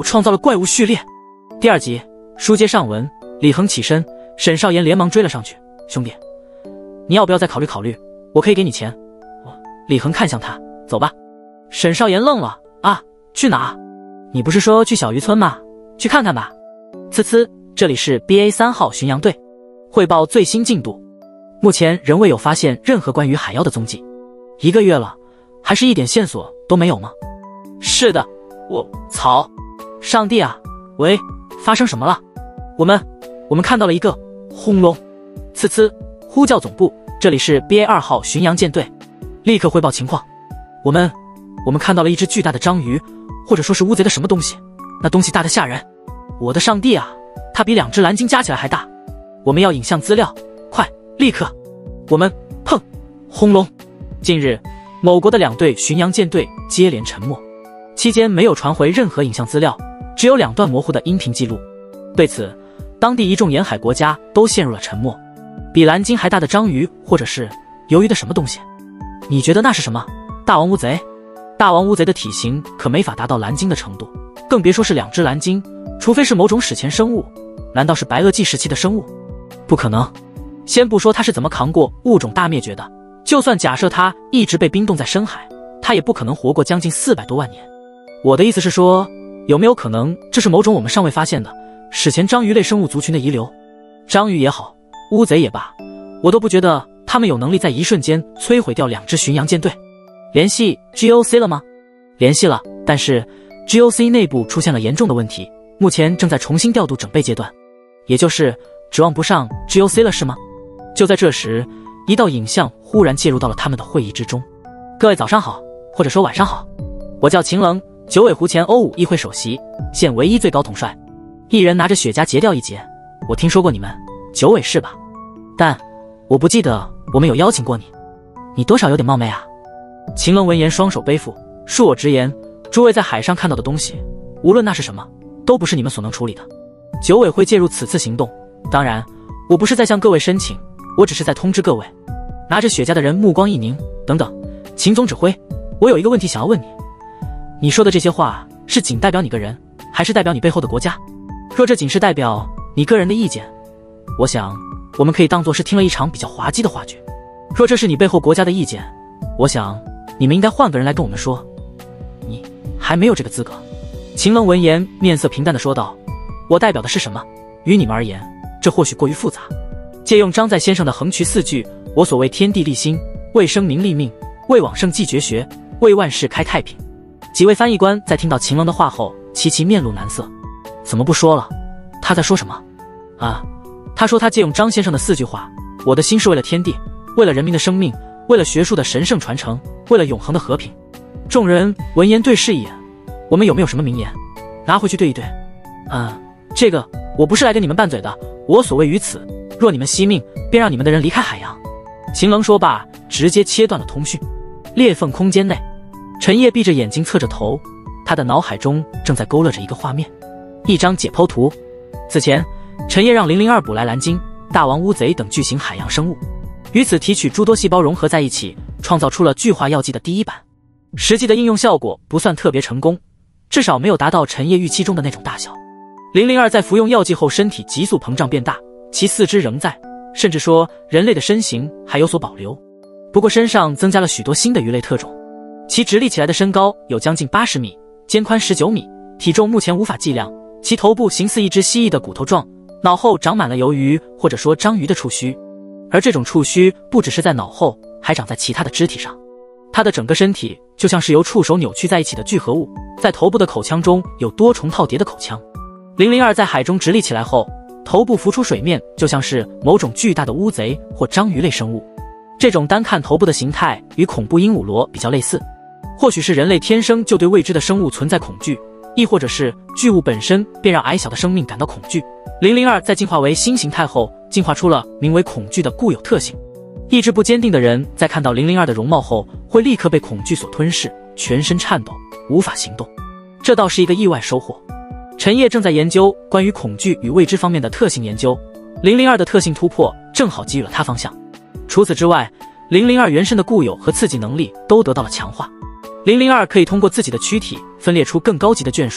我创造了怪物序列。第2集，书接上文，李恒起身，沈少言连忙追了上去。兄弟，你要不要再考虑考虑？我可以给你钱。李恒看向他，走吧。沈少言愣了，啊，去哪？你不是说去小渔村吗？去看看吧。呲呲，这里是 BA3 号巡洋队，汇报最新进度。目前仍未有发现任何关于海妖的踪迹。1个月了，还是一点线索都没有吗？是的，操！上帝啊！喂，发生什么了？我们看到了一个轰隆！呲呲，呼叫总部，这里是 BA2 号巡洋舰队，立刻汇报情况。我们看到了一只巨大的章鱼，或者说是乌贼的什么东西，那东西大得吓人。我的上帝啊，它比2只蓝鲸加起来还大。我们要影像资料，快，立刻！我们砰，轰隆！近日，某国的2队巡洋舰队接连沉没，期间没有传回任何影像资料，只有2段模糊的音频记录。对此，当地一众沿海国家都陷入了沉默。比蓝鲸还大的章鱼，或者是鱿鱼的什么东西？你觉得那是什么？大王乌贼？大王乌贼的体型可没法达到蓝鲸的程度，更别说是2只蓝鲸，除非是某种史前生物。难道是白垩纪时期的生物？不可能。先不说它是怎么扛过物种大灭绝的，就算假设它一直被冰冻在深海，它也不可能活过将近400多万年。我的意思是说，有没有可能这是某种我们尚未发现的史前章鱼类生物族群的遗留？章鱼也好，乌贼也罢，我都不觉得他们有能力在一瞬间摧毁掉2支巡洋舰队。联系 GOC 了吗？联系了，但是 GOC 内部出现了严重的问题，目前正在重新调度整备阶段，也就是指望不上 GOC 了是吗？就在这时，一道影像忽然介入到了他们的会议之中。各位早上好，或者说晚上好，我叫秦冷，九尾狐前欧武议会首席，现唯一最高统帅。一人拿着雪茄截掉一截，我听说过你们九尾是吧？但我不记得我们有邀请过你，你多少有点冒昧啊。秦冷闻言双手背负，恕我直言，诸位在海上看到的东西，无论那是什么，都不是你们所能处理的。九尾会介入此次行动，当然我不是在向各位申请，我只是在通知各位。拿着雪茄的人目光一凝，等等，秦总指挥，我有一个问题想要问你，你说的这些话是仅代表你个人，还是代表你背后的国家？若这仅是代表你个人的意见，我想我们可以当作是听了一场比较滑稽的话剧。若这是你背后国家的意见，我想你们应该换个人来跟我们说，你还没有这个资格。秦冷闻言面色平淡地说道，我代表的是什么？于你们而言，这或许过于复杂。借用张载先生的横渠4句，我所谓天地立心，为生民立命，为往圣继绝学，为万世开太平。几位翻译官在听到秦冷的话后，齐齐面露难色。怎么不说了？他在说什么？啊，他说他借用张先生的4句话，我的心是为了天地，为了人民的生命，为了学术的神圣传承，为了永恒的和平。众人闻言对视一眼，我们有没有什么名言？拿回去对一对。这个我不是来跟你们拌嘴的，我所谓于此，若你们惜命，便让你们的人离开海洋。秦冷说罢，直接切断了通讯。裂缝空间内，陈烨闭着眼睛侧着头，他的脑海中正在勾勒着一个画面，一张解剖图。此前，陈烨让002捕来蓝鲸、大王乌贼等巨型海洋生物，与此提取诸多细胞融合在一起，创造出了巨化药剂的第一版。实际的应用效果不算特别成功，至少没有达到陈烨预期中的那种大小。002在服用药剂后，身体急速膨胀变大，其4肢仍在，甚至说人类的身形还有所保留。不过身上增加了许多新的鱼类特种，其直立起来的身高有将近80米，肩宽19米，体重目前无法计量。其头部形似一只蜥蜴的骨头状，脑后长满了鱿鱼或者说章鱼的触须，而这种触须不只是在脑后，还长在其他的肢体上。它的整个身体就像是由触手扭曲在一起的聚合物，在头部的口腔中有多重套叠的口腔。002在海中直立起来后，头部浮出水面，就像是某种巨大的乌贼或章鱼类生物。这种单看头部的形态与恐怖鹦鹉螺比较类似，或许是人类天生就对未知的生物存在恐惧，亦或者是巨物本身便让矮小的生命感到恐惧。002在进化为新形态后，进化出了名为恐惧的固有特性。意志不坚定的人在看到002的容貌后，会立刻被恐惧所吞噬，全身颤抖，无法行动。这倒是一个意外收获。陈烨正在研究关于恐惧与未知方面的特性研究，002的特性突破正好给予了他方向。除此之外，002原身的固有和刺激能力都得到了强化。002可以通过自己的躯体分裂出更高级的眷属，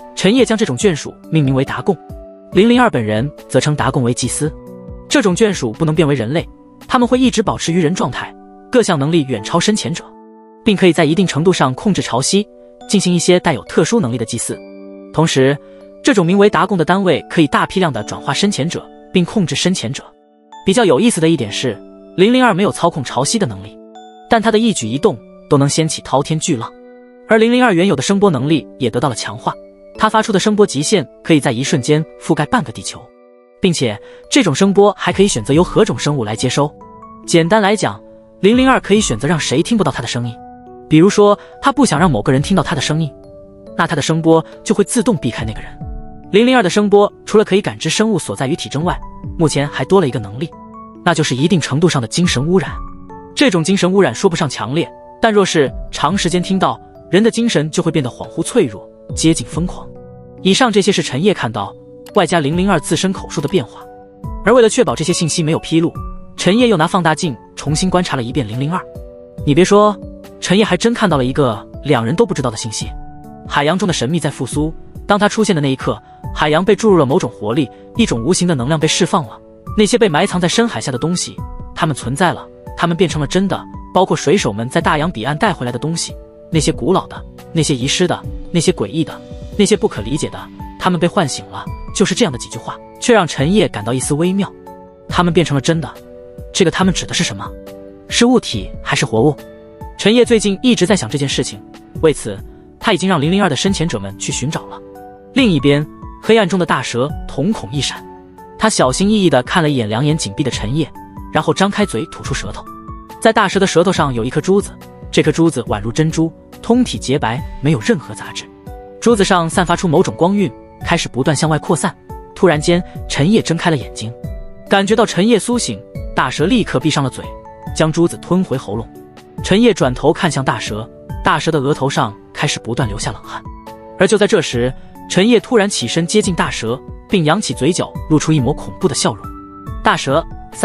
陈烨将这种眷属命名为达贡，002本人则称达贡为祭司。这种眷属不能变为人类，他们会一直保持于人状态，各项能力远超深潜者，并可以在一定程度上控制潮汐，进行一些带有特殊能力的祭祀。同时，这种名为达贡的单位可以大批量地转化深潜者，并控制深潜者。比较有意思的一点是，002没有操控潮汐的能力，但他的一举一动都能掀起滔天巨浪。而002原有的声波能力也得到了强化，他发出的声波极限可以在一瞬间覆盖半个地球，并且这种声波还可以选择由何种生物来接收。简单来讲，002可以选择让谁听不到他的声音。比如说，他不想让某个人听到他的声音，那他的声波就会自动避开那个人。002的声波除了可以感知生物所在于体征外，目前还多了一个能力，那就是一定程度上的精神污染。这种精神污染说不上强烈，但若是长时间听到，人的精神就会变得恍惚脆弱，接近疯狂。以上这些是陈烨看到，外加002自身口述的变化。而为了确保这些信息没有披露，陈烨又拿放大镜重新观察了一遍002。你别说，陈烨还真看到了一个两人都不知道的信息。海洋中的神秘在复苏，当它出现的那一刻，海洋被注入了某种活力，一种无形的能量被释放了。那些被埋藏在深海下的东西，它们存在了，它们变成了真的，包括水手们在大洋彼岸带回来的东西，那些古老的，那些遗失的，那些诡异的，那些不可理解的，它们被唤醒了。就是这样的几句话，却让陈烨感到一丝微妙。它们变成了真的，这个它们指的是什么？是物体还是活物？陈烨最近一直在想这件事情，为此他已经让002的深潜者们去寻找了。另一边，黑暗中的大蛇瞳孔一闪，他小心翼翼地看了一眼两眼紧闭的陈烨，然后张开嘴吐出舌头。在大蛇的舌头上有一颗珠子，这颗珠子宛如珍珠，通体洁白，没有任何杂质。珠子上散发出某种光晕，开始不断向外扩散。突然间，陈烨睁开了眼睛，感觉到陈烨苏醒，大蛇立刻闭上了嘴，将珠子吞回喉咙。陈烨转头看向大蛇，大蛇的额头上开始不断流下冷汗。而就在这时，陈烨突然起身接近大蛇，并扬起嘴角，露出一抹恐怖的笑容。大蛇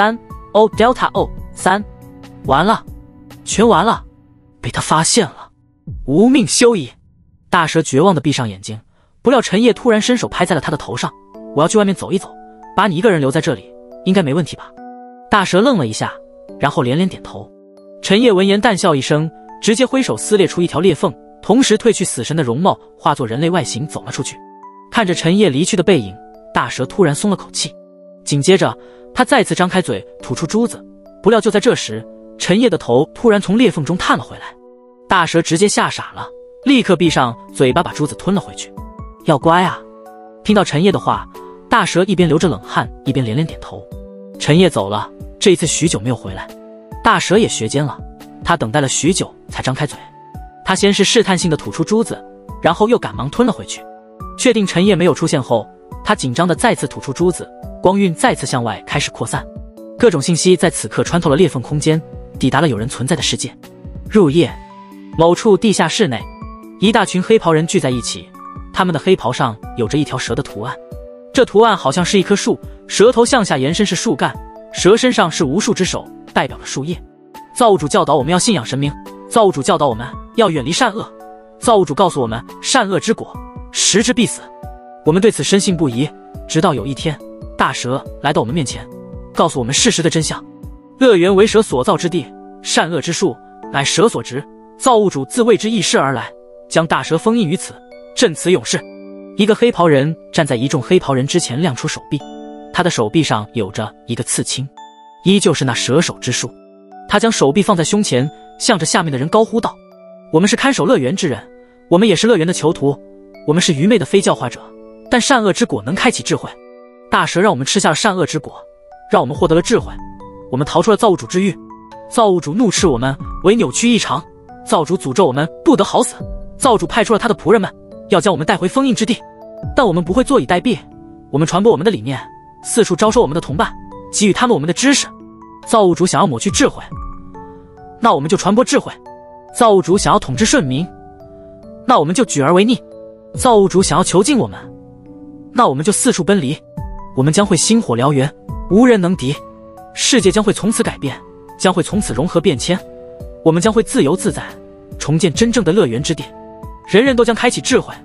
3O Delta O3，完了，全完了，被他发现了，无命休矣！大蛇绝望地闭上眼睛，不料陈烨突然伸手拍在了他的头上。我要去外面走一走，把你一个人留在这里，应该没问题吧？大蛇愣了一下，然后连连点头。陈烨闻言淡笑一声，直接挥手撕裂出一条裂缝，同时褪去死神的容貌，化作人类外形走了出去。看着陈烨离去的背影，大蛇突然松了口气，紧接着他再次张开嘴吐出珠子。不料就在这时，陈烨的头突然从裂缝中探了回来，大蛇直接吓傻了，立刻闭上嘴巴把珠子吞了回去。要乖啊！听到陈烨的话，大蛇一边流着冷汗，一边连连点头。陈烨走了，这一次许久没有回来，大蛇也学奸了，他等待了许久才张开嘴。他先是试探性的吐出珠子，然后又赶忙吞了回去。确定陈烨没有出现后，他紧张的再次吐出珠子，光晕再次向外开始扩散，各种信息在此刻穿透了裂缝空间，抵达了有人存在的世界。入夜，某处地下室内，一大群黑袍人聚在一起，他们的黑袍上有着一条蛇的图案，这图案好像是一棵树，蛇头向下延伸是树干，蛇身上是无数只手，代表了树叶。造物主教导我们要信仰神明，造物主教导我们要远离善恶，造物主告诉我们善恶之果，食之必死。我们对此深信不疑，直到有一天，大蛇来到我们面前，告诉我们事实的真相。乐园为蛇所造之地，善恶之树乃蛇所植，造物主自为之议事而来，将大蛇封印于此，镇此永世。一个黑袍人站在一众黑袍人之前，亮出手臂，他的手臂上有着一个刺青，依旧是那蛇首之术。他将手臂放在胸前，向着下面的人高呼道：我们是看守乐园之人，我们也是乐园的囚徒，我们是愚昧的非教化者，但善恶之果能开启智慧。大蛇让我们吃下了善恶之果，让我们获得了智慧，我们逃出了造物主之狱。造物主怒斥我们为扭曲异常，造主诅咒我们不得好死，造主派出了他的仆人们，要将我们带回封印之地。但我们不会坐以待毙，我们传播我们的理念，四处招收我们的同伴，给予他们我们的知识。造物主想要抹去智慧，那我们就传播智慧；造物主想要统治顺民，那我们就举而为逆；造物主想要囚禁我们，那我们就四处奔离。我们将会星火燎原，无人能敌，世界将会从此改变，将会从此融合变迁，我们将会自由自在，重建真正的乐园之地。人人都将开启智慧，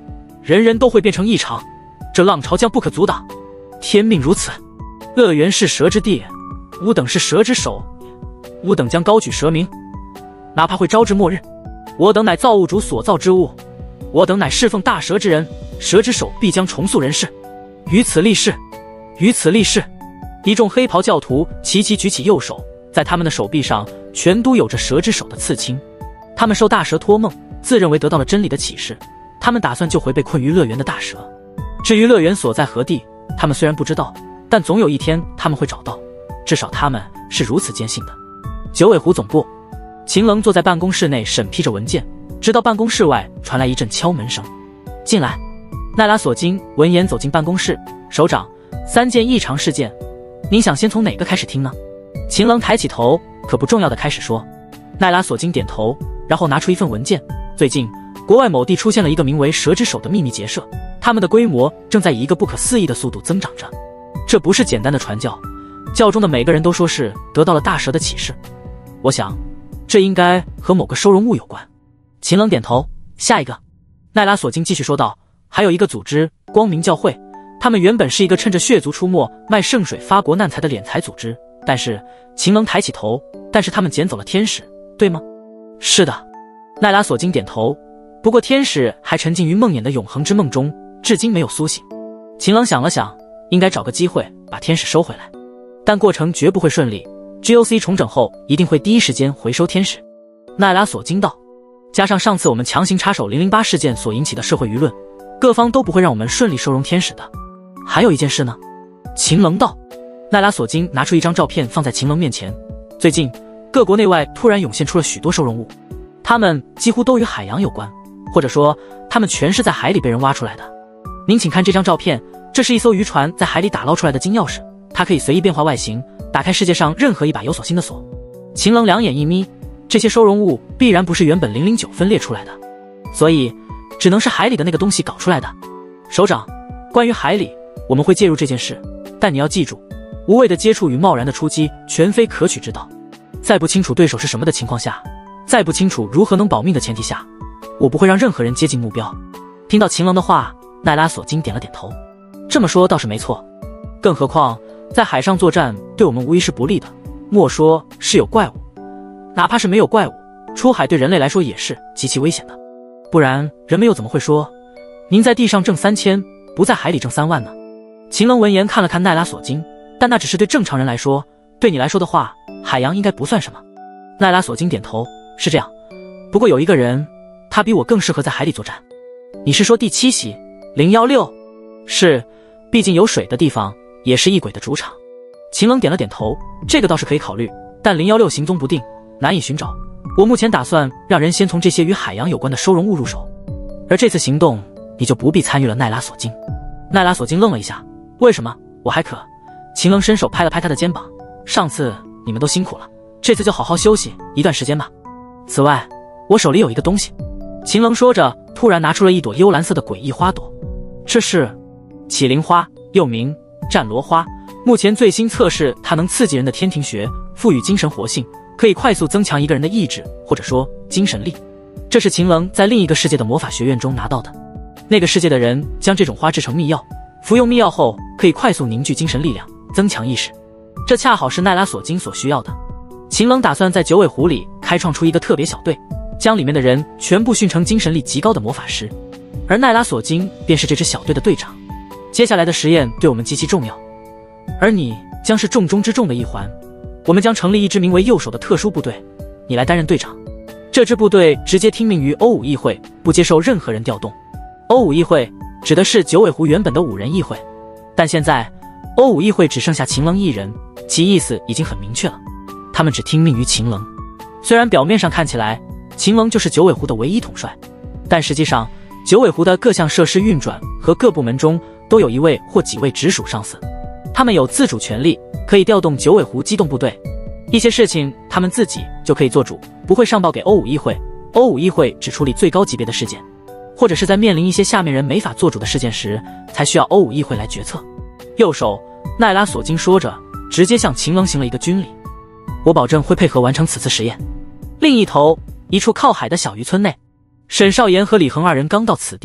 人人都会变成异常，这浪潮将不可阻挡。天命如此，乐园是蛇之地，吾等是蛇之首，吾等将高举蛇名，哪怕会招致末日。我等乃造物主所造之物，我等乃侍奉大蛇之人，蛇之首必将重塑人世。于此立誓，于此立誓。一众黑袍教徒齐齐举起右手，在他们的手臂上全都有着蛇之首的刺青。他们受大蛇托梦，自认为得到了真理的启示，他们打算救回被困于乐园的大蛇。至于乐园所在何地，他们虽然不知道，但总有一天他们会找到，至少他们是如此坚信的。九尾狐总部，秦冷坐在办公室内审批着文件，直到办公室外传来一阵敲门声。进来。奈拉索金闻言走进办公室，首长，3件异常事件，您想先从哪个开始听呢？秦冷抬起头，可不重要的开始说。奈拉索金点头，然后拿出一份文件。最近，国外某地出现了一个名为蛇之首的秘密结社，他们的规模正在以一个不可思议的速度增长着。这不是简单的传教，教中的每个人都说是得到了大蛇的启示。我想，这应该和某个收容物有关。秦冷点头。下一个。奈拉索金继续说道，还有一个组织，光明教会，他们原本是一个趁着血族出没卖圣水发国难财的敛财组织，但是秦冷抬起头，但是他们捡走了天使，对吗？是的。奈拉索金点头。不过天使还沉浸于梦魇的永恒之梦中，至今没有苏醒。秦冷想了想，应该找个机会把天使收回来，但过程绝不会顺利。GOC 重整后一定会第一时间回收天使。奈拉索金道。加上上次我们强行插手008事件所引起的社会舆论，各方都不会让我们顺利收容天使的。还有一件事呢？秦冷道。奈拉索金拿出一张照片放在秦冷面前。最近，各国内外突然涌现出了许多收容物，它们几乎都与海洋有关，或者说，它们全是在海里被人挖出来的。您请看这张照片，这是一艘渔船在海里打捞出来的金钥匙，它可以随意变化外形，打开世界上任何一把有锁芯的锁。秦冷两眼一眯，这些收容物必然不是原本009分裂出来的，所以只能是海里的那个东西搞出来的。首长，关于海里，我们会介入这件事，但你要记住，无谓的接触与贸然的出击全非可取之道。在不清楚对手是什么的情况下，在不清楚如何能保命的前提下，我不会让任何人接近目标。听到秦冷的话，奈拉索金点了点头。这么说倒是没错，更何况在海上作战对我们无疑是不利的，莫说是有怪物，哪怕是没有怪物，出海对人类来说也是极其危险的。不然人们又怎么会说您在地上挣3000，不在海里挣3万呢？秦冷闻言看了看奈拉索金，但那只是对正常人来说，对你来说的话，海洋应该不算什么。奈拉索金点头，是这样，不过有一个人，他比我更适合在海里作战。你是说第7席016？是，毕竟有水的地方也是异鬼的主场。秦冷点了点头，这个倒是可以考虑，但016行踪不定，难以寻找。我目前打算让人先从这些与海洋有关的收容物入手，而这次行动你就不必参与了。奈拉索金。奈拉索金愣了一下，为什么？我还可。秦冷伸手拍了拍他的肩膀，上次你们都辛苦了，这次就好好休息一段时间吧。此外，我手里有一个东西。秦冷说着，突然拿出了一朵幽蓝色的诡异花朵。这是启灵花，又名战罗花，目前最新测试它能刺激人的天庭穴，赋予精神活性，可以快速增强一个人的意志，或者说精神力。这是秦冷在另一个世界的魔法学院中拿到的。那个世界的人将这种花制成秘药，服用秘药后可以快速凝聚精神力量，增强意识。这恰好是奈拉索金所需要的。秦冷打算在九尾狐里开创出一个特别小队，将里面的人全部训成精神力极高的魔法师，而奈拉索金便是这支小队的队长。接下来的实验对我们极其重要，而你将是重中之重的一环。我们将成立一支名为右手的特殊部队，你来担任队长。这支部队直接听命于欧武议会，不接受任何人调动。欧武议会指的是九尾狐原本的5人议会，但现在欧武议会只剩下秦冷一人，其意思已经很明确了，他们只听命于秦冷。虽然表面上看起来秦冷就是九尾狐的唯一统帅，但实际上九尾狐的各项设施运转和各部门中都有一位或几位直属上司，他们有自主权利，可以调动九尾狐机动部队，一些事情他们自己就可以做主，不会上报给欧武议会。欧武议会只处理最高级别的事件，或者是在面临一些下面人没法做主的事件时，才需要欧武议会来决策。右手奈拉索金说着，直接向秦冷行了一个军礼。我保证会配合完成此次实验。另一头，一处靠海的小渔村内，沈少言和李恒2人刚到此地，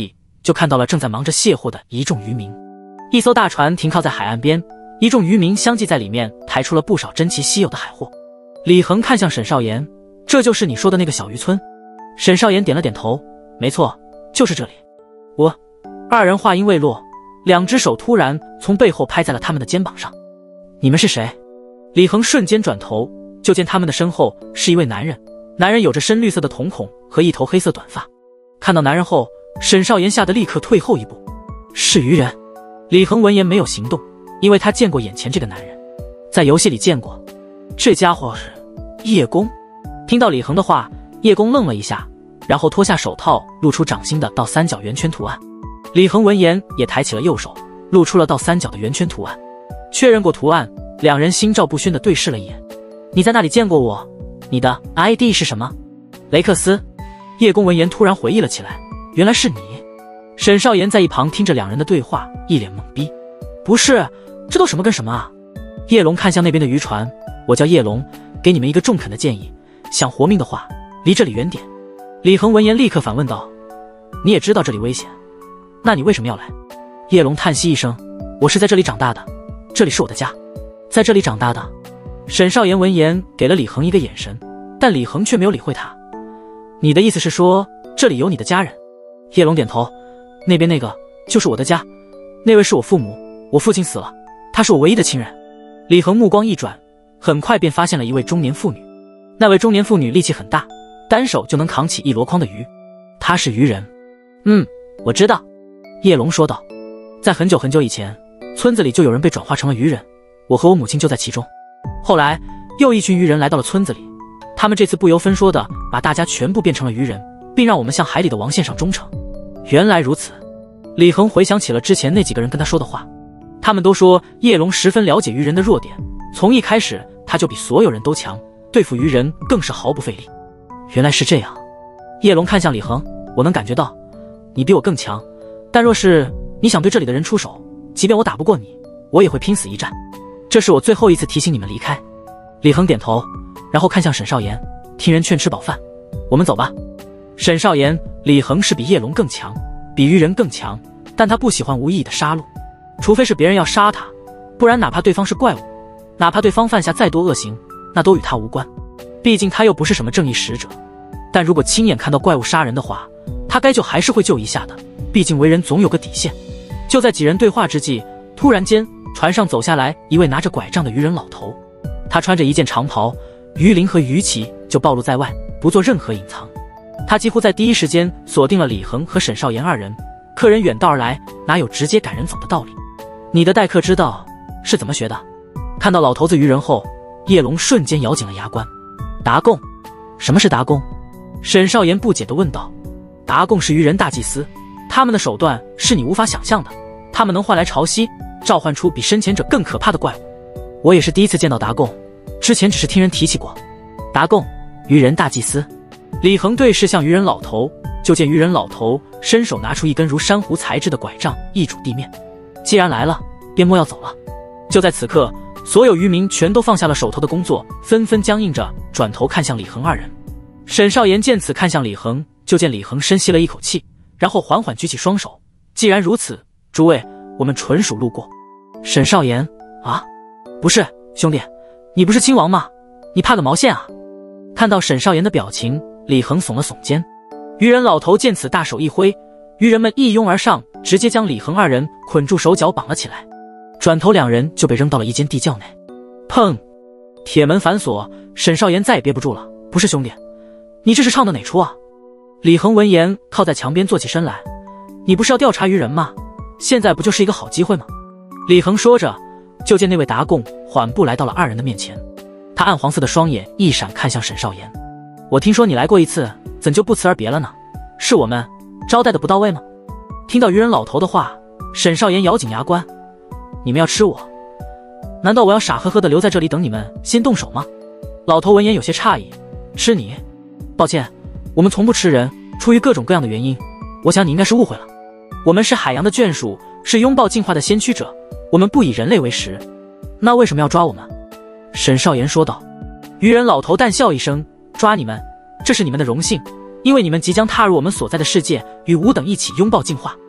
就看到了正在忙着卸货的一众渔民。一艘大船停靠在海岸边，一众渔民相继在里面抬出了不少珍奇稀有的海货。李恒看向沈少言，这就是你说的那个小渔村？沈少言点了点头，没错，就是这里。二人话音未落，两只手突然从背后拍在了他们的肩膀上。你们是谁？李恒瞬间转头，就见他们的身后是一位男人，男人有着深绿色的瞳孔和一头黑色短发。看到男人后，沈少言吓得立刻退后一步。是渔人。李恒闻言没有行动，因为他见过眼前这个男人，在游戏里见过。这家伙是叶公。听到李恒的话，叶公愣了一下，然后脱下手套，露出掌心的倒三角圆圈图案。李恒闻言也抬起了右手，露出了倒三角的圆圈图案。确认过图案，两人心照不宣地对视了一眼。你在那里见过我？你的 ID 是什么？雷克斯。叶公闻言突然回忆了起来，原来是你。沈少言在一旁听着两人的对话，一脸懵逼。不是，这都什么跟什么啊？叶龙看向那边的渔船，我叫叶龙，给你们一个中肯的建议，想活命的话，离这里远点。李恒闻言立刻反问道，你也知道这里危险，那你为什么要来？叶龙叹息一声，我是在这里长大的，这里是我的家。在这里长大的。沈少言闻言给了李恒一个眼神，但李恒却没有理会他。你的意思是说这里有你的家人？叶龙点头，那边那个就是我的家，那位是我父母，我父亲死了，他是我唯一的亲人。李恒目光一转，很快便发现了一位中年妇女。那位中年妇女力气很大，单手就能扛起一箩筐的鱼。她是渔人。我知道。叶龙说道，在很久很久以前，村子里就有人被转化成了渔人，我和我母亲就在其中。后来又一群渔人来到了村子里，他们这次不由分说的把大家全部变成了渔人，并让我们向海里的王献上忠诚。原来如此。李恒回想起了之前那几个人跟他说的话，他们都说叶龙十分了解渔人的弱点，从一开始他就比所有人都强，对付渔人更是毫不费力。原来是这样。叶龙看向李恒，我能感觉到你比我更强，但若是你想对这里的人出手，即便我打不过你，我也会拼死一战。这是我最后一次提醒你们离开。李恒点头，然后看向沈少言，听人劝吃饱饭，我们走吧。沈少言，李恒是比叶龙更强，比渔人更强，但他不喜欢无意义的杀戮，除非是别人要杀他，不然哪怕对方是怪物，哪怕对方犯下再多恶行，那都与他无关，毕竟他又不是什么正义使者。但如果亲眼看到怪物杀人的话，他该救还是会救一下的，毕竟为人总有个底线。就在几人对话之际，突然间船上走下来一位拿着拐杖的渔人老头，他穿着一件长袍，鱼鳞和鱼鳍就暴露在外，不做任何隐藏。他几乎在第一时间锁定了李恒和沈少言二人，客人远道而来，哪有直接赶人走的道理？你的待客之道是怎么学的？看到老头子渔人后，叶龙瞬间咬紧了牙关。达贡？什么是达贡？沈少言不解地问道。达贡是渔人大祭司，他们的手段是你无法想象的，他们能唤来潮汐，召唤出比生前者更可怕的怪物。我也是第一次见到达贡，之前只是听人提起过。达贡，渔人大祭司。李恒对视向渔人老头，就见渔人老头伸手拿出一根如珊瑚材质的拐杖，一拄地面。既然来了，便莫要走了。就在此刻，所有渔民全都放下了手头的工作，纷纷僵硬着转头看向李恒二人。沈少言见此看向李恒，就见李恒深吸了一口气，然后缓缓举起双手。既然如此，诸位，我们纯属路过。沈少言，啊，不是，兄弟，你不是亲王吗？你怕个毛线啊？看到沈少言的表情，李恒耸了耸肩。渔人老头见此大手一挥，渔人们一拥而上，直接将李恒二人捆住手脚绑了起来。转头两人就被扔到了一间地窖内。砰！铁门反锁，沈少言再也憋不住了。不是兄弟，你这是唱的哪出啊？李恒闻言靠在墙边坐起身来。你不是要调查渔人吗？现在不就是一个好机会吗？李恒说着，就见那位达贡缓步来到了二人的面前。他暗黄色的双眼一闪，看向沈少言。我听说你来过一次，怎就不辞而别了呢？是我们招待的不到位吗？听到渔人老头的话，沈少言咬紧牙关。你们要吃我？难道我要傻呵呵的留在这里等你们先动手吗？老头闻言有些诧异。吃你？抱歉，我们从不吃人，出于各种各样的原因，我想你应该是误会了。我们是海洋的眷属，是拥抱进化的先驱者，我们不以人类为食。那为什么要抓我们？沈少言说道。渔人老头淡笑一声，抓你们，这是你们的荣幸，因为你们即将踏入我们所在的世界，与吾等一起拥抱进化。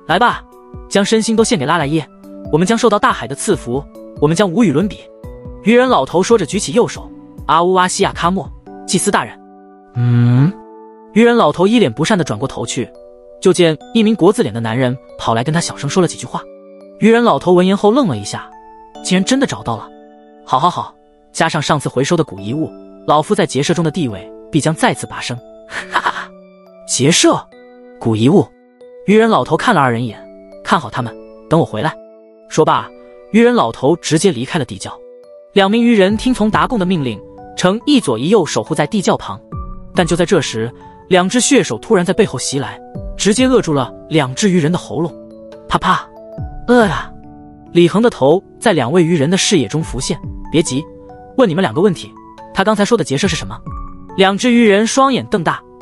来吧，将身心都献给拉莱耶，我们将受到大海的赐福，我们将无与伦比。渔人老头说着举起右手，阿乌阿西亚喀莫，祭司大人。渔人老头一脸不善地转过头去，就见一名国字脸的男人跑来跟他小声说了几句话。渔人老头闻言后愣了一下，竟然真的找到了。好，加上上次回收的古遗物，老夫在结社中的地位必将再次拔升。哈哈哈！结社，古遗物。渔人老头看了二人一眼，看好他们，等我回来。说罢，渔人老头直接离开了地窖。2名渔人听从达贡的命令，呈一左一右守护在地窖旁。但就在这时，2只血手突然在背后袭来，直接扼住了2只渔人的喉咙。啪啪！呀！李恒的头在2位渔人的视野中浮现。别急，问你们2个问题，他刚才说的结社是什么？2只渔人双眼瞪大。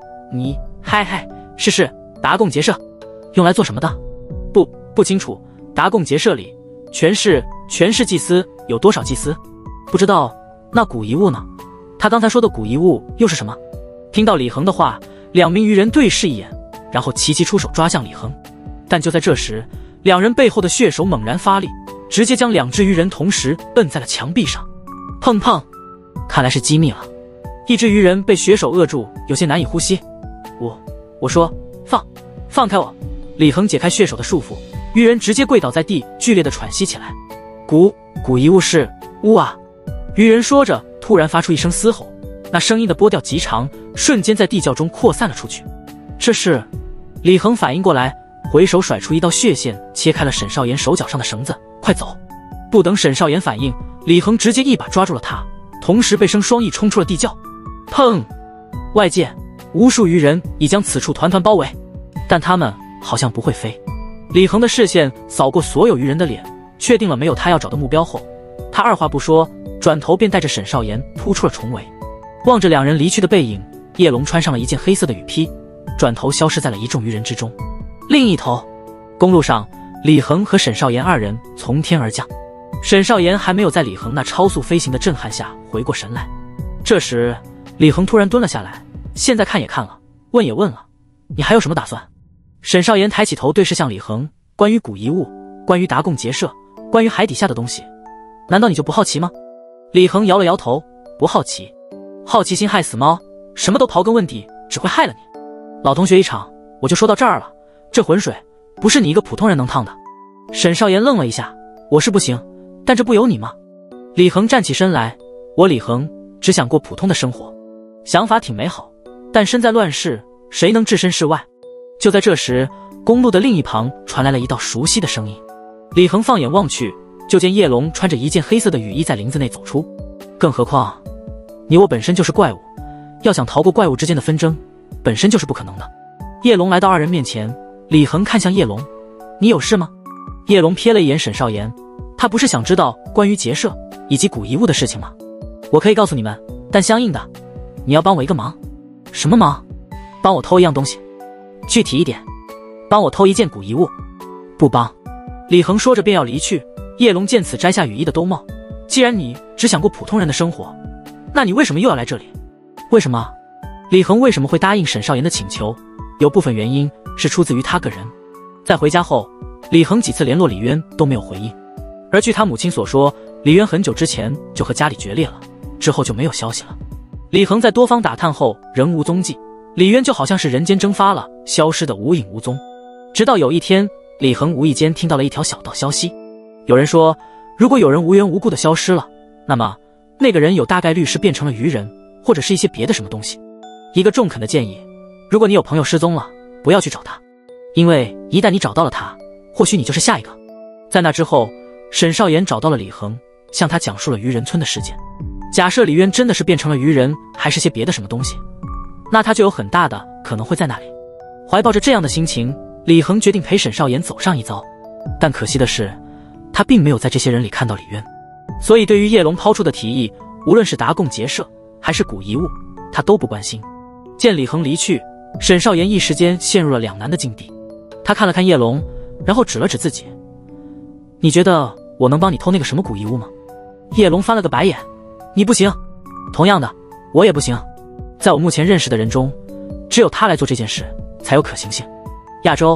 是达贡结社，用来做什么的？不清楚。达贡结社里全是祭司，有多少祭司？不知道。那古遗物呢？他刚才说的古遗物又是什么？听到李恒的话，2名渔人对视一眼，然后齐齐出手抓向李恒。但就在这时，2人背后的血手猛然发力，直接将2只渔人同时摁在了墙壁上。砰砰！看来是机密了。一只渔人被血手扼住，有些难以呼吸。我说放开我！李恒解开血手的束缚，渔人直接跪倒在地，剧烈的喘息起来。古遗物是乌啊！渔人说着，突然发出一声嘶吼，那声音的波调极长，瞬间在地窖中扩散了出去。这是……李恒反应过来，回手甩出一道血线，切开了沈少言手脚上的绳子。快走！不等沈少言反应，李恒直接一把抓住了他，同时被生双翼冲出了地窖。砰！外界无数渔人已将此处团团包围，但他们好像不会飞。李恒的视线扫过所有渔人的脸，确定了没有他要找的目标后，他二话不说，转头便带着沈少言扑出了重围。望着2人离去的背影，叶龙穿上了一件黑色的雨披，转头消失在了一众渔人之中。另一头，公路上，李恒和沈少言2人从天而降。沈少言还没有在李恒那超速飞行的震撼下回过神来。这时，李恒突然蹲了下来，现在看也看了，问也问了，你还有什么打算？沈少言抬起头对视向李恒，关于古遗物，关于达贡结社，关于海底下的东西，难道你就不好奇吗？李恒摇了摇头，不好奇。好奇心害死猫，什么都刨根问底，只会害了你。老同学一场，我就说到这儿了，这浑水不是你一个普通人能趟的。沈少言愣了一下，我是不行，但这不由你吗？李恒站起身来，我李恒只想过普通的生活，想法挺美好，但身在乱世，谁能置身事外？就在这时，公路的另一旁传来了一道熟悉的声音。李恒放眼望去，就见叶龙穿着一件黑色的雨衣在林子内走出。更何况你我本身就是怪物，要想逃过怪物之间的纷争，本身就是不可能的。叶龙来到2人面前，李恒看向叶龙，你有事吗？叶龙瞥了一眼沈少言，他不是想知道关于结社以及古遗物的事情吗？我可以告诉你们，但相应的你要帮我一个忙。什么忙？帮我偷一样东西。具体一点，帮我偷一件古遗物。不帮。李恒说着便要离去，叶龙见此摘下雨衣的兜帽，既然你只想过普通人的生活，那你为什么又要来这里？为什么？李恒为什么会答应沈少言的请求？有部分原因是出自于他个人。在回家后，李恒几次联络李渊都没有回应，而据他母亲所说，李渊很久之前就和家里决裂了，之后就没有消息了。李恒在多方打探后仍无踪迹，李渊就好像是人间蒸发了，消失得无影无踪。直到有一天，李恒无意间听到了一条小道消息，有人说，如果有人无缘无故的消失了，那么那个人有大概率是变成了鱼人，或者是一些别的什么东西。一个中肯的建议，如果你有朋友失踪了，不要去找他，因为一旦你找到了他，或许你就是下一个。在那之后，沈少言找到了李恒，向他讲述了鱼人村的事件。假设李渊真的是变成了鱼人，还是些别的什么东西，那他就有很大的可能会在那里。怀抱着这样的心情，李恒决定陪沈少言走上一遭。但可惜的是，他并没有在这些人里看到李渊，所以对于叶龙抛出的提议，无论是达贡结社还是古遗物，他都不关心。见李恒离去，沈少言一时间陷入了两难的境地。他看了看叶龙，然后指了指自己，你觉得我能帮你偷那个什么古遗物吗？叶龙翻了个白眼，你不行。同样的，我也不行。在我目前认识的人中，只有他来做这件事才有可行性。亚洲，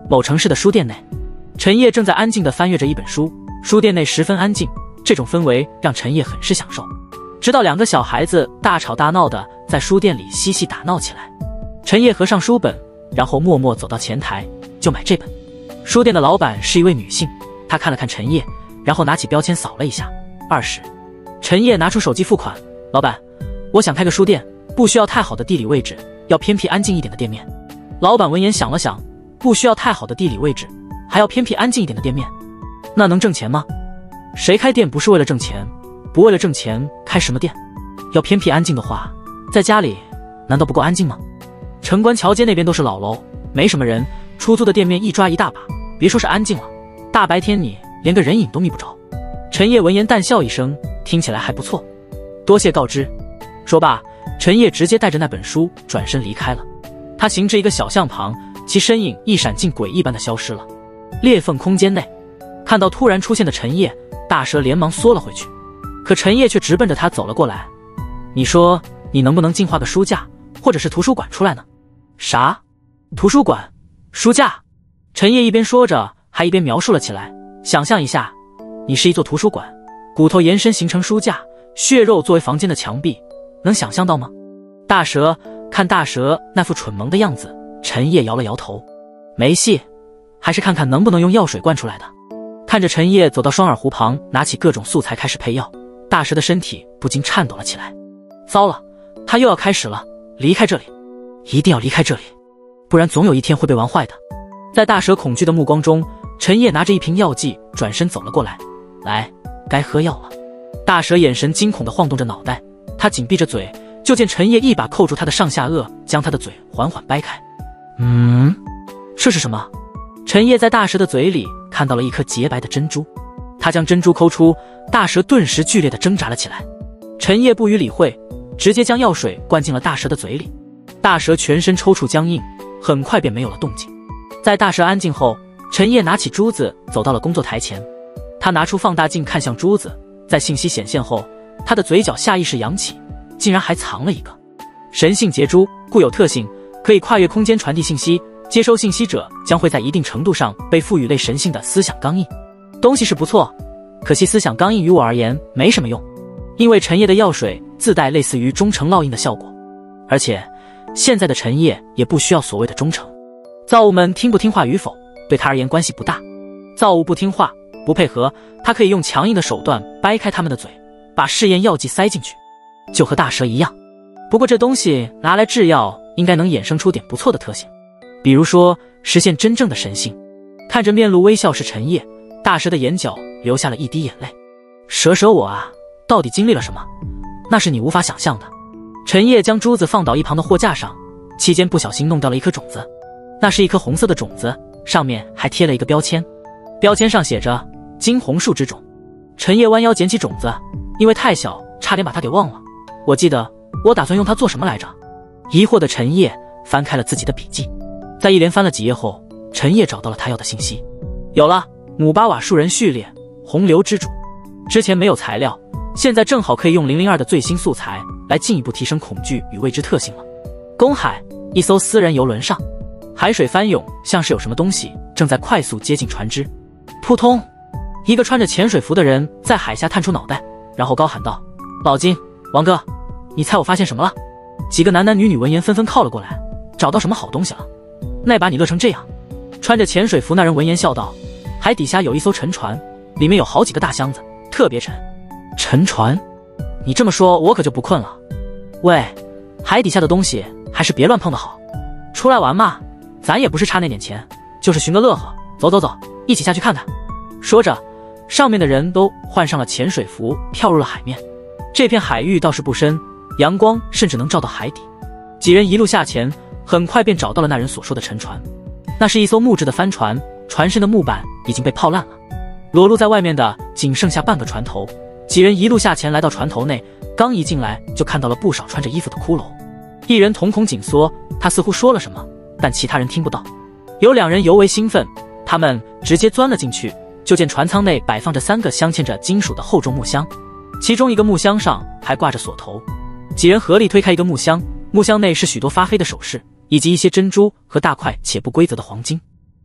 某城市的书店内，陈烨正在安静地翻阅着一本书，书店内十分安静，这种氛围让陈烨很是享受。直到2个小孩子大吵大闹的在书店里嬉戏打闹起来，陈烨合上书本，然后默默走到前台，就买这本。书店的老板是一位女性，她看了看陈烨，然后拿起标签扫了一下，20。陈烨拿出手机付款，老板，我想开个书店，不需要太好的地理位置，要偏僻安静一点的店面。老板闻言想了想，不需要太好的地理位置，还要偏僻安静一点的店面，那能挣钱吗？谁开店不是为了挣钱？不为了挣钱开什么店？要偏僻安静的话，在家里难道不够安静吗？城关桥街那边都是老楼，没什么人，出租的店面一抓一大把，别说是安静了，大白天你连个人影都觅不着。陈烨闻言淡笑一声，听起来还不错，多谢告知。说罢，陈烨直接带着那本书转身离开了。他行至一个小巷旁，其身影一闪进鬼一般的消失了。裂缝空间内，看到突然出现的陈烨，大蛇连忙缩了回去，可陈烨却直奔着他走了过来。你说你能不能进化个书架或者是图书馆出来呢？啥？图书馆？书架？陈烨一边说着还一边描述了起来。想象一下，你是一座图书馆，骨头延伸形成书架，血肉作为房间的墙壁，能想象到吗？大蛇看大蛇那副蠢萌的样子，陈烨摇了摇头，没戏，还是看看能不能用药水灌出来的。看着陈烨走到双耳湖旁，拿起各种素材开始配药，大蛇的身体不禁颤抖了起来。糟了，他又要开始了，离开这里，一定要离开这里，不然总有一天会被玩坏的。在大蛇恐惧的目光中，陈烨拿着一瓶药剂转身走了过来，来，该喝药了。大蛇眼神惊恐地晃动着脑袋，他紧闭着嘴，就见陈烨一把扣住他的上下颚，将他的嘴缓缓掰开。这是什么？陈烨在大蛇的嘴里看到了一颗洁白的珍珠，他将珍珠抠出，大蛇顿时剧烈地挣扎了起来。陈烨不予理会，直接将药水灌进了大蛇的嘴里。大蛇全身抽搐僵硬，很快便没有了动静。在大蛇安静后，陈烨拿起珠子走到了工作台前，他拿出放大镜看向珠子，在信息显现后，他的嘴角下意识扬起，竟然还藏了一个神性结珠，固有特性，可以跨越空间传递信息，接收信息者将会在一定程度上被赋予类神性的思想钢印。东西是不错，可惜思想钢印于我而言没什么用，因为陈烨的药水自带类似于忠诚烙印的效果，而且现在的陈烨也不需要所谓的忠诚。造物们听不听话与否对他而言关系不大，造物不听话不配合，他可以用强硬的手段掰开他们的嘴，把试验药剂塞进去，就和大蛇一样。不过这东西拿来制药应该能衍生出点不错的特性，比如说实现真正的神性。看着面露微笑是陈烨，大蛇的眼角流下了一滴眼泪。蛇我啊，到底经历了什么？那是你无法想象的。陈烨将珠子放到一旁的货架上，期间不小心弄掉了一颗种子，那是一颗红色的种子，上面还贴了一个标签，标签上写着金红树之种。陈烨弯腰捡起种子，因为太小差点把它给忘了，我记得我打算用它做什么来着？疑惑的陈烨翻开了自己的笔记，在一连翻了几页后，陈烨找到了他要的信息，有了，姆巴瓦树人序列，洪流之主。之前没有材料，现在正好可以用002的最新素材来进一步提升恐惧与未知特性了。公海，一艘私人游轮上，海水翻涌，像是有什么东西正在快速接近船只。扑通，一个穿着潜水服的人在海下探出脑袋，然后高喊道：老金，王哥，你猜我发现什么了？几个男男女女闻言纷纷靠了过来，找到什么好东西了？那把你乐成这样。穿着潜水服那人闻言笑道：海底下有一艘沉船，里面有好几个大箱子，特别沉。沉船？你这么说我可就不困了。喂，海底下的东西还是别乱碰的好。出来玩嘛，咱也不是差那点钱，就是寻个乐呵。走走走，一起下去看看。说着，上面的人都换上了潜水服，跳入了海面。这片海域倒是不深，阳光甚至能照到海底。几人一路下潜，很快便找到了那人所说的沉船。那是一艘木质的帆船，船身的木板已经被泡烂了，裸露在外面的仅剩下半个船头。几人一路下潜来到船头内，刚一进来就看到了不少穿着衣服的骷髅。一人瞳孔紧缩，他似乎说了什么，但其他人听不到。有2人尤为兴奋，他们直接钻了进去，就见船舱内摆放着3个镶嵌着金属的厚重木箱，其中一个木箱上还挂着锁头。几人合力推开一个木箱，木箱内是许多发黑的首饰，以及一些珍珠和大块且不规则的黄金。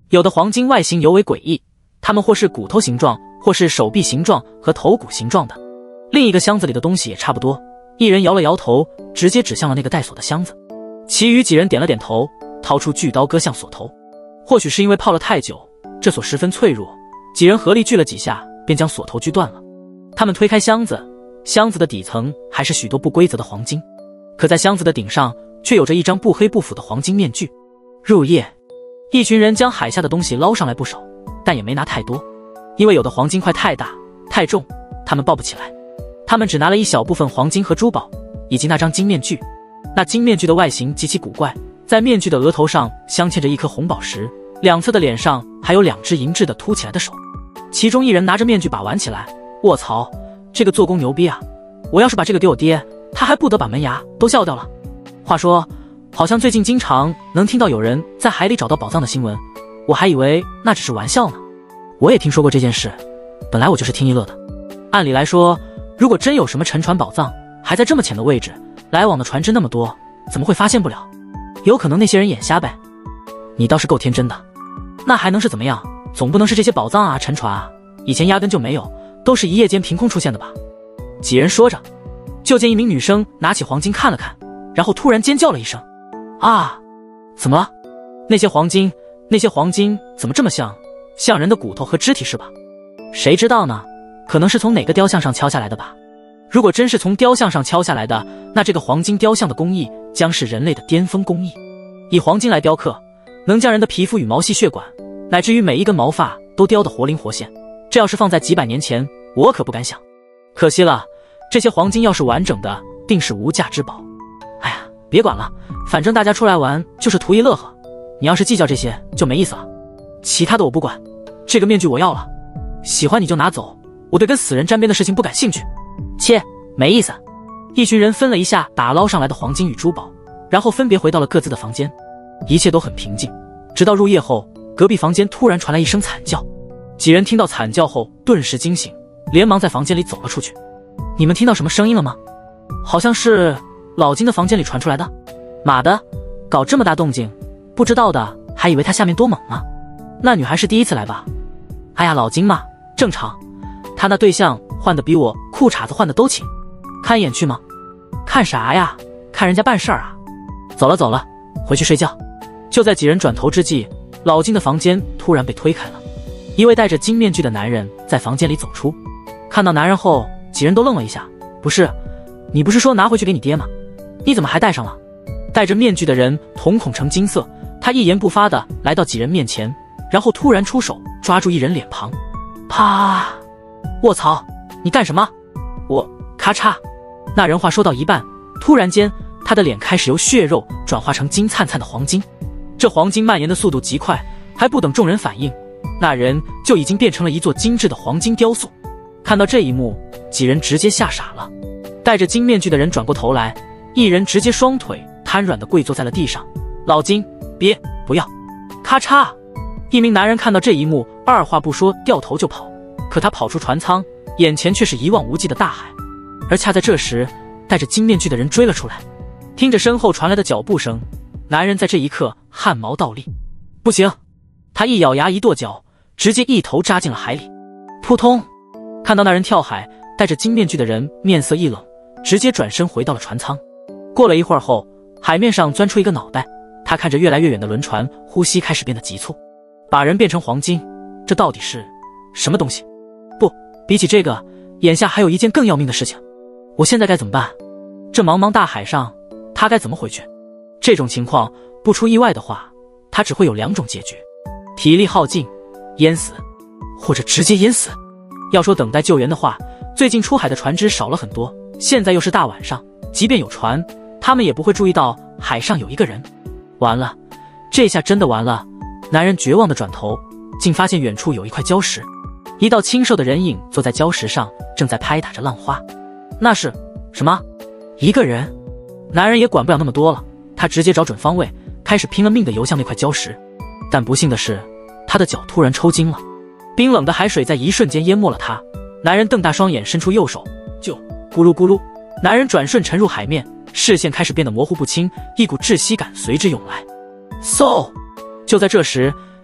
有的黄金外形尤为诡异，它们或是骨头形状，或是手臂形状和头骨形状的。另一个箱子里的东西也差不多，一人摇了摇头，直接指向了那个带锁的箱子。其余几人点了点头，掏出锯刀割向锁头。或许是因为泡了太久，这锁十分脆弱，几人合力锯了几下，便将锁头锯断了。他们推开箱子，箱子的底层还是许多不规则的黄金，可在箱子的顶上却有着一张不黑不腐的黄金面具。入夜，一群人将海下的东西捞上来不少，但也没拿太多，因为有的黄金块太大太重，他们抱不起来。他们只拿了一小部分黄金和珠宝，以及那张金面具。那金面具的外形极其古怪，在面具的额头上镶嵌着一颗红宝石，两侧的脸上还有两只银质的凸起来的手。其中一人拿着面具把玩起来，卧槽，这个做工牛逼啊！我要是把这个给我爹，他还不得把门牙都笑掉了。话说，好像最近经常能听到有人在海里找到宝藏的新闻，我还以为那只是玩笑呢。我也听说过这件事，本来我就是听一乐的。按理来说，如果真有什么沉船宝藏还在这么浅的位置，来往的船只那么多，怎么会发现不了？有可能那些人眼瞎呗。你倒是够天真的。那还能是怎么样？总不能是这些宝藏啊沉船啊，以前压根就没有，都是一夜间凭空出现的吧？几人说着，就见一名女生拿起黄金看了看，然后突然尖叫了一声：啊！怎么了？那些黄金怎么这么像人的骨头和肢体是吧？谁知道呢？可能是从哪个雕像上敲下来的吧。如果真是从雕像上敲下来的，那这个黄金雕像的工艺将是人类的巅峰工艺。以黄金来雕刻，能将人的皮肤、羽毛细血管，乃至于每一根毛发都雕得活灵活现。这要是放在几百年前，我可不敢想。可惜了，这些黄金要是完整的，定是无价之宝。哎呀，别管了，反正大家出来玩就是图一乐呵，你要是计较这些就没意思了。其他的我不管，这个面具我要了，喜欢你就拿走，我对跟死人沾边的事情不感兴趣。切，没意思。一群人分了一下打捞上来的黄金与珠宝，然后分别回到了各自的房间。一切都很平静，直到入夜后，隔壁房间突然传来一声惨叫。几人听到惨叫后顿时惊醒，连忙在房间里走了出去。你们听到什么声音了吗？好像是老金的房间里传出来的。妈的，搞这么大动静，不知道的还以为他下面多猛呢。那女孩是第一次来吧？哎呀，老金嘛，正常。他那对象换的比我裤衩子换的都勤。看一眼去吗？看啥呀？看人家办事儿啊。走了走了，回去睡觉。就在几人转头之际，老金的房间突然被推开了，一位戴着金面具的男人在房间里走出。看到男人后，几人都愣了一下。不是，你不是说拿回去给你爹吗？你怎么还戴上了？戴着面具的人瞳孔呈金色，他一言不发地来到几人面前，然后突然出手抓住一人脸庞。啪！卧槽，你干什么？我咔嚓！那人话说到一半，突然间他的脸开始由血肉转化成金灿灿的黄金。这黄金蔓延的速度极快，还不等众人反应，那人就已经变成了一座精致的黄金雕塑。看到这一幕，几人直接吓傻了。戴着金面具的人转过头来，一人直接双腿瘫软地跪坐在了地上。老金，别，不要！咔嚓！一名男人看到这一幕，二话不说掉头就跑。可他跑出船舱，眼前却是一望无际的大海。而恰在这时，戴着金面具的人追了出来。听着身后传来的脚步声，男人在这一刻汗毛倒立。不行！他一咬牙一跺脚，直接一头扎进了海里。扑通！看到那人跳海，戴着金面具的人面色一冷，直接转身回到了船舱。过了一会儿后，海面上钻出一个脑袋，他看着越来越远的轮船，呼吸开始变得急促。把人变成黄金，这到底是什么东西？不，比起这个，眼下还有一件更要命的事情。我现在该怎么办？这茫茫大海上，他该怎么回去？这种情况不出意外的话，他只会有两种结局：体力耗尽，淹死，或者直接淹死。要说等待救援的话，最近出海的船只少了很多，现在又是大晚上，即便有船，他们也不会注意到海上有一个人。完了，这下真的完了。男人绝望地转头，竟发现远处有一块礁石，一道清瘦的人影坐在礁石上，正在拍打着浪花。那是什么？一个人？男人也管不了那么多了，他直接找准方位，开始拼了命地游向那块礁石。但不幸的是，他的脚突然抽筋了，冰冷的海水在一瞬间淹没了他。男人瞪大双眼，伸出右手，就咕噜咕噜，男人转瞬沉入海面，视线开始变得模糊不清，一股窒息感随之涌来。嗖！就在这时，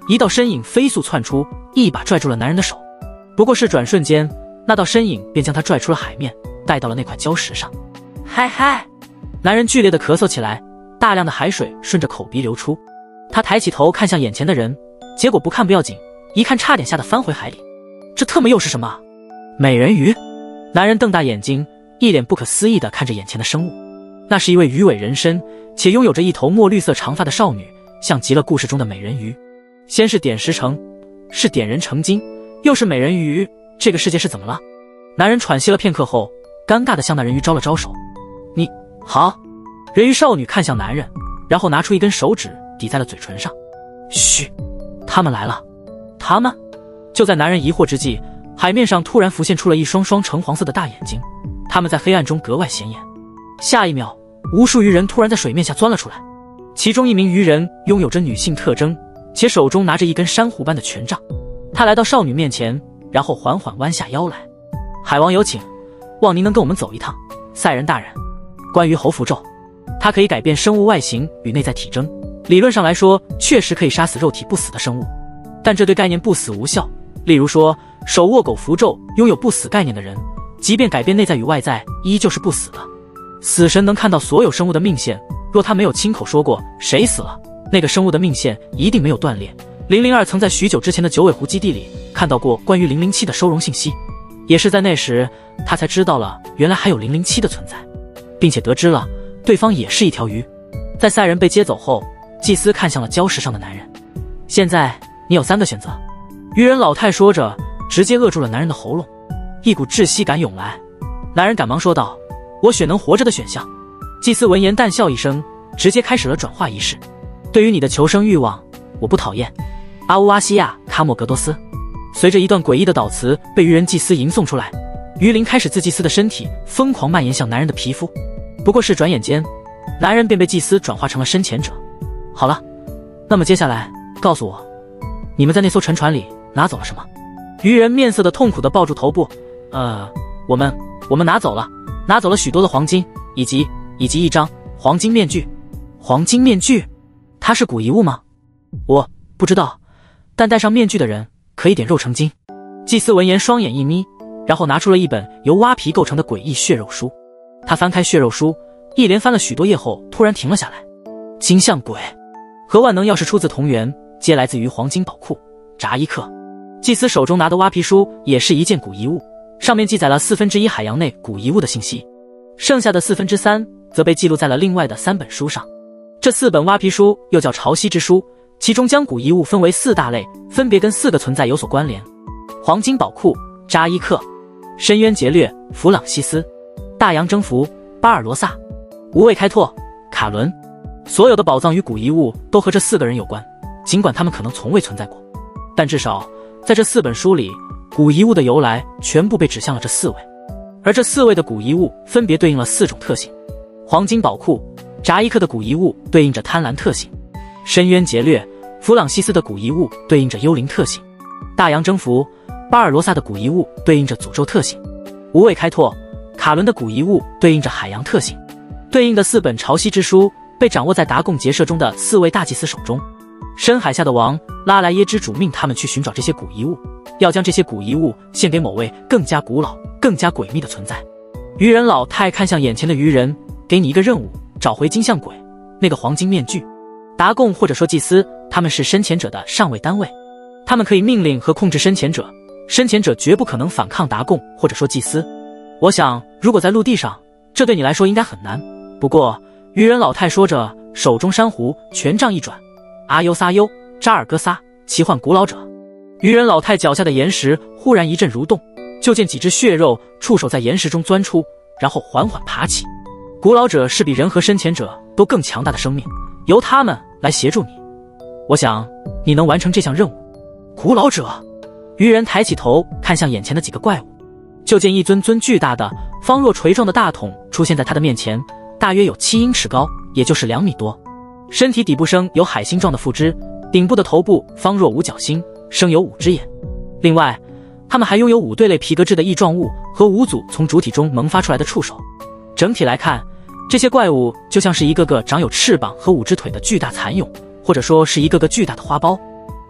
一道身影飞速窜出，一把拽住了男人的手。不过是转瞬间，那道身影便将他拽出了海面，带到了那块礁石上。嗨嗨！男人剧烈的咳嗽起来，大量的海水顺着口鼻流出。他抬起头看向眼前的人，结果不看不要紧，一看差点吓得翻回海里。这特么又是什么？美人鱼！男人瞪大眼睛，一脸不可思议地看着眼前的生物。那是一位鱼尾人身且拥有着一头墨绿色长发的少女，像极了故事中的美人鱼。先是点石成，是点人成金，又是美人鱼，这个世界是怎么了？男人喘息了片刻后，尴尬地向那人鱼招了招手。你好。人鱼少女看向男人，然后拿出一根手指抵在了嘴唇上。嘘，他们来了。他们？就在男人疑惑之际，海面上突然浮现出了一双双橙黄色的大眼睛，他们在黑暗中格外显眼。下一秒，无数鱼人突然在水面下钻了出来，其中一名鱼人拥有着女性特征，且手中拿着一根珊瑚般的权杖。他来到少女面前，然后缓缓弯下腰来。海王有请，望您能跟我们走一趟。赛人大人，关于猴符咒，它可以改变生物外形与内在体征，理论上来说确实可以杀死肉体不死的生物，但这对概念不死无效。例如说，手握狗符咒拥有不死概念的人，即便改变内在与外在，依旧是不死的。死神能看到所有生物的命线，若他没有亲口说过谁死了，那个生物的命线一定没有断裂。002曾在许久之前的九尾狐基地里看到过关于007的收容信息，也是在那时他才知道了原来还有007的存在，并且得知了对方也是一条鱼。在赛人被接走后，祭司看向了礁石上的男人。现在你有3个选择。鱼人老太说着，直接扼住了男人的喉咙。一股窒息感涌来，男人赶忙说道：我选能活着的选项。祭司闻言淡笑一声，直接开始了转化仪式。对于你的求生欲望，我不讨厌。阿乌阿西亚卡莫格多斯。随着一段诡异的祷词被鱼人祭司吟诵出来，鱼鳞开始自祭司的身体疯狂蔓延向男人的皮肤。不过是转眼间，男人便被祭司转化成了深潜者。好了，那么接下来告诉我，你们在那艘沉船里拿走了什么？鱼人面色的痛苦地抱住头部。我们拿走了许多的黄金，以及一张黄金面具。黄金面具？它是古遗物吗？我不知道，但戴上面具的人可以点肉成金。祭司闻言双眼一眯，然后拿出了一本由蛙皮构成的诡异血肉书。他翻开血肉书，一连翻了许多页后突然停了下来。金像鬼和万能钥匙出自同源，皆来自于黄金宝库扎伊克。祭司手中拿的蛙皮书也是一件古遗物，上面记载了1/4海洋内古遗物的信息，剩下的3/4则被记录在了另外的3本书上。这4本蛙皮书又叫潮汐之书，其中将古遗物分为4大类，分别跟4个存在有所关联：黄金宝库扎伊克、深渊劫掠弗朗西斯、大洋征服巴尔罗萨、无畏开拓卡伦。所有的宝藏与古遗物都和这4个人有关，尽管他们可能从未存在过，但至少在这4本书里，古遗物的由来全部被指向了这4位，而这4位的古遗物分别对应了4种特性。黄金宝库扎伊克的古遗物对应着贪婪特性，深渊劫掠弗朗西斯的古遗物对应着幽灵特性，大洋征服巴尔罗萨的古遗物对应着诅咒特性，无畏开拓卡伦的古遗物对应着海洋特性。对应的4本潮汐之书被掌握在达贡结社中的4位大祭司手中。深海下的王拉莱耶之主命他们去寻找这些古遗物，要将这些古遗物献给某位更加古老更加诡秘的存在。鱼人老太看向眼前的鱼人，给你一个任务，找回金像鬼那个黄金面具。达贡或者说祭司，他们是深潜者的上位单位，他们可以命令和控制深潜者，深潜者绝不可能反抗达贡或者说祭司。我想如果在陆地上，这对你来说应该很难。不过鱼人老太说着，手中珊瑚权杖一转，阿尤撒尤扎尔戈撒奇幻古老者。鱼人老太脚下的岩石忽然一阵蠕动，就见几只血肉触手在岩石中钻出，然后缓缓爬起。古老者是比人和深潜者都更强大的生命，由他们来协助你。我想你能完成这项任务。古老者。鱼人抬起头看向眼前的几个怪物，就见一尊尊巨大的方若锤状的大桶出现在他的面前，大约有7英尺高，也就是2米多。身体底部生有海星状的腹肢，顶部的头部方若五角星，生有5只眼。另外它们还拥有5对类皮革质的翼状物和5组从主体中萌发出来的触手。整体来看，这些怪物就像是一个个长有翅膀和5只腿的巨大蚕蛹，或者说是一个个巨大的花苞。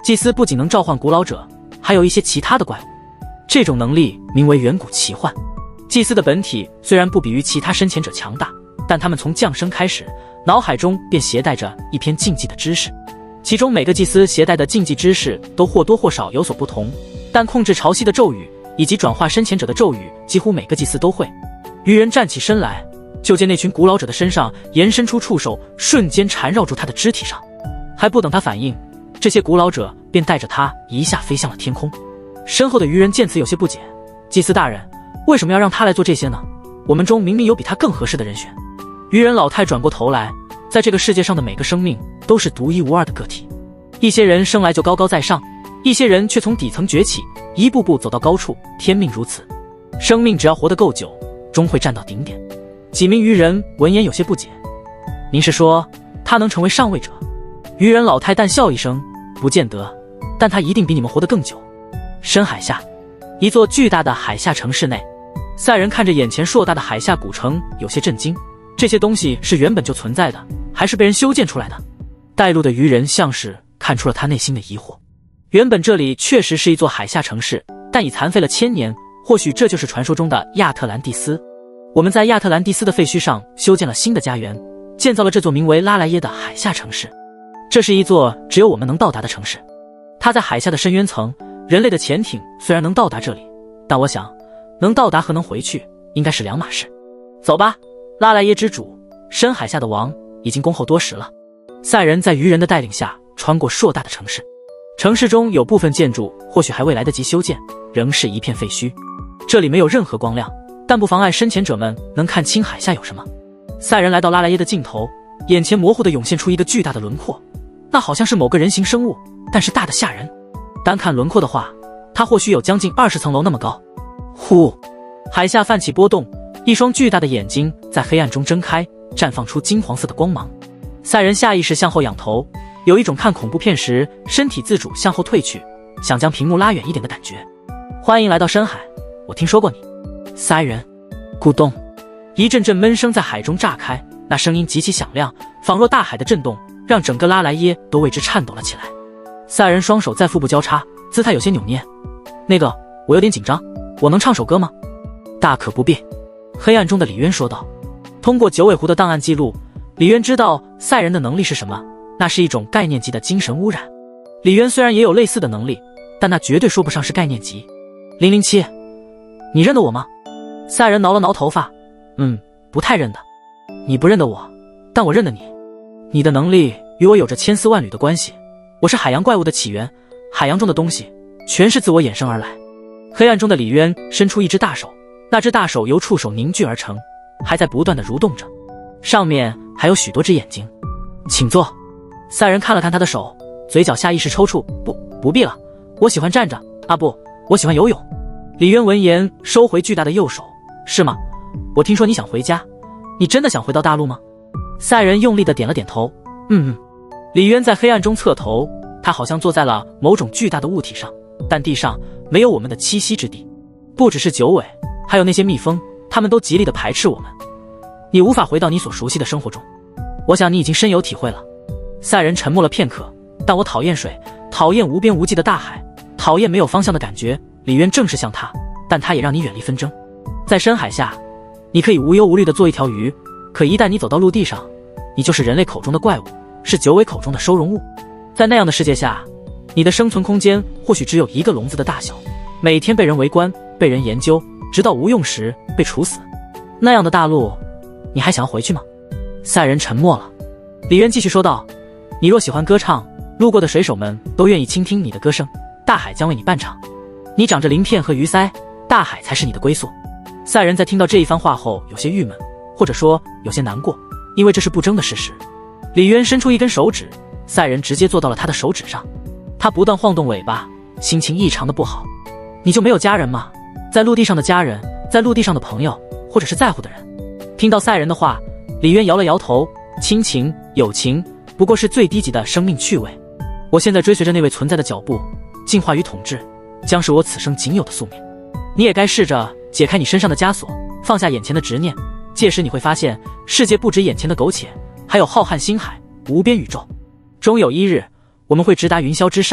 祭司不仅能召唤古老者，还有一些其他的怪物。这种能力名为远古奇幻。祭司的本体虽然不比于其他深潜者强大，但他们从降生开始，脑海中便携带着一篇禁忌的知识。其中每个祭司携带的禁忌知识都或多或少有所不同，但控制潮汐的咒语以及转化深潜者的咒语，几乎每个祭司都会。愚人站起身来，就见那群古老者的身上延伸出触手，瞬间缠绕住他的肢体上。还不等他反应，这些古老者便带着他一下飞向了天空。身后的愚人见此有些不解，祭司大人，为什么要让他来做这些呢？我们中明明有比他更合适的人选。愚人老太转过头来，在这个世界上的每个生命都是独一无二的个体，一些人生来就高高在上，一些人却从底层崛起，一步步走到高处，天命如此。生命只要活得够久，终会站到顶点。几名愚人闻言有些不解，您是说他能成为上位者？愚人老太淡笑一声，不见得，但他一定比你们活得更久。深海下，一座巨大的海下城市内，赛人看着眼前硕大的海下古城，有些震惊。这些东西是原本就存在的，还是被人修建出来的？带路的愚人像是看出了他内心的疑惑。原本这里确实是一座海下城市，但已残废了1000年，或许这就是传说中的亚特兰蒂斯。我们在亚特兰蒂斯的废墟上修建了新的家园，建造了这座名为拉莱耶的海下城市。这是一座只有我们能到达的城市，它在海下的深渊层。人类的潜艇虽然能到达这里，但我想能到达和能回去应该是两码事。走吧，拉莱耶之主，深海下的王已经恭候多时了。赛人在愚人的带领下穿过硕大的城市，城市中有部分建筑或许还未来得及修建，仍是一片废墟。这里没有任何光亮，但不妨碍深潜者们能看清海下有什么。赛人来到拉莱耶的尽头，眼前模糊地涌现出一个巨大的轮廓，那好像是某个人形生物，但是大得吓人。单看轮廓的话，它或许有将近20层楼那么高。呼，海下泛起波动，一双巨大的眼睛在黑暗中睁开，绽放出金黄色的光芒。赛人下意识向后仰头，有一种看恐怖片时身体自主向后退去，想将屏幕拉远一点的感觉。欢迎来到深海，我听说过你。赛人，咕咚，一阵阵闷声在海中炸开，那声音极其响亮，仿若大海的震动，让整个拉莱耶都为之颤抖了起来。赛人双手在腹部交叉，姿态有些扭捏。那个，我有点紧张，我能唱首歌吗？大可不必。黑暗中的李渊说道。通过九尾狐的档案记录，李渊知道赛人的能力是什么，那是一种概念级的精神污染。李渊虽然也有类似的能力，但那绝对说不上是概念级。007，你认得我吗？赛人挠了挠头发，不太认得。你不认得我，但我认得你。你的能力与我有着千丝万缕的关系。我是海洋怪物的起源，海洋中的东西全是自我衍生而来。黑暗中的李渊伸出一只大手，那只大手由触手凝聚而成，还在不断地蠕动着，上面还有许多只眼睛。请坐。赛人看了看他的手，嘴角下意识抽搐，不必了，我喜欢站着，不，我喜欢游泳。李渊闻言收回巨大的右手，是吗？我听说你想回家，你真的想回到大陆吗？赛人用力地点了点头，李渊在黑暗中侧头，他好像坐在了某种巨大的物体上，但地上没有我们的栖息之地。不只是九尾，还有那些蜜蜂，他们都极力地排斥我们。你无法回到你所熟悉的生活中，我想你已经深有体会了。赛人沉默了片刻，但我讨厌水，讨厌无边无际的大海，讨厌没有方向的感觉。李渊正是像他，但他也让你远离纷争。在深海下，你可以无忧无虑地做一条鱼，可一旦你走到陆地上，你就是人类口中的怪物，是九尾口中的收容物。在那样的世界下，你的生存空间或许只有一个笼子的大小，每天被人围观，被人研究，直到无用时被处死。那样的大陆，你还想要回去吗？赛人沉默了。李渊继续说道，你若喜欢歌唱，路过的水手们都愿意倾听你的歌声，大海将为你伴唱。你长着鳞片和鱼鳃，大海才是你的归宿。赛人在听到这一番话后有些郁闷，或者说有些难过，因为这是不争的事实。李渊伸出一根手指，赛人直接坐到了他的手指上，他不断晃动尾巴，心情异常的不好。你就没有家人吗？在陆地上的家人，在陆地上的朋友，或者是在乎的人？听到赛人的话，李渊摇了摇头，亲情、友情不过是最低级的生命趣味。我现在追随着那位存在的脚步，进化与统治将是我此生仅有的宿命。你也该试着解开你身上的枷锁，放下眼前的执念，届时你会发现世界不止眼前的苟且，还有浩瀚星海，无边宇宙。终有一日，我们会直达云霄之上，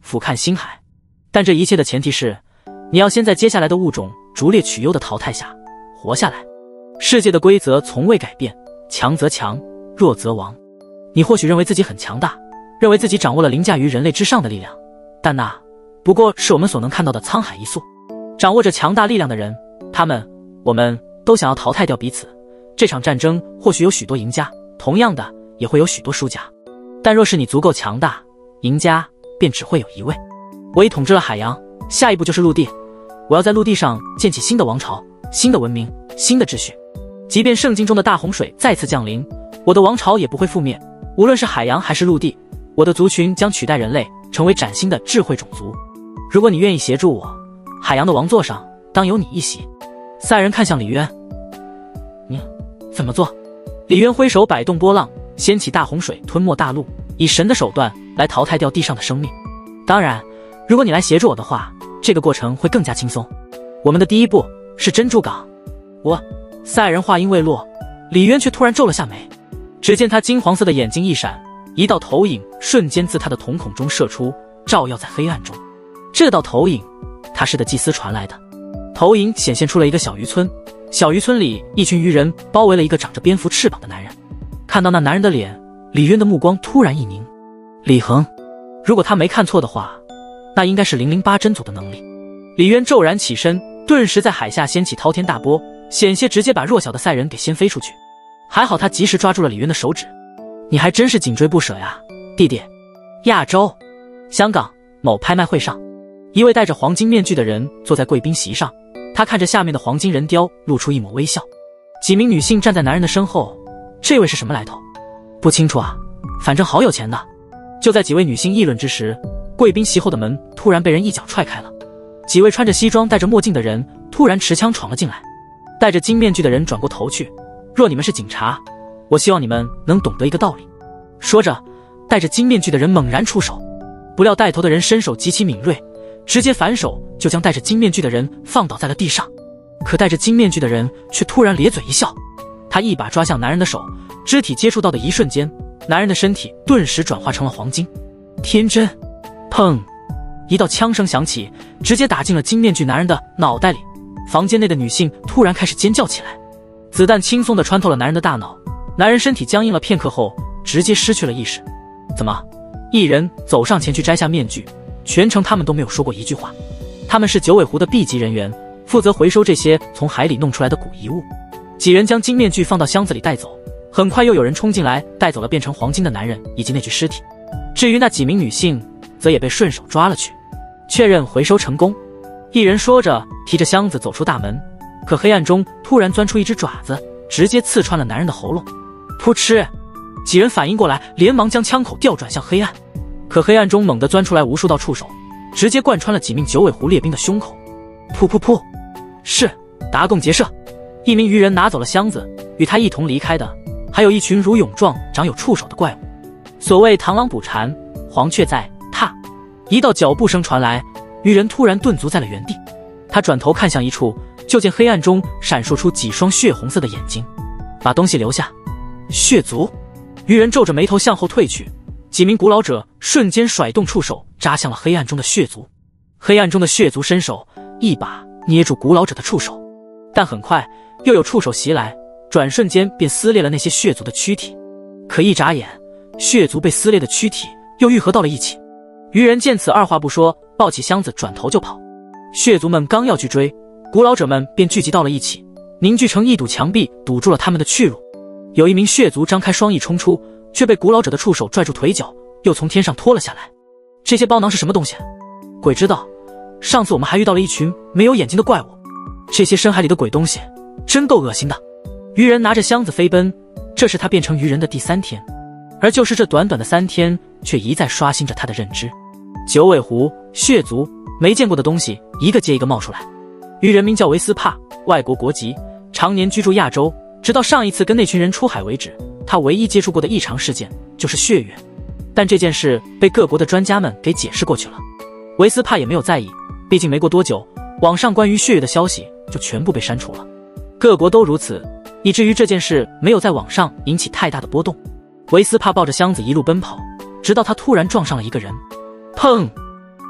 俯瞰星海。但这一切的前提是，你要先在接下来的物种逐劣取优的淘汰下活下来。世界的规则从未改变，强则强，弱则亡。你或许认为自己很强大，认为自己掌握了凌驾于人类之上的力量，但那不过是我们所能看到的沧海一粟。掌握着强大力量的人，我们都想要淘汰掉彼此。这场战争或许有许多赢家，同样的也会有许多输家。但若是你足够强大，赢家便只会有一位。我已统治了海洋，下一步就是陆地。我要在陆地上建起新的王朝，新的文明，新的秩序。即便圣经中的大洪水再次降临，我的王朝也不会覆灭。无论是海洋还是陆地，我的族群将取代人类，成为崭新的智慧种族。如果你愿意协助我，海洋的王座上当有你一席。赛人看向李渊，你怎么做？李渊挥手摆动波浪，掀起大洪水，吞没大陆，以神的手段来淘汰掉地上的生命。当然，如果你来协助我的话，这个过程会更加轻松。我们的第一步是珍珠港。赛人话音未落，李渊却突然皱了下眉。只见他金黄色的眼睛一闪，一道投影瞬间自他的瞳孔中射出，照耀在黑暗中。这道投影，他是的祭司传来的。投影显现出了一个小渔村，小渔村里一群渔人包围了一个长着蝙蝠翅膀的男人。看到那男人的脸，李渊的目光突然一凝。李恒，如果他没看错的话，那应该是008真祖的能力。李渊骤然起身，顿时在海下掀起滔天大波，险些直接把弱小的赛人给掀飞出去。还好他及时抓住了李渊的手指。你还真是紧追不舍呀，弟弟。亚洲，香港某拍卖会上，一位戴着黄金面具的人坐在贵宾席上，他看着下面的黄金人雕，露出一抹微笑。几名女性站在男人的身后，这位是什么来头？不清楚啊，反正好有钱的。就在几位女性议论之时，贵宾席后的门突然被人一脚踹开了。几位穿着西装戴着墨镜的人突然持枪闯了进来。戴着金面具的人转过头去，若你们是警察，我希望你们能懂得一个道理。说着，戴着金面具的人猛然出手，不料带头的人身手极其敏锐，直接反手就将戴着金面具的人放倒在了地上。可戴着金面具的人却突然咧嘴一笑，他一把抓向男人的手，肢体接触到的一瞬间，男人的身体顿时转化成了黄金。天真！砰！一道枪声响起，直接打进了金面具男人的脑袋里。房间内的女性突然开始尖叫起来，子弹轻松地穿透了男人的大脑，男人身体僵硬了片刻后，直接失去了意识。怎么？一人走上前去摘下面具，全程他们都没有说过一句话。他们是九尾湖的 B 级人员，负责回收这些从海里弄出来的古遗物。几人将金面具放到箱子里带走，很快又有人冲进来带走了变成黄金的男人以及那具尸体。至于那几名女性，则也被顺手抓了去。确认回收成功，一人说着提着箱子走出大门，可黑暗中突然钻出一只爪子，直接刺穿了男人的喉咙。噗嗤！几人反应过来，连忙将枪口调转向黑暗，可黑暗中猛地钻出来无数道触手，直接贯穿了几名九尾狐猎兵的胸口。噗噗噗！是达贡结社。一名渔人拿走了箱子，与他一同离开的还有一群如蛹状长有触手的怪物。所谓螳螂捕蝉，黄雀在踏。一道脚步声传来，渔人突然顿足在了原地。他转头看向一处，就见黑暗中闪烁出几双血红色的眼睛。把东西留下。血族！渔人皱着眉头向后退去，几名古老者瞬间甩动触手扎向了黑暗中的血族。黑暗中的血族伸手一把捏住古老者的触手，但很快又有触手袭来，转瞬间便撕裂了那些血族的躯体。可一眨眼，血族被撕裂的躯体又愈合到了一起。渔人见此，二话不说，抱起箱子转头就跑。血族们刚要去追，古老者们便聚集到了一起，凝聚成一堵墙壁，堵住了他们的去路。有一名血族张开双翼冲出，却被古老者的触手拽住腿脚，又从天上拖了下来。这些包囊是什么东西？鬼知道，上次我们还遇到了一群没有眼睛的怪物。这些深海里的鬼东西真够恶心的。渔人拿着箱子飞奔，这是他变成渔人的第3天，而就是这短短的3天，却一再刷新着他的认知。九尾狐、血族，没见过的东西一个接一个冒出来。渔人名叫维斯帕，外国国籍，常年居住亚洲，直到上一次跟那群人出海为止，他唯一接触过的异常事件就是血月。但这件事被各国的专家们给解释过去了，维斯帕也没有在意，毕竟没过多久，网上关于血月的消息就全部被删除了。各国都如此，以至于这件事没有在网上引起太大的波动。维斯帕抱着箱子一路奔跑，直到他突然撞上了一个人。砰！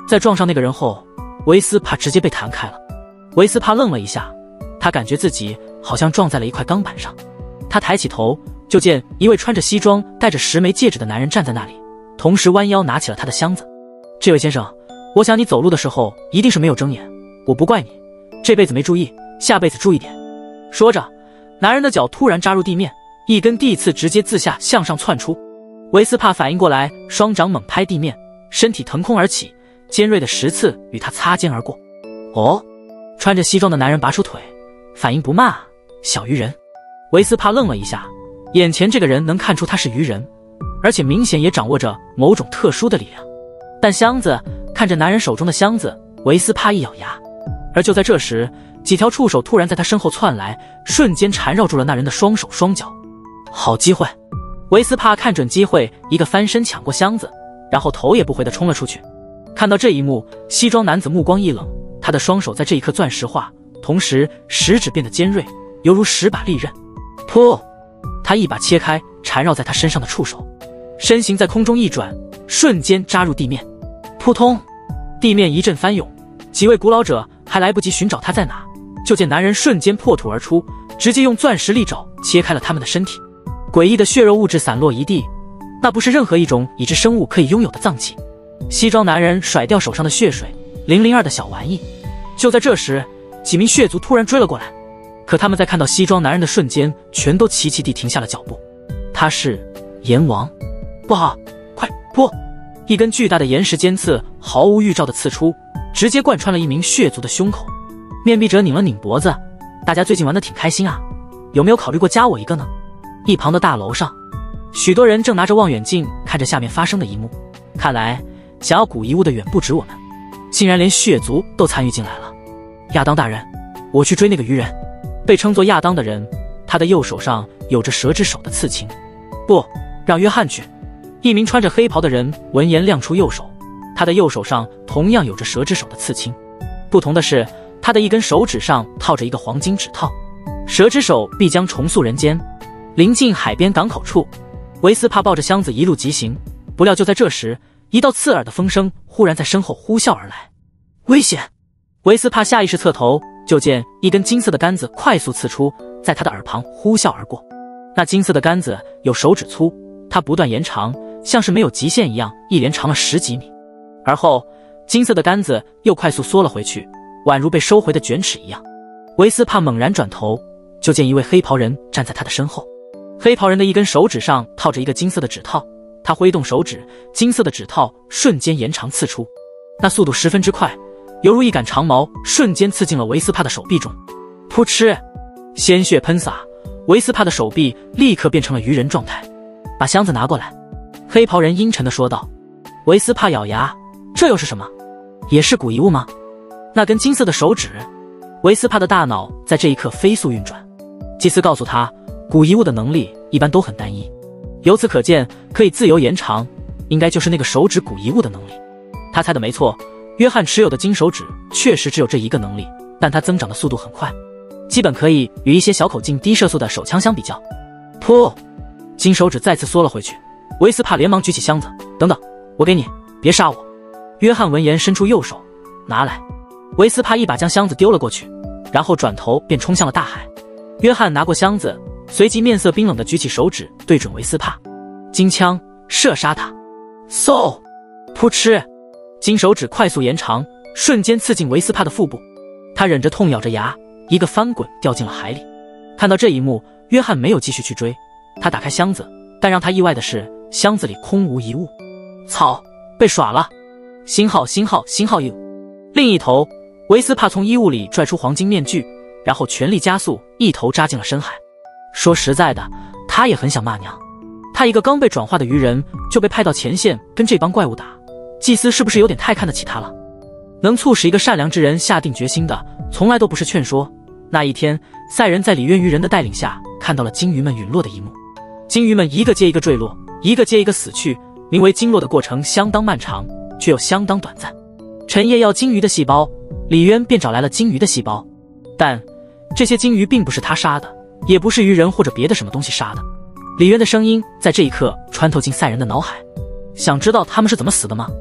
在撞上那个人后，维斯帕直接被弹开了。维斯帕愣了一下，他感觉自己好像撞在了一块钢板上。他抬起头，就见一位穿着西装、戴着10枚戒指的男人站在那里，同时弯腰拿起了他的箱子。这位先生，我想你走路的时候一定是没有睁眼，我不怪你，这辈子没注意，下辈子注意点。说着，男人的脚突然扎入地面，一根地刺直接自下向上窜出。维斯帕反应过来，双掌猛拍地面，身体腾空而起，尖锐的石刺与他擦肩而过。哦，穿着西装的男人拔出腿，反应不慢啊，小鱼人。维斯帕愣了一下，眼前这个人能看出他是鱼人，而且明显也掌握着某种特殊的力量。但箱子，看着男人手中的箱子，维斯帕一咬牙。而就在这时，几条触手突然在他身后窜来，瞬间缠绕住了那人的双手双脚。好机会！维斯帕看准机会，一个翻身抢过箱子，然后头也不回地冲了出去。看到这一幕，西装男子目光一冷，他的双手在这一刻钻石化，同时食指变得尖锐，犹如10把利刃。噗！他一把切开缠绕在他身上的触手，身形在空中一转，瞬间扎入地面。扑通！地面一阵翻涌，几位古老者还来不及寻找他在哪，就见男人瞬间破土而出，直接用钻石利爪切开了他们的身体。诡异的血肉物质散落一地，那不是任何一种已知生物可以拥有的脏器。西装男人甩掉手上的血水，002的小玩意。就在这时，几名血族突然追了过来，可他们在看到西装男人的瞬间，全都齐齐地停下了脚步。他是阎王！不好，快扑！一根巨大的岩石尖刺毫无预兆地刺出，直接贯穿了一名血族的胸口。面壁者拧了拧脖子，大家最近玩得挺开心啊，有没有考虑过加我一个呢？一旁的大楼上，许多人正拿着望远镜看着下面发生的一幕。看来想要古遗物的远不止我们，竟然连血族都参与进来了。亚当大人，我去追那个鱼人。被称作亚当的人，他的右手上有着蛇之手的刺青。不，让约翰去。一名穿着黑袍的人闻言亮出右手，他的右手上同样有着蛇之手的刺青，不同的是，他的一根手指上套着一个黄金指套。蛇之手必将重塑人间。临近海边港口处，维斯帕抱着箱子一路疾行，不料就在这时，一道刺耳的风声忽然在身后呼啸而来。危险！维斯帕下意识侧头，就见一根金色的杆子快速刺出，在他的耳旁呼啸而过。那金色的杆子有手指粗，它不断延长，像是没有极限一样，一连长了10几米。而后，金色的杆子又快速缩了回去，宛如被收回的卷尺一样。维斯帕猛然转头，就见一位黑袍人站在他的身后。黑袍人的一根手指上套着一个金色的指套，他挥动手指，金色的指套瞬间延长刺出，那速度十分之快，犹如一杆长矛，瞬间刺进了维斯帕的手臂中。噗嗤，鲜血喷洒，维斯帕的手臂立刻变成了鱼人状态。把箱子拿过来，黑袍人阴沉地说道。维斯帕咬牙，这又是什么？也是古遗物吗？那根金色的手指？维斯帕的大脑在这一刻飞速运转。祭司告诉他，古遗物的能力一般都很单一，由此可见，可以自由延长，应该就是那个手指古遗物的能力。他猜的没错，约翰持有的金手指确实只有这一个能力，但它增长的速度很快，基本可以与一些小口径低射速的手枪相比较。噗！金手指再次缩了回去，维斯帕连忙举起箱子，等等，我给你，别杀我。约翰闻言伸出右手，拿来。维斯帕一把将箱子丢了过去，然后转头便冲向了大海。约翰拿过箱子，随即面色冰冷地举起手指对准维斯帕，金枪射杀他。嗖！噗嗤！金手指快速延长，瞬间刺进维斯帕的腹部。他忍着痛咬着牙，一个翻滚掉进了海里。看到这一幕，约翰没有继续去追，他打开箱子，但让他意外的是，箱子里空无一物。操，被耍了！星号星号星号 U。另一头，维斯帕从衣物里拽出黄金面具，然后全力加速，一头扎进了深海。说实在的，他也很想骂娘。他一个刚被转化的鱼人，就被派到前线跟这帮怪物打，祭司是不是有点太看得起他了？能促使一个善良之人下定决心的，从来都不是劝说。那一天，赛人在里约鱼人的带领下，看到了鲸鱼们陨落的一幕。鲸鱼们一个接一个坠落，一个接一个死去，名为鲸落的过程相当漫长，却又相当短暂。陈烨要鲸鱼的细胞，李渊便找来了鲸鱼的细胞，但这些鲸鱼并不是他杀的，也不是鱼人或者别的什么东西杀的。李渊的声音在这一刻穿透进赛人的脑海，想知道他们是怎么死的吗？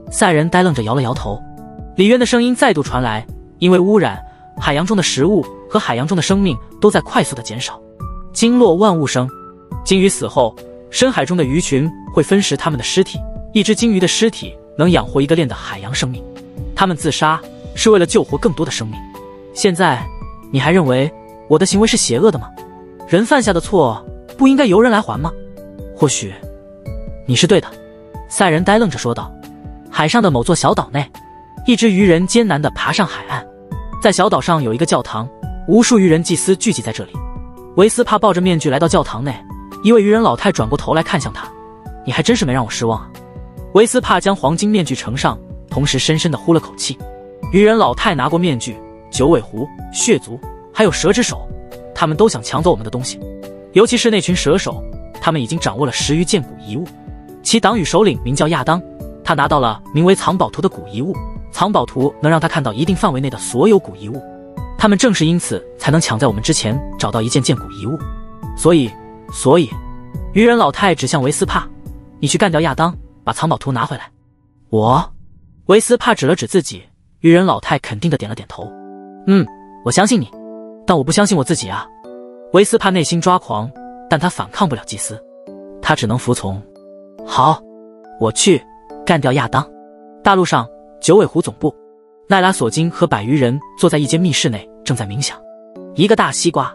赛人呆愣着摇了摇头。李渊的声音再度传来，因为污染，海洋中的食物和海洋中的生命都在快速的减少。鲸落万物生，鲸鱼死后，深海中的鱼群会分食它们的尸体，一只鲸鱼的尸体能养活一个链的海洋生命。它们自杀是为了救活更多的生命。现在你还认为我的行为是邪恶的吗？人犯下的错不应该由人来还吗？或许你是对的。赛人呆愣着说道。海上的某座小岛内，一只鱼人艰难地爬上海岸。在小岛上有一个教堂，无数鱼人祭司聚集在这里。维斯帕抱着面具来到教堂内，一位鱼人老太转过头来看向他。你还真是没让我失望啊。维斯帕将黄金面具呈上，同时深深地呼了口气。鱼人老太拿过面具，九尾狐、血族还有蛇之手，他们都想抢走我们的东西。尤其是那群蛇手，他们已经掌握了10余件古遗物。其党羽首领名叫亚当，他拿到了名为藏宝图的古遗物，藏宝图能让他看到一定范围内的所有古遗物。他们正是因此才能抢在我们之前找到一件古遗物。所以鱼人老太指向维斯帕，你去干掉亚当，把藏宝图拿回来。维斯帕指了指自己。鱼人老太肯定地点了点头。我相信你，但我不相信我自己啊。维斯帕内心抓狂，但他反抗不了祭司，他只能服从。好，我去干掉亚当。大陆上，九尾狐总部，奈拉索金和百余人坐在一间密室内，正在冥想。一个大西瓜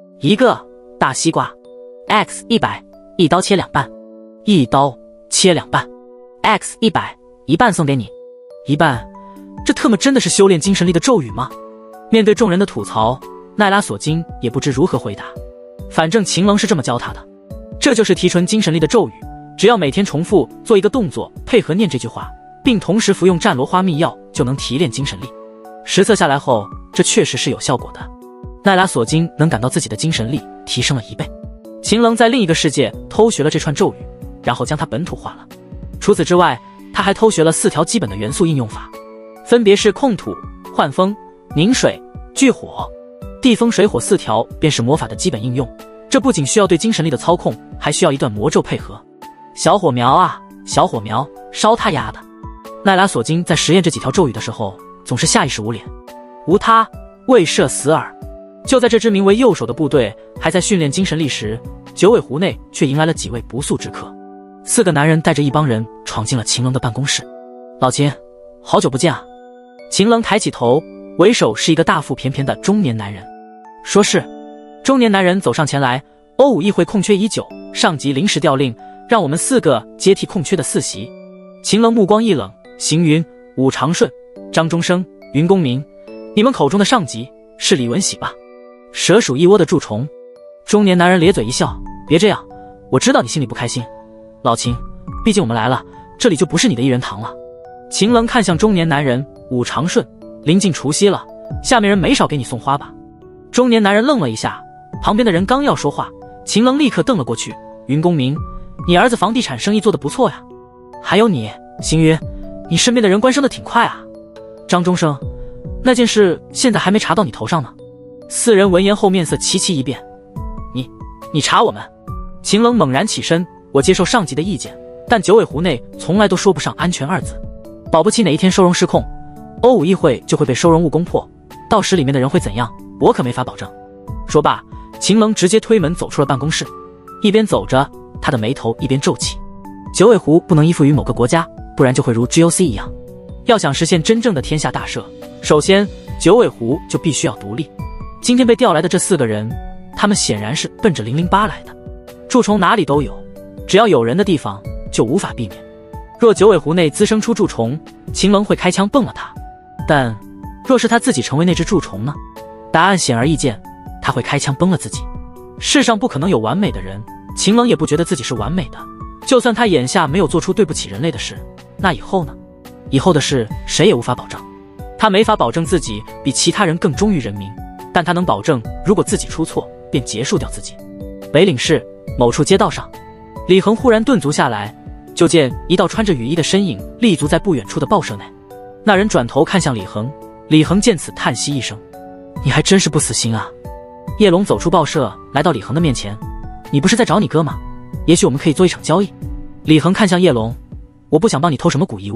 ，X100，一刀切2半，一刀切2半 ，X100，一半送给你，一半，这特么真的是修炼精神力的咒语吗？面对众人的吐槽，奈拉索金也不知如何回答。反正秦棱是这么教他的，这就是提纯精神力的咒语。只要每天重复做一个动作，配合念这句话，并同时服用战罗花秘药，就能提炼精神力。实测下来后，这确实是有效果的。奈拉索金能感到自己的精神力提升了1倍。秦棱在另一个世界偷学了这串咒语，然后将它本土化了。除此之外，他还偷学了4条基本的元素应用法，分别是控土、换风、凝水、聚火。地风水火4条便是魔法的基本应用。这不仅需要对精神力的操控，还需要一段魔咒配合。小火苗啊，小火苗，烧他丫的！奈拉索金在实验这几条咒语的时候，总是下意识捂脸。无他，未射死耳。就在这支名为右手的部队还在训练精神力时，九尾湖内却迎来了几位不速之客。4个男人带着一帮人闯进了秦棱的办公室。老秦，好久不见啊！秦棱抬起头，为首是一个大腹便便的中年男人。说是。中年男人走上前来，欧武议会空缺已久，上级临时调令，让我们4个接替空缺的4席。秦棱目光一冷，邢云、武长顺、张中生、云公明，你们口中的上级是李文喜吧？蛇鼠一窝的蛀虫。中年男人咧嘴一笑，别这样，我知道你心里不开心。老秦，毕竟我们来了，这里就不是你的一人堂了。秦棱看向中年男人，武长顺，临近除夕了，下面人没少给你送花吧？中年男人愣了一下，旁边的人刚要说话，秦棱立刻瞪了过去。云公明，你儿子房地产生意做得不错呀。还有你，邢云，你身边的人官升得挺快啊。张中生，那件事现在还没查到你头上呢。4人闻言后面色齐齐一变。你查我们？秦棱猛然起身，我接受上级的意见，但九尾湖内从来都说不上安全2字，保不齐哪一天收容失控，欧武议会就会被收容物攻破，到时里面的人会怎样，我可没法保证。说罢，秦棱直接推门走出了办公室，一边走着，他的眉头一边皱起。九尾湖不能依附于某个国家，不然就会如 GOC 一样。要想实现真正的天下大赦，首先九尾湖就必须要独立。今天被调来的这4个人，他们显然是奔着008来的。蛀虫哪里都有，只要有人的地方就无法避免。若九尾湖内滋生出蛀虫，秦棱会开枪崩了他，但若是他自己成为那只蛀虫呢？答案显而易见，他会开枪崩了自己。世上不可能有完美的人，秦棱也不觉得自己是完美的。就算他眼下没有做出对不起人类的事，那以后呢？以后的事谁也无法保证。他没法保证自己比其他人更忠于人民，但他能保证如果自己出错，便结束掉自己。北岭市某处街道上，李恒忽然顿足下来，就见一道穿着雨衣的身影立足在不远处的报社内。那人转头看向李恒，李恒见此叹息一声，你还真是不死心啊。叶龙走出报社，来到李恒的面前，你不是在找你哥吗？也许我们可以做一场交易。李恒看向叶龙，我不想帮你偷什么古遗物，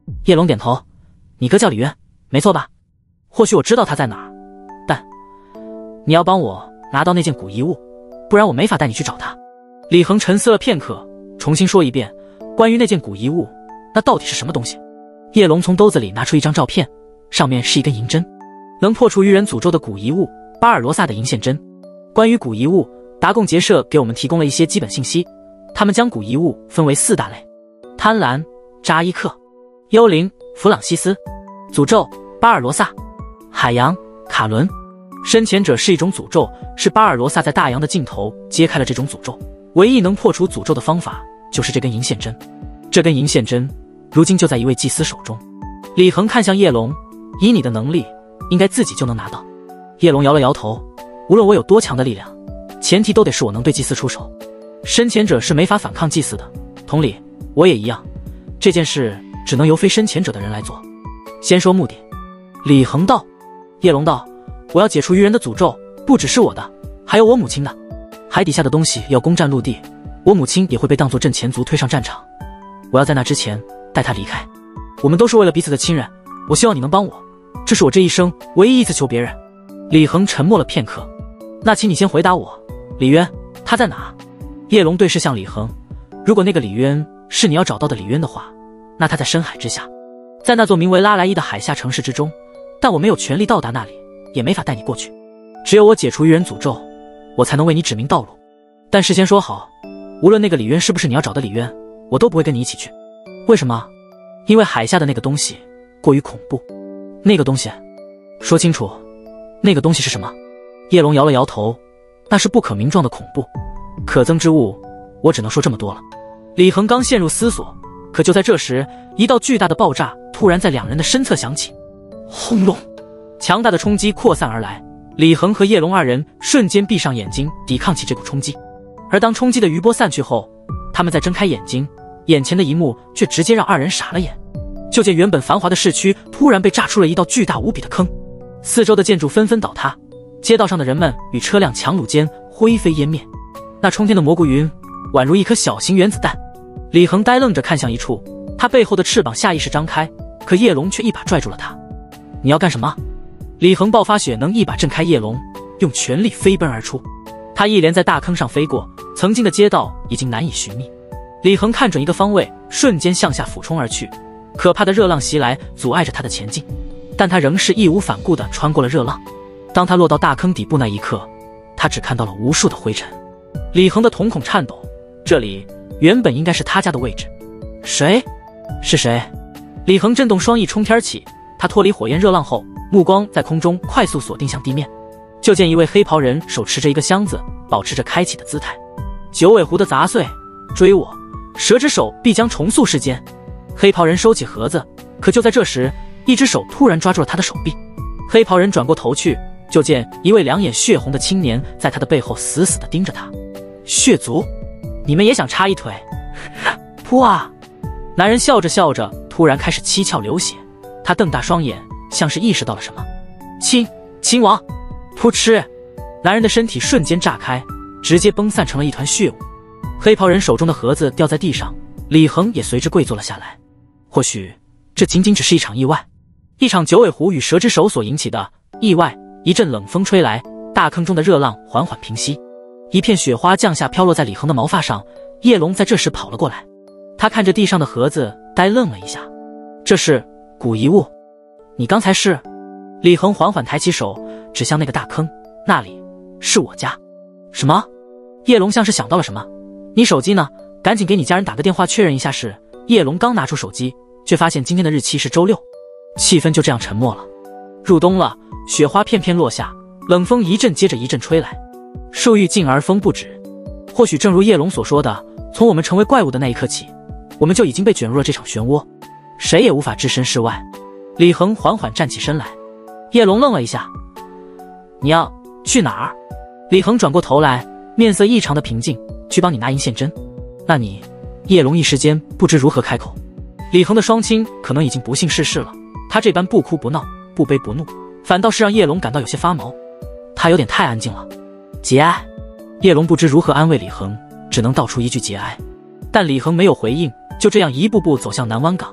叶龙点头，你哥叫李渊，没错吧？或许我知道他在哪儿，但你要帮我拿到那件古遗物，不然我没法带你去找他。李恒沉思了片刻，重新说一遍，关于那件古遗物，那到底是什么东西？叶龙从兜子里拿出一张照片，上面是一根银针，能破除愚人诅咒的古遗物巴尔罗萨的银线针。关于古遗物，达贡结社给我们提供了一些基本信息，他们将古遗物分为4大类：贪婪、扎伊克、幽灵、弗朗西斯、诅咒、巴尔罗萨、海洋、卡伦。深潜者是一种诅咒，是巴尔罗萨在大洋的尽头揭开了这种诅咒，唯一能破除诅咒的方法就是这根银线针。这根银线针如今就在一位祭司手中。李恒看向叶龙，以你的能力，应该自己就能拿到。叶龙摇了摇头，无论我有多强的力量，前提都得是我能对祭司出手。深潜者是没法反抗祭司的，同理，我也一样。这件事只能由非深潜者的人来做。先说目的。李恒道。叶龙道，我要解除愚人的诅咒，不只是我的，还有我母亲的。海底下的东西要攻占陆地，我母亲也会被当作阵前卒推上战场。我要在那之前带她离开。我们都是为了彼此的亲人，我希望你能帮我，这是我这一生唯一一次求别人。李恒沉默了片刻，那请你先回答我，李渊他在哪？叶龙对视向李恒，如果那个李渊是你要找到的李渊的话，那他在深海之下，在那座名为拉莱伊的海下城市之中，但我没有权利到达那里，也没法带你过去。只有我解除愚人诅咒，我才能为你指明道路。但事先说好，无论那个李渊是不是你要找的李渊，我都不会跟你一起去。为什么？因为海下的那个东西过于恐怖。那个东西，说清楚，那个东西是什么？叶龙摇了摇头，那是不可名状的恐怖，可憎之物，我只能说这么多了。李恒刚陷入思索，可就在这时，一道巨大的爆炸突然在2人的身侧响起，轰隆，强大的冲击扩散而来。李恒和叶龙2人瞬间闭上眼睛，抵抗起这股冲击。而当冲击的余波散去后，他们再睁开眼睛，眼前的一幕却直接让2人傻了眼。就见原本繁华的市区突然被炸出了一道巨大无比的坑，四周的建筑纷纷倒塌，街道上的人们与车辆强弩间灰飞烟灭。那冲天的蘑菇云宛如一颗小型原子弹。李恒呆愣着看向一处，他背后的翅膀下意识张开，可叶龙却一把拽住了他。你要干什么？李恒爆发血能一把震开叶龙，用全力飞奔而出。他一连在大坑上飞过，曾经的街道已经难以寻觅。李恒看准一个方位，瞬间向下俯冲而去。可怕的热浪袭来，阻碍着他的前进，但他仍是义无反顾地穿过了热浪。当他落到大坑底部那一刻，他只看到了无数的灰尘。李恒的瞳孔颤抖，这里原本应该是他家的位置。谁？是谁？李恒震动双翼冲天起，他脱离火焰热浪后，目光在空中快速锁定向地面，就见一位黑袍人手持着一个箱子，保持着开启的姿态。九尾狐的杂碎，追我，蛇之手必将重塑世间。黑袍人收起盒子，可就在这时，一只手突然抓住了他的手臂。黑袍人转过头去，就见一位两眼血红的青年在他的背后死死地盯着他。血族，你们也想插一腿？噗啊！男人笑着笑着，突然开始七窍流血。他瞪大双眼，像是意识到了什么。亲王！噗嗤！男人的身体瞬间炸开，直接崩散成了一团血雾。黑袍人手中的盒子掉在地上，李恒也随之跪坐了下来。或许这仅仅只是一场意外，一场九尾狐与蛇之手所引起的意外。一阵冷风吹来，大坑中的热浪缓缓平息，一片雪花降下，飘落在李恒的毛发上。叶龙在这时跑了过来，他看着地上的盒子，呆愣了一下。这是古遗物？你刚才是？李恒缓缓抬起手，指向那个大坑，那里是我家。什么？叶龙像是想到了什么。你手机呢？赶紧给你家人打个电话确认一下是。叶龙刚拿出手机，却发现今天的日期是周六，气氛就这样沉默了。入冬了，雪花片片落下，冷风一阵接着一阵吹来，树欲静而风不止。或许正如叶龙所说的，从我们成为怪物的那一刻起，我们就已经被卷入了这场漩涡，谁也无法置身事外。李恒缓缓站起身来。叶龙愣了一下，你要去哪儿？李恒转过头来，面色异常的平静，去帮你拿银线针。那你？叶龙一时间不知如何开口。李恒的双亲可能已经不幸逝世了，他这般不哭不闹，不悲不怒，反倒是让叶龙感到有些发毛。他有点太安静了。节哀。叶龙不知如何安慰李恒，只能道出一句节哀。但李恒没有回应，就这样一步步走向南湾港。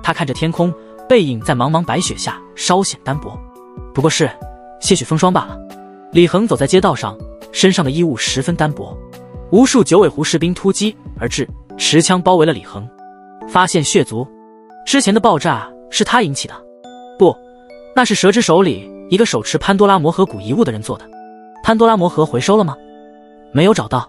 他看着天空，背影在茫茫白雪下稍显单薄，不过是些许风霜罢了。李恒走在街道上，身上的衣物十分单薄，无数九尾狐士兵突击而至，持枪包围了李恒。发现血族，之前的爆炸是他引起的？不，那是蛇之手里一个手持潘多拉魔盒谷遗物的人做的。潘多拉魔盒回收了吗？没有找到。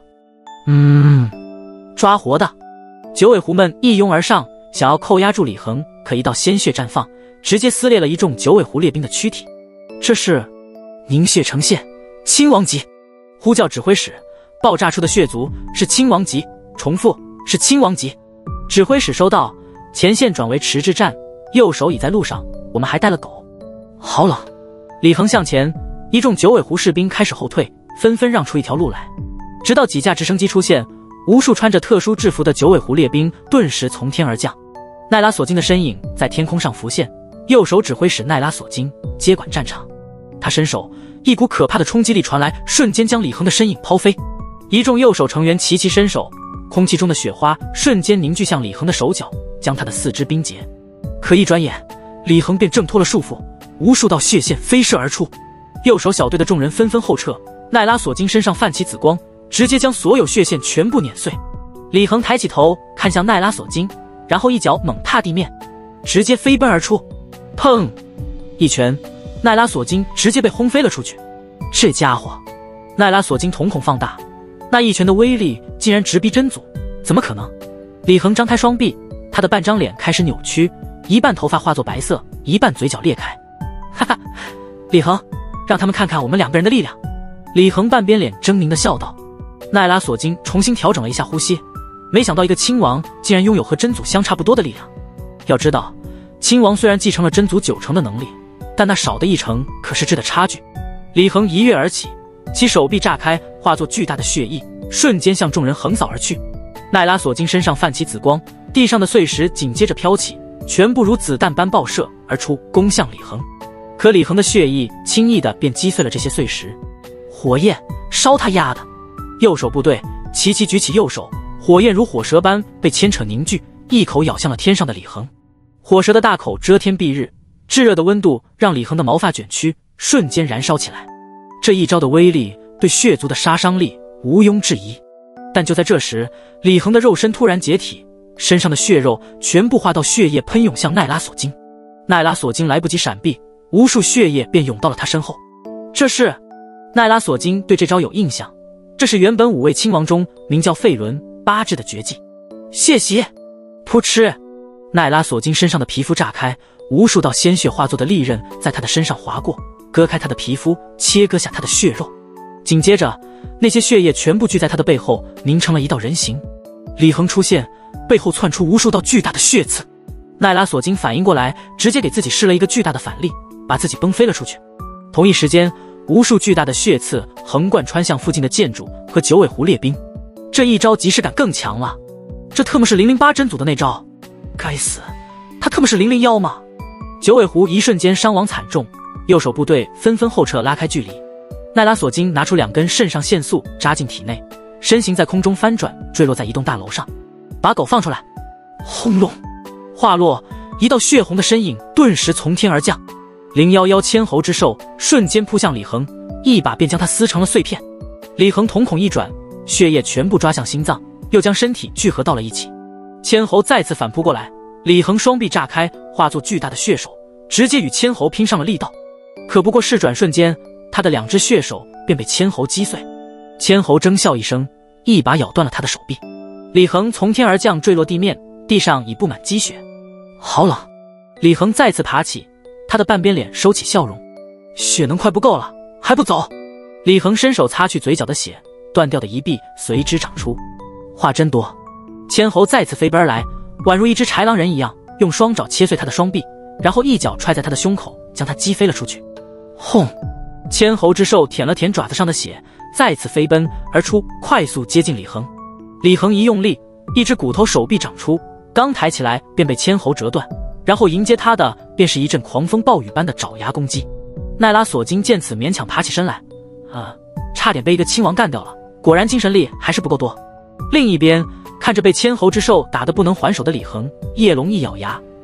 抓活的。九尾狐们一拥而上，想要扣押住李恒，可一道鲜血绽放，直接撕裂了一众九尾狐猎兵的躯体。这是凝血成线，亲王级。呼叫指挥使，爆炸出的血族是亲王级，重复，是亲王级。指挥使收到，前线转为迟滞站，右手已在路上，我们还带了狗。好冷。李恒向前，一众九尾狐士兵开始后退，纷纷让出一条路来。直到几架直升机出现，无数穿着特殊制服的九尾狐猎兵顿时从天而降。奈拉索金的身影在天空上浮现，右手指挥使奈拉索金接管战场。他伸手，一股可怕的冲击力传来，瞬间将李恒的身影抛飞。一众右手成员齐齐伸手，空气中的雪花瞬间凝聚向李恒的手脚，将他的四肢冰结。可一转眼，李恒便挣脱了束缚，无数道血线飞射而出。右手小队的众人纷纷后撤，奈拉索金身上泛起紫光，直接将所有血线全部碾碎。李恒抬起头看向奈拉索金，然后一脚猛踏地面，直接飞奔而出。砰！一拳，奈拉索金直接被轰飞了出去。这家伙！奈拉索金瞳孔放大，那一拳的威力竟然直逼真祖，怎么可能？李恒张开双臂，他的半张脸开始扭曲，一半头发化作白色，一半嘴角裂开。哈哈，李恒，让他们看看我们两个人的力量。李恒半边脸狰狞地笑道。奈拉索金重新调整了一下呼吸，没想到一个亲王竟然拥有和真祖相差不多的力量。要知道，亲王虽然继承了真祖90%的能力，但那少的1成可是质的差距。李恒一跃而起，其手臂炸开，化作巨大的血翼，瞬间向众人横扫而去。奈拉索金身上泛起紫光，地上的碎石紧接着飘起，全部如子弹般爆射而出，攻向李恒。可李恒的血翼轻易的便击碎了这些碎石。火焰，烧他丫的！右手部队齐齐举起右手，火焰如火蛇般被牵扯凝聚，一口咬向了天上的李恒。火蛇的大口遮天蔽日，炙热的温度让李恒的毛发卷曲，瞬间燃烧起来。这一招的威力对血族的杀伤力毋庸置疑。但就在这时，李恒的肉身突然解体，身上的血肉全部化到血液喷涌向奈拉索金。奈拉索金来不及闪避，无数血液便涌到了他身后。这是奈拉索金对这招有印象，这是原本5位亲王中名叫费伦巴治的绝技。血袭！噗嗤！奈拉索金身上的皮肤炸开，无数道鲜血化作的利刃在他的身上划过，割开他的皮肤，切割下他的血肉。紧接着，那些血液全部聚在他的背后，凝成了一道人形。李恒出现，背后窜出无数道巨大的血刺。奈拉索金反应过来，直接给自己施了一个巨大的反力，把自己崩飞了出去。同一时间，无数巨大的血刺横贯穿向附近的建筑和九尾狐猎兵。这一招即视感更强了，这特么是008真祖的那招。该死，他特么是001吗？九尾狐一瞬间伤亡惨重，右手部队纷纷后撤拉开距离。奈拉索金拿出2根肾上腺素扎进体内，身形在空中翻转，坠落在一栋大楼上。把狗放出来！轰隆！话落，一道血红的身影顿时从天而降。011千猴之兽瞬间扑向李恒，一把便将他撕成了碎片。李恒瞳孔一转，血液全部抓向心脏，又将身体聚合到了一起。千猴再次反扑过来，李恒双臂炸开，化作巨大的血手，直接与千猴拼上了力道。可不过是转瞬间，他的2只血手便被千猴击碎。千猴争笑一声，一把咬断了他的手臂。李恒从天而降，坠落地面，地上已布满积雪。好冷！李恒再次爬起，他的半边脸收起笑容。血能快不够了，还不走？李恒伸手擦去嘴角的血，断掉的一臂随之长出。话真多。千猴再次飞奔而来，宛如一只豺狼人一样，用双爪切碎他的双臂，然后一脚踹在他的胸口，将他击飞了出去。轰！千猴之兽舔了舔爪子上的血，再次飞奔而出，快速接近李恒。李恒一用力，一只骨头手臂长出，刚抬起来便被千猴折断，然后迎接他的便是一阵狂风暴雨般的爪牙攻击。奈拉索金见此勉强爬起身来，差点被一个亲王干掉了，果然精神力还是不够多。另一边，看着被千猴之兽打得不能还手的李恒，叶龙一咬牙，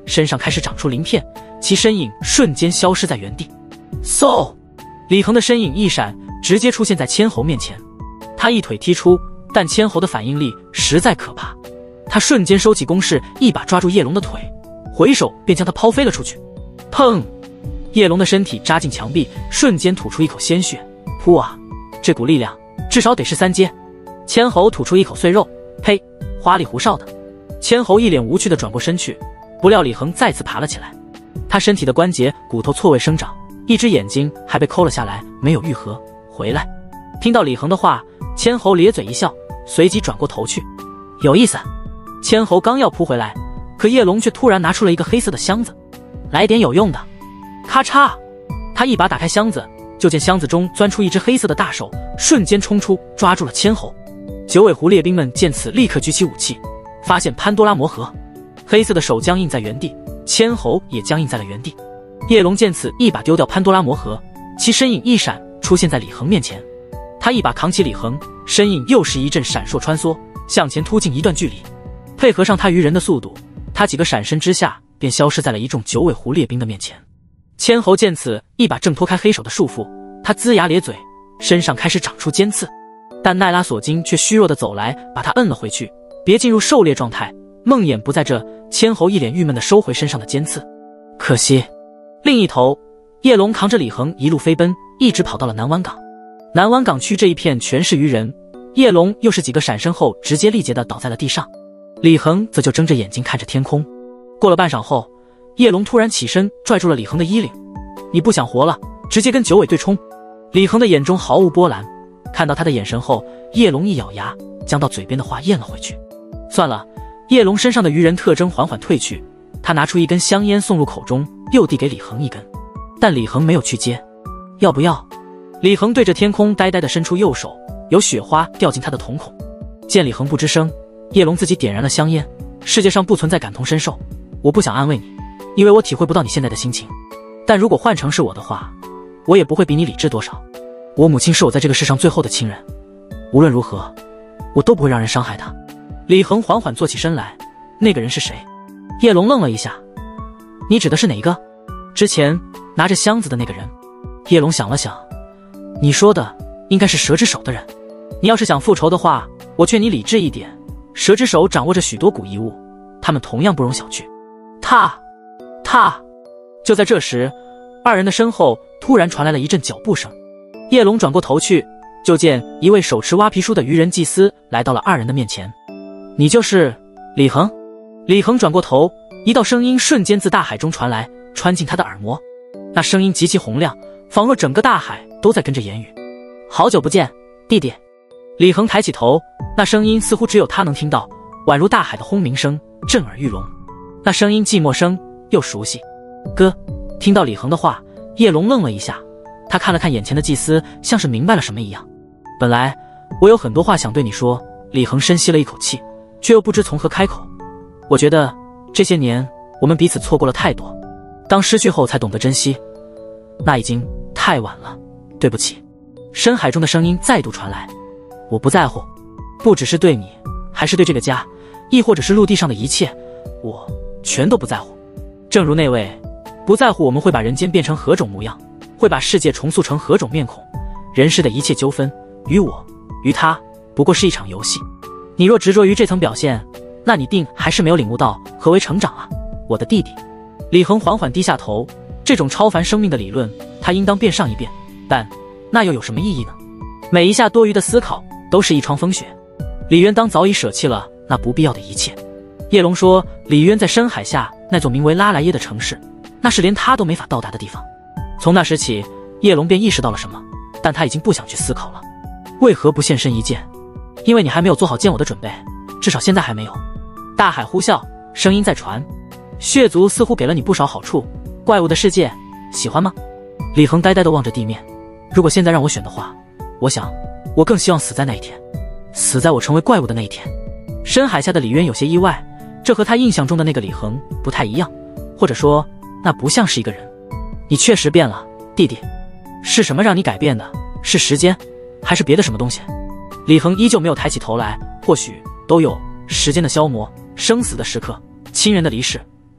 身上开始长出鳞片，其身影瞬间消失在原地。嗖！李恒的身影一闪，直接出现在千侯面前。他一腿踢出，但千侯的反应力实在可怕，他瞬间收起攻势，一把抓住叶龙的腿，回手便将他抛飞了出去。砰！叶龙的身体扎进墙壁，瞬间吐出一口鲜血。噗啊！这股力量至少得是3阶。千侯吐出一口碎肉，呸！花里胡哨的。千侯一脸无趣地转过身去，不料李恒再次爬了起来。他身体的关节、骨头错位生长，一只眼睛还被抠了下来，没有愈合。回来！听到李恒的话，千侯咧嘴一笑，随即转过头去。有意思。千侯刚要扑回来，可叶龙却突然拿出了一个黑色的箱子，来点有用的。咔嚓！他一把打开箱子，就见箱子中钻出一只黑色的大手，瞬间冲出，抓住了千侯。九尾狐猎兵们见此，立刻举起武器，发现潘多拉魔盒。黑色的手僵硬在原地，千侯也僵硬在了原地。叶龙见此，一把丢掉潘多拉魔盒，其身影一闪，出现在李恒面前。他一把扛起李恒，身影又是一阵闪烁穿梭，向前突进一段距离。配合上他鱼人的速度，他几个闪身之下，便消失在了一众九尾狐猎兵的面前。千侯见此，一把挣脱开黑手的束缚，他龇牙咧嘴，身上开始长出尖刺，但奈拉索金却虚弱地走来，把他摁了回去，别进入狩猎状态，梦魇不在这。千侯一脸郁闷地收回身上的尖刺，可惜。另一头，叶龙扛着李恒一路飞奔，一直跑到了南湾港。南湾港区这一片全是鱼人，叶龙又是几个闪身后直接力竭地倒在了地上，李恒则就睁着眼睛看着天空。过了半晌后，叶龙突然起身拽住了李恒的衣领，你不想活了，直接跟九尾对冲。李恒的眼中毫无波澜，看到他的眼神后，叶龙一咬牙，将到嘴边的话咽了回去。算了，叶龙身上的鱼人特征缓缓褪去，他拿出一根香烟送入口中，又递给李恒一根，但李恒没有去接。要不要？李恒对着天空呆呆地伸出右手，有雪花掉进他的瞳孔。见李恒不吱声，叶龙自己点燃了香烟。世界上不存在感同身受，我不想安慰你，因为我体会不到你现在的心情。但如果换成是我的话，我也不会比你理智多少。我母亲是我在这个世上最后的亲人，无论如何，我都不会让人伤害她。李恒缓缓坐起身来，那个人是谁？叶龙愣了一下，你指的是哪一个？之前拿着箱子的那个人。叶龙想了想，你说的应该是蛇之手的人。你要是想复仇的话，我劝你理智一点。蛇之手掌握着许多古遗物，他们同样不容小觑。踏！就在这时，二人的身后突然传来了一阵脚步声。叶龙转过头去，就见一位手持蛙皮书的鱼人祭司来到了二人的面前。你就是李恒？李恒转过头，一道声音瞬间自大海中传来，穿进他的耳膜。那声音极其洪亮，仿若整个大海都在跟着言语。好久不见，弟弟。李恒抬起头，那声音似乎只有他能听到，宛如大海的轰鸣声，震耳欲聋。那声音既陌生又熟悉。哥。听到李恒的话，叶龙愣了一下，他看了看眼前的祭司，像是明白了什么一样。本来我有很多话想对你说。李恒深吸了一口气，却又不知从何开口。我觉得这些年我们彼此错过了太多，当失去后才懂得珍惜，那已经太晚了，对不起。深海中的声音再度传来，我不在乎，不只是对你，还是对这个家，亦或者是陆地上的一切，我全都不在乎。正如那位不在乎我们会把人间变成何种模样，会把世界重塑成何种面孔，人世的一切纠纷，于我于他不过是一场游戏。你若执着于这层表现，那你定还是没有领悟到何为成长啊，我的弟弟。李恒缓缓低下头，这种超凡生命的理论他应当遍上一遍，但那又有什么意义呢？每一下多余的思考都是一窗风雪。李渊当早已舍弃了那不必要的一切。叶龙说，李渊在深海下那座名为拉莱耶的城市，那是连他都没法到达的地方。从那时起，叶龙便意识到了什么，但他已经不想去思考了。为何不现身一见？因为你还没有做好见我的准备，至少现在还没有。大海呼啸，声音在传，血族似乎给了你不少好处，怪物的世界喜欢吗？李恒呆呆地望着地面。如果现在让我选的话，我想我更希望死在那一天，死在我成为怪物的那一天。深海下的李渊有些意外，这和他印象中的那个李恒不太一样，或者说那不像是一个人。你确实变了，弟弟。是什么让你改变的？是时间，还是别的什么东西？李恒依旧没有抬起头来。或许都有，时间的消磨，生死的时刻，亲人的离世，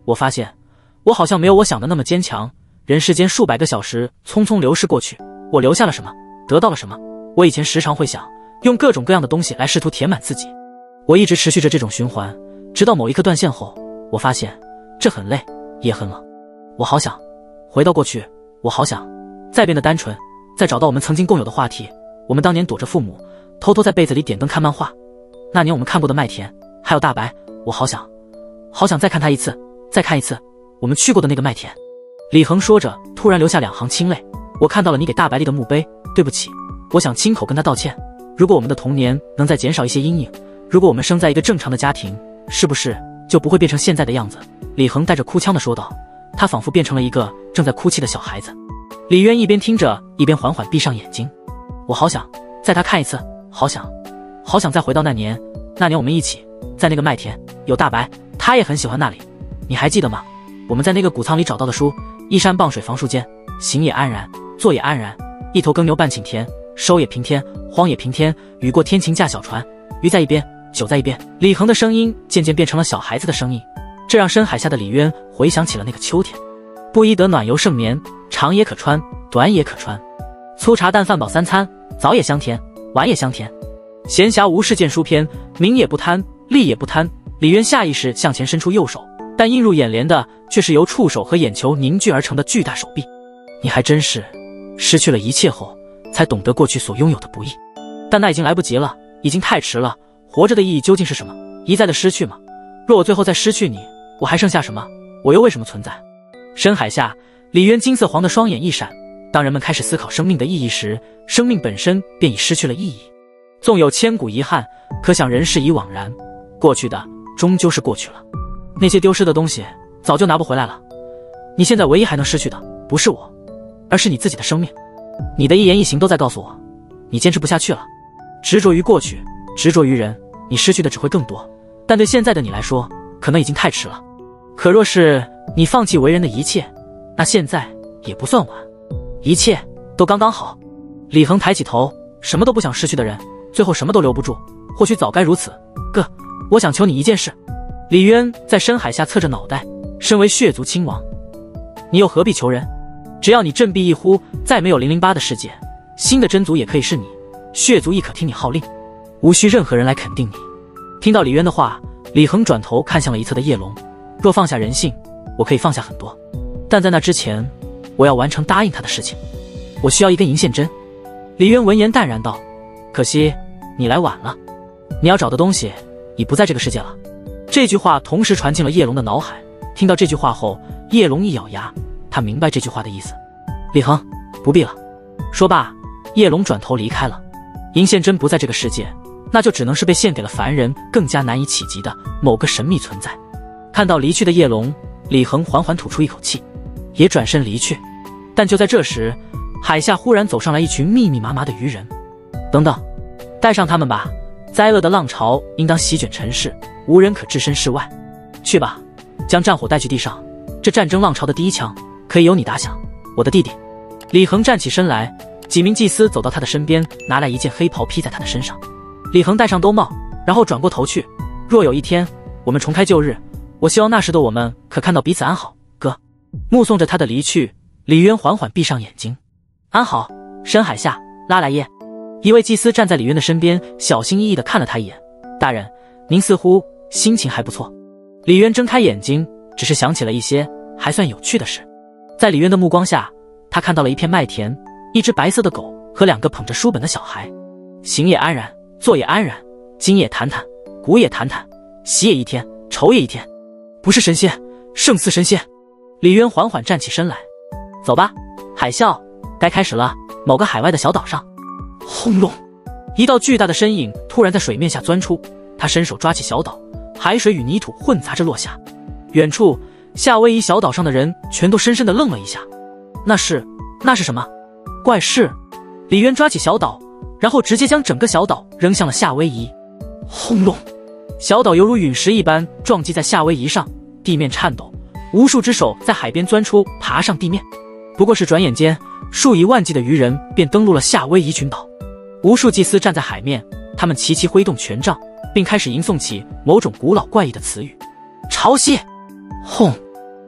我发现我好像没有我想的那么坚强。人世间数百个小时匆匆流逝过去，我留下了什么，得到了什么？我以前时常会想，用各种各样的东西来试图填满自己。我一直持续着这种循环，直到某一刻断线后，我发现这很累，也很冷。我好想回到过去，我好想再变得单纯，再找到我们曾经共有的话题。我们当年躲着父母，偷偷在被子里点灯看漫画。那年我们看过的麦田，还有大白，我好想再看他一次，再看一次我们去过的那个麦田。李恒说着，突然流下2行清泪。我看到了你给大白立的墓碑，对不起，我想亲口跟他道歉。如果我们的童年能再减少一些阴影，如果我们生在一个正常的家庭，是不是就不会变成现在的样子？李恒带着哭腔地说道，他仿佛变成了一个正在哭泣的小孩子。李渊一边听着，一边缓缓闭上眼睛。我好想再他看一次，好想再回到那年我们一起在那个麦田，有大白，他也很喜欢那里。你还记得吗？我们在那个谷仓里找到的书，依山傍水房树间，行也安然，坐也安然，一头耕牛半顷田，收也平天，荒也平天，雨过天晴驾小船，鱼在一边，酒在一边。李恒的声音渐渐变成了小孩子的声音，这让深海下的李渊回想起了那个秋天。不宜得暖油盛眠，长也可穿，短也可穿。粗茶淡饭饱3餐，早也香甜，晚也香甜。闲暇无事见书篇，名也不贪，利也不贪。李渊下意识向前伸出右手，但映入眼帘的却是由触手和眼球凝聚而成的巨大手臂。你还真是失去了一切后，才懂得过去所拥有的不易。但那已经来不及了，已经太迟了。活着的意义究竟是什么？一再的失去吗？若我最后再失去你，我还剩下什么？我又为什么存在？深海下，李渊金色黄的双眼一闪。当人们开始思考生命的意义时，生命本身便已失去了意义。纵有千古遗憾，可想人世已惘然。过去的终究是过去了，那些丢失的东西早就拿不回来了。你现在唯一还能失去的，不是我，而是你自己的生命。你的一言一行都在告诉我，你坚持不下去了。执着于过去，执着于人，你失去的只会更多。但对现在的你来说，可能已经太迟了。可若是你放弃为人的一切，那现在也不算晚，一切都刚刚好。李恒抬起头，什么都不想失去的人，最后什么都留不住。或许早该如此。哥，我想求你一件事。李渊在深海下侧着脑袋，身为血族亲王，你又何必求人？只要你振臂一呼，再没有008的世界，新的真族也可以是你，血族亦可听你号令，无需任何人来肯定你。听到李渊的话，李恒转头看向了一侧的叶龙。若放下人性，我可以放下很多，但在那之前，我要完成答应他的事情。我需要一根银线针。李渊闻言淡然道，可惜你来晚了，你要找的东西已不在这个世界了。这句话同时传进了叶龙的脑海。听到这句话后，叶龙一咬牙，他明白这句话的意思。李恒，不必了。说罢，叶龙转头离开了。银线针不在这个世界，那就只能是被献给了凡人更加难以企及的某个神秘存在。看到离去的叶龙，李恒缓缓吐出一口气，也转身离去。但就在这时，海下忽然走上来一群密密麻麻的鱼人。等等，带上他们吧，灾厄的浪潮应当席卷尘世，无人可置身事外。去吧，将战火带去地上，这战争浪潮的第一枪可以由你打响，我的弟弟。李恒站起身来，几名祭司走到他的身边，拿来一件黑袍披在他的身上。李恒戴上兜帽，然后转过头去。若有一天我们重开旧日，我希望那时的我们可看到彼此安好。哥。目送着他的离去，李渊缓缓闭上眼睛。安好。深海下，拉莱耶。一位祭司站在李渊的身边，小心翼翼地看了他一眼。大人，您似乎心情还不错。李渊睁开眼睛，只是想起了一些还算有趣的事。在李渊的目光下，他看到了一片麦田，一只白色的狗和2个捧着书本的小孩。行也安然，坐也安然，今也谈谈，古也谈谈，喜也一天，愁也一天。不是神仙，胜似神仙。李渊缓缓站起身来。走吧，海啸该开始了。某个海外的小岛上，轰隆，一道巨大的身影突然在水面下钻出，他伸手抓起小岛，海水与泥土混杂着落下。远处夏威夷小岛上的人全都深深地愣了一下。那是什么怪事？李渊抓起小岛，然后直接将整个小岛扔向了夏威夷。轰隆，小岛犹如陨石一般撞击在夏威夷上，地面颤抖，无数只手在海边钻出，爬上地面。不过是转眼间，数以万计的鱼人便登陆了夏威夷群岛。无数祭司站在海面，他们齐齐挥动权杖，并开始吟诵起某种古老怪异的词语。潮汐，轰，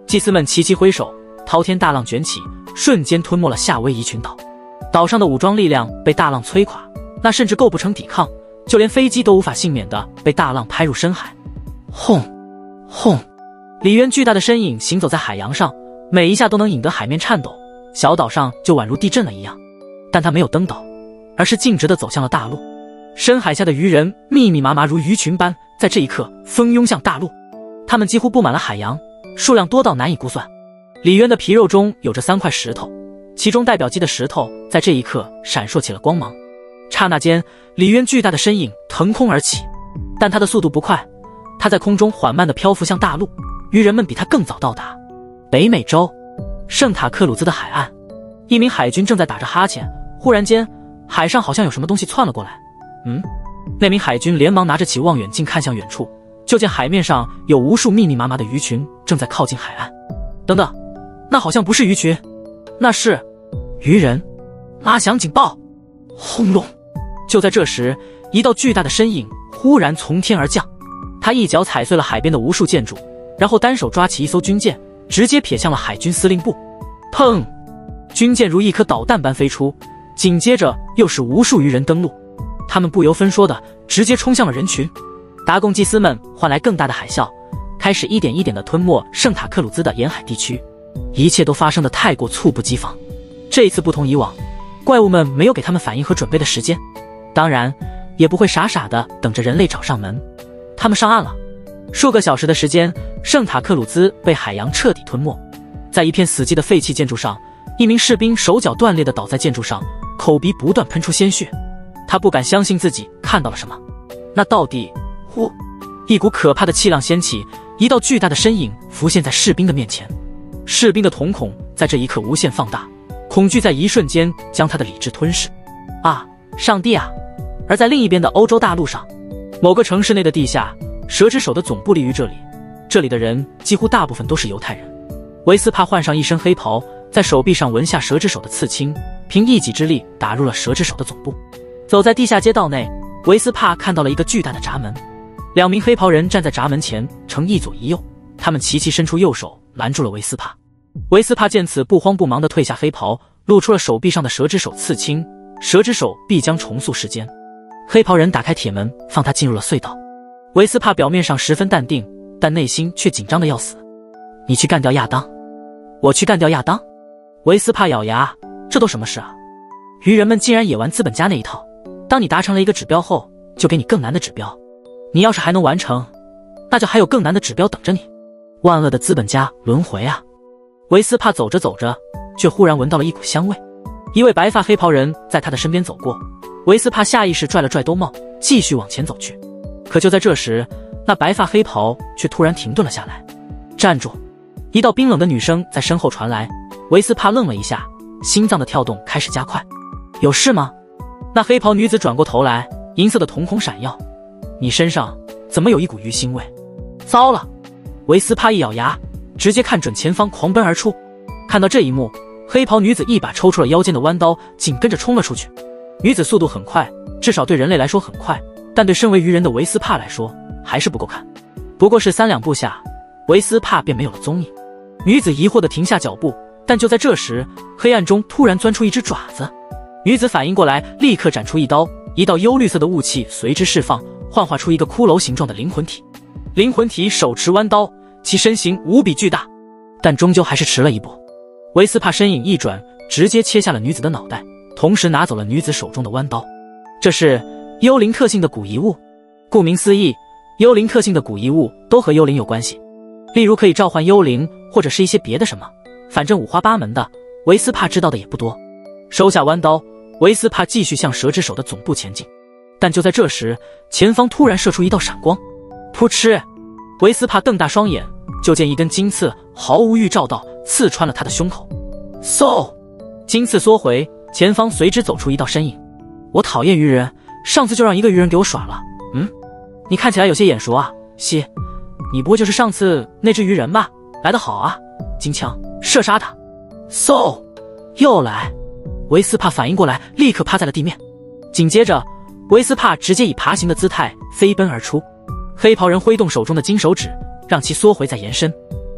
祭司们齐齐挥手，滔天大浪卷起，瞬间吞没了夏威夷群岛。岛上的武装力量被大浪摧垮，那甚至构不成抵抗，就连飞机都无法幸免的被大浪拍入深海。轰轰！李渊巨大的身影行走在海洋上，每一下都能引得海面颤抖，小岛上就宛如地震了一样。但他没有登岛，而是径直地走向了大陆。深海下的鱼人密密麻麻如鱼群般，在这一刻蜂拥向大陆。他们几乎布满了海洋，数量多到难以估算。李渊的皮肉中有着3块石头，其中代表鸡的石头在这一刻闪烁起了光芒。刹那间，李渊巨大的身影腾空而起，但他的速度不快，他在空中缓慢地漂浮向大陆。鱼人们比他更早到达。北美洲圣塔克鲁兹的海岸，一名海军正在打着哈欠，忽然间海上好像有什么东西窜了过来。那名海军连忙拿着起望远镜看向远处，就见海面上有无数密密麻麻的鱼群正在靠近海岸。等等，那好像不是鱼群，那是鱼人！拉响警报！轰隆！就在这时，一道巨大的身影忽然从天而降，他一脚踩碎了海边的无数建筑，然后单手抓起一艘军舰，直接撇向了海军司令部。砰！军舰如一颗导弹般飞出，紧接着又是无数鱼人登陆，他们不由分说的直接冲向了人群。达贡祭司们换来更大的海啸，开始一点一点地吞没圣塔克鲁兹的沿海地区。一切都发生得太过猝不及防，这一次不同以往，怪物们没有给他们反应和准备的时间，当然也不会傻傻的等着人类找上门。他们上岸了。数个小时的时间，圣塔克鲁兹被海洋彻底吞没。在一片死寂的废弃建筑上，一名士兵手脚断裂地倒在建筑上，口鼻不断喷出鲜血。他不敢相信自己看到了什么。那到底……呼！一股可怕的气浪掀起，一道巨大的身影浮现在士兵的面前。士兵的瞳孔在这一刻无限放大，恐惧在一瞬间将他的理智吞噬。啊，上帝啊！而在另一边的欧洲大陆上，某个城市内的地下，蛇之手的总部立于这里。这里的人几乎大部分都是犹太人。维斯帕换上一身黑袍，在手臂上纹下蛇之手的刺青，凭一己之力打入了蛇之手的总部。走在地下街道内，维斯帕看到了一个巨大的闸门，2名黑袍人站在闸门前，呈一左一右，他们齐齐伸出右手拦住了维斯帕。维斯帕见此，不慌不忙地退下黑袍，露出了手臂上的蛇之手刺青，蛇之手必将重塑世间。黑袍人打开铁门，放他进入了隧道。维斯帕表面上十分淡定，但内心却紧张得要死。你去干掉亚当，我去干掉亚当。维斯帕咬牙，这都什么事啊？鱼人们竟然也玩资本家那一套，当你达成了一个指标后，就给你更难的指标，你要是还能完成，那就还有更难的指标等着你。万恶的资本家轮回啊！维斯帕走着走着，却忽然闻到了一股香味。一位白发黑袍人在他的身边走过，维斯帕下意识拽了拽兜帽，继续往前走去。可就在这时，那白发黑袍却突然停顿了下来。站住！一道冰冷的女声在身后传来。维斯帕愣了一下，心脏的跳动开始加快。有事吗？那黑袍女子转过头来，银色的瞳孔闪耀。你身上怎么有一股鱼腥味？糟了！维斯帕一咬牙，直接看准前方狂奔而出。看到这一幕，黑袍女子一把抽出了腰间的弯刀，紧跟着冲了出去。女子速度很快，至少对人类来说很快，但对身为鱼人的维斯帕来说还是不够看。不过是3两步下，维斯帕便没有了踪影。女子疑惑地停下脚步，但就在这时，黑暗中突然钻出一只爪子。女子反应过来，立刻斩出一刀，一道幽绿色的雾气随之释放，幻化出一个骷髅形状的灵魂体。灵魂体手持弯刀，其身形无比巨大，但终究还是迟了一步。维斯帕身影一转，直接切下了女子的脑袋，同时拿走了女子手中的弯刀。这是幽灵特性的古遗物。顾名思义，幽灵特性的古遗物都和幽灵有关系，例如可以召唤幽灵，或者是一些别的什么，反正五花八门的，维斯帕知道的也不多。收下弯刀，维斯帕继续向蛇之手的总部前进。但就在这时，前方突然射出一道闪光，噗嗤！维斯帕瞪大双眼，就见一根金刺毫无预兆道刺穿了他的胸口。嗖！金刺缩回，前方随之走出一道身影。我讨厌鱼人，上次就让一个鱼人给我耍了。你看起来有些眼熟啊，西，你不会就是上次那只鱼人吧？来得好啊，金枪射杀他。嗖！又来！维斯帕反应过来，立刻趴在了地面。紧接着，维斯帕直接以爬行的姿态飞奔而出。黑袍人挥动手中的金手指，让其缩回再延伸。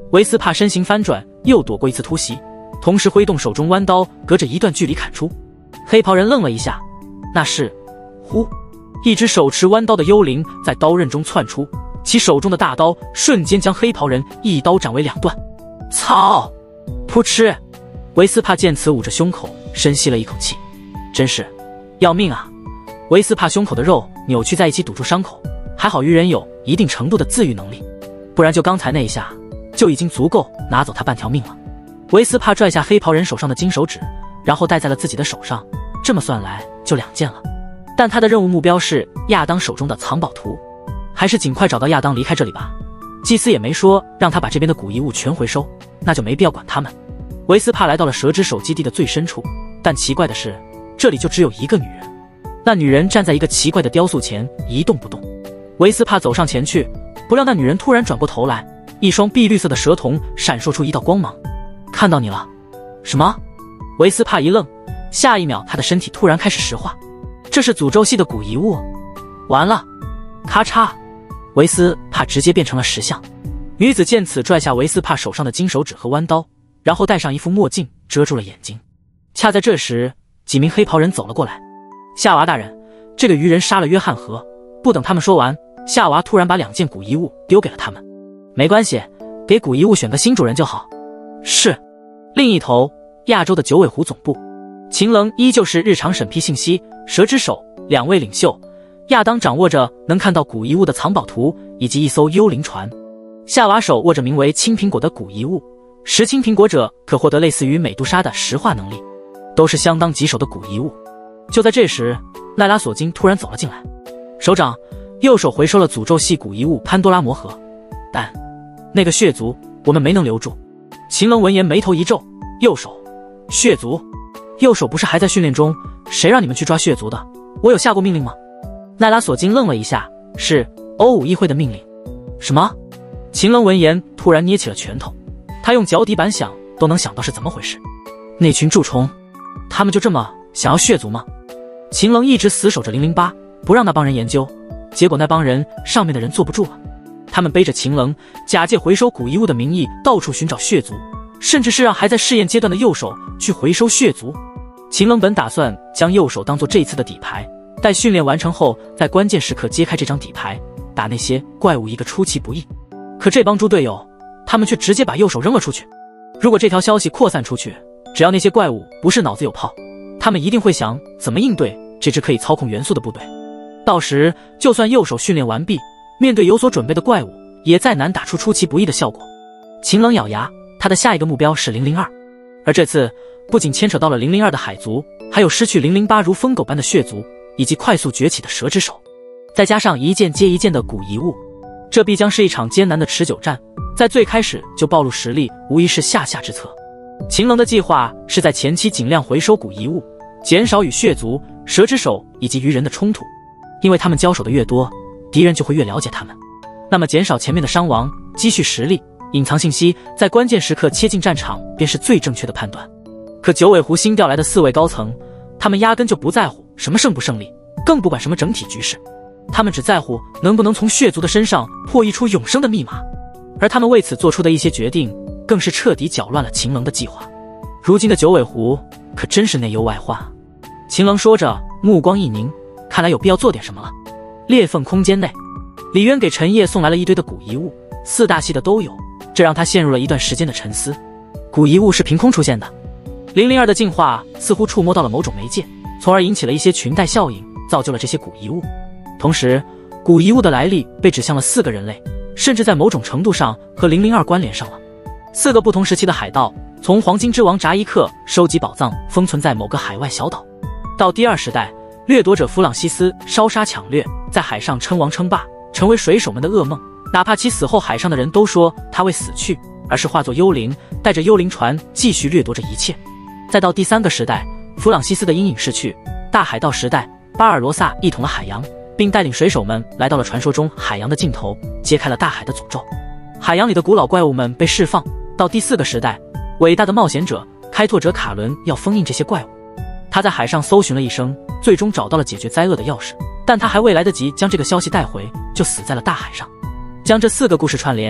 维斯帕身形翻转，又躲过一次突袭，同时挥动手中弯刀，隔着一段距离砍出。黑袍人愣了一下，那是……呼！一只手持弯刀的幽灵在刀刃中窜出，其手中的大刀瞬间将黑袍人一刀斩为2段。操！噗嗤！维斯帕见此捂着胸口，深吸了一口气，真是要命啊！维斯帕胸口的肉扭曲在一起堵住伤口，还好鱼人有一定程度的自愈能力，不然就刚才那一下就已经足够拿走他半条命了。维斯帕拽下黑袍人手上的金手指，然后戴在了自己的手上，这么算来就2件了。但他的任务目标是亚当手中的藏宝图，还是尽快找到亚当离开这里吧。祭司也没说让他把这边的古遗物全回收，那就没必要管他们。维斯帕来到了蛇之手基地的最深处，但奇怪的是，这里就只有一个女人。那女人站在一个奇怪的雕塑前一动不动。维斯帕走上前去，不料那女人突然转过头来，一双碧绿色的蛇瞳闪烁出一道光芒。看到你了。什么？维斯帕一愣，下一秒他的身体突然开始石化。这是诅咒系的古遗物。完了！咔嚓，维斯帕直接变成了石像。女子见此拽下维斯帕手上的金手指和弯刀，然后戴上一副墨镜遮住了眼睛。恰在这时，几名黑袍人走了过来。夏娃大人，这个鱼人杀了约翰河。不等他们说完，夏娃突然把2件古遗物丢给了他们。没关系，给古遗物选个新主人就好。是。另一头，亚洲的九尾狐总部，秦棱依旧是日常审批信息。蛇之手2位领袖，亚当掌握着能看到古遗物的藏宝图以及一艘幽灵船，夏娃手握着名为青苹果的古遗物，食青苹果者可获得类似于美杜莎的石化能力，都是相当棘手的古遗物。就在这时，奈拉索金突然走了进来。首长，右手回收了诅咒系古遗物潘多拉魔盒，但那个血族我们没能留住。秦棱闻言眉头一皱，右手血族？右手不是还在训练中？谁让你们去抓血族的？我有下过命令吗？奈拉索金愣了一下，是欧武议会的命令。什么？秦棱闻言突然捏起了拳头，他用脚底板想都能想到是怎么回事。那群蛀虫，他们就这么想要血族吗？秦棱一直死守着008，不让那帮人研究，结果那帮人上面的人坐不住了，他们背着秦棱，假借回收古遗物的名义到处寻找血族，甚至是让还在试验阶段的右手去回收血族。秦棱本打算将右手当做这一次的底牌，待训练完成后，在关键时刻揭开这张底牌，打那些怪物一个出其不意。可这帮猪队友，他们却直接把右手扔了出去。如果这条消息扩散出去，只要那些怪物不是脑子有泡，他们一定会想怎么应对这支可以操控元素的部队。到时就算右手训练完毕，面对有所准备的怪物，也再难打出出其不意的效果。秦棱咬牙，他的下一个目标是002，而这次不仅牵扯到了002的海族，还有失去008如疯狗般的血族，以及快速崛起的蛇之手，再加上一件接一件的古遗物，这必将是一场艰难的持久战。在最开始就暴露实力，无疑是下之策。秦棱的计划是在前期尽量回收古遗物，减少与血族、蛇之手以及鱼人的冲突，因为他们交手的越多，敌人就会越了解他们，那么减少前面的伤亡，积蓄实力，隐藏信息，在关键时刻切进战场，便是最正确的判断。可九尾狐新调来的4位高层，他们压根就不在乎什么胜不胜利，更不管什么整体局势，他们只在乎能不能从血族的身上破译出永生的密码。而他们为此做出的一些决定，更是彻底搅乱了秦棱的计划。如今的九尾狐可真是内忧外患。秦棱说着，目光一凝，看来有必要做点什么了。裂缝空间内，李渊给陈烨送来了一堆的古遗物，4大系的都有，这让他陷入了一段时间的沉思。古遗物是凭空出现的，002的进化似乎触摸到了某种媒介，从而引起了一些裙带效应，造就了这些古遗物。同时，古遗物的来历被指向了4个人类，甚至在某种程度上和002关联上了。4个不同时期的海盗，从黄金之王扎伊克收集宝藏封存在某个海外小岛，到第2时代掠夺者弗朗西斯烧杀抢掠，在海上称王称霸，成为水手们的噩梦。哪怕其死后海上的人都说他未死去，而是化作幽灵，带着幽灵船继续掠夺着一切。再到第3个时代，弗朗西斯的阴影逝去，大海盗时代，巴尔罗萨一统了海洋，并带领水手们来到了传说中海洋的尽头，揭开了大海的诅咒。海洋里的古老怪物们被释放。到第4个时代，伟大的冒险者开拓者卡伦要封印这些怪物。他在海上搜寻了一生，最终找到了解决灾厄的钥匙，但他还未来得及将这个消息带回，就死在了大海上。将这4个故事串联，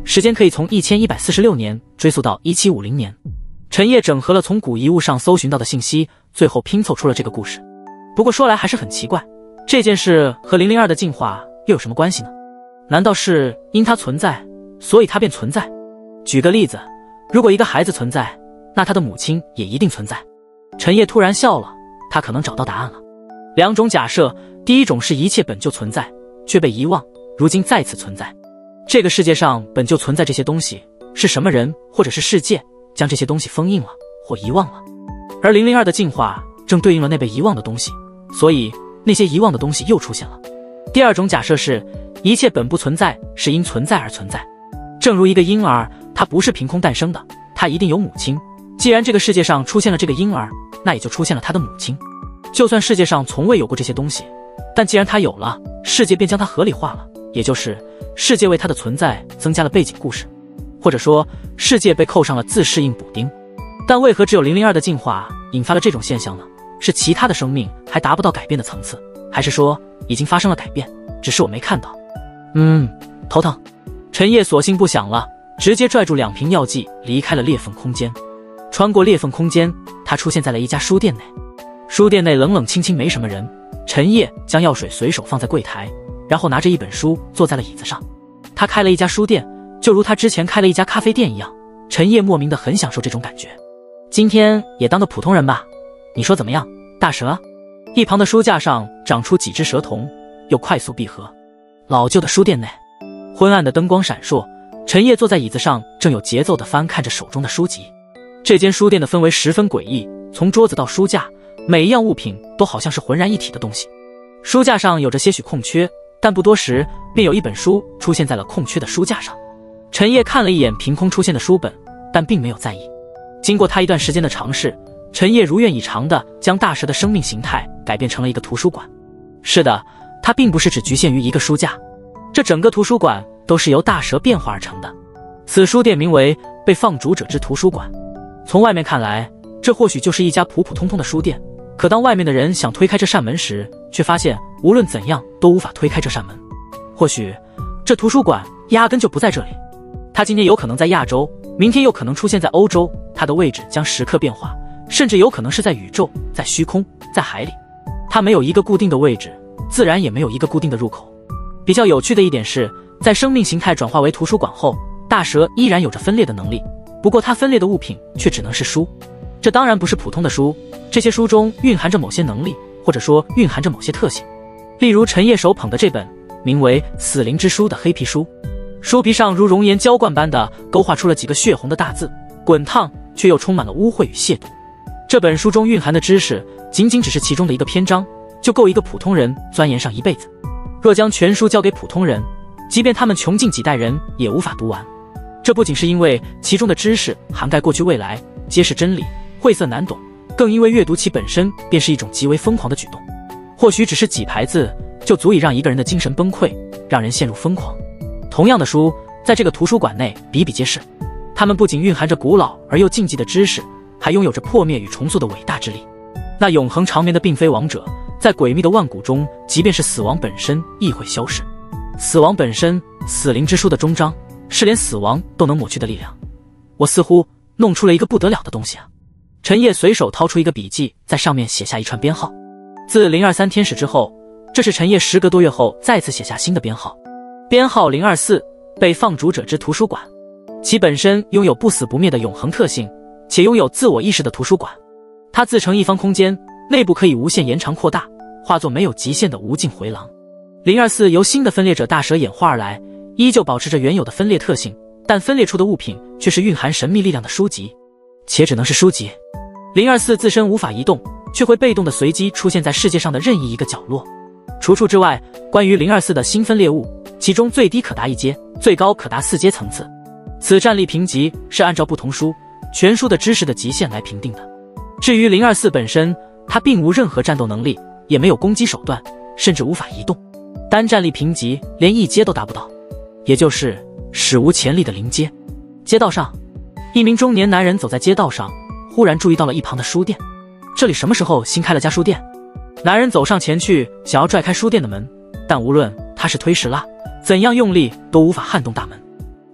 时间可以从1146年追溯到1750年。陈烨整合了从古遗物上搜寻到的信息，最后拼凑出了这个故事。不过说来还是很奇怪，这件事和002的进化又有什么关系呢？难道是因它存在，所以它便存在？举个例子，如果一个孩子存在，那他的母亲也一定存在。陈烨突然笑了，他可能找到答案了。两种假设，第一种是一切本就存在，却被遗忘，如今再次存在。这个世界上本就存在这些东西，是什么人或者是世界将这些东西封印了或遗忘了。而002的进化正对应了那被遗忘的东西，所以那些遗忘的东西又出现了。第二种假设是一切本不存在，是因存在而存在。正如一个婴儿，他不是凭空诞生的，他一定有母亲。既然这个世界上出现了这个婴儿，那也就出现了他的母亲。就算世界上从未有过这些东西，但既然他有了，世界便将它合理化了，也就是世界为它的存在增加了背景故事，或者说世界被扣上了自适应补丁。但为何只有002的进化引发了这种现象呢？是其他的生命还达不到改变的层次，还是说已经发生了改变，只是我没看到？头疼。陈烨索性不想了，直接拽住2瓶药剂离开了裂缝空间。穿过裂缝空间，他出现在了一家书店内。书店内冷冷清清，没什么人。陈烨将药水随手放在柜台，然后拿着一本书坐在了椅子上。他开了一家书店，就如他之前开了一家咖啡店一样。陈烨莫名的很享受这种感觉。今天也当个普通人吧，你说怎么样，大蛇？一旁的书架上长出几只蛇瞳，又快速闭合。老旧的书店内，昏暗的灯光闪烁，陈烨坐在椅子上，正有节奏地翻看着手中的书籍。这间书店的氛围十分诡异，从桌子到书架，每一样物品都好像是浑然一体的东西。书架上有着些许空缺，但不多时便有一本书出现在了空缺的书架上。陈烨看了一眼凭空出现的书本，但并没有在意。经过他一段时间的尝试，陈烨如愿以偿地将大蛇的生命形态改变成了一个图书馆。是的，它并不是只局限于一个书架，这整个图书馆都是由大蛇变化而成的。此书店名为被放逐者之图书馆。从外面看来，这或许就是一家普普通通的书店，可当外面的人想推开这扇门时，却发现无论怎样都无法推开这扇门。或许这图书馆压根就不在这里，它今天有可能在亚洲，明天又可能出现在欧洲，它的位置将时刻变化，甚至有可能是在宇宙，在虚空，在海里。它没有一个固定的位置，自然也没有一个固定的入口。比较有趣的一点是，在生命形态转化为图书馆后，大蛇依然有着分裂的能力，不过它分裂的物品却只能是书。这当然不是普通的书，这些书中蕴含着某些能力，或者说蕴含着某些特性。例如陈烨手捧的这本名为《死灵之书》的黑皮书，书皮上如熔岩浇灌般的勾画出了几个血红的大字，滚烫却又充满了污秽与亵渎。这本书中蕴含的知识仅仅只是其中的一个篇章，就够一个普通人钻研上一辈子。若将全书交给普通人，即便他们穷尽几代人也无法读完。这不仅是因为其中的知识涵盖过去未来，皆是真理，晦涩难懂，更因为阅读其本身便是一种极为疯狂的举动。或许只是几排字就足以让一个人的精神崩溃，让人陷入疯狂。同样的书在这个图书馆内比比皆是，它们不仅蕴含着古老而又禁忌的知识，还拥有着破灭与重塑的伟大之力。那永恒长眠的并非王者，在诡秘的万古中，即便是死亡本身亦会消逝。死亡本身，死灵之书的终章，是连死亡都能抹去的力量。我似乎弄出了一个不得了的东西啊！陈烨随手掏出一个笔记，在上面写下一串编号。自023天使之后，这是陈烨时隔多月后再次写下新的编号，编号024，被放逐者之图书馆。其本身拥有不死不灭的永恒特性，且拥有自我意识的图书馆。它自成一方空间，内部可以无限延长扩大，化作没有极限的无尽回廊。024由新的分裂者大蛇演化而来，依旧保持着原有的分裂特性，但分裂出的物品却是蕴含神秘力量的书籍，且只能是书籍。024自身无法移动，却会被动的随机出现在世界上的任意一个角落。除此之外，关于024的新分裂物，其中最低可达1阶，最高可达4阶层次。此战力评级是按照不同书全书的知识的极限来评定的。至于024本身，它并无任何战斗能力，也没有攻击手段，甚至无法移动。单战力评级连1阶都达不到，也就是史无前例的0阶。街道上，一名中年男人走在街道上，忽然注意到了一旁的书店。这里什么时候新开了家书店？男人走上前去，想要拽开书店的门，但无论他是推是拉，怎样用力都无法撼动大门。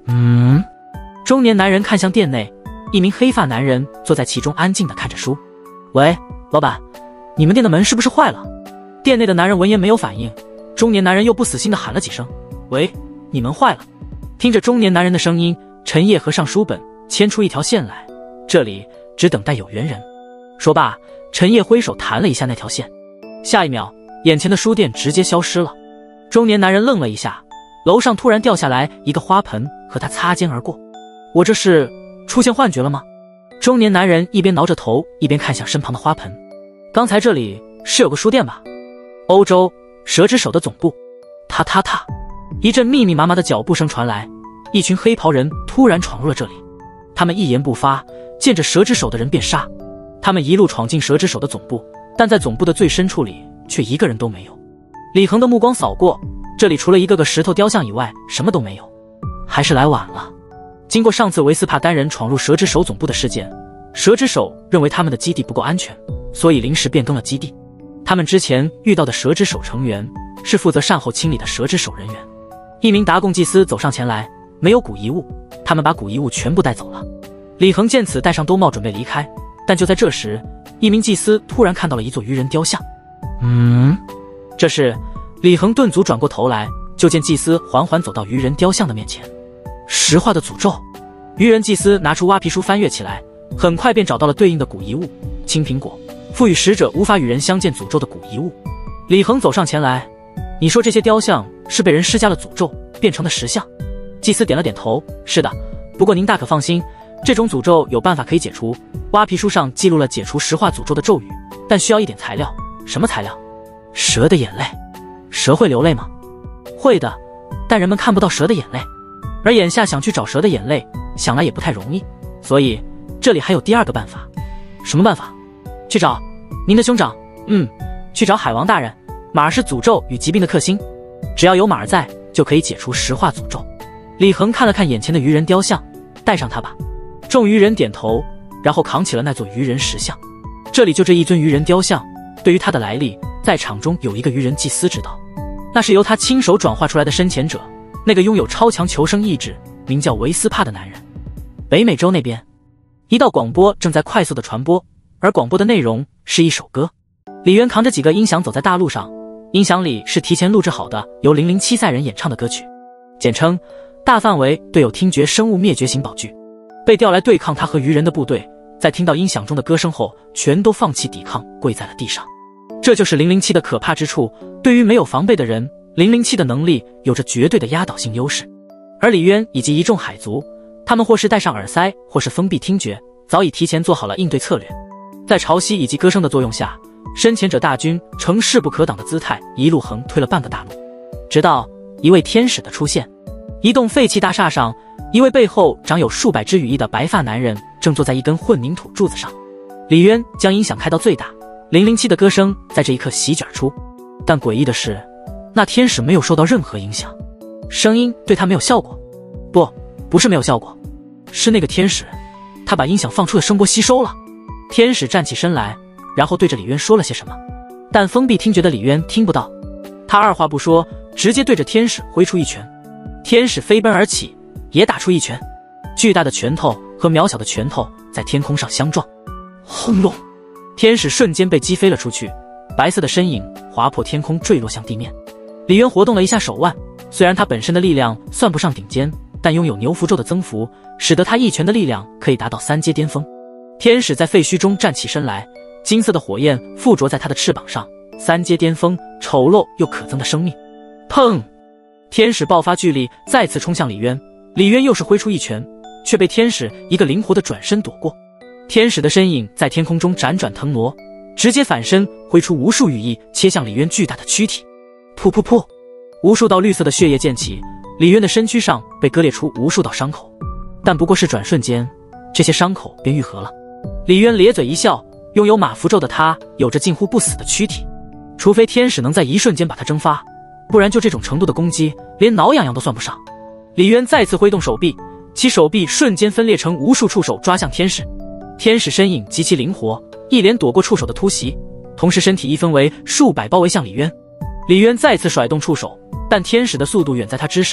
中年男人看向店内，一名黑发男人坐在其中安静地看着书。喂，老板，你们店的门是不是坏了？店内的男人闻言没有反应，中年男人又不死心地喊了几声，喂，你门坏了。听着中年男人的声音，陈烨合上书本，牵出一条线来，这里只等待有缘人。说罢，陈烨挥手弹了一下那条线，下一秒，眼前的书店直接消失了。中年男人愣了一下，楼上突然掉下来一个花盆和他擦肩而过。我这是出现幻觉了吗？中年男人一边挠着头，一边看向身旁的花盆。刚才这里是有个书店吧？欧洲蛇之手的总部。踏踏踏，一阵密密麻麻的脚步声传来，一群黑袍人突然闯入了这里。他们一言不发，见着蛇之手的人便杀。他们一路闯进蛇之手的总部，但在总部的最深处里却一个人都没有。李恒的目光扫过，这里除了一个个石头雕像以外什么都没有。还是来晚了。经过上次维斯帕丹人闯入蛇之手总部的事件，蛇之手认为他们的基地不够安全，所以临时变更了基地。他们之前遇到的蛇之手成员是负责善后清理的蛇之手人员。一名达贡祭司走上前来，没有古遗物，他们把古遗物全部带走了。李恒见此戴上兜帽准备离开，但就在这时，一名祭司突然看到了一座鱼人雕像。这时李恒顿足转过头来，就见祭司缓缓走到鱼人雕像的面前。石化的诅咒。鱼人祭司拿出挖皮书翻阅起来，很快便找到了对应的古遗物青苹果，赋予使者无法与人相见诅咒的古遗物。李恒走上前来，你说这些雕像是被人施加了诅咒变成的石像？祭司点了点头，是的，不过您大可放心，这种诅咒有办法可以解除。挖皮书上记录了解除石化诅咒的咒语，但需要一点材料。什么材料？蛇的眼泪。蛇会流泪吗？会的，但人们看不到蛇的眼泪，而眼下想去找蛇的眼泪，想来也不太容易，所以这里还有第二个办法。什么办法？去找您的兄长。去找海王大人。马儿是诅咒与疾病的克星，只要有马儿在，就可以解除石化诅咒。李恒看了看眼前的鱼人雕像，带上它吧。众鱼人点头，然后扛起了那座鱼人石像。这里就这一尊鱼人雕像，对于它的来历，在场中有一个鱼人祭司知道，那是由他亲手转化出来的深潜者，那个拥有超强求生意志，名叫维斯帕的男人。北美洲那边，一道广播正在快速的传播，而广播的内容是一首歌。李渊扛着几个音响走在大路上，音响里是提前录制好的由007赛人演唱的歌曲，简称大范围对有听觉生物灭绝型宝具。被调来对抗他和鱼人的部队，在听到音响中的歌声后，全都放弃抵抗，跪在了地上。这就是007的可怕之处，对于没有防备的人，007的能力有着绝对的压倒性优势。而李渊以及一众海族，他们或是戴上耳塞，或是封闭听觉，早已提前做好了应对策略。在潮汐以及歌声的作用下，深潜者大军呈势不可挡的姿态一路横推了半个大陆，直到一位天使的出现。一栋废弃大厦上，一位背后长有数百只羽翼的白发男人正坐在一根混凝土柱子上。李渊将音响开到最大，007的歌声在这一刻席卷出，但诡异的是，那天使没有受到任何影响，声音对他没有效果。不是没有效果，是那个天使，他把音响放出的声波吸收了。天使站起身来，然后对着李渊说了些什么，但封闭听觉的李渊听不到。他二话不说，直接对着天使挥出一拳。天使飞奔而起，也打出一拳。巨大的拳头和渺小的拳头在天空上相撞，轰隆！天使瞬间被击飞了出去，白色的身影划破天空坠落向地面。李渊活动了一下手腕，虽然他本身的力量算不上顶尖，但拥有牛符咒的增幅，使得他一拳的力量可以达到3阶巅峰。天使在废墟中站起身来，金色的火焰附着在他的翅膀上，3阶巅峰，丑陋又可憎的生命。砰！天使爆发巨力，再次冲向李渊。李渊又是挥出一拳，却被天使一个灵活的转身躲过。天使的身影在天空中辗转腾挪，直接反身挥出无数羽翼，切向李渊巨大的躯体。噗噗噗！无数道绿色的血液溅起，李渊的身躯上被割裂出无数道伤口，但不过是转瞬间，这些伤口便愈合了。李渊咧嘴一笑，拥有马符咒的他有着近乎不死的躯体，除非天使能在一瞬间把他蒸发，不然就这种程度的攻击，连挠痒痒都算不上。李渊再次挥动手臂，其手臂瞬间分裂成无数触手抓向天使。天使身影极其灵活，一连躲过触手的突袭，同时身体一分为数百包围向李渊。李渊再次甩动触手，但天使的速度远在他之上，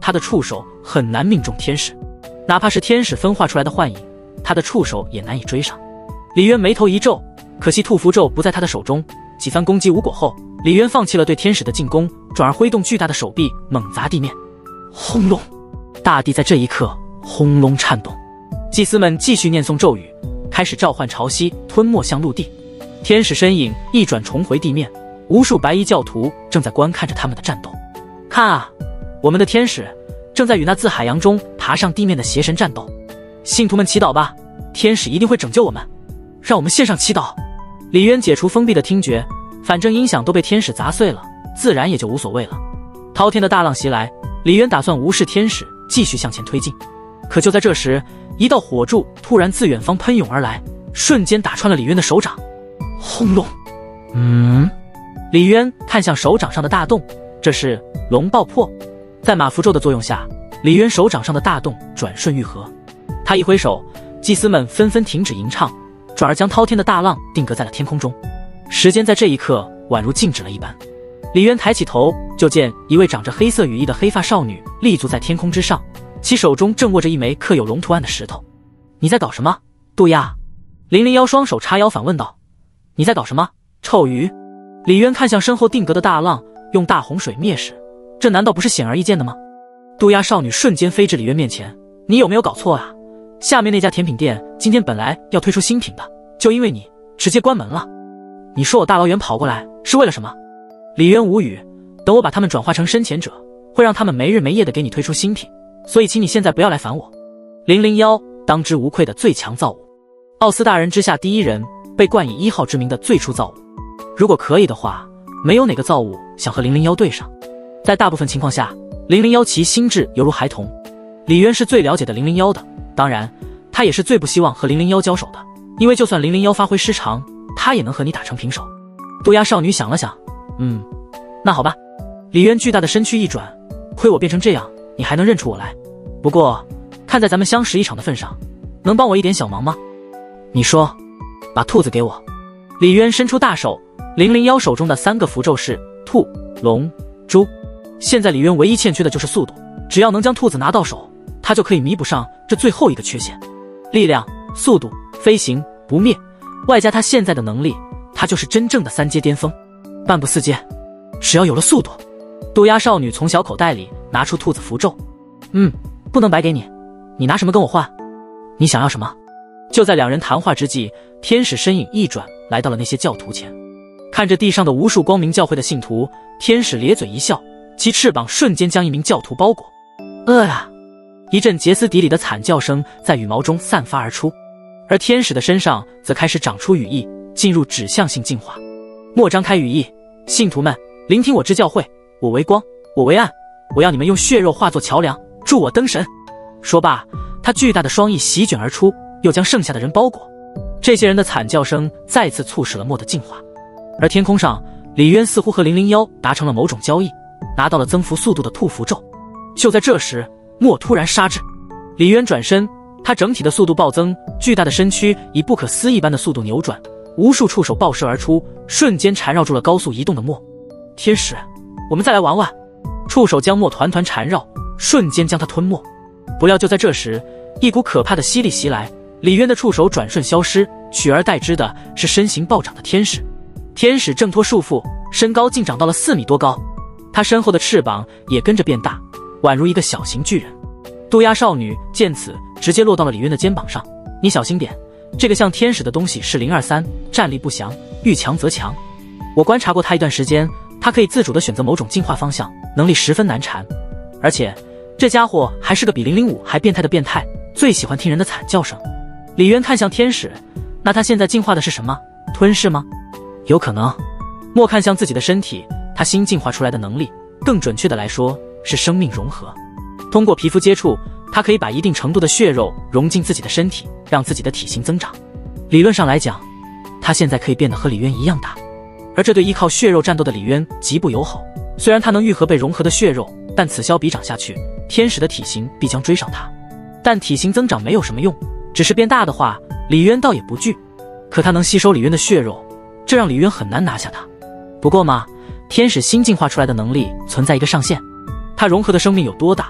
他的触手很难命中天使，哪怕是天使分化出来的幻影，他的触手也难以追上。李渊眉头一皱，可惜兔符咒不在他的手中。几番攻击无果后，李渊放弃了对天使的进攻，转而挥动巨大的手臂猛砸地面。轰隆！大地在这一刻轰隆颤动。祭司们继续念诵咒语，开始召唤潮汐吞没向陆地。天使身影一转重回地面，无数白衣教徒正在观看着他们的战斗。看啊，我们的天使正在与那自海洋中爬上地面的邪神战斗。信徒们祈祷吧，天使一定会拯救我们，让我们献上祈祷。李渊解除封闭的听觉，反正音响都被天使砸碎了，自然也就无所谓了。滔天的大浪袭来，李渊打算无视天使，继续向前推进。可就在这时，一道火柱突然自远方喷涌而来，瞬间打穿了李渊的手掌。轰隆！李渊看向手掌上的大洞，这是龙爆破。在马符咒的作用下，李渊手掌上的大洞转瞬愈合。他一挥手，祭司们纷纷停止吟唱，转而将滔天的大浪定格在了天空中。时间在这一刻宛如静止了一般。李渊抬起头，就见一位长着黑色羽翼的黑发少女立足在天空之上，其手中正握着一枚刻有龙图案的石头。你在搞什么，渡鸦？001双手叉腰反问道。你在搞什么，臭鱼？李渊看向身后定格的大浪，用大洪水灭世，这难道不是显而易见的吗？渡鸦少女瞬间飞至李渊面前。你有没有搞错啊？下面那家甜品店今天本来要推出新品的，就因为你直接关门了。你说我大老远跑过来是为了什么？李渊无语，等我把他们转化成深潜者，会让他们没日没夜的给你推出新品，所以请你现在不要来烦我。001当之无愧的最强造物，奥斯大人之下第一人，被冠以1号之名的最初造物。如果可以的话，没有哪个造物想和001对上。在大部分情况下，001其心智犹如孩童。李渊是最了解的001的，当然他也是最不希望和001交手的，因为就算001发挥失常，他也能和你打成平手。渡鸦少女想了想，那好吧。李渊巨大的身躯一转，亏我变成这样，你还能认出我来。不过看在咱们相识一场的份上，能帮我一点小忙吗？你说，把兔子给我。李渊伸出大手，001手中的3个符咒是兔、龙、猪。现在李渊唯一欠缺的就是速度，只要能将兔子拿到手，他就可以弥补上这最后一个缺陷。力量、速度、飞行、不灭，外加他现在的能力，他就是真正的3阶巅峰。半步4阶，只要有了速度。渡鸦少女从小口袋里拿出兔子符咒。不能白给你，你拿什么跟我换？你想要什么？就在两人谈话之际，天使身影一转，来到了那些教徒前。看着地上的无数光明教会的信徒，天使咧嘴一笑，其翅膀瞬间将一名教徒包裹。一阵歇斯底里的惨叫声在羽毛中散发而出，而天使的身上则开始长出羽翼，进入指向性进化。莫张开羽翼，信徒们，聆听我之教诲，我为光，我为暗，我要你们用血肉化作桥梁，助我登神。说罢，他巨大的双翼席卷而出，又将剩下的人包裹。这些人的惨叫声再次促使了墨的进化。而天空上，李渊似乎和001达成了某种交易，拿到了增幅速度的兔符咒。就在这时，墨突然杀至，李渊转身，他整体的速度暴增，巨大的身躯以不可思议般的速度扭转，无数触手爆射而出，瞬间缠绕住了高速移动的墨。天使，我们再来玩玩。触手将墨团团缠绕，瞬间将他吞没。不料就在这时，一股可怕的吸力袭来，李渊的触手转瞬消失，取而代之的是身形暴涨的天使。天使挣脱束缚，身高竟长到了4米多高，他身后的翅膀也跟着变大，宛如一个小型巨人。渡鸦少女见此，直接落到了李渊的肩膀上。你小心点，这个像天使的东西是023，战力不详，遇强则强。我观察过他一段时间，他可以自主地选择某种进化方向，能力十分难缠。而且这家伙还是个比005还变态的变态，最喜欢听人的惨叫声。李渊看向天使，那他现在进化的是什么？吞噬吗？有可能。莫看向自己的身体，他新进化出来的能力，更准确的来说是生命融合。通过皮肤接触，他可以把一定程度的血肉融进自己的身体，让自己的体型增长。理论上来讲，他现在可以变得和李渊一样大。而这对依靠血肉战斗的李渊极不友好。虽然他能愈合被融合的血肉，但此消彼长下去，天使的体型必将追上他。但体型增长没有什么用，只是变大的话，李渊倒也不惧。可他能吸收李渊的血肉，这让李渊很难拿下他。不过嘛，天使新进化出来的能力存在一个上限，他融合的生命有多大，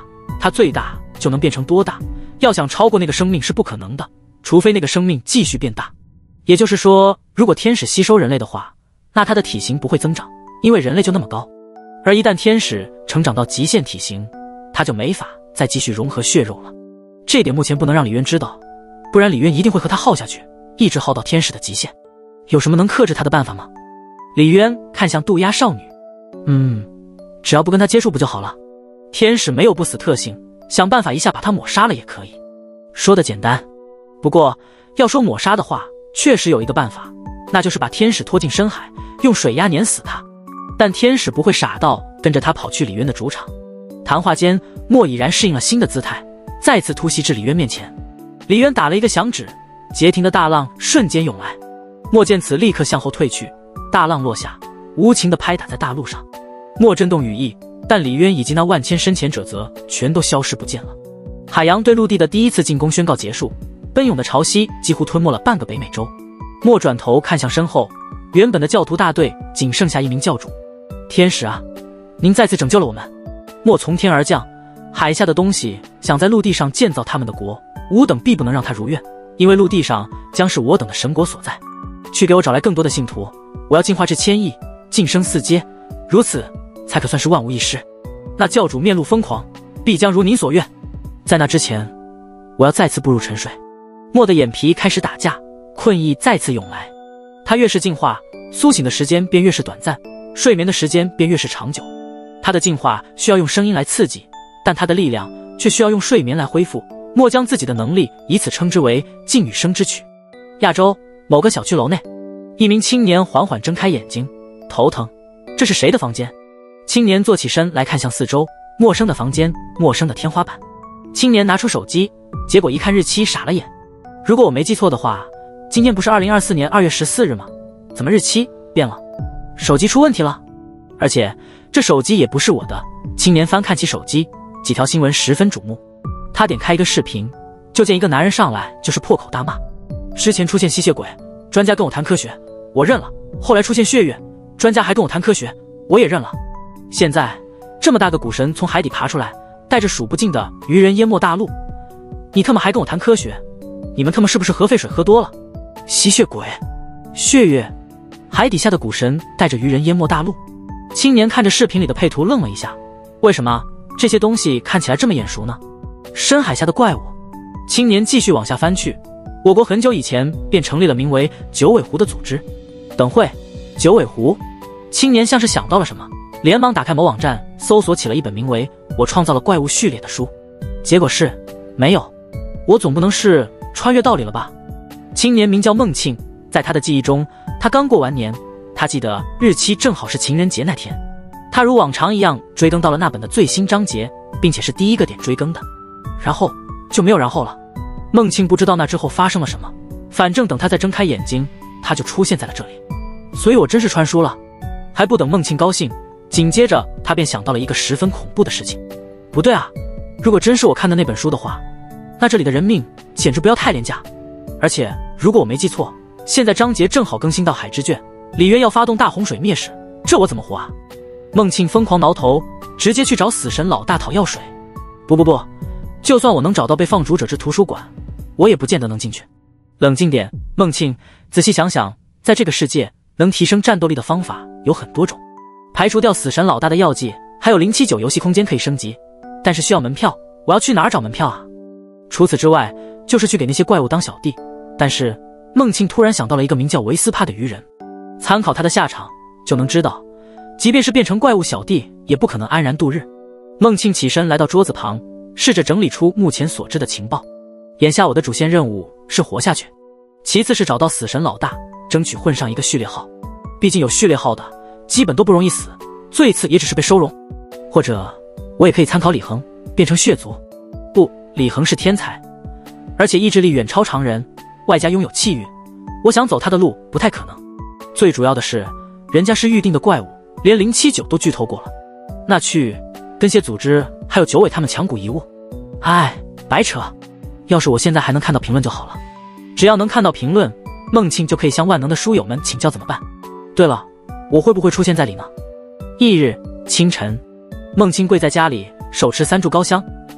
它最大就能变成多大？要想超过那个生命是不可能的，除非那个生命继续变大。也就是说，如果天使吸收人类的话，那它的体型不会增长，因为人类就那么高。而一旦天使成长到极限体型，它就没法再继续融合血肉了。这点目前不能让李渊知道，不然李渊一定会和他耗下去，一直耗到天使的极限。有什么能克制他的办法吗？李渊看向渡鸦少女，只要不跟他接触不就好了？天使没有不死特性，想办法一下把他抹杀了也可以。说的简单，不过要说抹杀的话，确实有一个办法，那就是把天使拖进深海，用水压碾死他。但天使不会傻到跟着他跑去李渊的主场。谈话间，莫已然适应了新的姿态，再次突袭至李渊面前。李渊打了一个响指，截停的大浪瞬间涌来。莫见此，立刻向后退去，大浪落下，无情地拍打在大陆上。莫震动羽翼，但李渊以及那万千深潜者则全都消失不见了。海洋对陆地的第一次进攻宣告结束，奔涌的潮汐几乎吞没了半个北美洲。莫转头看向身后，原本的教徒大队仅剩下一名教主。天使啊，您再次拯救了我们。莫从天而降，海下的东西想在陆地上建造他们的国，吾等必不能让他如愿，因为陆地上将是我等的神国所在。去给我找来更多的信徒，我要净化这千亿，晋升4阶，如此才可算是万无一失。那教主面露疯狂，必将如您所愿。在那之前，我要再次步入沉睡。莫的眼皮开始打架，困意再次涌来。他越是进化，苏醒的时间便越是短暂，睡眠的时间便越是长久。他的进化需要用声音来刺激，但他的力量却需要用睡眠来恢复。莫将自己的能力以此称之为静与声之曲。亚洲某个小区楼内，一名青年缓缓睁开眼睛，头疼。这是谁的房间？青年坐起身来看向四周，陌生的房间，陌生的天花板。青年拿出手机，结果一看日期傻了眼。如果我没记错的话，今天不是2024年2月14日吗？怎么日期变了？手机出问题了？而且这手机也不是我的。青年翻看起手机，几条新闻十分瞩目。他点开一个视频，就见一个男人上来就是破口大骂。之前出现吸血鬼，专家跟我谈科学，我认了。后来出现血月，专家还跟我谈科学，我也认了。现在这么大个古神从海底爬出来，带着数不尽的鱼人淹没大陆，你他妈还跟我谈科学？你们他妈是不是核废水喝多了？吸血鬼、血月，海底下的古神带着鱼人淹没大陆。青年看着视频里的配图愣了一下，为什么这些东西看起来这么眼熟呢？深海下的怪物。青年继续往下翻去，我国很久以前便成立了名为九尾狐的组织。等会，九尾狐？青年像是想到了什么，连忙打开某网站，搜索起了一本名为《我创造了怪物序列》的书。结果是没有，我总不能是穿越道理了吧？青年名叫孟庆，在他的记忆中，他刚过完年，他记得日期正好是情人节那天。他如往常一样追更到了那本的最新章节，并且是第一个点追更的。然后就没有然后了。孟庆不知道那之后发生了什么，反正等他再睁开眼睛，他就出现在了这里。所以我真是穿书了。还不等孟庆高兴，紧接着他便想到了一个十分恐怖的事情。不对啊，如果真是我看的那本书的话，那这里的人命简直不要太廉价。而且如果我没记错，现在章节正好更新到海之卷，李渊要发动大洪水灭世，这我怎么活啊？孟庆疯狂挠头，直接去找死神老大讨药水。不，就算我能找到被放逐者之图书馆，我也不见得能进去。冷静点，孟庆，仔细想想，在这个世界能提升战斗力的方法有很多种，排除掉死神老大的药剂，还有079游戏空间可以升级，但是需要门票，我要去哪儿找门票啊？除此之外，就是去给那些怪物当小弟。但是孟庆突然想到了一个名叫维斯帕的鱼人，参考他的下场就能知道，即便是变成怪物小弟也不可能安然度日。孟庆起身来到桌子旁，试着整理出目前所知的情报。眼下我的主线任务是活下去，其次是找到死神老大，争取混上一个序列号。毕竟有序列号的基本都不容易死，最次也只是被收容。或者我也可以参考李恒，变成血族。不，李恒是天才，而且意志力远超常人，外加拥有气运，我想走他的路不太可能。最主要的是人家是预定的怪物，连079都剧透过了，那去跟些组织还有九尾他们抢古遗物，哎，白扯。要是我现在还能看到评论就好了。只要能看到评论，孟庆就可以向万能的书友们请教怎么办。对了，我会不会出现在里呢？翌日清晨，孟庆跪在家里，手持3炷高香，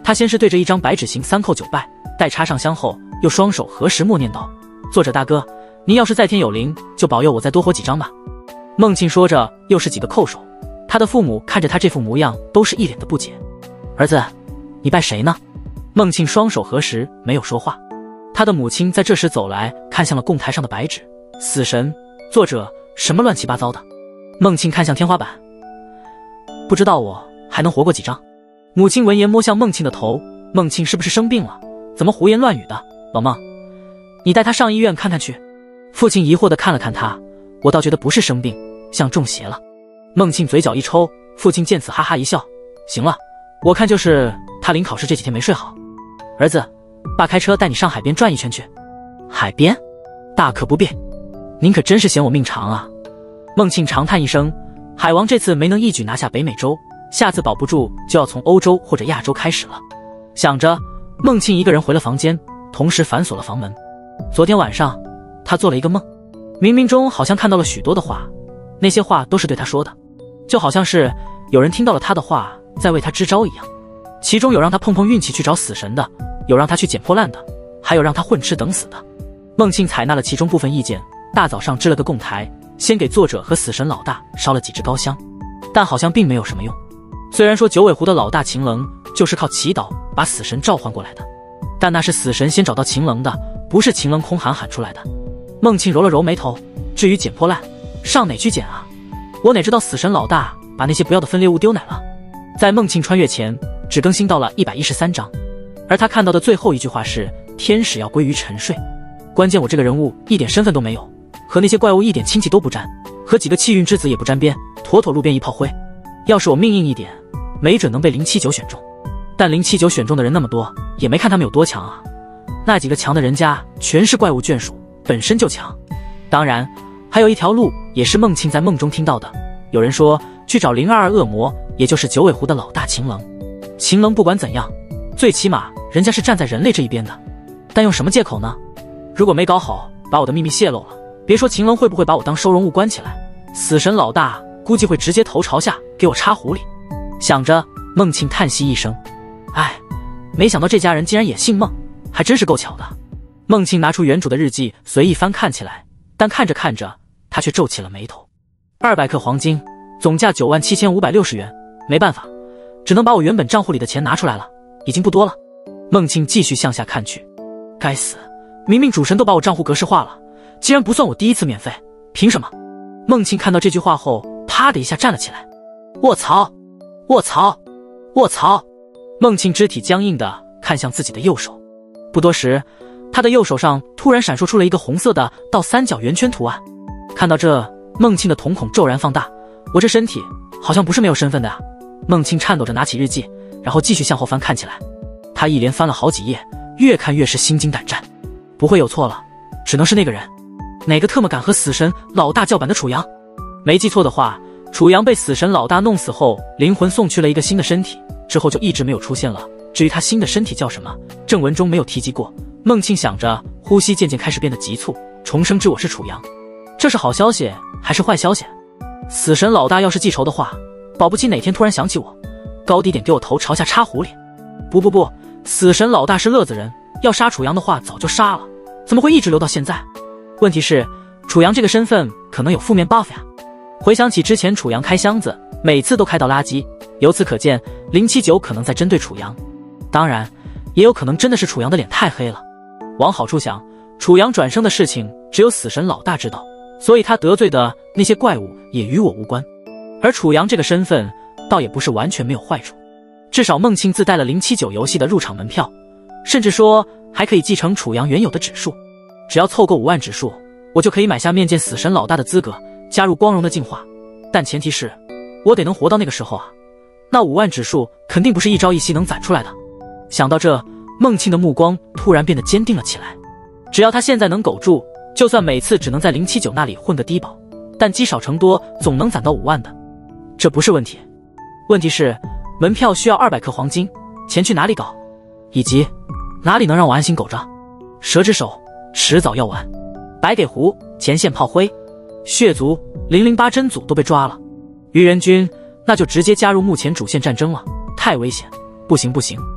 他先是对着一张白纸行3叩9拜，待插上香后，又双手合十默念道：“作者大哥，您要是在天有灵，就保佑我再多活几张吧。”孟庆说着，又是几个叩首。他的父母看着他这副模样，都是一脸的不解。儿子，你拜谁呢？孟庆双手合十，没有说话。他的母亲在这时走来，看向了供台上的白纸。死神，作者，什么乱七八糟的？孟庆看向天花板，不知道我还能活过几张。母亲闻言摸向孟庆的头，孟庆是不是生病了？怎么胡言乱语的？老孟，你带他上医院看看去。父亲疑惑地看了看他，我倒觉得不是生病，像中邪了。孟庆嘴角一抽，父亲见此哈哈一笑，行了，我看就是他临考试这几天没睡好。儿子，爸开车带你上海边转一圈去。海边？大可不必，您可真是嫌我命长啊。孟庆长叹一声，海王这次没能一举拿下北美洲，下次保不住就要从欧洲或者亚洲开始了。想着，孟庆一个人回了房间，同时反锁了房门。昨天晚上他做了一个梦，冥冥中好像看到了许多的话，那些话都是对他说的，就好像是有人听到了他的话在为他支招一样。其中有让他碰碰运气去找死神的，有让他去捡破烂的，还有让他混吃等死的。孟庆采纳了其中部分意见，大早上支了个供台，先给作者和死神老大烧了几支高香，但好像并没有什么用。虽然说九尾狐的老大秦棱就是靠祈祷把死神召唤过来的，但那是死神先找到秦棱的，不是秦棱空喊出来的。孟庆揉了揉眉头，至于捡破烂，上哪去捡啊？我哪知道死神老大把那些不要的分裂物丢哪了。在孟庆穿越前，只更新到了113章，而他看到的最后一句话是天使要归于沉睡。关键我这个人物一点身份都没有，和那些怪物一点亲戚都不沾，和几个气运之子也不沾边，妥妥路边一炮灰。要是我命硬一点，没准能被079选中，但079选中的人那么多，也没看他们有多强啊。那几个强的人家全是怪物眷属，本身就强。当然还有一条路，也是孟庆在梦中听到的，有人说去找022恶魔，也就是九尾狐的老大秦棱。秦棱不管怎样，最起码人家是站在人类这一边的，但用什么借口呢？如果没搞好，把我的秘密泄露了，别说秦棱会不会把我当收容物关起来，死神老大估计会直接头朝下给我插湖里。想着，孟庆叹息一声，哎，没想到这家人竟然也姓孟，还真是够巧的。孟庆拿出原主的日记随意翻看起来，但看着看着他却皱起了眉头。200克黄金，总价97560元，没办法，只能把我原本账户里的钱拿出来了，已经不多了。孟庆继续向下看去，该死，明明主神都把我账户格式化了，竟然不算我第一次免费，凭什么？孟庆看到这句话后，啪的一下站了起来。卧槽！卧槽！卧槽！孟庆肢体僵硬地看向自己的右手，不多时，他的右手上突然闪烁出了一个红色的倒三角圆圈图案。看到这，孟庆的瞳孔骤然放大，我这身体好像不是没有身份的啊。孟庆颤抖着拿起日记，然后继续向后翻看起来。他一连翻了好几页，越看越是心惊胆战。不会有错了，只能是那个人。哪个特么敢和死神老大叫板的楚阳？没记错的话，楚阳被死神老大弄死后，灵魂送去了一个新的身体，之后就一直没有出现了。至于他新的身体叫什么，正文中没有提及过。孟庆想着，呼吸渐渐开始变得急促，重生之我是楚阳，这是好消息还是坏消息？死神老大要是记仇的话，保不齐哪天突然想起我，高低点给我头朝下插湖里。不，死神老大是乐子人，要杀楚阳的话早就杀了，怎么会一直留到现在？问题是楚阳这个身份可能有负面 buff 呀。回想起之前楚阳开箱子，每次都开到垃圾，由此可见079可能在针对楚阳，当然也有可能真的是楚阳的脸太黑了。往好处想，楚阳转生的事情只有死神老大知道，所以他得罪的那些怪物也与我无关。而楚阳这个身份倒也不是完全没有坏处，至少孟庆自带了079游戏的入场门票，甚至说还可以继承楚阳原有的指数，只要凑够5万指数，我就可以买下面见死神老大的资格，加入光荣的进化。但前提是我得能活到那个时候啊，那5万指数肯定不是一朝一夕能攒出来的。想到这，孟庆的目光突然变得坚定了起来。只要他现在能苟住，就算每次只能在079那里混个低保，但积少成多，总能攒到5万的，这不是问题。问题是门票需要200克黄金，钱去哪里搞？以及哪里能让我安心苟着？蛇之手迟早要完。白给湖前线炮灰，血族008真祖都被抓了，愚人军那就直接加入目前主线战争了，太危险，不行。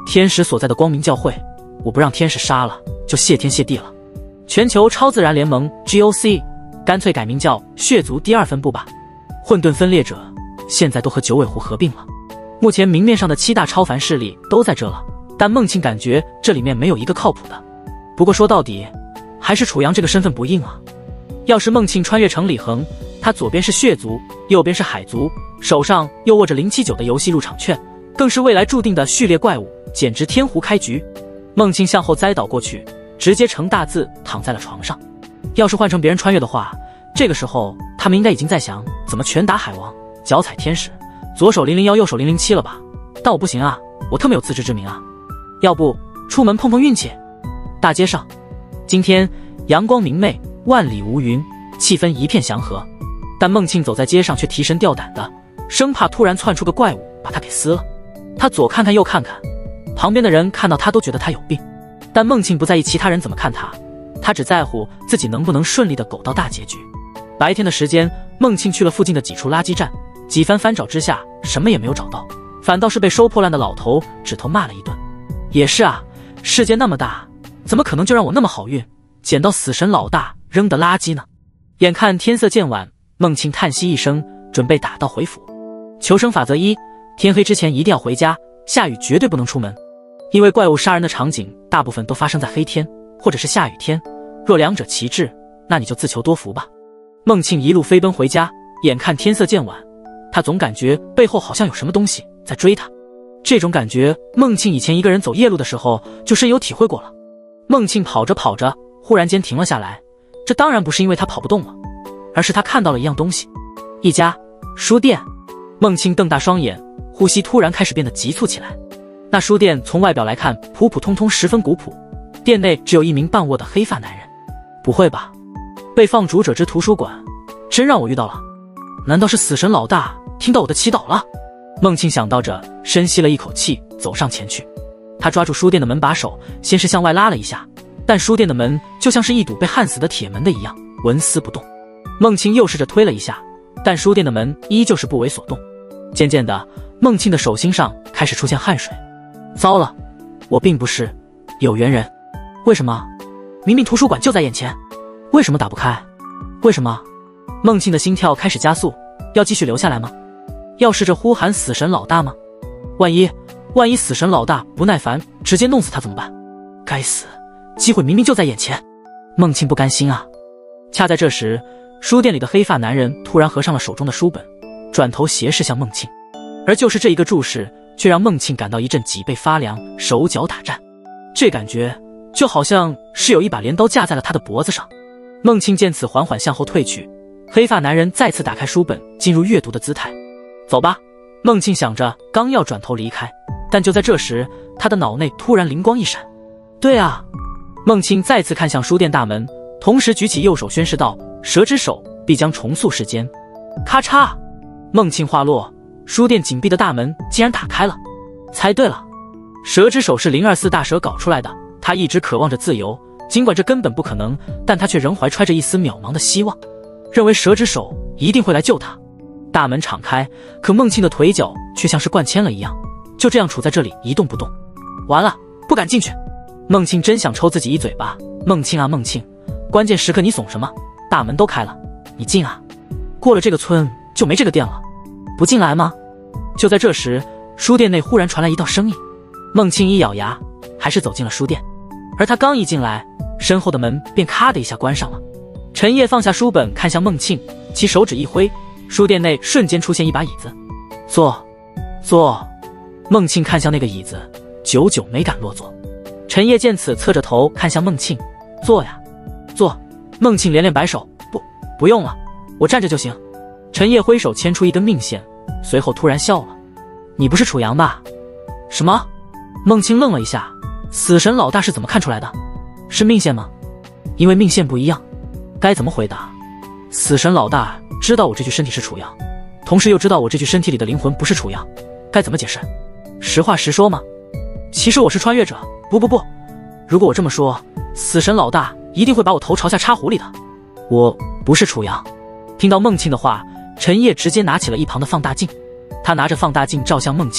天使所在的光明教会，我不让天使杀了，就谢天谢地了。全球超自然联盟 GOC 干脆改名叫血族第2分部吧。混沌分裂者现在都和九尾狐合并了，目前明面上的7大超凡势力都在这了，但孟庆感觉这里面没有一个靠谱的。不过说到底，还是楚阳这个身份不硬啊。要是孟庆穿越成李恒，他左边是血族，右边是海族，手上又握着079的游戏入场券，更是未来注定的序列怪物，简直天胡开局。孟庆向后栽倒过去，直接成大字躺在了床上。要是换成别人穿越的话，这个时候他们应该已经在想怎么拳打海王，脚踩天使，左手001，右手007了吧？但我不行啊，我特没有自知之明啊。要不出门碰碰运气。大街上，今天阳光明媚，万里无云，气氛一片祥和。但孟庆走在街上却提神吊胆的，生怕突然窜出个怪物把他给撕了。他左看看右看看，旁边的人看到他都觉得他有病。但孟庆不在意其他人怎么看他，他只在乎自己能不能顺利的苟到大结局。白天的时间，孟庆去了附近的几处垃圾站，几番翻找之下，什么也没有找到，反倒是被收破烂的老头指头骂了一顿。也是啊，世界那么大，怎么可能就让我那么好运，捡到死神老大扔的垃圾呢？眼看天色渐晚，孟庆叹息一声，准备打道回府。求生法则1：天黑之前一定要回家，下雨绝对不能出门。因为怪物杀人的场景大部分都发生在黑天或者是下雨天，若两者齐至，那你就自求多福吧。孟庆一路飞奔回家，眼看天色渐晚，他总感觉背后好像有什么东西在追他。这种感觉，孟庆以前一个人走夜路的时候就深有体会过了。孟庆跑着跑着，忽然间停了下来，这当然不是因为他跑不动了，而是他看到了一样东西，一家书店。孟庆瞪大双眼，呼吸突然开始变得急促起来。那书店从外表来看普普通通，十分古朴，店内只有一名半卧的黑发男人。不会吧，被放逐者之图书馆真让我遇到了？难道是死神老大听到我的祈祷了？孟庆想到这，深吸了一口气，走上前去。他抓住书店的门把手，先是向外拉了一下，但书店的门就像是一堵被焊死的铁门的一样，纹丝不动。孟庆又试着推了一下，但书店的门依旧是不为所动。渐渐的，孟庆的手心上开始出现汗水。糟了，我并不是有缘人。为什么？明明图书馆就在眼前，为什么打不开？为什么？孟庆的心跳开始加速，要继续留下来吗？要试着呼喊死神老大吗？万一死神老大不耐烦直接弄死他怎么办？该死，机会明明就在眼前。孟庆不甘心啊。恰在这时，书店里的黑发男人突然合上了手中的书本，转头斜视向孟庆。而就是这一个注视，却让孟庆感到一阵脊背发凉，手脚打颤。这感觉就好像是有一把镰刀架在了他的脖子上。孟庆见此缓缓向后退去，黑发男人再次打开书本，进入阅读的姿态。走吧，孟庆想着，刚要转头离开，但就在这时，他的脑内突然灵光一闪。对啊，孟庆再次看向书店大门，同时举起右手宣誓道：蛇之手必将重塑世间。咔嚓，孟庆话落，书店紧闭的大门竟然打开了。猜对了，蛇之手是024大蛇搞出来的，他一直渴望着自由，尽管这根本不可能，但他却仍怀揣着一丝渺茫的希望，认为蛇之手一定会来救他。大门敞开，可孟庆的腿脚却像是灌铅了一样，就这样处在这里一动不动。完了，不敢进去。孟庆真想抽自己一嘴巴。孟庆啊孟庆，关键时刻你怂什么？大门都开了，你进啊！过了这个村就没这个店了，不进来吗？就在这时，书店内忽然传来一道声音。孟庆一咬牙，还是走进了书店。而他刚一进来，身后的门便咔的一下关上了。陈烨放下书本，看向孟庆，其手指一挥，书店内瞬间出现一把椅子。坐。孟庆看向那个椅子，久久没敢落座。陈烨见此，侧着头看向孟庆，坐呀，坐。孟庆连连摆手，不用了，我站着就行。陈烨挥手牵出一根命线，随后突然笑了。你不是楚阳吧？什么？孟庆愣了一下，死神老大是怎么看出来的？是命线吗？因为命线不一样。该怎么回答？死神老大知道我这具身体是楚阳，同时又知道我这具身体里的灵魂不是楚阳，该怎么解释？实话实说吗？其实我是穿越者。不，如果我这么说，死神老大一定会把我头朝下插湖里的。我不是楚阳。听到孟庆的话，陈烨直接拿起了一旁的放大镜，他拿着放大镜照向孟庆，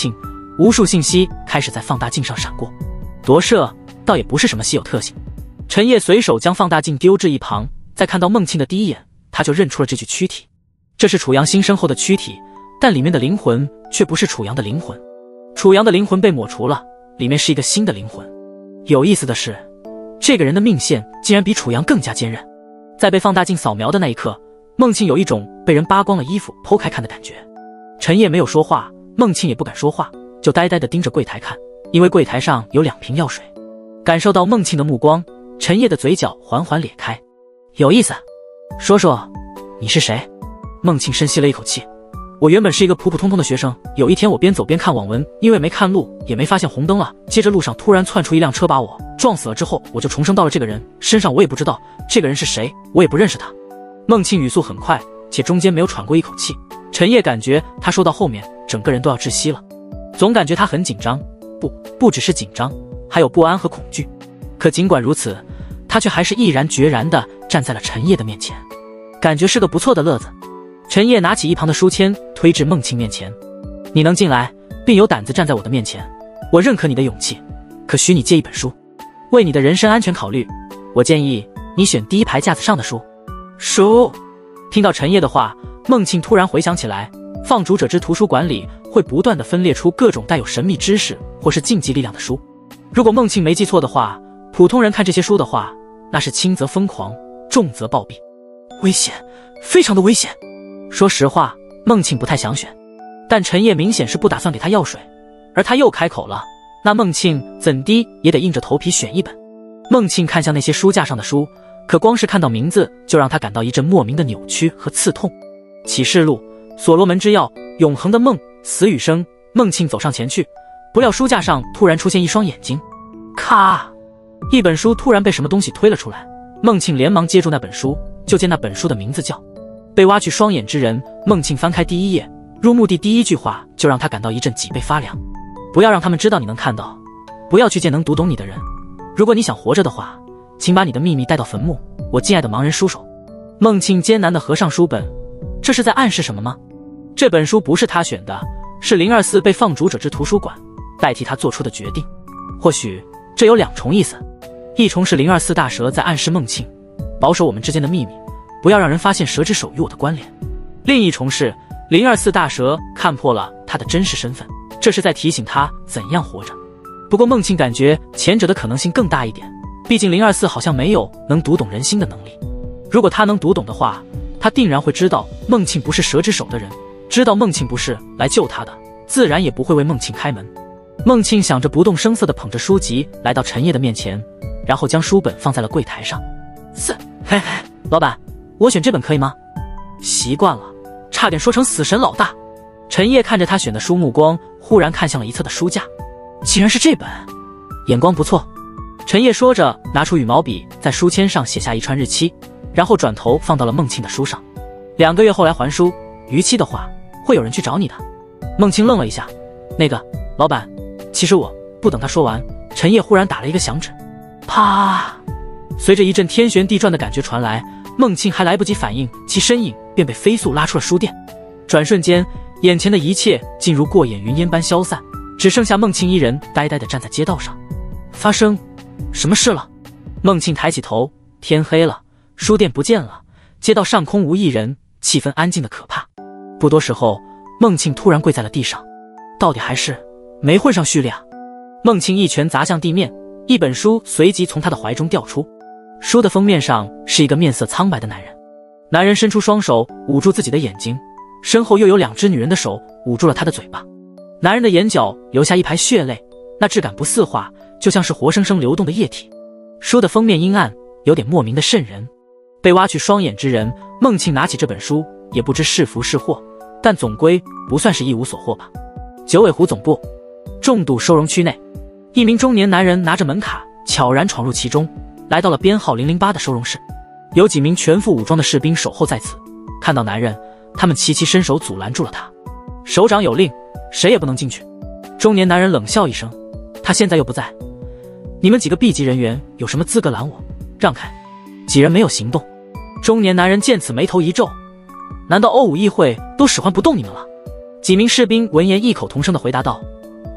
无数信息开始在放大镜上闪过。夺舍倒也不是什么稀有特性。陈烨随手将放大镜丢至一旁，在看到孟庆的第一眼，他就认出了这具躯体。这是楚阳新生后的躯体，但里面的灵魂却不是楚阳的灵魂。楚阳的灵魂被抹除了，里面是一个新的灵魂。有意思的是，这个人的命线竟然比楚阳更加坚韧。在被放大镜扫描的那一刻，孟庆有一种被人扒光了衣服剖开看的感觉。陈烨没有说话，孟庆也不敢说话，就呆呆地盯着柜台看，因为柜台上有2瓶药水。感受到孟庆的目光，陈烨的嘴角缓缓咧开。有意思，说说你是谁？孟庆深吸了一口气。我原本是一个普普通通的学生，有一天我边走边看网文，因为没看路也没发现红灯了，接着路上突然窜出一辆车把我撞死了，之后我就重生到了这个人身上，我也不知道这个人是谁，我也不认识他。孟庆语速很快，且中间没有喘过一口气。陈烨感觉他说到后面整个人都要窒息了，总感觉他很紧张，不只是紧张，还有不安和恐惧。可尽管如此，他却还是毅然决然地站在了陈烨的面前，感觉是个不错的乐子。陈烨拿起一旁的书签推至孟庆面前，你能进来并有胆子站在我的面前，我认可你的勇气，可许你借一本书，为你的人身安全考虑，我建议你选第一排架子上的书。书？听到陈烨的话，孟庆突然回想起来，放逐者之图书馆里会不断地分裂出各种带有神秘知识或是禁忌力量的书。如果孟庆没记错的话，普通人看这些书的话，那是轻则疯狂，重则暴毙，危险，非常的危险。说实话，孟庆不太想选，但陈烨明显是不打算给他药水，而他又开口了，那孟庆怎地也得硬着头皮选一本。孟庆看向那些书架上的书，可光是看到名字就让他感到一阵莫名的扭曲和刺痛。启示录、所罗门之钥、永恒的梦、死与生。孟庆走上前去，不料书架上突然出现一双眼睛，咔，一本书突然被什么东西推了出来。孟庆连忙接住那本书，就见那本书的名字叫被挖去双眼之人。孟庆翻开第1页，入目的第一句话就让他感到一阵脊背发凉。不要让他们知道你能看到，不要去见能读懂你的人。如果你想活着的话，请把你的秘密带到坟墓，我敬爱的盲人书手。孟庆艰难地合上书本，这是在暗示什么吗？这本书不是他选的，是024被放逐者之图书馆代替他做出的决定。或许这有2重意思，一重是024大蛇在暗示孟庆保守我们之间的秘密，不要让人发现蛇之手与我的关联；另一重是024大蛇看破了他的真实身份，这是在提醒他怎样活着。不过孟庆感觉前者的可能性更大一点，毕竟024好像没有能读懂人心的能力。如果他能读懂的话，他定然会知道孟庆不是蛇之手的人，知道孟庆不是来救他的，自然也不会为孟庆开门。孟庆想着，不动声色地捧着书籍来到陈烨的面前，然后将书本放在了柜台上。嘿嘿，老板，我选这本可以吗？习惯了，差点说成死神老大。陈烨看着他选的书，目光忽然看向了一侧的书架，竟然是这本，眼光不错。陈烨说着，拿出羽毛笔在书签上写下一串日期，然后转头放到了孟庆的书上。2个月后来还书，逾期的话会有人去找你的。孟庆愣了一下，那个老板，其实我……不等他说完，陈烨忽然打了一个响指，啪！随着一阵天旋地转的感觉传来，孟庆还来不及反应，其身影便被飞速拉出了书店。转瞬间，眼前的一切竟如过眼云烟般消散，只剩下孟庆一人呆呆地站在街道上。发生什么事了？孟庆抬起头，天黑了，书店不见了，街道上空无一人，气氛安静的可怕。不多时后，孟庆突然跪在了地上，到底还是没混上序列啊！孟庆一拳砸向地面，一本书随即从他的怀中掉出。书的封面上是一个面色苍白的男人，男人伸出双手捂住自己的眼睛，身后又有2只女人的手捂住了他的嘴巴。男人的眼角流下一排血泪，那质感不似画，就像是活生生流动的液体。书的封面阴暗，有点莫名的瘆人。被挖去双眼之人，孟庆拿起这本书，也不知是福是祸，但总归不算是一无所获吧。九尾狐总部重度收容区内，一名中年男人拿着门卡悄然闯入其中，来到了编号008的收容室。有几名全副武装的士兵守候在此，看到男人，他们齐齐伸手阻拦住了他。首长有令，谁也不能进去。中年男人冷笑一声，他现在又不在，你们几个 B 级人员有什么资格拦我？让开！几人没有行动。中年男人见此眉头一皱，难道欧武议会都使唤不动你们了？几名士兵闻言异口同声地回答道，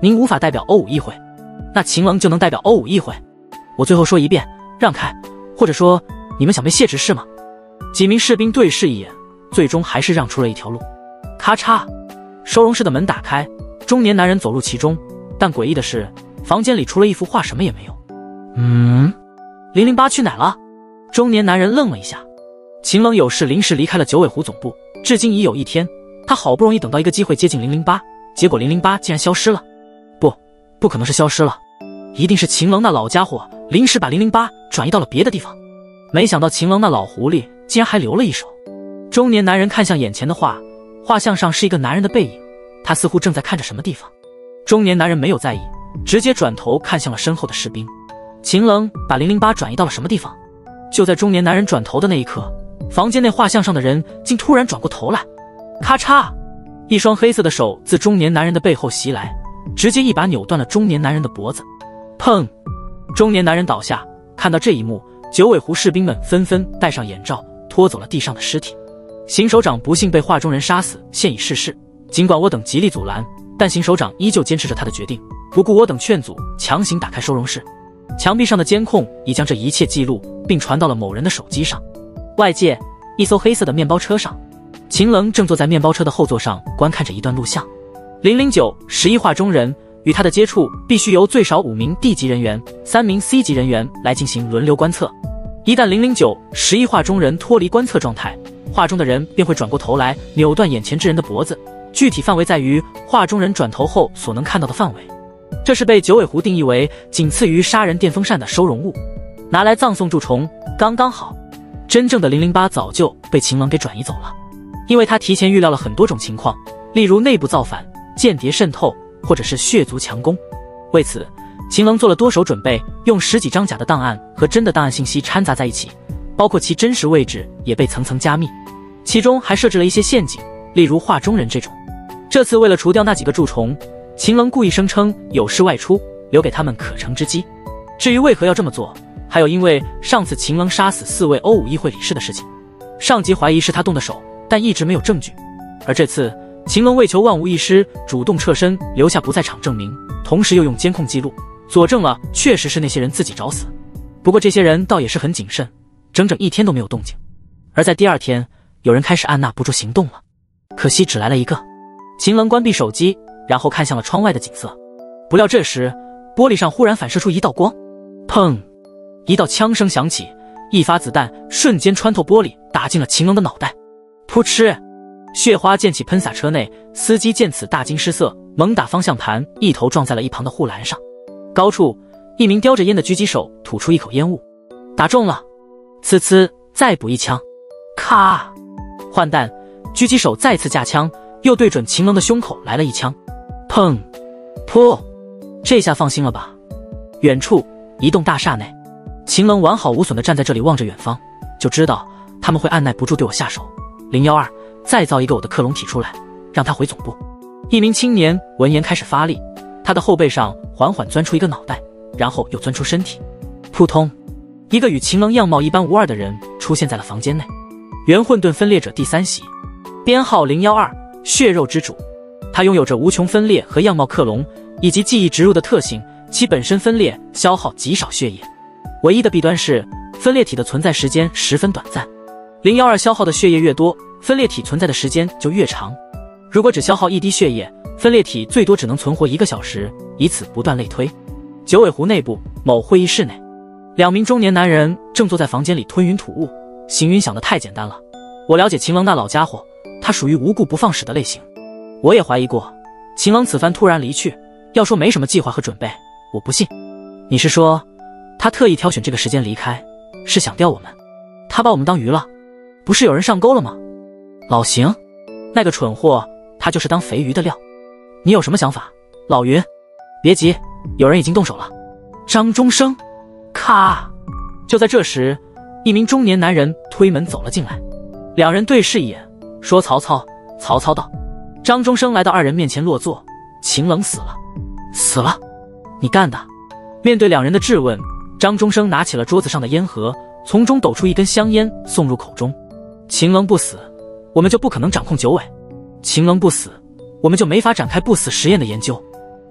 您无法代表欧武议会，那秦棱就能代表欧武议会。我最后说一遍，让开，或者说你们想被卸职是吗？几名士兵对视一眼，最终还是让出了一条路。咔嚓，收容室的门打开，中年男人走入其中，但诡异的是，房间里除了一幅画什么也没有。008去哪了？中年男人愣了一下。秦棱有事临时离开了九尾狐总部，至今已有1天，他好不容易等到一个机会接近008，结果008竟然消失了。不可能是消失了，一定是秦棱那老家伙临时把008转移到了别的地方。没想到秦棱那老狐狸竟然还留了一手。中年男人看向眼前的画像上是一个男人的背影，他似乎正在看着什么地方。中年男人没有在意，直接转头看向了身后的士兵。秦棱把008转移到了什么地方？就在中年男人转头的那一刻，房间内画像上的人竟突然转过头来。咔嚓，一双黑色的手自中年男人的背后袭来，直接一把扭断了中年男人的脖子。砰！中年男人倒下。看到这一幕，九尾狐士兵们纷纷戴上眼罩，拖走了地上的尸体。邢首长不幸被画中人杀死，现已逝世。尽管我等极力阻拦，但邢首长依旧坚持着他的决定，不顾我等劝阻，强行打开收容室。墙壁上的监控已将这一切记录，并传到了某人的手机上。外界，一艘黑色的面包车上，秦棱正坐在面包车的后座上，观看着一段录像。009-11画中人与他的接触必须由最少5名 D 级人员、3名 C 级人员来进行轮流观测。一旦009-11画中人脱离观测状态，画中的人便会转过头来扭断眼前之人的脖子，具体范围在于画中人转头后所能看到的范围。这是被九尾狐定义为仅次于杀人电风扇的收容物，拿来葬送蛀虫刚刚好。真正的008早就被秦棱给转移走了，因为他提前预料了很多种情况，例如内部造反、间谍渗透，或者是血族强攻。为此，秦棱做了多手准备，用10几张假的档案和真的档案信息掺杂在一起，包括其真实位置也被层层加密，其中还设置了一些陷阱，例如画中人这种。这次为了除掉那几个蛀虫，秦棱故意声称有事外出，留给他们可乘之机。至于为何要这么做，还有因为上次秦棱杀死4位欧武议会理事的事情，上级怀疑是他动的手，但一直没有证据。而这次秦棱为求万无一失，主动撤身，留下不在场证明，同时又用监控记录佐证了确实是那些人自己找死。不过这些人倒也是很谨慎，整整1天都没有动静。而在第2天，有人开始按捺不住行动了，可惜只来了一个。秦棱关闭手机，然后看向了窗外的景色。不料这时，玻璃上忽然反射出一道光，砰！一道枪声响起，一发子弹瞬间穿透玻璃，打进了秦棱的脑袋。噗嗤！血花溅起喷洒车内，司机见此大惊失色，猛打方向盘，一头撞在了一旁的护栏上。高处，一名叼着烟的狙击手吐出一口烟雾。打中了！呲呲，再补一枪！咔！换弹，狙击手再次架枪，又对准秦棱的胸口来了一枪。砰！噗！这下放心了吧？远处，一栋大厦内，秦棱完好无损地站在这里望着远方，就知道他们会按耐不住对我下手。012，再造一个我的克隆体出来，让他回总部。一名青年闻言开始发力，他的后背上缓缓钻出一个脑袋，然后又钻出身体。扑通！一个与秦棱样貌一般无二的人出现在了房间内。元混沌分裂者第3席，编号012，血肉之主。他拥有着无穷分裂和样貌克隆以及记忆植入的特性，其本身分裂消耗极少血液，唯一的弊端是分裂体的存在时间十分短暂。012消耗的血液越多，分裂体存在的时间就越长。如果只消耗1滴血液，分裂体最多只能存活1个小时，以此不断类推。九尾狐内部某会议室内，2名中年男人正坐在房间里吞云吐雾。行云想得太简单了，我了解秦棱那老家伙，他属于无故不放矢的类型。我也怀疑过，秦棱此番突然离去，要说没什么计划和准备，我不信。你是说，他特意挑选这个时间离开，是想钓我们？他把我们当鱼了？不是有人上钩了吗？老邢，那个蠢货，他就是当肥鱼的料。你有什么想法，老云？别急，有人已经动手了。张中生，咔！就在这时，一名中年男人推门走了进来，2人对视一眼，说曹操。曹操道。张中生来到2人面前落座，秦棱死了。死了？你干的？面对2人的质问，张中生拿起了桌子上的烟盒，从中抖出一根香烟送入口中。秦棱不死，我们就不可能掌控九尾；秦棱不死，我们就没法展开不死实验的研究。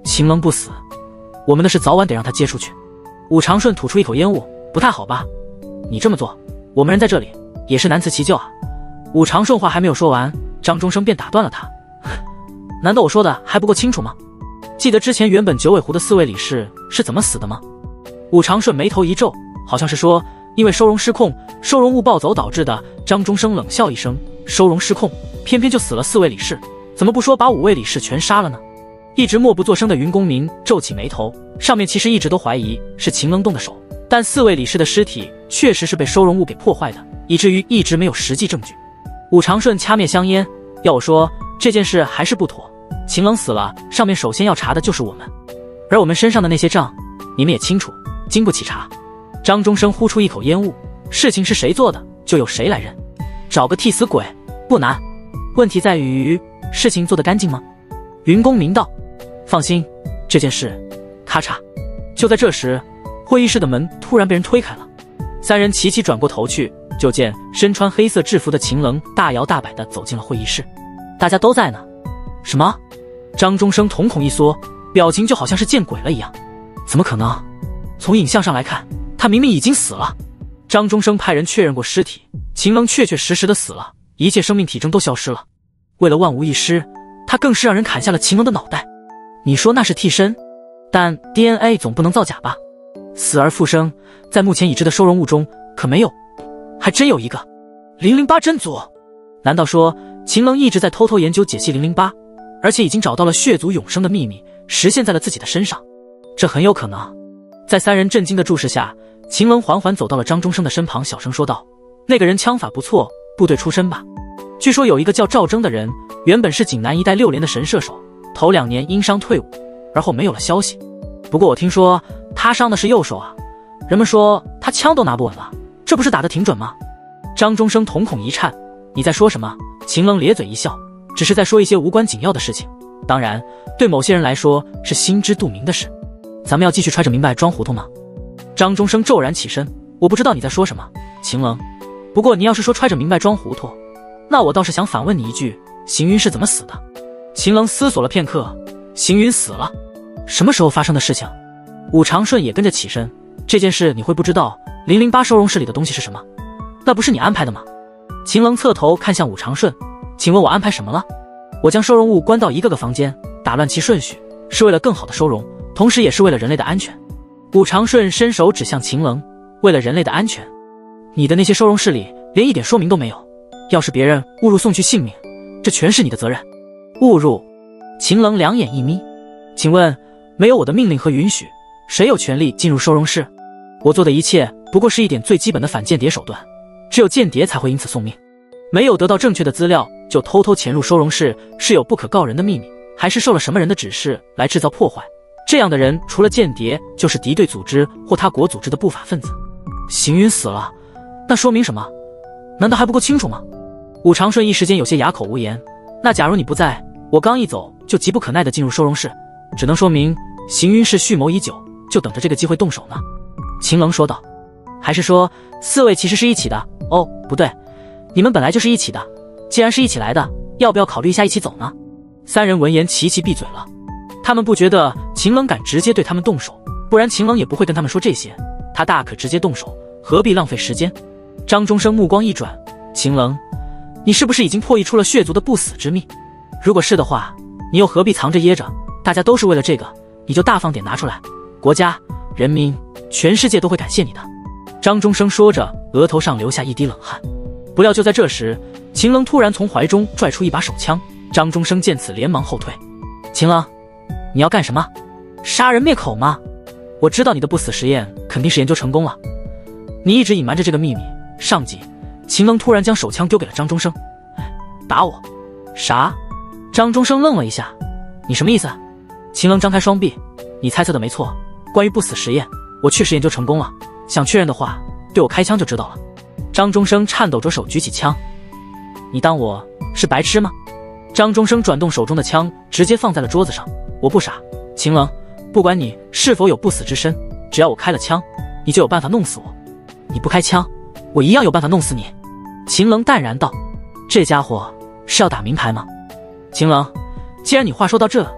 秦棱不死，我们的事早晚得让他接出去。武长顺吐出一口烟雾，不太好吧？你这么做，我们人在这里也是难辞其咎啊。武长顺话还没有说完，张中生便打断了他。难道我说的还不够清楚吗？记得之前原本九尾狐的4位理事是怎么死的吗？武长顺眉头一皱，好像是说因为收容失控，收容物暴走导致的。张中生冷笑一声，收容失控，偏偏就死了4位理事，怎么不说把5位理事全杀了呢？一直默不作声的云公明皱起眉头，上面其实一直都怀疑是秦棱动的手，但4位理事的尸体确实是被收容物给破坏的，以至于一直没有实际证据。武长顺掐灭香烟，要我说这件事还是不妥，秦棱死了，上面首先要查的就是我们，而我们身上的那些账，你们也清楚，经不起查。张中生呼出一口烟雾，事情是谁做的，就由谁来认，找个替死鬼不难，问题在于事情做得干净吗？云公明道，放心，这件事，咔嚓。就在这时，会议室的门突然被人推开了，3人齐齐转过头去，就见身穿黑色制服的秦棱大摇大摆地走进了会议室。大家都在呢。什么？张中生瞳孔一缩，表情就好像是见鬼了一样。怎么可能？从影像上来看，他明明已经死了。张中生派人确认过尸体，秦棱确确实实的死了，一切生命体征都消失了。为了万无一失，他更是让人砍下了秦棱的脑袋。你说那是替身，但 DNA 总不能造假吧？死而复生，在目前已知的收容物中可没有，还真有一个008真祖。难道说秦棱一直在偷偷研究解析008，而且已经找到了血族永生的秘密，实现在了自己的身上？这很有可能。在3人震惊的注视下，秦棱缓缓走到了张中生的身旁，小声说道：那个人枪法不错，部队出身吧？据说有一个叫赵征的人，原本是锦南一带6连的神射手，头2年因伤退伍，而后没有了消息。不过我听说他伤的是右手啊，人们说他枪都拿不稳了，这不是打得挺准吗？张中生瞳孔一颤，你在说什么？秦棱咧嘴一笑，只是在说一些无关紧要的事情，当然对某些人来说是心知肚明的事。咱们要继续揣着明白装糊涂吗？张中生骤然起身，我不知道你在说什么，秦棱。不过你要是说揣着明白装糊涂，那我倒是想反问你一句，邢云是怎么死的？秦棱思索了片刻，邢云死了。什么时候发生的事情？武长顺也跟着起身，这件事你会不知道008收容室里的东西是什么？那不是你安排的吗？秦棱侧头看向武长顺，请问我安排什么了？我将收容物关到一个个房间，打乱其顺序，是为了更好的收容，同时也是为了人类的安全。武长顺伸手指向秦棱，为了人类的安全？你的那些收容室里连一点说明都没有，要是别人误入送去性命，这全是你的责任。误入？秦棱两眼一眯，请问没有我的命令和允许，谁有权利进入收容室？我做的一切不过是一点最基本的反间谍手段，只有间谍才会因此送命。没有得到正确的资料就偷偷潜入收容室，是有不可告人的秘密，还是受了什么人的指示来制造破坏？这样的人除了间谍，就是敌对组织或他国组织的不法分子。邢云死了，那说明什么？难道还不够清楚吗？武长顺一时间有些哑口无言。那假如你不在，我刚一走就急不可耐地进入收容室，只能说明邢云是蓄谋已久，就等着这个机会动手呢。秦棱说道。还是说4位其实是一起的？哦，不对，你们本来就是一起的。既然是一起来的，要不要考虑一下一起走呢？3人闻言齐齐闭嘴了。他们不觉得秦棱敢直接对他们动手，不然秦棱也不会跟他们说这些，他大可直接动手，何必浪费时间？张中生目光一转，秦棱，你是不是已经破译出了血族的不死之秘？如果是的话，你又何必藏着掖着？大家都是为了这个，你就大方点拿出来，国家、人民、全世界都会感谢你的。张中生说着，额头上流下一滴冷汗。不料就在这时，秦棱突然从怀中拽出一把手枪，张中生见此连忙后退。秦棱，你要干什么？杀人灭口吗？我知道你的不死实验肯定是研究成功了，你一直隐瞒着这个秘密。上级，秦棱突然将手枪丢给了张中生。打我？啥？张中生愣了一下，你什么意思？秦棱张开双臂，你猜测的没错，关于不死实验，我确实研究成功了，想确认的话，对我开枪就知道了。张中生颤抖着手举起枪，你当我是白痴吗？张中生转动手中的枪，直接放在了桌子上。我不傻，秦棱，不管你是否有不死之身，只要我开了枪，你就有办法弄死我。你不开枪，我一样有办法弄死你。秦棱淡然道，这家伙是要打明牌吗？秦棱，既然你话说到这，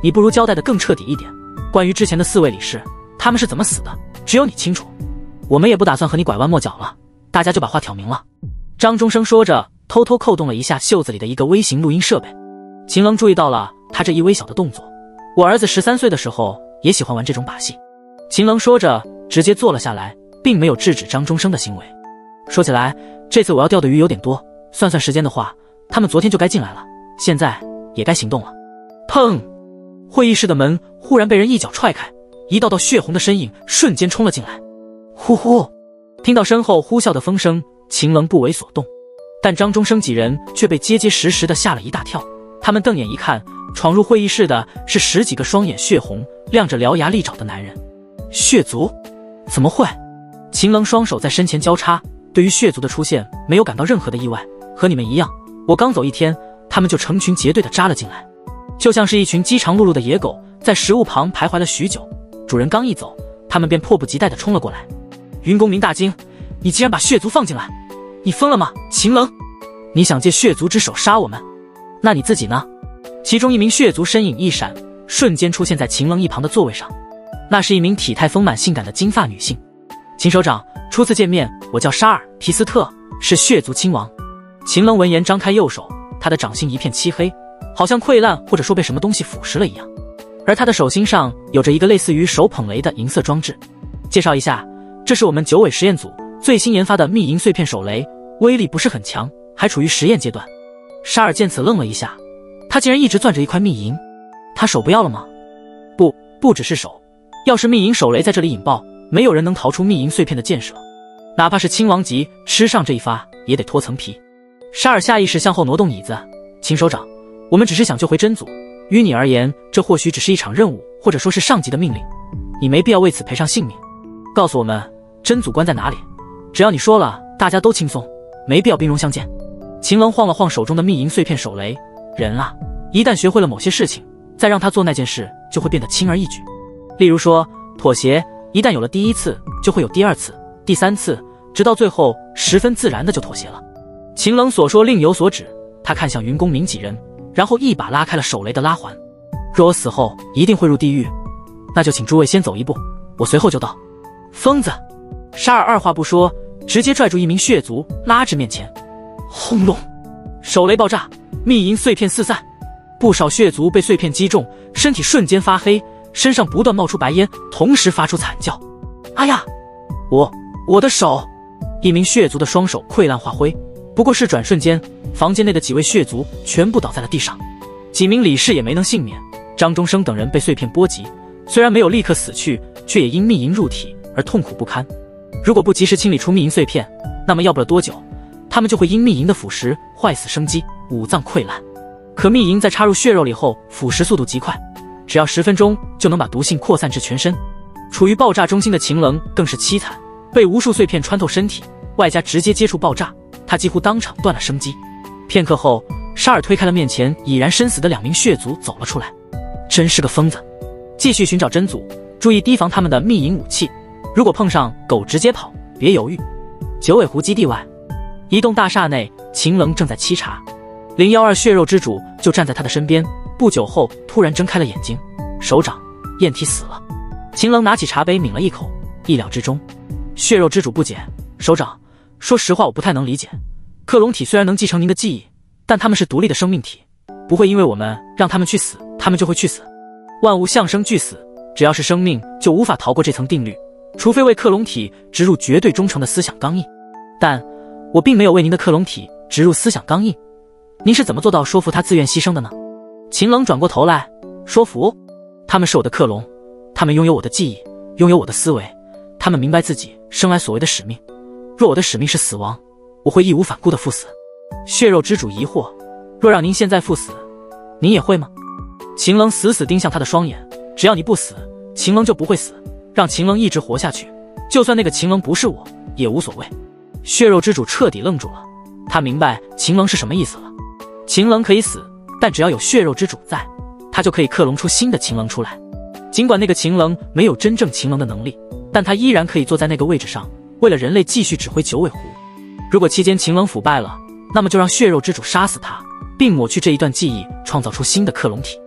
你不如交代的更彻底一点。关于之前的4位理事，他们是怎么死的，只有你清楚。我们也不打算和你拐弯抹角了，大家就把话挑明了。张中生说着，偷偷扣动了一下袖子里的一个微型录音设备。秦冷注意到了他这一微小的动作。我儿子13岁的时候也喜欢玩这种把戏。秦冷说着，直接坐了下来，并没有制止张中生的行为。说起来，这次我要钓的鱼有点多，算算时间的话，他们昨天就该进来了，现在也该行动了。砰！会议室的门忽然被人一脚踹开，一道道血红的身影瞬间冲了进来。呼呼！听到身后呼啸的风声，秦冷不为所动，但张中生几人却被结结实实的吓了一大跳。他们瞪眼一看，闯入会议室的是10几个双眼血红、亮着獠牙利爪的男人。血族？怎么会？秦冷双手在身前交叉，对于血族的出现没有感到任何的意外。和你们一样，我刚走1天，他们就成群结队的扎了进来，就像是一群饥肠辘辘的野狗，在食物旁徘徊了许久。主人刚一走，他们便迫不及待的冲了过来。云公明大惊：你竟然把血族放进来，你疯了吗？秦冷，你想借血族之手杀我们？那你自己呢？其中一名血族身影一闪，瞬间出现在秦冷一旁的座位上。那是一名体态丰满性感的金发女性。秦首长，初次见面，我叫沙尔·提斯特，是血族亲王。秦冷闻言张开右手，他的掌心一片漆黑，好像溃烂或者说被什么东西腐蚀了一样。而他的手心上有着一个类似于手捧雷的银色装置。介绍一下，这是我们9尾实验组最新研发的密银碎片手雷，威力不是很强，还处于实验阶段。沙尔见此愣了一下，他竟然一直攥着一块密银，他手不要了吗？不只是手，要是密银手雷在这里引爆，没有人能逃出密银碎片的箭射，哪怕是亲王级吃上这一发也得脱层皮。沙尔下意识向后挪动椅子，秦首长，我们只是想救回真祖，于你而言，这或许只是一场任务，或者说是上级的命令，你没必要为此赔上性命。告诉我们真祖关在哪里，只要你说了，大家都轻松，没必要兵戎相见。秦冷晃了晃手中的密银碎片手雷，人啊，一旦学会了某些事情，再让他做那件事就会变得轻而易举。例如说妥协，一旦有了第1次，就会有第2次、第3次，直到最后十分自然的就妥协了。秦冷所说另有所指，他看向云公明几人，然后一把拉开了手雷的拉环。若我死后一定会入地狱，那就请诸位先走一步，我随后就到。疯子！沙尔二话不说，直接拽住一名血族拉至面前。轰隆！手雷爆炸，密银碎片四散，不少血族被碎片击中，身体瞬间发黑，身上不断冒出白烟，同时发出惨叫。哎呀！我的手！一名血族的双手溃烂化灰，不过是转瞬间，房间内的几位血族全部倒在了地上，几名理事也没能幸免。张中生等人被碎片波及，虽然没有立刻死去，却也因密银入体而痛苦不堪。如果不及时清理出密银碎片，那么要不了多久，他们就会因密银的腐蚀坏死生机，五脏溃烂。可密银在插入血肉里后，腐蚀速度极快，只要10分钟就能把毒性扩散至全身。处于爆炸中心的秦冷更是凄惨，被无数碎片穿透身体，外加直接接触爆炸，他几乎当场断了生机。片刻后，沙尔推开了面前已然身死的2名血族走了出来。真是个疯子！继续寻找真祖，注意提防他们的密银武器，如果碰上狗直接跑，别犹豫。9尾湖基地外，一栋大厦内，秦冷正在沏茶，012血肉之主就站在他的身边。不久后，突然睁开了眼睛。首长，燕体死了。秦冷拿起茶杯抿了一口，意料之中。血肉之主不解，首长，说实话我不太能理解，克隆体虽然能继承您的记忆，但他们是独立的生命体，不会因为我们让他们去死，他们就会去死。万物相生俱死，只要是生命就无法逃过这层定律，除非为克隆体植入绝对忠诚的思想钢印。但我并没有为您的克隆体植入思想钢印，您是怎么做到说服他自愿牺牲的呢？秦冷转过头来，说服？他们是我的克隆，他们拥有我的记忆，拥有我的思维，他们明白自己生来所谓的使命。若我的使命是死亡，我会义无反顾地赴死。血肉之主疑惑，若让您现在赴死，您也会吗？秦冷死死盯向他的双眼，只要你不死，秦冷就不会死，让秦冷一直活下去，就算那个秦冷不是我，也无所谓。血肉之主彻底愣住了，他明白秦冷是什么意思了。秦冷可以死，但只要有血肉之主在，他就可以克隆出新的秦冷出来。尽管那个秦冷没有真正秦冷的能力，但他依然可以坐在那个位置上，为了人类继续指挥9尾湖。如果期间秦冷腐败了，那么就让血肉之主杀死他，并抹去这一段记忆，创造出新的克隆体。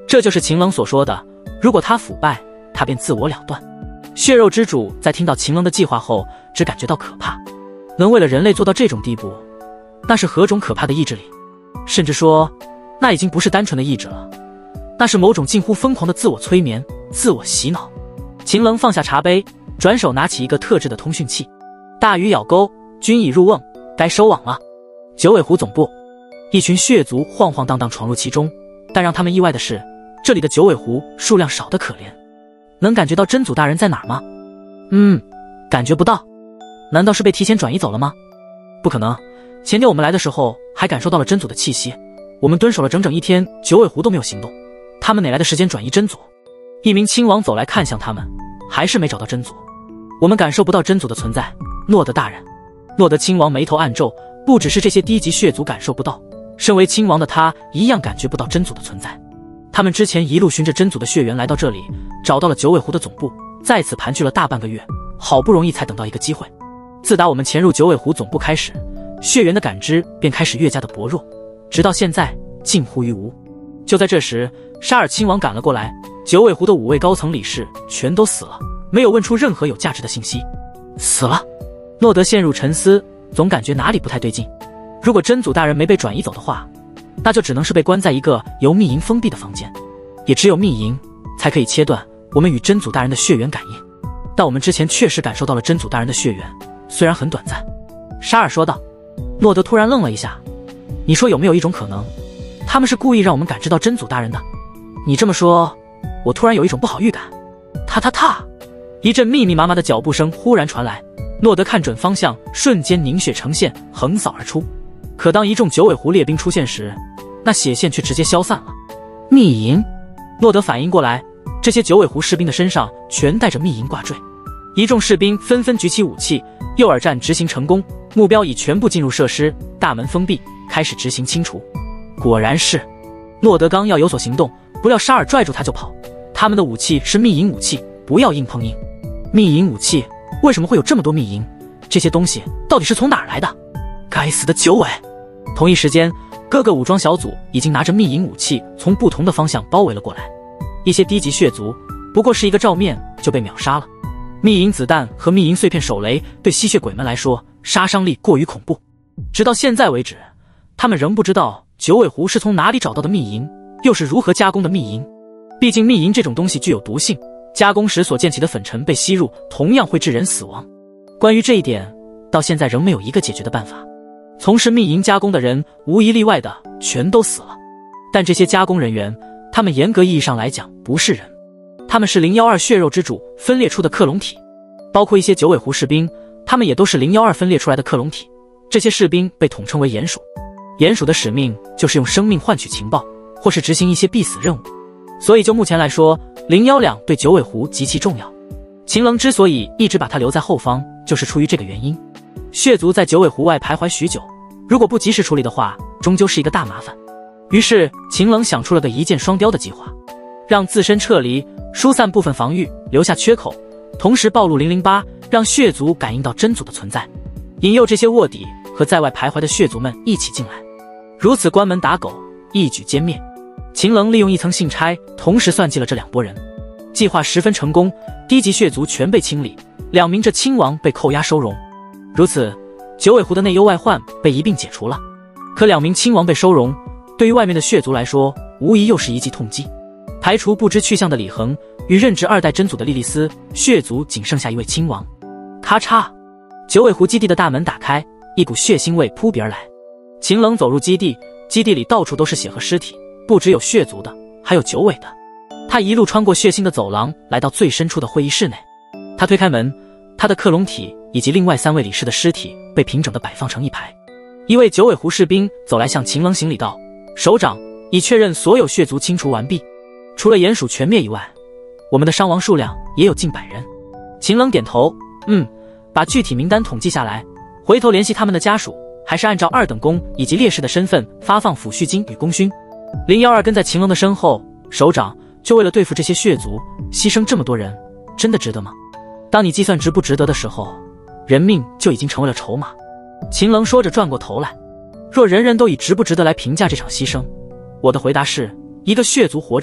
这就是秦冷所说的，如果他腐败，他便自我了断。血肉之主在听到秦冷的计划后，只感觉到可怕。能为了人类做到这种地步，那是何种可怕的意志力？甚至说，那已经不是单纯的意志了，那是某种近乎疯狂的自我催眠、自我洗脑。秦冷放下茶杯，转手拿起一个特制的通讯器。大鱼咬钩，君已入瓮，该收网了。九尾狐总部，一群血族晃晃荡荡闯入其中，但让他们意外的是，这里的九尾狐数量少得可怜。能感觉到真祖大人在哪儿吗？感觉不到。难道是被提前转移走了吗？不可能，前天我们来的时候还感受到了真祖的气息，我们蹲守了整整一天，九尾狐都没有行动，他们哪来的时间转移真祖？一名亲王走来看向他们，还是没找到真祖。我们感受不到真祖的存在，诺德大人。诺德亲王眉头暗皱，不只是这些低级血族感受不到，身为亲王的他一样感觉不到真祖的存在。他们之前一路循着真祖的血缘来到这里，找到了九尾狐的总部，在此盘踞了大半个月，好不容易才等到一个机会。自打我们潜入九尾狐总部开始，血缘的感知便开始越加的薄弱，直到现在近乎于无。就在这时，沙尔亲王赶了过来，九尾狐的5位高层理事全都死了，没有问出任何有价值的信息。死了。诺德陷入沉思，总感觉哪里不太对劲。如果真祖大人没被转移走的话，那就只能是被关在一个由密营封闭的房间，也只有密营才可以切断我们与真祖大人的血缘感应。但我们之前确实感受到了真祖大人的血缘，虽然很短暂。沙尔说道。诺德突然愣了一下，你说有没有一种可能，他们是故意让我们感知到真祖大人的？你这么说，我突然有一种不好预感。踏，一阵密密麻麻的脚步声忽然传来，诺德看准方向，瞬间凝血成线，横扫而出。可当一众九尾狐猎兵出现时，那血线却直接消散了。密营。诺德反应过来，这些九尾狐士兵的身上全带着密营挂坠。一众士兵纷纷举起武器，诱饵战执行成功，目标已全部进入设施，大门封闭，开始执行清除。果然是。诺德刚要有所行动，不料沙尔拽住他就跑。他们的武器是密营武器，不要硬碰硬。密营武器？为什么会有这么多密营？这些东西到底是从哪儿来的？该死的九尾！同一时间，各个武装小组已经拿着密营武器从不同的方向包围了过来。一些低级血族不过是一个照面就被秒杀了。密营子弹和密营碎片手雷对吸血鬼们来说杀伤力过于恐怖。直到现在为止，他们仍不知道九尾狐是从哪里找到的密营，又是如何加工的密营。毕竟密营这种东西具有毒性，加工时所溅起的粉尘被吸入，同样会致人死亡。关于这一点，到现在仍没有一个解决的办法。从事密营加工的人无一例外的全都死了，但这些加工人员，他们严格意义上来讲不是人，他们是012血肉之主分裂出的克隆体，包括一些九尾狐士兵，他们也都是012分裂出来的克隆体。这些士兵被统称为鼹鼠，鼹鼠的使命就是用生命换取情报，或是执行一些必死任务。所以就目前来说，012对九尾狐极其重要。秦冷之所以一直把他留在后方，就是出于这个原因。血族在九尾狐外徘徊许久，如果不及时处理的话，终究是一个大麻烦。于是秦冷想出了个一箭双雕的计划，让自身撤离，疏散部分防御，留下缺口，同时暴露008，让血族感应到真祖的存在，引诱这些卧底和在外徘徊的血族们一起进来，如此关门打狗，一举歼灭。秦冷利用一层信差，同时算计了这两拨人，计划十分成功，低级血族全被清理，2名这亲王被扣押收容。如此，九尾狐的内忧外患被一并解除了。可2名亲王被收容，对于外面的血族来说，无疑又是一记痛击。排除不知去向的李恒与任职2代真祖的莉莉丝，血族仅剩下1位亲王。咔嚓，九尾狐基地的大门打开，一股血腥味扑鼻而来。秦冷走入基地，基地里到处都是血和尸体，不只有血族的，还有九尾的。他一路穿过血腥的走廊，来到最深处的会议室内。他推开门，他的克隆体以及另外3位理事的尸体被平整地摆放成一排。一位九尾狐士兵走来向秦冷行礼道：“首长，已确认所有血族清除完毕，除了鼹鼠全灭以外，我们的伤亡数量也有近100人。”秦冷点头，把具体名单统计下来，回头联系他们的家属，还是按照2等功以及烈士的身份发放抚恤金与功勋。012跟在秦冷的身后，首长，就为了对付这些血族，牺牲这么多人，真的值得吗？当你计算值不值得的时候，人命就已经成为了筹码。秦冷说着转过头来，若人人都以值不值得来评价这场牺牲，我的回答是，一个血族活着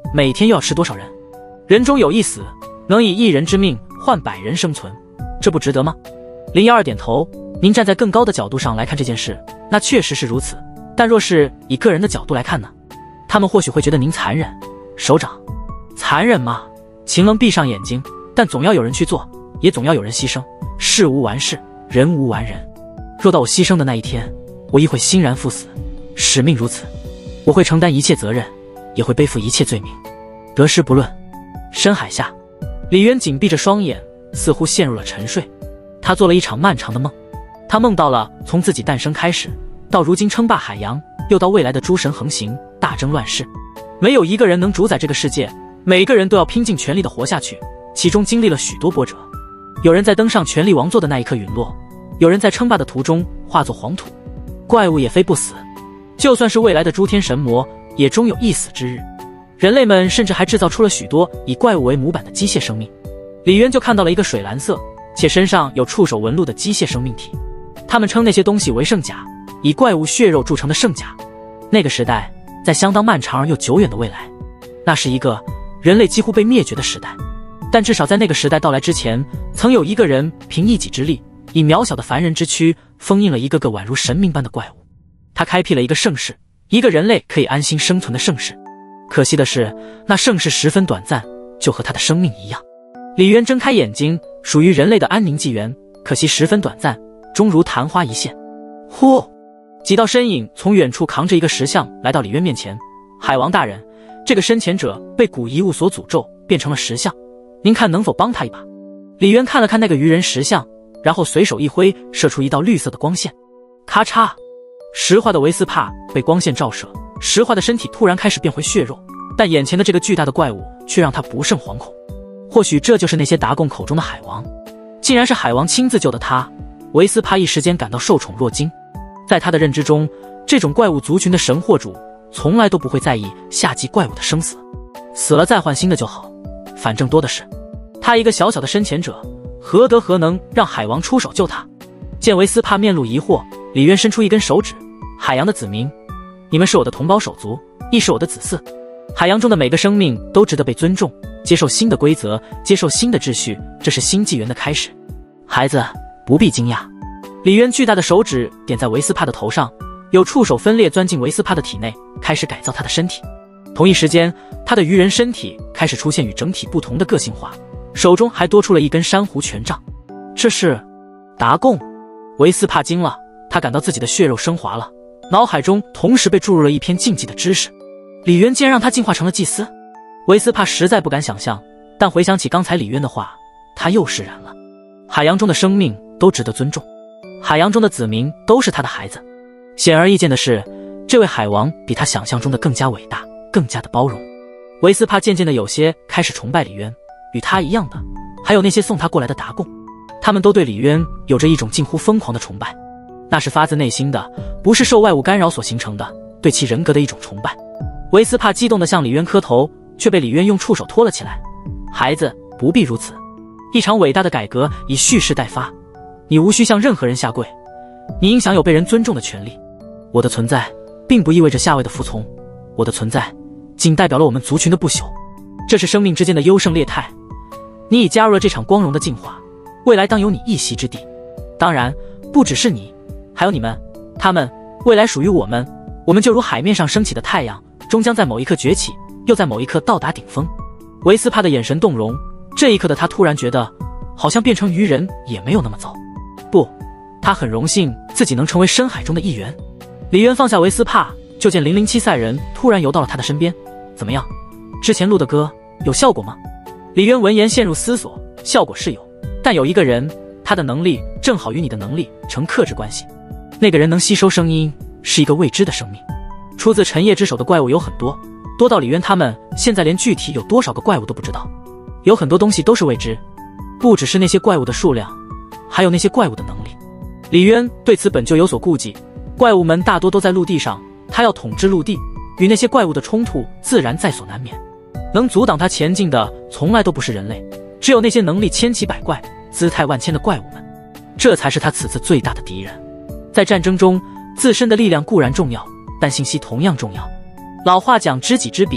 每天又要吃多少人？人中有一死，能以1人之命换100人生存，这不值得吗？012点头，您站在更高的角度上来看这件事，那确实是如此。但若是以个人的角度来看呢？他们或许会觉得您残忍。首长，残忍吗？秦冷闭上眼睛，但总要有人去做，也总要有人牺牲。事无完事，人无完人。若到我牺牲的那一天，我亦会欣然赴死。使命如此，我会承担一切责任，也会背负一切罪名。得失不论。深海下，李渊紧闭着双眼，似乎陷入了沉睡。他做了一场漫长的梦，他梦到了从自己诞生开始，到如今称霸海洋，又到未来的诸神横行，大争乱世。没有一个人能主宰这个世界，每个人都要拼尽全力地活下去，其中经历了许多波折。有人在登上权力王座的那一刻陨落，有人在称霸的途中化作黄土。怪物也非不死，就算是未来的诸天神魔，也终有一死之日。人类们甚至还制造出了许多以怪物为模板的机械生命。李渊就看到了一个水蓝色且身上有触手纹路的机械生命体，他们称那些东西为圣甲，以怪物血肉铸成的圣甲。那个时代在相当漫长而又久远的未来，那是一个人类几乎被灭绝的时代。但至少在那个时代到来之前，曾有一个人凭一己之力，以渺小的凡人之躯封印了一个个宛如神明般的怪物。他开辟了一个盛世，一个人类可以安心生存的盛世。可惜的是，那盛世十分短暂，就和他的生命一样。李渊睁开眼睛，属于人类的安宁纪元，可惜十分短暂，终如昙花一现。呼！几道身影从远处扛着一个石像来到李渊面前。海王大人，这个深潜者被古遗物所诅咒，变成了石像，您看能否帮他一把？李渊看了看那个鱼人石像，然后随手一挥，射出一道绿色的光线。咔嚓！石化的维斯帕被光线照射，石化的身体突然开始变回血肉，但眼前的这个巨大的怪物却让他不胜惶恐。或许这就是那些达贡口中的海王，竟然是海王亲自救的他。维斯帕一时间感到受宠若惊。在他的认知中，这种怪物族群的神货主从来都不会在意下级怪物的生死，死了再换新的就好，反正多的是。他一个小小的深潜者，何德何能让海王出手救他？见维斯帕面露疑惑，李渊伸出一根手指：海洋的子民，你们是我的同胞手足，亦是我的子嗣。海洋中的每个生命都值得被尊重，接受新的规则，接受新的秩序，这是新纪元的开始。孩子，不必惊讶。李渊巨大的手指点在维斯帕的头上，有触手分裂钻进维斯帕的体内，开始改造他的身体。同一时间，他的鱼人身体开始出现与整体不同的个性化，手中还多出了一根珊瑚权杖。这是达贡。维斯帕惊了，他感到自己的血肉升华了，脑海中同时被注入了一篇禁忌的知识。李渊竟然让他进化成了祭司。维斯帕实在不敢想象，但回想起刚才李渊的话，他又释然了。海洋中的生命都值得尊重，海洋中的子民都是他的孩子。显而易见的是，这位海王比他想象中的更加伟大，更加的包容。维斯帕渐渐的有些开始崇拜李渊，与他一样的还有那些送他过来的达贡，他们都对李渊有着一种近乎疯狂的崇拜，那是发自内心的，不是受外物干扰所形成的，对其人格的一种崇拜。维斯帕激动地向李渊磕头，却被李渊用触手拖了起来。孩子，不必如此，一场伟大的改革已蓄势待发，你无需向任何人下跪，你应享有被人尊重的权利。我的存在并不意味着下位的服从，我的存在仅代表了我们族群的不朽，这是生命之间的优胜劣汰。你已加入了这场光荣的进化，未来当有你一席之地。当然，不只是你，还有你们，他们，未来属于我们。我们就如海面上升起的太阳，终将在某一刻崛起，又在某一刻到达顶峰。维斯帕的眼神动容，这一刻的他突然觉得，好像变成鱼人也没有那么糟。不，他很荣幸自己能成为深海中的一员。李渊放下维斯帕，就见007赛人突然游到了他的身边。怎么样，之前录的歌有效果吗？李渊闻言陷入思索，效果是有，但有一个人，他的能力正好与你的能力成克制关系。那个人能吸收声音，是一个未知的生命。出自陈烨之手的怪物有很多，多到李渊他们现在连具体有多少个怪物都不知道。有很多东西都是未知，不只是那些怪物的数量，还有那些怪物的能力。李渊对此本就有所顾忌，怪物们大多都在陆地上，他要统治陆地，与那些怪物的冲突自然在所难免。能阻挡他前进的从来都不是人类，只有那些能力千奇百怪、姿态万千的怪物们，这才是他此次最大的敌人。在战争中，自身的力量固然重要，但信息同样重要。老话讲知己知彼，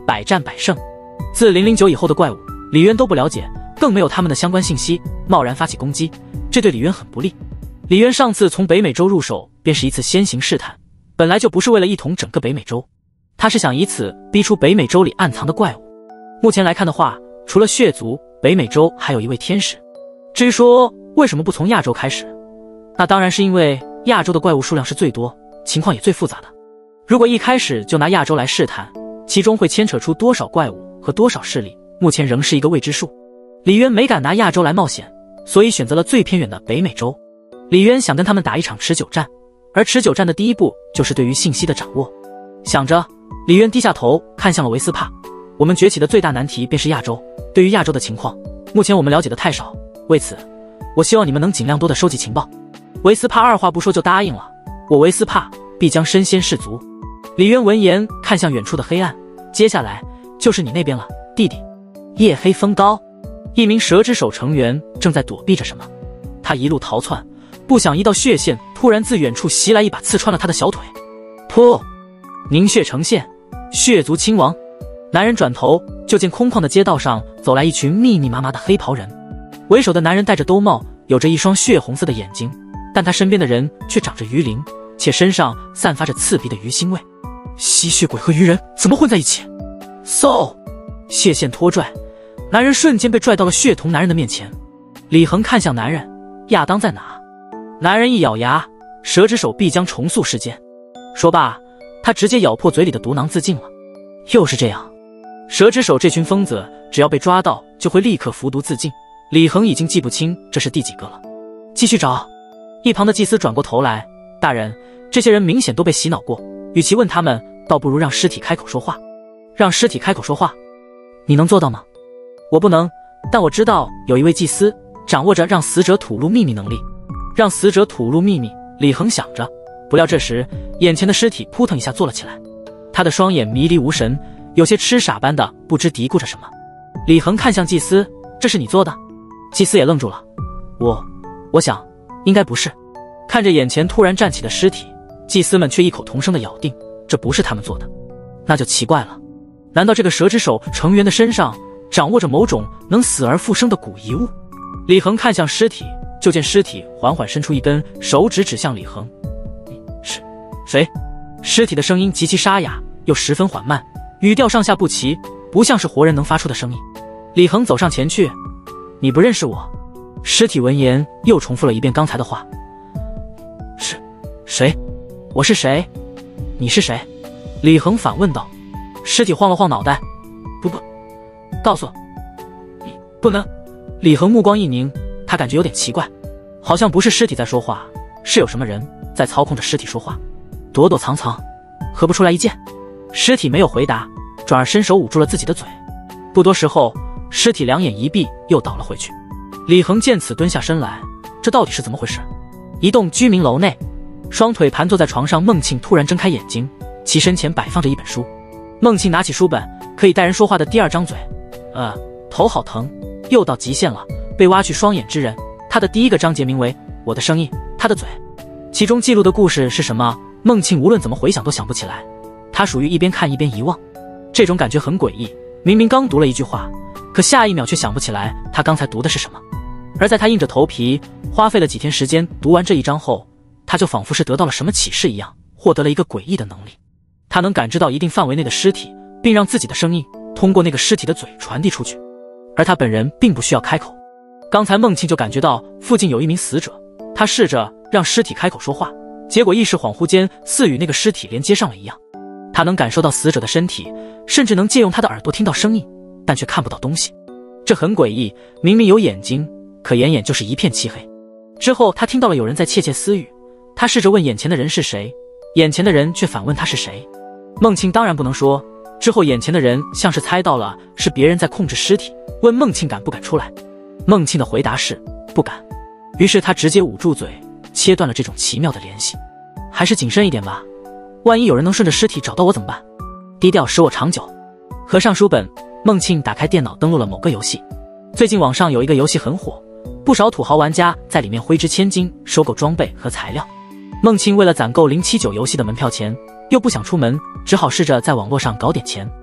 百战百胜。自009以后的怪物，李渊都不了解，更没有他们的相关信息，贸然发起攻击，这对李渊很不利。李渊上次从北美洲入手，便是一次先行试探，本来就不是为了一统整个北美洲，他是想以此逼出北美洲里暗藏的怪物。目前来看的话，除了血族，北美洲还有一位天使。至于说为什么不从亚洲开始，那当然是因为亚洲的怪物数量是最多，情况也最复杂的。如果一开始就拿亚洲来试探，其中会牵扯出多少怪物和多少势力，目前仍是一个未知数。李渊没敢拿亚洲来冒险，所以选择了最偏远的北美洲。李渊想跟他们打一场持久战，而持久战的第一步就是对于信息的掌握。想着，李渊低下头看向了维斯帕。我们崛起的最大难题便是亚洲，对于亚洲的情况，目前我们了解的太少，为此我希望你们能尽量多的收集情报。维斯帕二话不说就答应了，我维斯帕必将身先士卒。李渊闻言看向远处的黑暗，接下来就是你那边了，弟弟。夜黑风高，一名蛇之手成员正在躲避着什么，他一路逃窜，不想一道血线突然自远处袭来，一把刺穿了他的小腿。噗！凝血成线，血族亲王。男人转头就见空旷的街道上走来一群密密麻麻的黑袍人，为首的男人戴着兜帽，有着一双血红色的眼睛，但他身边的人却长着鱼鳞，且身上散发着刺鼻的鱼腥味。吸血鬼和鱼人怎么混在一起？嗖！血线拖拽，男人瞬间被拽到了血瞳男人的面前。李恒看向男人，亚当在哪？男人一咬牙，蛇之手必将重塑世间。说罢，他直接咬破嘴里的毒囊自尽了。又是这样，蛇之手这群疯子只要被抓到就会立刻服毒自尽。李恒已经记不清这是第几个了。继续找。一旁的祭司转过头来，大人，这些人明显都被洗脑过，与其问他们，倒不如让尸体开口说话。让尸体开口说话，你能做到吗？我不能，但我知道有一位祭司掌握着让死者吐露秘密能力。让死者吐露秘密，李恒想着，不料这时眼前的尸体扑腾一下坐了起来，他的双眼迷离无神，有些痴傻般的不知嘀咕着什么。李恒看向祭司，这是你做的？祭司也愣住了，我想应该不是。看着眼前突然站起的尸体，祭司们却异口同声的咬定这不是他们做的。那就奇怪了，难道这个蛇之手成员的身上掌握着某种能死而复生的古遗物？李恒看向尸体，就见尸体缓缓伸出一根手指指向李恒。是谁？尸体的声音极其沙哑，又十分缓慢，语调上下不齐，不像是活人能发出的声音。李恒走上前去，你不认识我？尸体闻言又重复了一遍刚才的话。是谁？我是谁？你是谁？李恒反问道。尸体晃了晃脑袋，不，告诉你不能。李恒目光一凝，他感觉有点奇怪，好像不是尸体在说话，是有什么人在操控着尸体说话。躲躲藏藏，合不出来一剑。尸体没有回答，转而伸手捂住了自己的嘴。不多时候，尸体两眼一闭，又倒了回去。李恒见此蹲下身来，这到底是怎么回事？一栋居民楼内，双腿盘坐在床上，孟庆突然睁开眼睛，其身前摆放着一本书。孟庆拿起书本，可以带人说话的第二张嘴。头好疼，又到极限了。被挖去双眼之人，他的第一个章节名为我的声音，他的嘴。其中记录的故事是什么？孟庆无论怎么回想都想不起来。他属于一边看一边遗忘，这种感觉很诡异。明明刚读了一句话，可下一秒却想不起来他刚才读的是什么。而在他硬着头皮花费了几天时间读完这一章后，他就仿佛是得到了什么启示一样，获得了一个诡异的能力。他能感知到一定范围内的尸体，并让自己的声音通过那个尸体的嘴传递出去，而他本人并不需要开口。刚才孟庆就感觉到附近有一名死者，他试着让尸体开口说话，结果意识恍惚间似与那个尸体连接上了一样。他能感受到死者的身体，甚至能借用他的耳朵听到声音，但却看不到东西。这很诡异，明明有眼睛，可眼眼就是一片漆黑。之后他听到了有人在窃窃私语，他试着问眼前的人是谁，眼前的人却反问他是谁。孟庆当然不能说，之后眼前的人像是猜到了是别人在控制尸体，问孟庆敢不敢出来。孟庆的回答是不敢，于是他直接捂住嘴，切断了这种奇妙的联系。还是谨慎一点吧，万一有人能顺着尸体找到我怎么办？低调使我长久。合上书本，孟庆打开电脑登录了某个游戏。最近网上有一个游戏很火，不少土豪玩家在里面挥之千金收购装备和材料。孟庆为了攒够079游戏的门票钱，又不想出门，只好试着在网络上搞点钱。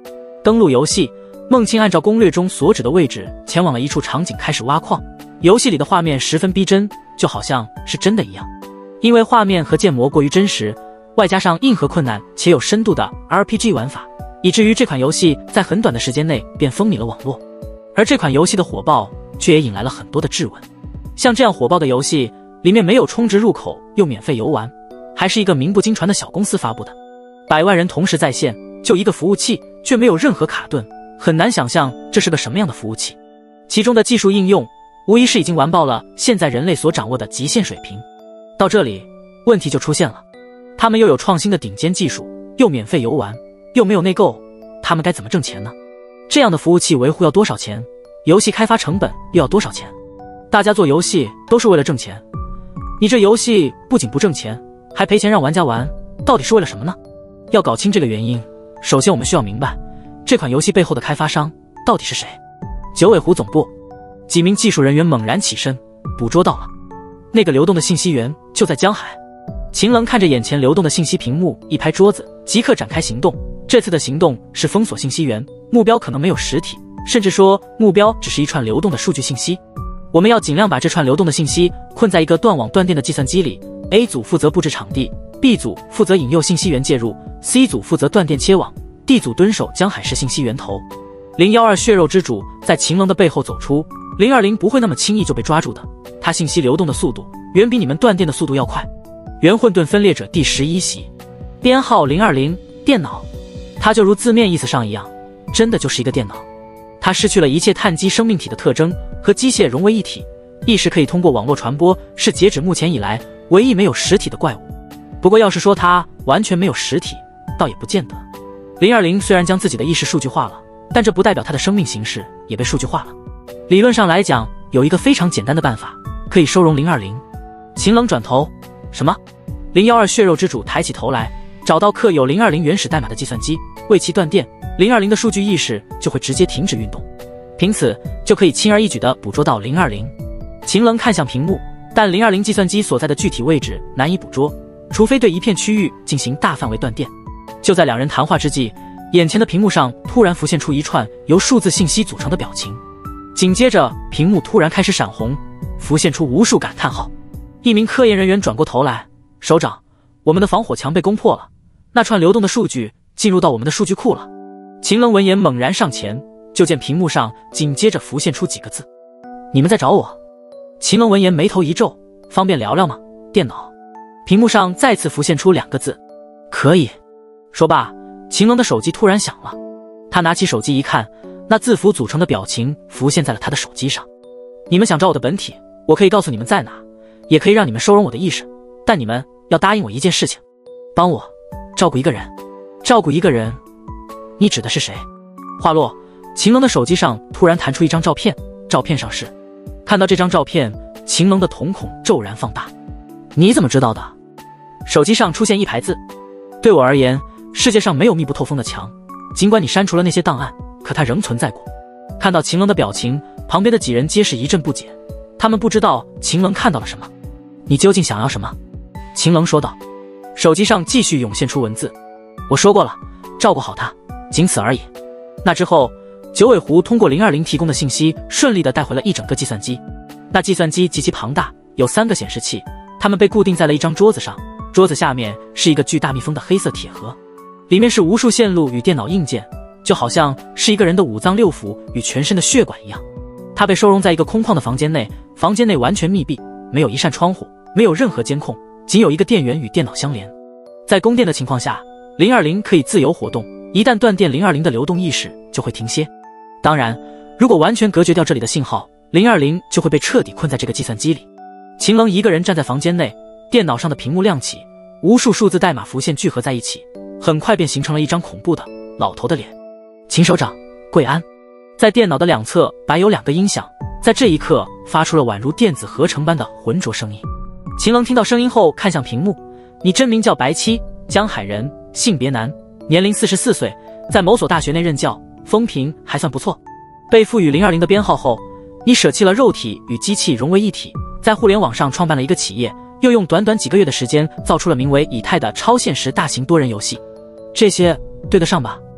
登录游戏，孟庆按照攻略中所指的位置前往了一处场景开始挖矿。游戏里的画面十分逼真，就好像是真的一样。因为画面和建模过于真实，外加上硬核困难且有深度的 RPG 玩法，以至于这款游戏在很短的时间内便风靡了网络。而这款游戏的火爆却也引来了很多的质问。像这样火爆的游戏，里面没有充值入口又免费游玩，还是一个名不经传的小公司发布的，100万人同时在线，就一个服务器却没有任何卡顿，很难想象这是个什么样的服务器。其中的技术应用无疑是已经完爆了现在人类所掌握的极限水平。到这里问题就出现了，他们又有创新的顶尖技术，又免费游玩，又没有内购，他们该怎么挣钱呢？这样的服务器维护要多少钱？游戏开发成本又要多少钱？大家做游戏都是为了挣钱，你这游戏不仅不挣钱，还赔钱让玩家玩，到底是为了什么呢？要搞清这个原因，首先我们需要明白这款游戏背后的开发商到底是谁。九尾狐总部几名技术人员猛然起身，捕捉到了那个流动的信息源就在江海。秦冷看着眼前流动的信息屏幕，一拍桌子，即刻展开行动。这次的行动是封锁信息源，目标可能没有实体，甚至说目标只是一串流动的数据信息。我们要尽量把这串流动的信息困在一个断网断电的计算机里。 A 组负责布置场地， B 组负责引诱信息源介入， C 组负责断电切网， D 组蹲守江海市信息源头。012血肉之主在秦冷的背后走出，020不会那么轻易就被抓住的，他信息流动的速度远比你们断电的速度要快。元混沌分裂者第11袭，编号020，电脑。它就如字面意思上一样，真的就是一个电脑。它失去了一切碳基生命体的特征，和机械融为一体，意识可以通过网络传播，是截止目前以来唯一没有实体的怪物。不过要是说它完全没有实体，倒也不见得。020虽然将自己的意识数据化了，但这不代表它的生命形式也被数据化了。理论上来讲，有一个非常简单的办法可以收容020。秦冷转头，什么？012血肉之主抬起头来，找到刻有020原始代码的计算机，为其断电，020的数据意识就会直接停止运动，凭此就可以轻而易举地捕捉到020。秦冷看向屏幕，但020计算机所在的具体位置难以捕捉，除非对一片区域进行大范围断电。就在两人谈话之际，眼前的屏幕上突然浮现出一串由数字信息组成的表情，紧接着屏幕突然开始闪红，浮现出无数感叹号。一名科研人员转过头来，首长，我们的防火墙被攻破了，那串流动的数据进入到我们的数据库了。秦冷闻言猛然上前，就见屏幕上紧接着浮现出几个字：你们在找我。秦冷闻言眉头一皱，方便聊聊吗？电脑。屏幕上再次浮现出2个字：可以。说罢，秦冷的手机突然响了，他拿起手机一看，那字符组成的表情浮现在了他的手机上。你们想找我的本体，我可以告诉你们在哪，也可以让你们收容我的意识，但你们要答应我一件事情，帮我照顾一个人。照顾一个人？你指的是谁？话落，秦冷的手机上突然弹出一张照片，照片上是……看到这张照片，秦冷的瞳孔骤然放大。你怎么知道的？手机上出现一排字：对我而言，世界上没有密不透风的墙，尽管你删除了那些档案，可它仍存在过。看到秦冷的表情，旁边的几人皆是一阵不解，他们不知道秦冷看到了什么。你究竟想要什么？秦冷说道。手机上继续涌现出文字：我说过了，照顾好他，仅此而已。那之后，九尾狐通过020提供的信息，顺利地带回了一整个计算机。那计算机极其庞大，有3个显示器，它们被固定在了一张桌子上，桌子下面是一个巨大密封的黑色铁盒，里面是无数线路与电脑硬件，就好像是一个人的5脏6腑与全身的血管一样。他被收容在一个空旷的房间内，房间内完全密闭，没有一扇窗户，没有任何监控，仅有一个电源与电脑相连。在供电的情况下，020可以自由活动，一旦断电，020的流动意识就会停歇。当然，如果完全隔绝掉这里的信号，020就会被彻底困在这个计算机里。秦冷一个人站在房间内，电脑上的屏幕亮起，无数数字代码浮现聚合在一起，很快便形成了一张恐怖的老头的脸。秦首长，贵安。在电脑的两侧摆有2个音响，在这一刻发出了宛如电子合成般的浑浊声音。秦冷听到声音后看向屏幕，你真名叫白七，江海人，性别男，年龄44岁，在某所大学内任教，风评还算不错。被赋予020的编号后，你舍弃了肉体与机器融为一体，在互联网上创办了一个企业，又用短短几个月的时间造出了名为以太的超现实大型多人游戏。这些对得上吧？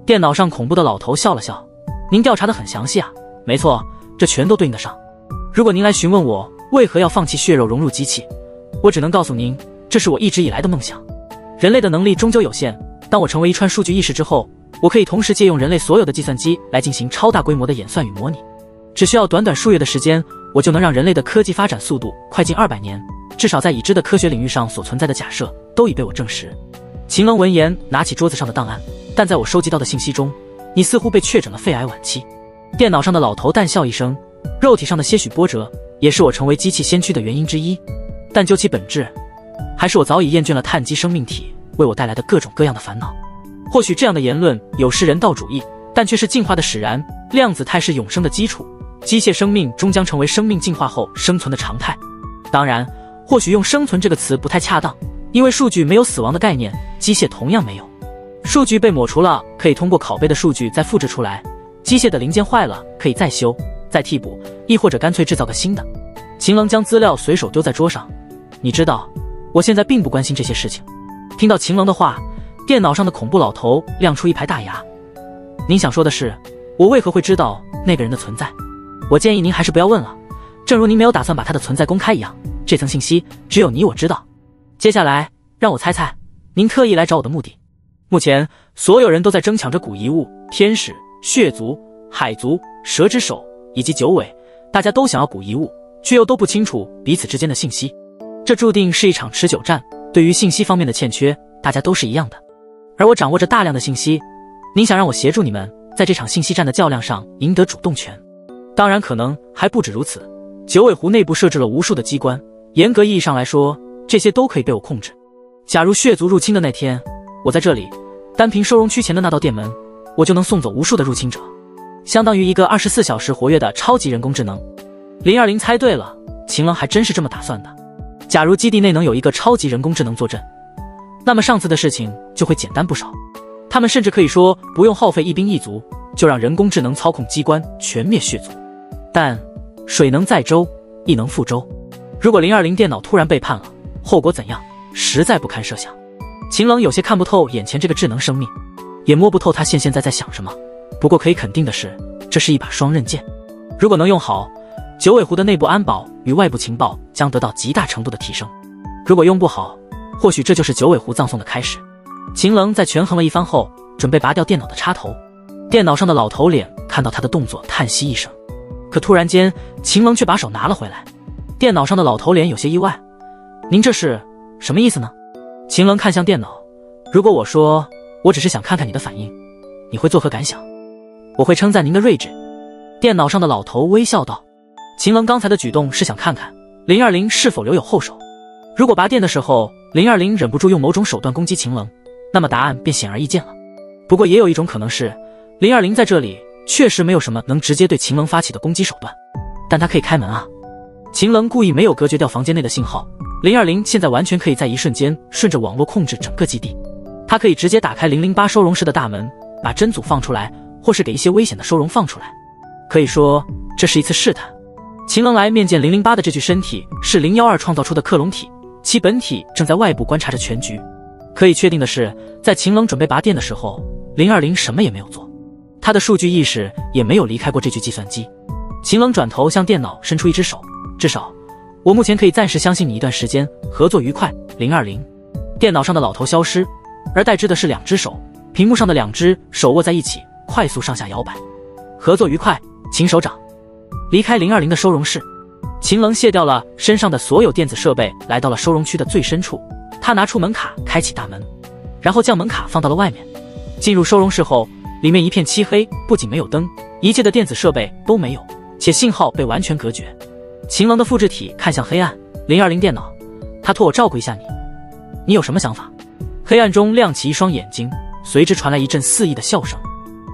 电脑上恐怖的老头笑了笑：“您调查得很详细啊。没错，这全都对应得上。如果您来询问我为何要放弃血肉融入机器，我只能告诉您，这是我一直以来的梦想。人类的能力终究有限，当我成为一串数据意识之后，我可以同时借用人类所有的计算机来进行超大规模的演算与模拟。只需要短短数月的时间，我就能让人类的科技发展速度快近200年，至少在已知的科学领域上所存在的假设都已被我证实。”秦冷闻言拿起桌子上的档案，但在我收集到的信息中，你似乎被确诊了肺癌晚期。电脑上的老头淡笑一声，肉体上的些许波折也是我成为机器先驱的原因之一，但究其本质，还是我早已厌倦了碳基生命体为我带来的各种各样的烦恼。或许这样的言论有失人道主义，但却是进化的使然，量子态是永生的基础，机械生命终将成为生命进化后生存的常态。当然，或许用生存这个词不太恰当，因为数据没有死亡的概念，机械同样没有。数据被抹除了，可以通过拷贝的数据再复制出来，机械的零件坏了可以再修再替补，亦或者干脆制造个新的。秦冷将资料随手丢在桌上，你知道我现在并不关心这些事情。听到秦冷的话，电脑上的恐怖老头亮出一排大牙。您想说的是我为何会知道那个人的存在？我建议您还是不要问了，正如您没有打算把他的存在公开一样，这层信息只有你我知道。接下来让我猜猜您特意来找我的目的。目前所有人都在争抢着古遗物天使、血族、海族、蛇之手以及九尾，大家都想要古遗物，却又都不清楚彼此之间的信息。这注定是一场持久战，对于信息方面的欠缺，大家都是一样的。而我掌握着大量的信息，您想让我协助你们在这场信息战的较量上赢得主动权？当然可能还不止如此，九尾湖内部设置了无数的机关，严格意义上来说，这些都可以被我控制。假如血族入侵的那天，我在这里，单凭收容区前的那道电门，我就能送走无数的入侵者，相当于一个24小时活跃的超级人工智能。020猜对了，秦冷还真是这么打算的。假如基地内能有一个超级人工智能坐镇，那么上次的事情就会简单不少。他们甚至可以说不用耗费一兵一卒，就让人工智能操控机关全灭血族。但水能载舟，亦能覆舟。如果020电脑突然背叛了，后果怎样，实在不堪设想。秦冷有些看不透眼前这个智能生命，也摸不透他现在在想什么。不过可以肯定的是，这是一把双刃剑。如果能用好，九尾湖的内部安保与外部情报将得到极大程度的提升。如果用不好，或许这就是九尾湖葬送的开始。秦冷在权衡了一番后，准备拔掉电脑的插头。电脑上的老头脸看到他的动作，叹息一声。可突然间，秦冷却把手拿了回来。电脑上的老头脸有些意外：“您这是什么意思呢？”秦冷看向电脑：“如果我说我只是想看看你的反应，你会作何感想？”“我会称赞您的睿智。”电脑上的老头微笑道。秦冷刚才的举动是想看看020是否留有后手。如果拔电的时候020忍不住用某种手段攻击秦冷，那么答案便显而易见了。不过也有一种可能是020在这里确实没有什么能直接对秦冷发起的攻击手段，但他可以开门啊。秦冷故意没有隔绝掉房间内的信号，020现在完全可以在一瞬间顺着网络控制整个基地。他可以直接打开008收容室的大门，把真组放出来，或是给一些危险的收容放出来。可以说这是一次试探。秦冷来面见008的这具身体是012创造出的克隆体，其本体正在外部观察着全局。可以确定的是，在秦冷准备拔电的时候，020什么也没有做，他的数据意识也没有离开过这具计算机。秦冷转头向电脑伸出一只手，至少我目前可以暂时相信你一段时间，合作愉快020。电脑上的老头消失，而代之的是2只手，屏幕上的2只手握在一起，快速上下摇摆。合作愉快，秦首长。离开020的收容室，秦冷卸掉了身上的所有电子设备，来到了收容区的最深处。他拿出门卡开启大门，然后将门卡放到了外面。进入收容室后，里面一片漆黑，不仅没有灯，一切的电子设备都没有，且信号被完全隔绝。秦冷的复制体看向黑暗，020电脑，他托我照顾一下你，你有什么想法？黑暗中亮起一双眼睛，随之传来一阵肆意的笑声。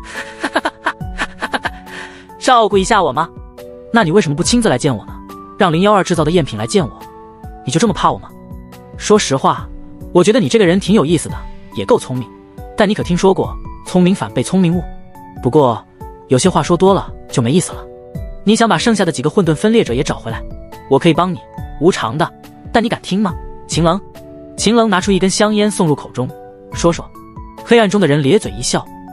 照顾一下我吗？那你为什么不亲自来见我呢？让012制造的赝品来见我，你就这么怕我吗？说实话，我觉得你这个人挺有意思的，也够聪明，但你可听说过聪明反被聪明误？不过有些话说多了就没意思了。你想把剩下的几个混沌分裂者也找回来，我可以帮你，无偿的，但你敢听吗？秦冷。秦冷拿出一根香烟送入口中，说说。黑暗中的人咧嘴一笑，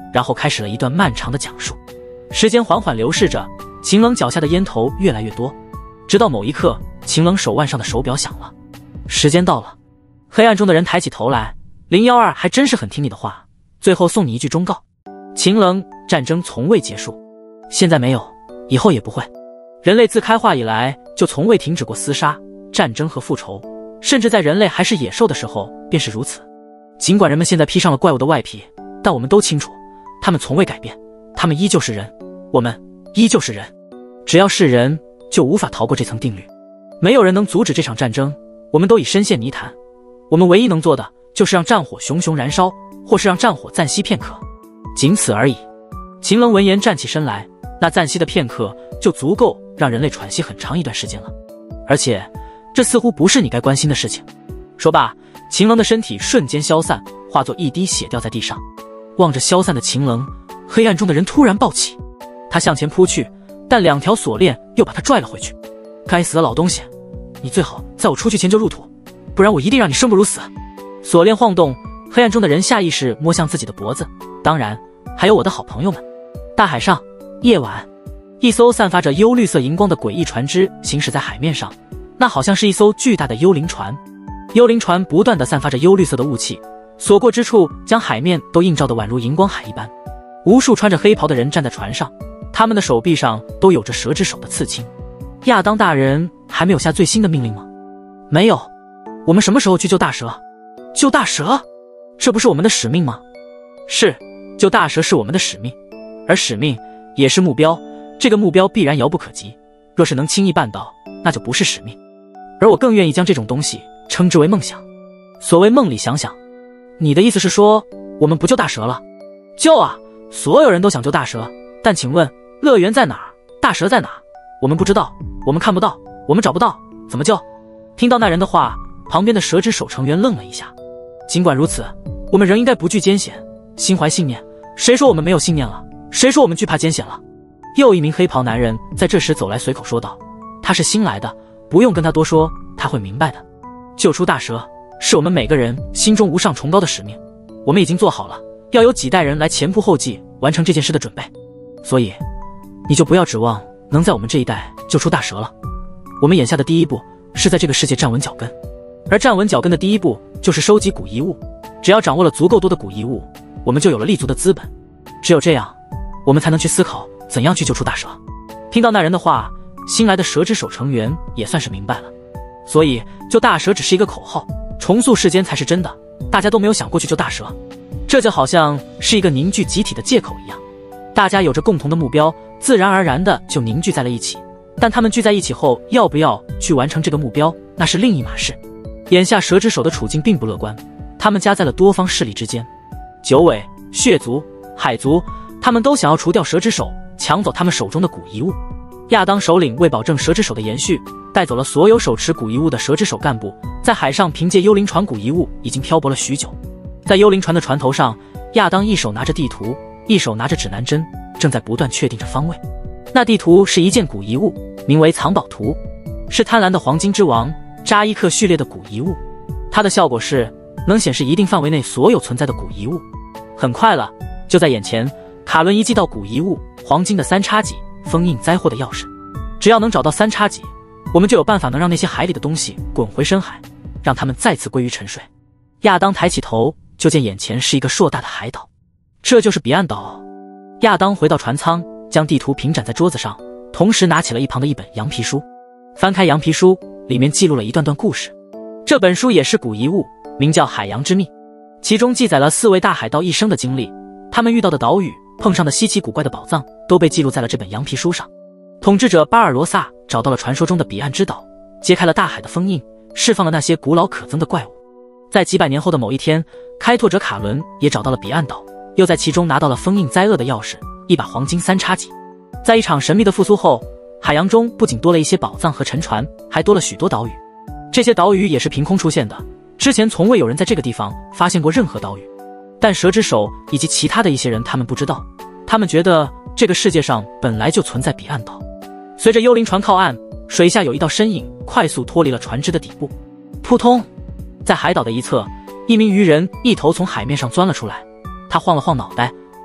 然后开始了一段漫长的讲述。时间缓缓流逝着，秦冷脚下的烟头越来越多，直到某一刻，秦冷手腕上的手表响了，时间到了。黑暗中的人抬起头来，012还真是很听你的话，最后送你一句忠告：秦冷，战争从未结束，现在没有，以后也不会。人类自开化以来就从未停止过厮杀、战争和复仇，甚至在人类还是野兽的时候便是如此。尽管人们现在披上了怪物的外皮，但我们都清楚，他们从未改变，他们依旧是人，我们依旧是人。只要是人，就无法逃过这层定律。没有人能阻止这场战争，我们都已深陷泥潭。我们唯一能做的，就是让战火熊熊燃烧，或是让战火暂息片刻，仅此而已。秦冷闻言站起身来，那暂息的片刻就足够让人类喘息很长一段时间了。而且，这似乎不是你该关心的事情。说罢，秦冷的身体瞬间消散，化作一滴血掉在地上。望着消散的秦冷，黑暗中的人突然暴起，他向前扑去，但2条锁链又把他拽了回去。该死的老东西，你最好在我出去前就入土，不然我一定让你生不如死。锁链晃动，黑暗中的人下意识摸向自己的脖子，当然还有我的好朋友们。大海上，夜晚，一艘散发着幽绿色荧光的诡异船只行驶在海面上，那好像是一艘巨大的幽灵船。幽灵船不断地散发着幽绿色的雾气，所过之处将海面都映照得宛如荧光海一般。无数穿着黑袍的人站在船上，他们的手臂上都有着蛇之手的刺青。亚当大人还没有下最新的命令吗？没有。我们什么时候去救大蛇？救大蛇？这不是我们的使命吗？是，救大蛇是我们的使命，而使命也是目标，这个目标必然遥不可及，若是能轻易办到，那就不是使命。而我更愿意将这种东西称之为梦想。所谓梦里想想，你的意思是说我们不救大蛇了？救啊，所有人都想救大蛇，但请问乐园在哪儿？大蛇在哪？我们不知道，我们看不到，我们找不到，怎么救？听到那人的话，旁边的蛇之手成员愣了一下。尽管如此，我们仍应该不惧艰险，心怀信念。谁说我们没有信念了？谁说我们惧怕艰险了？又一名黑袍男人在这时走来，随口说道：他是新来的，不用跟他多说，他会明白的。救出大蛇是我们每个人心中无上崇高的使命，我们已经做好了要有几代人来前仆后继完成这件事的准备，所以你就不要指望能在我们这一代救出大蛇了。我们眼下的第一步是在这个世界站稳脚跟，而站稳脚跟的第一步就是收集古遗物。只要掌握了足够多的古遗物，我们就有了立足的资本。只有这样，我们才能去思考怎样去救出大蛇。听到那人的话，新来的蛇之手成员也算是明白了。所以救大蛇只是一个口号，重塑世间才是真的。大家都没有想过去救大蛇，这就好像是一个凝聚集体的借口一样。大家有着共同的目标，自然而然的就凝聚在了一起，但他们聚在一起后要不要去完成这个目标，那是另一码事。眼下蛇之手的处境并不乐观，他们夹在了多方势力之间。九尾、血族、海族，他们都想要除掉蛇之手，抢走他们手中的古遗物。亚当首领为保证蛇之手的延续，带走了所有手持古遗物的蛇之手干部，在海上凭借幽灵船古遗物已经漂泊了许久。在幽灵船的船头上，亚当一手拿着地图，一手拿着指南针，正在不断确定着方位。那地图是一件古遗物，名为藏宝图，是贪婪的黄金之王扎伊克序列的古遗物。它的效果是能显示一定范围内所有存在的古遗物。很快了，就在眼前，卡伦一记到古遗物黄金的3叉戟封印灾祸的钥匙。只要能找到3叉戟，我们就有办法能让那些海里的东西滚回深海，让他们再次归于沉睡。亚当抬起头，就见眼前是一个硕大的海岛，这就是彼岸岛。亚当回到船舱，将地图平展在桌子上，同时拿起了一旁的一本羊皮书。翻开羊皮书，里面记录了一段段故事。这本书也是古遗物，名叫《海洋之秘》，其中记载了4位大海盗一生的经历，他们遇到的岛屿，碰上的稀奇古怪的宝藏，都被记录在了这本羊皮书上。统治者巴尔罗萨找到了传说中的彼岸之岛，揭开了大海的封印，释放了那些古老可憎的怪物。在几百年后的某一天，开拓者卡伦也找到了彼岸岛，又在其中拿到了封印灾厄的钥匙，一把黄金3叉戟。在一场神秘的复苏后，海洋中不仅多了一些宝藏和沉船，还多了许多岛屿。这些岛屿也是凭空出现的，之前从未有人在这个地方发现过任何岛屿。但蛇之手以及其他的一些人，他们不知道，他们觉得这个世界上本来就存在彼岸岛。随着幽灵船靠岸，水下有一道身影快速脱离了船只的底部。扑通，在海岛的一侧，一名鱼人一头从海面上钻了出来，他晃了晃脑袋，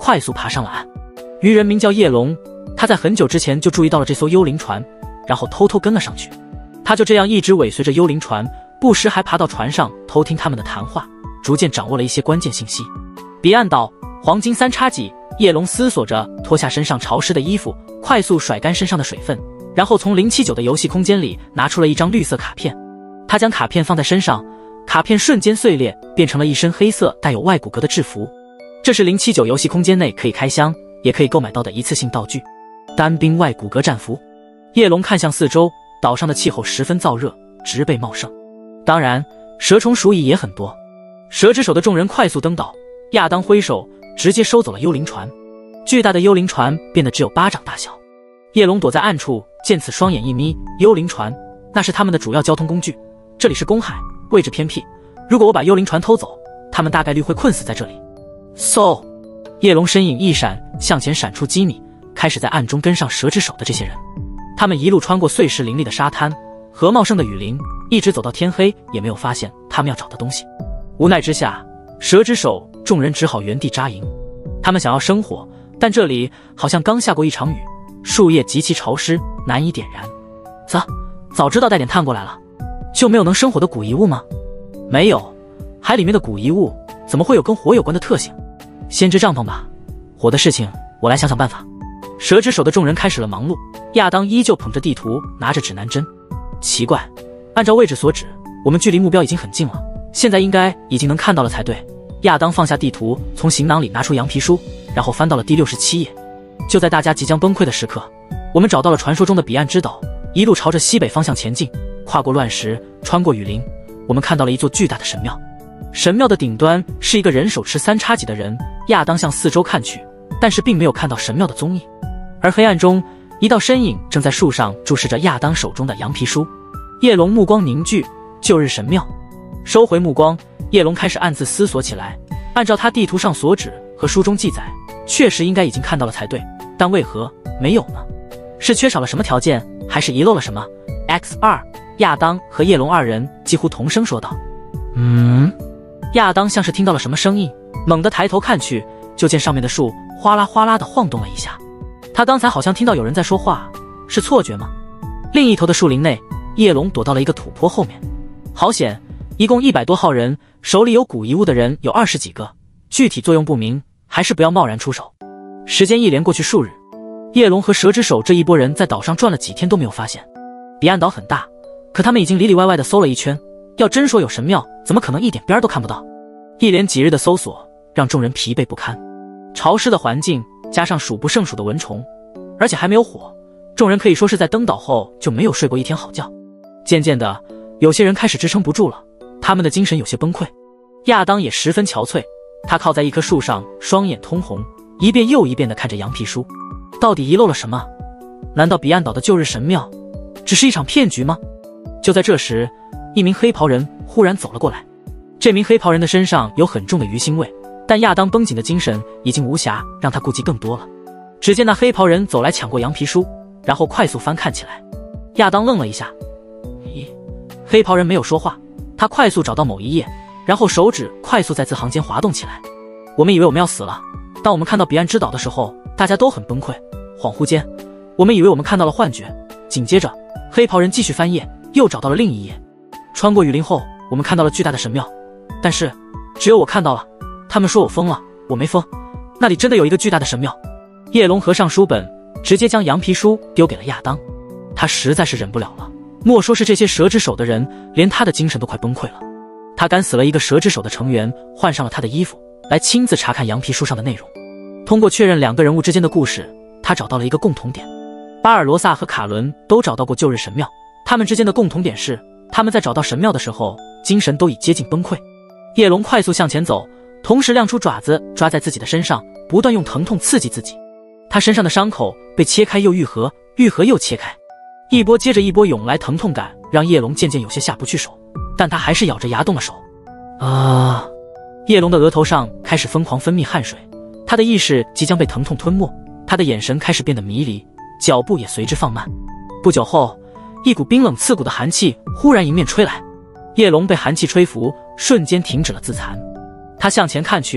快速爬上了岸。渔人名叫叶龙，他在很久之前就注意到了这艘幽灵船，然后偷偷跟了上去。他就这样一直尾随着幽灵船，不时还爬到船上偷听他们的谈话，逐渐掌握了一些关键信息。彼岸岛黄金3叉戟，叶龙思索着脱下身上潮湿的衣服，快速甩干身上的水分，然后从079的游戏空间里拿出了一张绿色卡片。他将卡片放在身上，卡片瞬间碎裂，变成了一身黑色带有外骨骼的制服。这是079游戏空间内可以开箱也可以购买到的一次性道具，单兵外骨骼战服。叶龙看向四周，岛上的气候十分燥热，植被茂盛，当然蛇虫鼠蚁也很多。蛇之手的众人快速登岛，亚当挥手直接收走了幽灵船。巨大的幽灵船变得只有巴掌大小。叶龙躲在暗处，见此双眼一眯，幽灵船那是他们的主要交通工具，这里是公海，位置偏僻，如果我把幽灵船偷走，他们大概率会困死在这里。嗖！叶龙身影一闪，向前闪出几米，开始在暗中跟上蛇之手的这些人。他们一路穿过碎石林立的沙滩和茂盛的雨林，一直走到天黑，也没有发现他们要找的东西。无奈之下，蛇之手众人只好原地扎营。他们想要生火，但这里好像刚下过一场雨，树叶极其潮湿，难以点燃。早知道带点炭过来了，就没有能生火的古遗物吗？没有，海里面的古遗物怎么会有跟火有关的特性？先支帐篷吧，火的事情我来想想办法。蛇之手的众人开始了忙碌，亚当依旧捧着地图，拿着指南针。奇怪，按照位置所指，我们距离目标已经很近了，现在应该已经能看到了才对。亚当放下地图，从行囊里拿出羊皮书，然后翻到了第67页。就在大家即将崩溃的时刻，我们找到了传说中的彼岸之岛，一路朝着西北方向前进，跨过乱石，穿过雨林，我们看到了一座巨大的神庙。神庙的顶端是一个人手持3叉戟的人，亚当向四周看去，但是并没有看到神庙的踪影。而黑暗中，一道身影正在树上注视着亚当手中的羊皮书。叶龙目光凝聚，旧日神庙。收回目光，叶龙开始暗自思索起来。按照他地图上所指和书中记载，确实应该已经看到了才对，但为何没有呢？是缺少了什么条件，还是遗漏了什么 ？X2，亚当和叶龙二人几乎同声说道：“亚当像是听到了什么声音，猛地抬头看去，就见上面的树哗啦哗啦地晃动了一下。他刚才好像听到有人在说话，是错觉吗？另一头的树林内，叶龙躲到了一个土坡后面。好险，一共100多号人，手里有古遗物的人有20几个，具体作用不明，还是不要贸然出手。时间一连过去数日，叶龙和蛇之手这一拨人在岛上转了几天都没有发现。彼岸岛很大，可他们已经里里外外的搜了一圈，要真说有神庙，怎么可能一点边都看不到？一连几日的搜索让众人疲惫不堪，潮湿的环境加上数不胜数的蚊虫，而且还没有火，众人可以说是在登岛后就没有睡过一天好觉。渐渐的，有些人开始支撑不住了，他们的精神有些崩溃。亚当也十分憔悴，他靠在一棵树上，双眼通红，一遍又一遍地看着羊皮书。到底遗漏了什么？难道彼岸岛的旧日神庙只是一场骗局吗？就在这时，一名黑袍人忽然走了过来。这名黑袍人的身上有很重的鱼腥味，但亚当绷紧的精神已经无暇让他顾及更多了。只见那黑袍人走来抢过羊皮书，然后快速翻看起来。亚当愣了一下，黑袍人没有说话，他快速找到某一页，然后手指快速在字行间滑动起来。我们以为我们要死了，当我们看到彼岸之岛的时候，大家都很崩溃。恍惚间，我们以为我们看到了幻觉。紧接着，黑袍人继续翻页，又找到了另一页。穿过雨林后，我们看到了巨大的神庙，但是只有我看到了。他们说我疯了，我没疯，那里真的有一个巨大的神庙。叶龙合上书本，直接将羊皮书丢给了亚当。他实在是忍不了了，莫说是这些蛇之手的人，连他的精神都快崩溃了。他赶死了一个蛇之手的成员，换上了他的衣服，来亲自查看羊皮书上的内容。通过确认两个人物之间的故事，他找到了一个共同点。巴尔罗萨和卡伦都找到过旧日神庙，他们之间的共同点是，他们在找到神庙的时候，精神都已接近崩溃。叶龙快速向前走，同时亮出爪子抓在自己的身上，不断用疼痛刺激自己。他身上的伤口被切开又愈合，愈合又切开，一波接着一波涌来，疼痛感让叶龙渐渐有些下不去手，但他还是咬着牙动了手。叶龙的额头上开始疯狂分泌汗水，他的意识即将被疼痛吞没，他的眼神开始变得迷离，脚步也随之放慢。不久后，一股冰冷刺骨的寒气忽然迎面吹来，叶龙被寒气吹拂，瞬间停止了自残。他向前看去，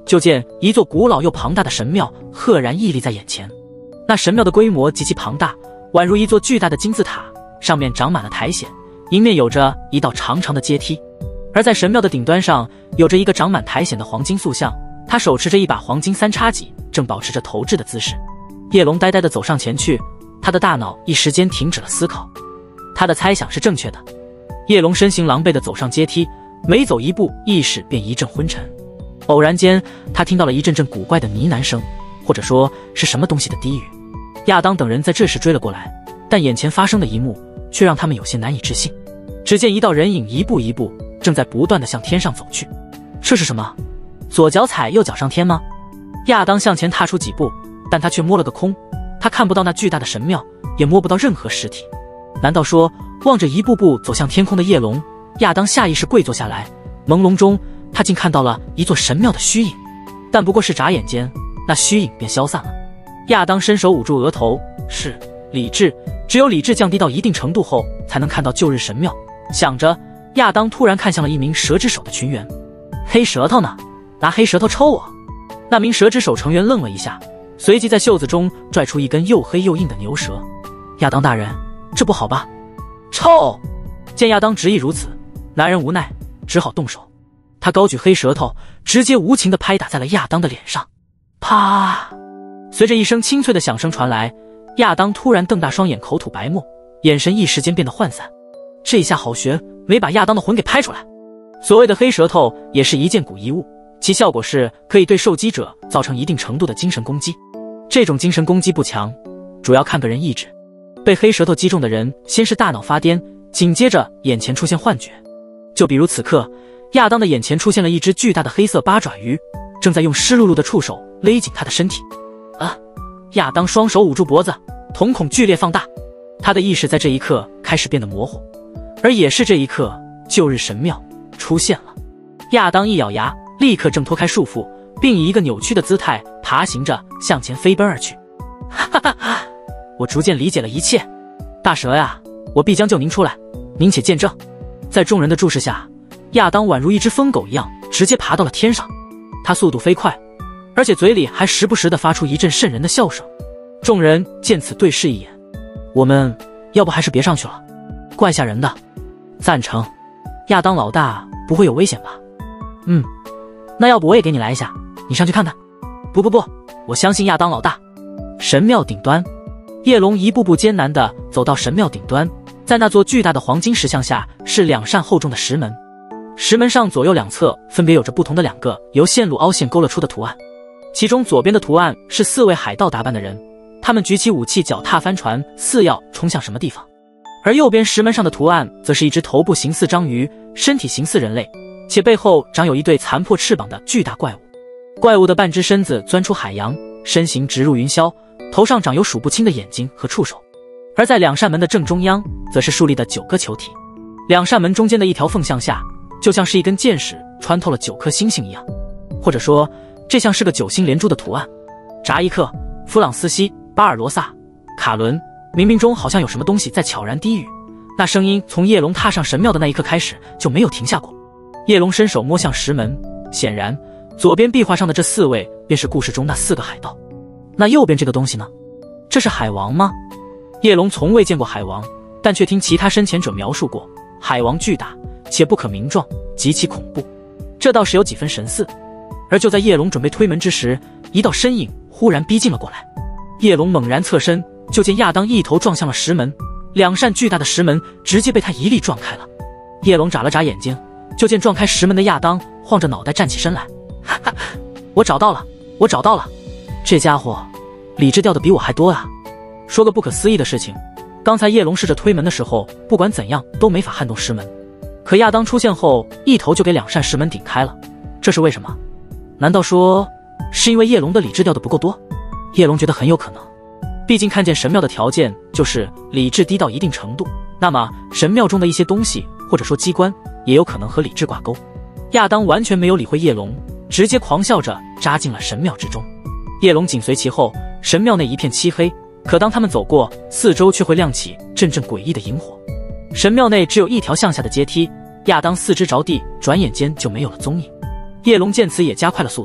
就见一座古老又庞大的神庙赫然屹立在眼前。那神庙的规模极其庞大，宛如一座巨大的金字塔，上面长满了苔藓，迎面有着一道长长的阶梯。而在神庙的顶端上，有着一个长满苔藓的黄金塑像，他手持着一把黄金三叉戟，正保持着投掷的姿势。叶龙呆呆地走上前去，他的大脑一时间停止了思考。他的猜想是正确的。叶龙身形狼狈地走上阶梯，每走一步，意识便一阵昏沉。偶然间，他听到了一阵阵古怪的呢喃声，或者说是什么东西的低语。亚当等人在这时追了过来，但眼前发生的一幕却让他们有些难以置信。只见一道人影一步一步，正在不断地向天上走去。这是什么？左脚踩右脚上天吗？亚当向前踏出几步，但他却摸了个空。他看不到那巨大的神庙，也摸不到任何实体。难道说，望着一步步走向天空的叶龙，亚当下意识跪坐下来，朦胧中他竟看到了一座神庙的虚影。但不过是眨眼间，那虚影便消散了。亚当伸手捂住额头，是理智，只有理智降低到一定程度后，才能看到旧日神庙。想着，亚当突然看向了一名蛇之手的群员。黑舌头呢？拿黑舌头抽我！那名蛇之手成员愣了一下，随即在袖子中拽出一根又黑又硬的牛舌。亚当大人，这不好吧？抽！见亚当执意如此，男人无奈，只好动手。他高举黑舌头，直接无情地拍打在了亚当的脸上。啪！随着一声清脆的响声传来，亚当突然瞪大双眼，口吐白沫，眼神一时间变得涣散。这一下好悬，没把亚当的魂给拍出来。所谓的黑舌头也是一件古遗物，其效果是可以对受击者造成一定程度的精神攻击。这种精神攻击不强，主要看个人意志。被黑舌头击中的人先是大脑发癫，紧接着眼前出现幻觉。就比如此刻，亚当的眼前出现了一只巨大的黑色八爪鱼，正在用湿漉漉的触手勒紧他的身体。亚当双手捂住脖子，瞳孔剧烈放大，他的意识在这一刻开始变得模糊。而也是这一刻，旧日神庙出现了。亚当一咬牙，立刻挣脱开束缚，并以一个扭曲的姿态爬行着向前飞奔而去。哈哈哈！我逐渐理解了一切。大蛇呀，我必将救您出来，您且见证。在众人的注视下，亚当宛如一只疯狗一样，直接爬到了天上。他速度飞快，而且嘴里还时不时地发出一阵瘆人的笑声。众人见此对视一眼，我们要不还是别上去了，怪吓人的。赞成。亚当老大不会有危险吧？那要不我也给你来一下，你上去看看。不，我相信亚当老大。神庙顶端，叶龙一步步艰难地走到神庙顶端，在那座巨大的黄金石像下是两扇厚重的石门，石门上左右两侧分别有着不同的两个由线路凹陷勾勒出的图案。其中左边的图案是4位海盗打扮的人，他们举起武器，脚踏帆船，似要冲向什么地方。而右边石门上的图案则是一只头部形似章鱼，身体形似人类，且背后长有一对残破翅膀的巨大怪物。怪物的半只身子钻出海洋，身形直入云霄，头上长有数不清的眼睛和触手。而在两扇门的正中央，则是竖立的9个球体，两扇门中间的一条缝向下，就像是一根箭矢穿透了9颗星星一样，或者说这像是个9星连珠的图案。扎伊克、弗朗西西、巴尔罗萨、卡伦，冥冥中好像有什么东西在悄然低语。那声音从叶龙踏上神庙的那一刻开始就没有停下过。叶龙伸手摸向石门，显然左边壁画上的这4位便是故事中那4个海盗。那右边这个东西呢？这是海王吗？叶龙从未见过海王，但却听其他深潜者描述过，海王巨大且不可名状，极其恐怖，这倒是有几分神似。而就在叶龙准备推门之时，一道身影忽然逼近了过来。叶龙猛然侧身，就见亚当一头撞向了石门，两扇巨大的石门直接被他一力撞开了。叶龙眨了眨眼睛，就见撞开石门的亚当晃着脑袋站起身来，哈哈，我找到了，这家伙理智掉的比我还多啊。说个不可思议的事情，刚才叶龙试着推门的时候，不管怎样都没法撼动石门，可亚当出现后，一头就给两扇石门顶开了。这是为什么？难道说是因为叶龙的理智掉的不够多？叶龙觉得很有可能，毕竟看见神庙的条件就是理智低到一定程度，那么神庙中的一些东西或者说机关也有可能和理智挂钩。亚当完全没有理会叶龙，直接狂笑着扎进了神庙之中。叶龙紧随其后，神庙内一片漆黑，可当他们走过，四周却会亮起阵阵诡异的萤火。神庙内只有一条向下的阶梯，亚当四肢着地，转眼间就没有了踪影。叶龙见此也加快了速度，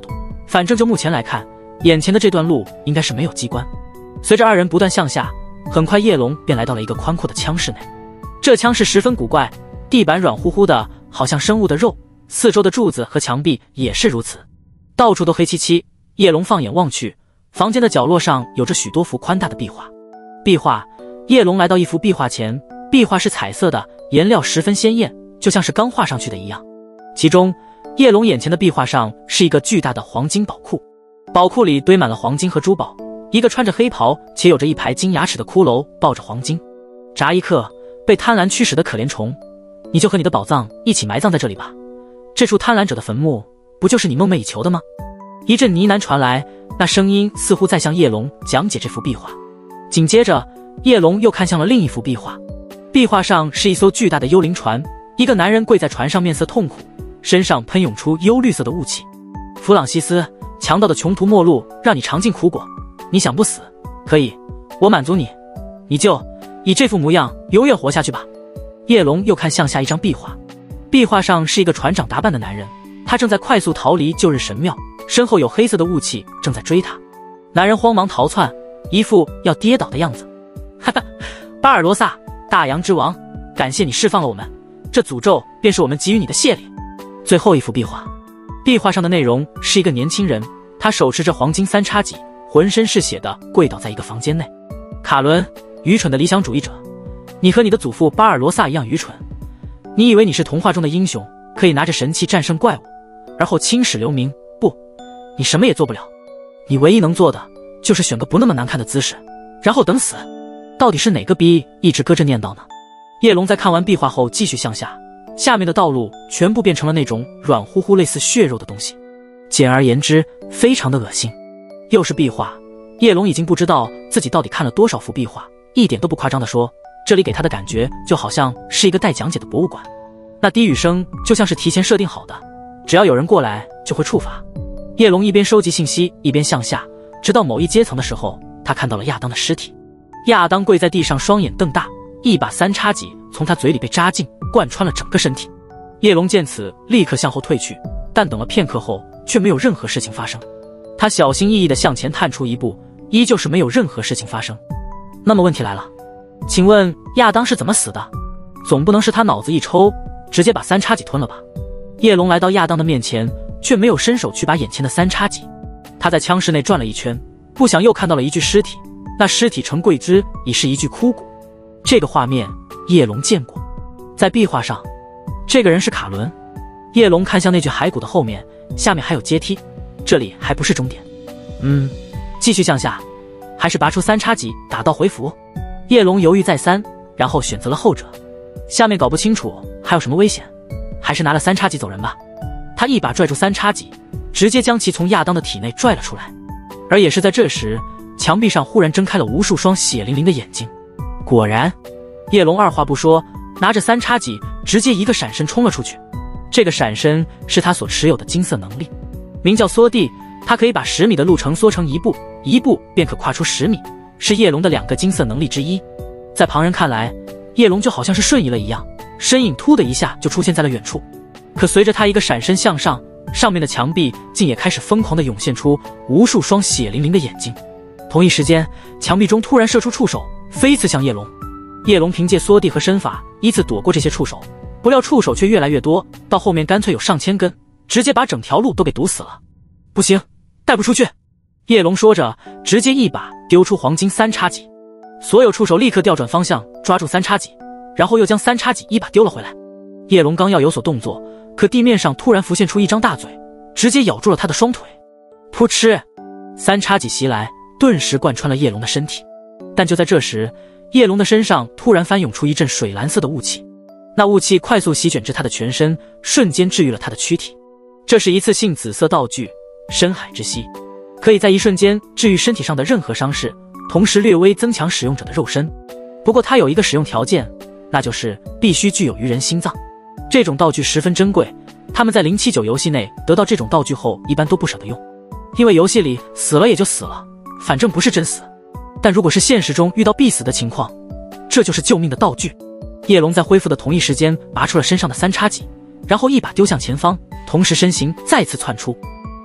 反正就目前来看，眼前的这段路应该是没有机关。随着二人不断向下，很快叶龙便来到了一个宽阔的枪室内。这枪室十分古怪，地板软乎乎的，好像生物的肉，四周的柱子和墙壁也是如此，到处都黑漆漆。叶龙放眼望去，房间的角落上有着许多幅宽大的壁画。叶龙来到一幅壁画前，壁画是彩色的，颜料十分鲜艳，就像是刚画上去的一样。其中叶龙眼前的壁画上是一个巨大的黄金宝库，宝库里堆满了黄金和珠宝。一个穿着黑袍且有着一排金牙齿的骷髅抱着黄金。乍一刻，被贪婪驱使的可怜虫，你就和你的宝藏一起埋葬在这里吧，这处贪婪者的坟墓不就是你梦寐以求的吗？一阵呢喃传来，那声音似乎在向叶龙讲解这幅壁画。紧接着叶龙又看向了另一幅壁画，壁画上是一艘巨大的幽灵船，一个男人跪在船上，面色痛苦，身上喷涌出幽绿色的雾气。弗朗西斯，强盗的穷途末路让你尝尽苦果，你想不死，可以，我满足你，你就以这副模样永远活下去吧。叶龙又看向下一张壁画，壁画上是一个船长打扮的男人，他正在快速逃离旧日神庙，身后有黑色的雾气正在追他。男人慌忙逃窜，一副要跌倒的样子。哈哈，巴尔罗萨，大洋之王，感谢你释放了我们，这诅咒便是我们给予你的谢礼。最后一幅壁画，壁画上的内容是一个年轻人，他手持着黄金三叉戟，浑身是血的跪倒在一个房间内。卡伦，愚蠢的理想主义者，你和你的祖父巴尔罗萨一样愚蠢。你以为你是童话中的英雄，可以拿着神器战胜怪物，而后青史留名。不，你什么也做不了。你唯一能做的就是选个不那么难看的姿势，然后等死。到底是哪个逼一直搁着念叨呢？叶龙在看完壁画后继续向下，下面的道路全部变成了那种软乎乎类似血肉的东西，简而言之非常的恶心。又是壁画，叶龙已经不知道自己到底看了多少幅壁画，一点都不夸张地说，这里给他的感觉就好像是一个带讲解的博物馆。那低语声就像是提前设定好的，只要有人过来就会触发。叶龙一边收集信息一边向下，直到某一阶层的时候，他看到了亚当的尸体。亚当跪在地上，双眼瞪大，一把三叉戟从他嘴里被扎进，贯穿了整个身体。叶龙见此立刻向后退去，但等了片刻后却没有任何事情发生。他小心翼翼地向前探出一步，依旧是没有任何事情发生。那么问题来了，请问亚当是怎么死的？总不能是他脑子一抽直接把三叉戟吞了吧？叶龙来到亚当的面前，却没有伸手去拔眼前的三叉戟。他在枪室内转了一圈，不想又看到了一具尸体，那尸体呈桂枝，已是一具枯骨。这个画面叶龙见过，在壁画上，这个人是卡伦。叶龙看向那具骸骨的后面，下面还有阶梯，这里还不是终点。继续向下，还是拔出三叉戟打道回府？叶龙犹豫再三，然后选择了后者。下面搞不清楚还有什么危险，还是拿了三叉戟走人吧。他一把拽住三叉戟，直接将其从亚当的体内拽了出来。而也是在这时，墙壁上忽然睁开了无数双血淋淋的眼睛。果然，叶龙二话不说，拿着三叉戟直接一个闪身冲了出去。这个闪身是他所持有的金色能力，名叫缩地，他可以把10米的路程缩成1步，1步便可跨出10米，是叶龙的2个金色能力之一。在旁人看来，叶龙就好像是瞬移了一样，身影突的一下就出现在了远处。可随着他一个闪身向上，上面的墙壁竟也开始疯狂地涌现出无数双血淋淋的眼睛。同一时间，墙壁中突然射出触手，飞刺向叶龙。叶龙凭借缩地和身法依次躲过这些触手，不料触手却越来越多，到后面干脆有上千根，直接把整条路都给堵死了。不行，带不出去！叶龙说着，直接一把丢出黄金三叉戟。所有触手立刻调转方向，抓住三叉戟，然后又将三叉戟一把丢了回来。叶龙刚要有所动作，可地面上突然浮现出一张大嘴，直接咬住了他的双腿。噗嗤，三叉戟袭来，顿时贯穿了叶龙的身体。但就在这时，叶龙的身上突然翻涌出一阵水蓝色的雾气，那雾气快速席卷至他的全身，瞬间治愈了他的躯体。这是一次性紫色道具，深海之息，可以在一瞬间治愈身体上的任何伤势，同时略微增强使用者的肉身。不过它有一个使用条件，那就是必须具有鱼人心脏。这种道具十分珍贵，他们在079游戏内得到这种道具后一般都不舍得用，因为游戏里死了也就死了，反正不是真死。但如果是现实中遇到必死的情况，这就是救命的道具。叶龙在恢复的同一时间拔出了身上的三叉戟，然后一把丢向前方，同时身形再次窜出。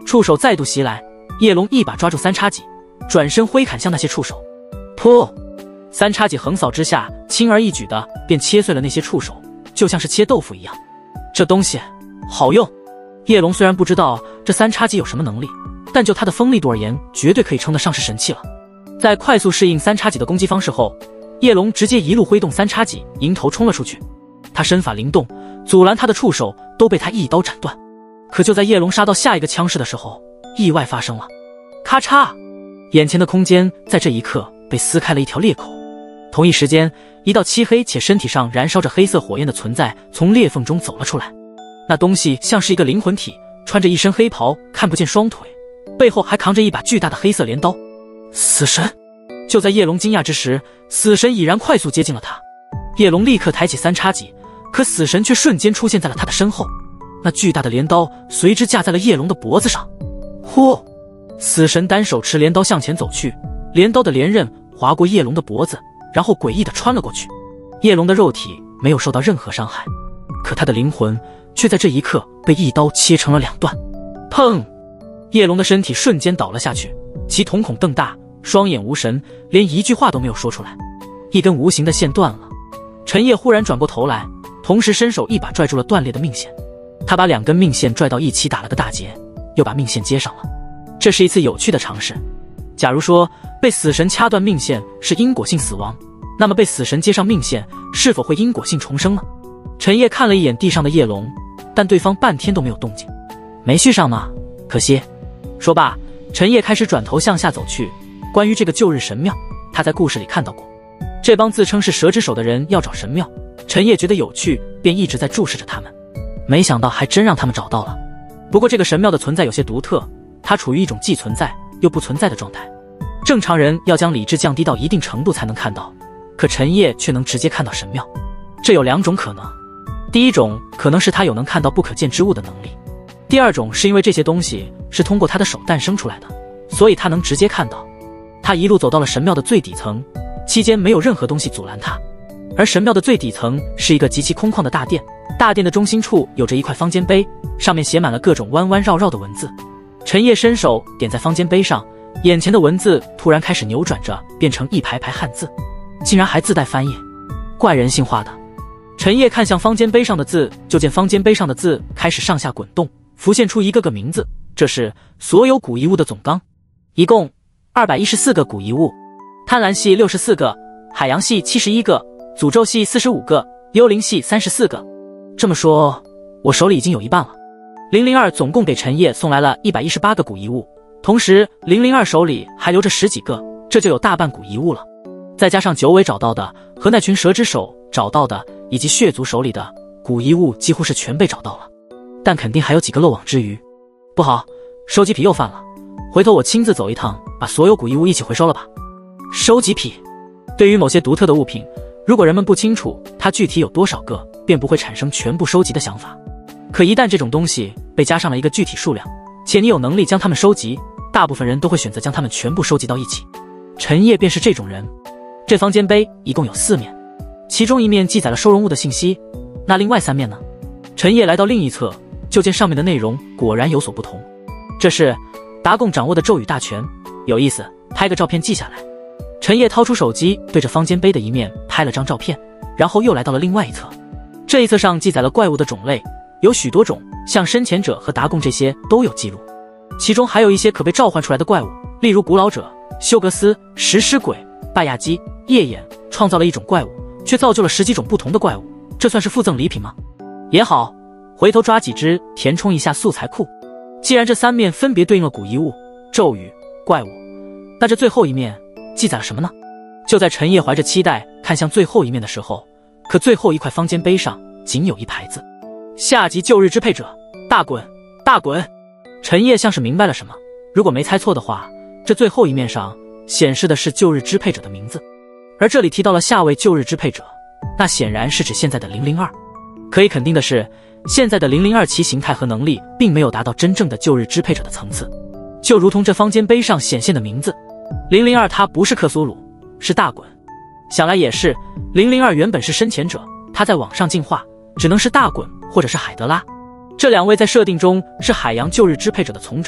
触手再度袭来，叶龙一把抓住三叉戟，转身挥砍向那些触手。噗！三叉戟横扫之下，轻而易举的便切碎了那些触手，就像是切豆腐一样。这东西好用。叶龙虽然不知道这三叉戟有什么能力，但就他的锋利度而言，绝对可以称得上是神器了。在快速适应三叉戟的攻击方式后，叶龙直接一路挥动三叉戟，迎头冲了出去。他身法灵动，阻拦他的触手都被他一刀斩断。可就在叶龙杀到下一个枪势的时候，意外发生了。咔嚓！眼前的空间在这一刻被撕开了一条裂口。同一时间，一道漆黑且身体上燃烧着黑色火焰的存在从裂缝中走了出来。那东西像是一个灵魂体，穿着一身黑袍，看不见双腿，背后还扛着一把巨大的黑色镰刀。死神！就在叶龙惊讶之时，死神已然快速接近了他。叶龙立刻抬起三叉戟，可死神却瞬间出现在了他的身后。那巨大的镰刀随之架在了叶龙的脖子上。呼！死神单手持镰刀向前走去，镰刀的连刃划过叶龙的脖子，然后诡异地穿了过去。叶龙的肉体没有受到任何伤害，可他的灵魂却在这一刻被一刀切成了两段。砰！叶龙的身体瞬间倒了下去，其瞳孔瞪大，双眼无神，连一句话都没有说出来。一根无形的线断了。陈烨忽然转过头来，同时伸手一把拽住了断裂的命线。他把两根命线拽到一起打了个大结，又把命线接上了。这是一次有趣的尝试。假如说被死神掐断命线是因果性死亡，那么被死神接上命线是否会因果性重生呢？陈烨看了一眼地上的叶龙，但对方半天都没有动静。没续上吗？可惜。说罢，陈烨开始转头向下走去。关于这个旧日神庙，他在故事里看到过。这帮自称是蛇之手的人要找神庙，陈烨觉得有趣，便一直在注视着他们。没想到还真让他们找到了。不过这个神庙的存在有些独特，它处于一种既存在又不存在的状态。正常人要将理智降低到一定程度才能看到，可陈烨却能直接看到神庙。这有两种可能，第一种可能是他有能看到不可见之物的能力，第二种是因为这些东西是通过他的手诞生出来的，所以他能直接看到。他一路走到了神庙的最底层，期间没有任何东西阻拦他。而神庙的最底层是一个极其空旷的大殿，大殿的中心处有着一块方尖碑，上面写满了各种弯弯绕绕的文字。陈烨伸手点在方尖碑上，眼前的文字突然开始扭转着，变成一排排汉字，竟然还自带翻译，怪人性化的。陈烨看向方尖碑上的字，就见方尖碑上的字开始上下滚动，浮现出一个个名字，这是所有古遗物的总纲，一共214个古遗物，贪婪系64个，海洋系71个，诅咒系45个，幽灵系34个。这么说，我手里已经有一半了。002总共给陈烨送来了118个古遗物，同时002手里还留着10几个，这就有大半古遗物了。再加上九尾找到的和那群蛇之手找到的，以及血族手里的古遗物，几乎是全被找到了，但肯定还有几个漏网之鱼。不好，收集癖又犯了，回头我亲自走一趟，把所有古遗物一起回收了吧。收集癖，对于某些独特的物品，如果人们不清楚它具体有多少个，便不会产生全部收集的想法。可一旦这种东西被加上了一个具体数量，且你有能力将它们收集，大部分人都会选择将它们全部收集到一起。陈烨便是这种人。这方尖碑一共有4面，其中一面记载了收容物的信息，那另外3面呢？陈烨来到另一侧，就见上面的内容果然有所不同。这是达贡掌握的咒语大全，有意思，拍个照片记下来。陈烨掏出手机，对着方尖碑的一面拍了张照片，然后又来到了另外一侧。这一侧上记载了怪物的种类，有许多种，像深潜者和达贡这些都有记录，其中还有一些可被召唤出来的怪物，例如古老者、休格斯、食尸鬼、拜亚基、夜眼，创造了一种怪物，却造就了10几种不同的怪物，这算是附赠礼品吗？也好，回头抓几只填充一下素材库。既然这3面分别对应了古遗物、咒语、怪物，那这最后一面记载了什么呢？就在陈烨怀着期待看向最后一面的时候，可最后一块方尖碑上仅有一排字：下级旧日支配者，大滚，大滚！陈烨像是明白了什么，如果没猜错的话，这最后一面上显示的是旧日支配者的名字，而这里提到了下位旧日支配者，那显然是指现在的002。可以肯定的是，现在的002其形态和能力并没有达到真正的旧日支配者的层次，就如同这方尖碑上显现的名字，002他不是克苏鲁，是大滚。想来也是，002原本是深潜者，他在往上进化，只能是大滚或者是海德拉。这2位在设定中是海洋旧日支配者的从者，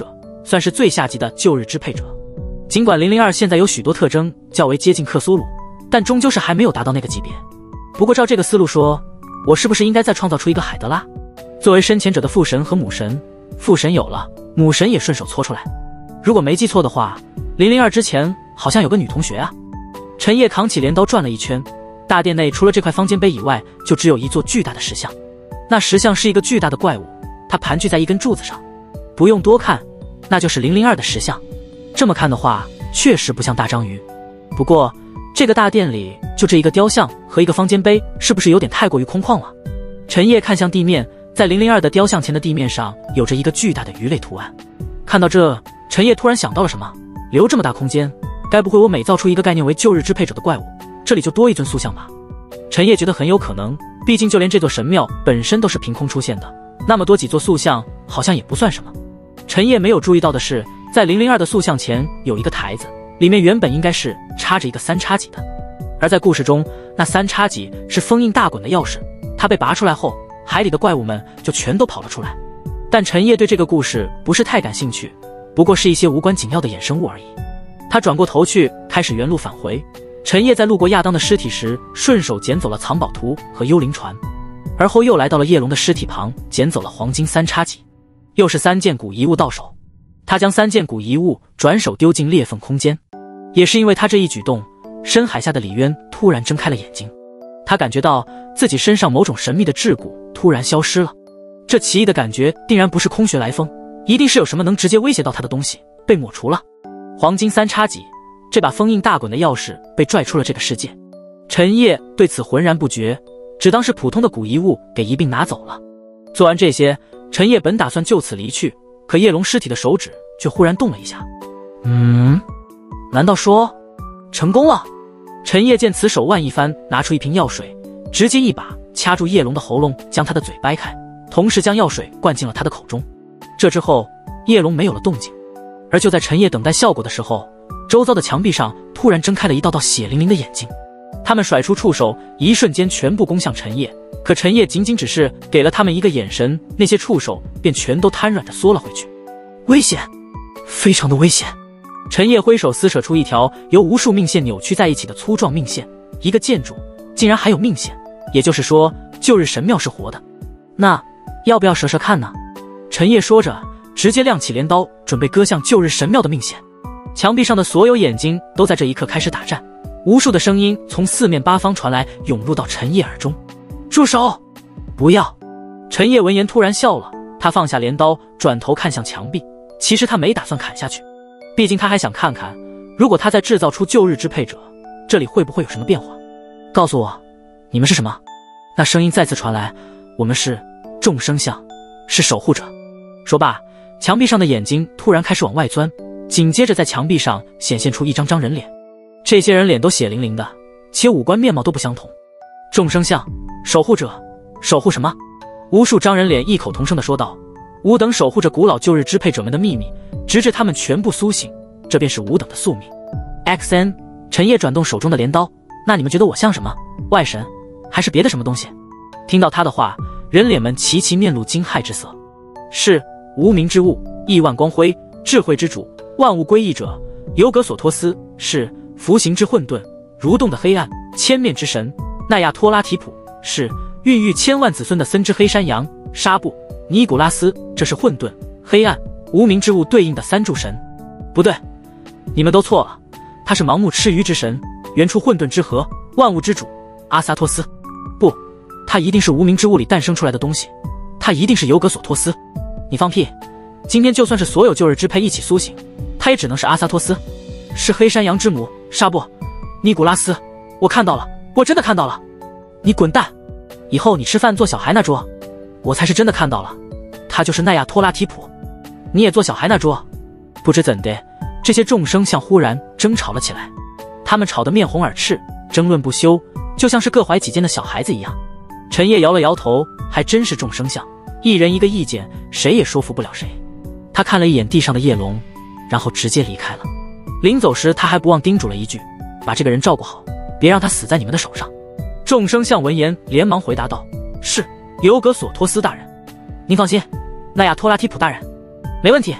算是最下级的旧日支配者。尽管002现在有许多特征较为接近克苏鲁，但终究是还没有达到那个级别。不过照这个思路说，我是不是应该再创造出一个海德拉，作为深潜者的父神和母神？父神有了，母神也顺手搓出来。如果没记错的话，002之前好像有个女同学啊。陈烨扛起镰刀转了一圈，大殿内除了这块方尖碑以外，就只有一座巨大的石像。那石像是一个巨大的怪物，它盘踞在一根柱子上。不用多看，那就是002的石像。这么看的话，确实不像大章鱼。不过这个大殿里就这一个雕像和一个方尖碑，是不是有点太过于空旷了？陈烨看向地面，在002的雕像前的地面上有着一个巨大的鱼类图案。看到这，陈烨突然想到了什么，留这么大空间，该不会我每造出一个概念为旧日支配者的怪物，这里就多一尊塑像吧？陈烨觉得很有可能，毕竟就连这座神庙本身都是凭空出现的，那么多几座塑像好像也不算什么。陈烨没有注意到的是，在002的塑像前有一个台子，里面原本应该是插着一个3叉戟的，而在故事中，那3叉戟是封印大滚的钥匙，它被拔出来后，海里的怪物们就全都跑了出来。但陈烨对这个故事不是太感兴趣，不过是一些无关紧要的衍生物而已。他转过头去，开始原路返回。陈烨在路过亚当的尸体时，顺手捡走了藏宝图和幽灵船，而后又来到了叶龙的尸体旁，捡走了黄金3叉戟，又是3件古遗物到手。他将3件古遗物转手丢进裂缝空间。也是因为他这一举动，深海下的李渊突然睁开了眼睛。他感觉到自己身上某种神秘的桎梏突然消失了，这奇异的感觉定然不是空穴来风，一定是有什么能直接威胁到他的东西被抹除了。黄金3叉戟，这把封印大滚的钥匙被拽出了这个世界。陈烨对此浑然不觉，只当是普通的古遗物给一并拿走了。做完这些，陈烨本打算就此离去，可叶龙尸体的手指却忽然动了一下。难道说成功了？陈烨见此手腕一翻，拿出一瓶药水，直接一把掐住叶龙的喉咙，将他的嘴掰开，同时将药水灌进了他的口中。这之后，叶龙没有了动静。而就在陈烨等待效果的时候，周遭的墙壁上突然睁开了一道道血淋淋的眼睛，他们甩出触手，一瞬间全部攻向陈烨。可陈烨仅仅只是给了他们一个眼神，那些触手便全都瘫软着缩了回去。危险，非常的危险！陈烨挥手撕扯出一条由无数命线扭曲在一起的粗壮命线，一个建筑竟然还有命线，也就是说旧日神庙是活的。那要不要试试看呢？陈烨说着，直接亮起镰刀，准备割向旧日神庙的命线。墙壁上的所有眼睛都在这一刻开始打战，无数的声音从四面八方传来，涌入到陈烨耳中。住手！不要！陈烨闻言突然笑了，他放下镰刀，转头看向墙壁。其实他没打算砍下去，毕竟他还想看看，如果他再制造出旧日支配者，这里会不会有什么变化。告诉我，你们是什么？那声音再次传来，我们是众生相，是守护者。说罢，墙壁上的眼睛突然开始往外钻，紧接着在墙壁上显现出一张张人脸。这些人脸都血淋淋的，且五官面貌都不相同。众生相，守护者，守护什么？无数张人脸异口同声地说道。吾等守护着古老旧日支配者们的秘密，直至他们全部苏醒，这便是吾等的宿命。XN， 陈烨转动手中的镰刀，那你们觉得我像什么？外神，还是别的什么东西？听到他的话，人脸们齐齐面露惊骇之色。是无名之物，亿万光辉，智慧之主，万物归一者，尤格索托斯。是服刑之混沌，蠕动的黑暗，千面之神，奈亚托拉提普。是孕育千万子孙的森之黑山羊，纱布，尼古拉斯。这是混沌、黑暗、无名之物对应的三柱神。不对，你们都错了，他是盲目吃鱼之神，原出混沌之河，万物之主，阿萨托斯。不，他一定是无名之物里诞生出来的东西，他一定是尤格索托斯。你放屁！今天就算是所有旧日支配一起苏醒，他也只能是阿萨托斯，是黑山羊之母，纱布，尼古拉斯。我看到了，我真的看到了。你滚蛋！以后你吃饭做小孩那桌，我才是真的看到了，他就是奈亚托拉提普。你也做小孩那桌。不知怎的，这些众生像忽然争吵了起来，他们吵得面红耳赤，争论不休，就像是各怀己见的小孩子一样。陈烨摇了摇头，还真是众生相，一人一个意见，谁也说服不了谁。他看了一眼地上的叶龙，然后直接离开了。临走时他还不忘叮嘱了一句，把这个人照顾好，别让他死在你们的手上。众生相闻言连忙回答道，是尤格索托斯大人。您放心，奈亚托拉提普大人，没问题。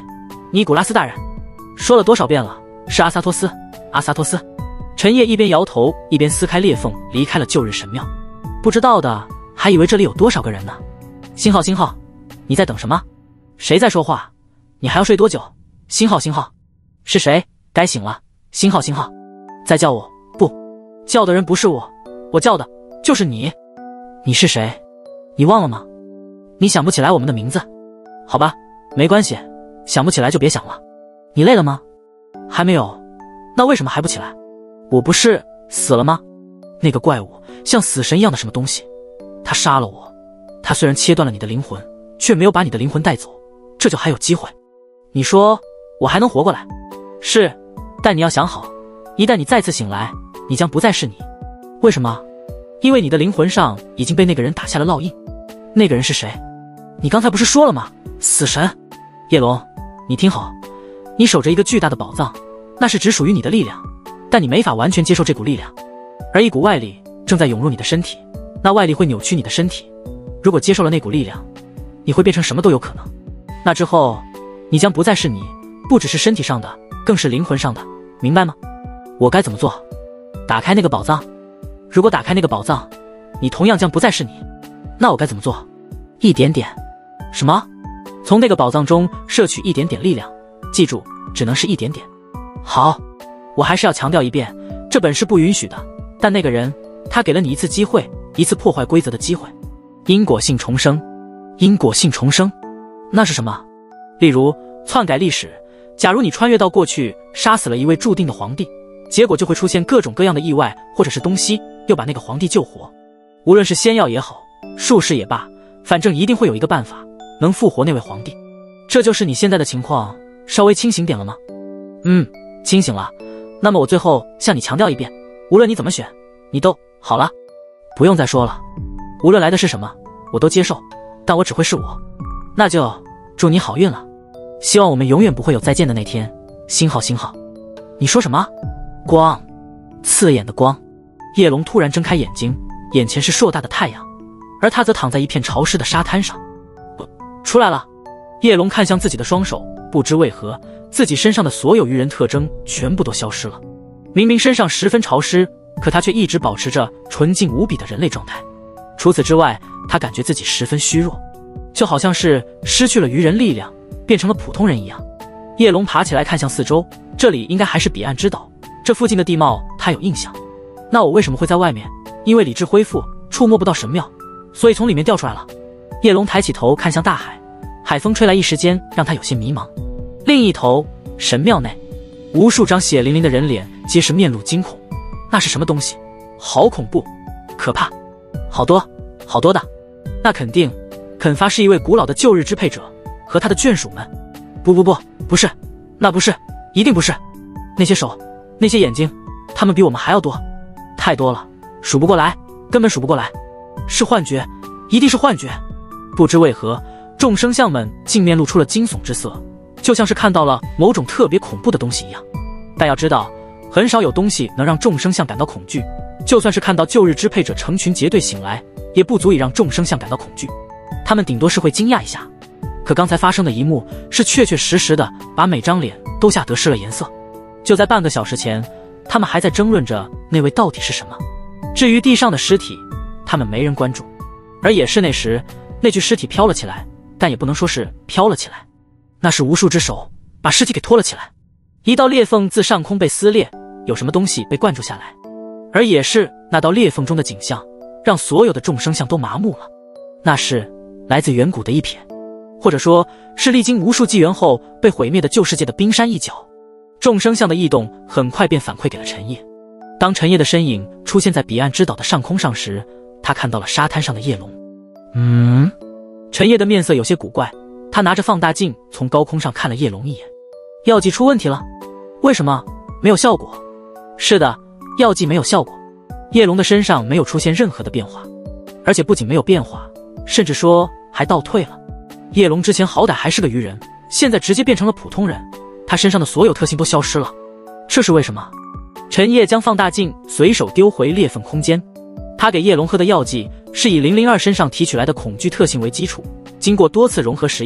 尼古拉斯大人，说了多少遍了，是阿萨托斯，阿萨托斯。陈烨一边摇头一边撕开裂缝离开了旧日神庙。不知道的还以为这里有多少个人呢。星号星号，你在等什么？谁在说话？你还要睡多久？星号星号，是谁？该醒了。星号星号，在叫我？不，叫的人不是我，我叫的就是你。你是谁？你忘了吗？你想不起来我们的名字？好吧，没关系，想不起来就别想了。你累了吗？还没有。那为什么还不起来？我不是死了吗？那个怪物像死神一样的什么东西，他杀了我。他虽然切断了你的灵魂，却没有把你的灵魂带走，这就还有机会。你说我还能活过来？是，但你要想好，一旦你再次醒来，你将不再是你。为什么？因为你的灵魂上已经被那个人打下了烙印。那个人是谁？你刚才不是说了吗？死神。叶龙，你听好，你守着一个巨大的宝藏，那是只属于你的力量，但你没法完全接受这股力量，而一股外力正在涌入你的身体，那外力会扭曲你的身体。如果接受了那股力量，你会变成什么都有可能。那之后，你将不再是你，不只是身体上的，更是灵魂上的，明白吗？我该怎么做？打开那个宝藏。如果打开那个宝藏，你同样将不再是你。那我该怎么做？一点点。什么？从那个宝藏中摄取一点点力量，记住，只能是一点点。好，我还是要强调一遍，这本是不允许的，但那个人，他给了你一次机会，一次破坏规则的机会。因果性重生。因果性重生，那是什么？例如篡改历史，假如你穿越到过去，杀死了一位注定的皇帝，结果就会出现各种各样的意外，或者是东西又把那个皇帝救活。无论是仙药也好，术士也罢，反正一定会有一个办法能复活那位皇帝。这就是你现在的情况，稍微清醒点了吗？清醒了。那么我最后向你强调一遍，无论你怎么选，你都好了，不用再说了。无论来的是什么，我都接受，但我只会是我。那就祝你好运了，希望我们永远不会有再见的那天。星号星号。你说什么？光，刺眼的光。叶龙突然睁开眼睛，眼前是硕大的太阳，而他则躺在一片潮湿的沙滩上。出来了。叶龙看向自己的双手，不知为何，自己身上的所有愚人特征全部都消失了。明明身上十分潮湿，可他却一直保持着纯净无比的人类状态。除此之外，他感觉自己十分虚弱，就好像是失去了愚人力量，变成了普通人一样。叶龙爬起来看向四周，这里应该还是彼岸之岛，这附近的地貌他有印象。那我为什么会在外面？因为理智恢复，触摸不到神庙，所以从里面掉出来了。叶龙抬起头看向大海，海风吹来一时间让他有些迷茫。另一头，神庙内，无数张血淋淋的人脸皆是面露惊恐。那是什么东西？好恐怖，可怕，好多好多的。那肯定，肯伐是一位古老的旧日支配者和他的眷属们。不是，那不是，一定不是。那些手，那些眼睛，他们比我们还要多，太多了，数不过来，根本数不过来。是幻觉，一定是幻觉。不知为何，众生相们竟面露出了惊悚之色，就像是看到了某种特别恐怖的东西一样。但要知道，很少有东西能让众生相感到恐惧，就算是看到旧日支配者成群结队醒来，也不足以让众生相感到恐惧，他们顶多是会惊讶一下。可刚才发生的一幕是确确实实的把每张脸都吓得失了颜色。就在半个小时前，他们还在争论着那位到底是什么。至于地上的尸体，他们没人关注。而也是那时，那具尸体飘了起来，但也不能说是飘了起来，那是无数只手把尸体给拖了起来。一道裂缝自上空被撕裂，有什么东西被灌注下来，而也是那道裂缝中的景象让所有的众生相都麻木了。那是来自远古的一瞥，或者说是历经无数纪元后被毁灭的旧世界的冰山一角。众生相的异动很快便反馈给了陈烨。当陈烨的身影出现在彼岸之岛的上空上时，他看到了沙滩上的叶龙。陈烨的面色有些古怪，他拿着放大镜从高空上看了叶龙一眼。药剂出问题了？为什么？没有效果。是的，药剂没有效果。叶龙的身上没有出现任何的变化，而且不仅没有变化，甚至说还倒退了。叶龙之前好歹还是个愚人，现在直接变成了普通人，他身上的所有特性都消失了。这是为什么？陈烨将放大镜随手丢回裂缝空间。他给叶龙喝的药剂是以002身上提取来的恐惧特性为基础，经过多次融合实验，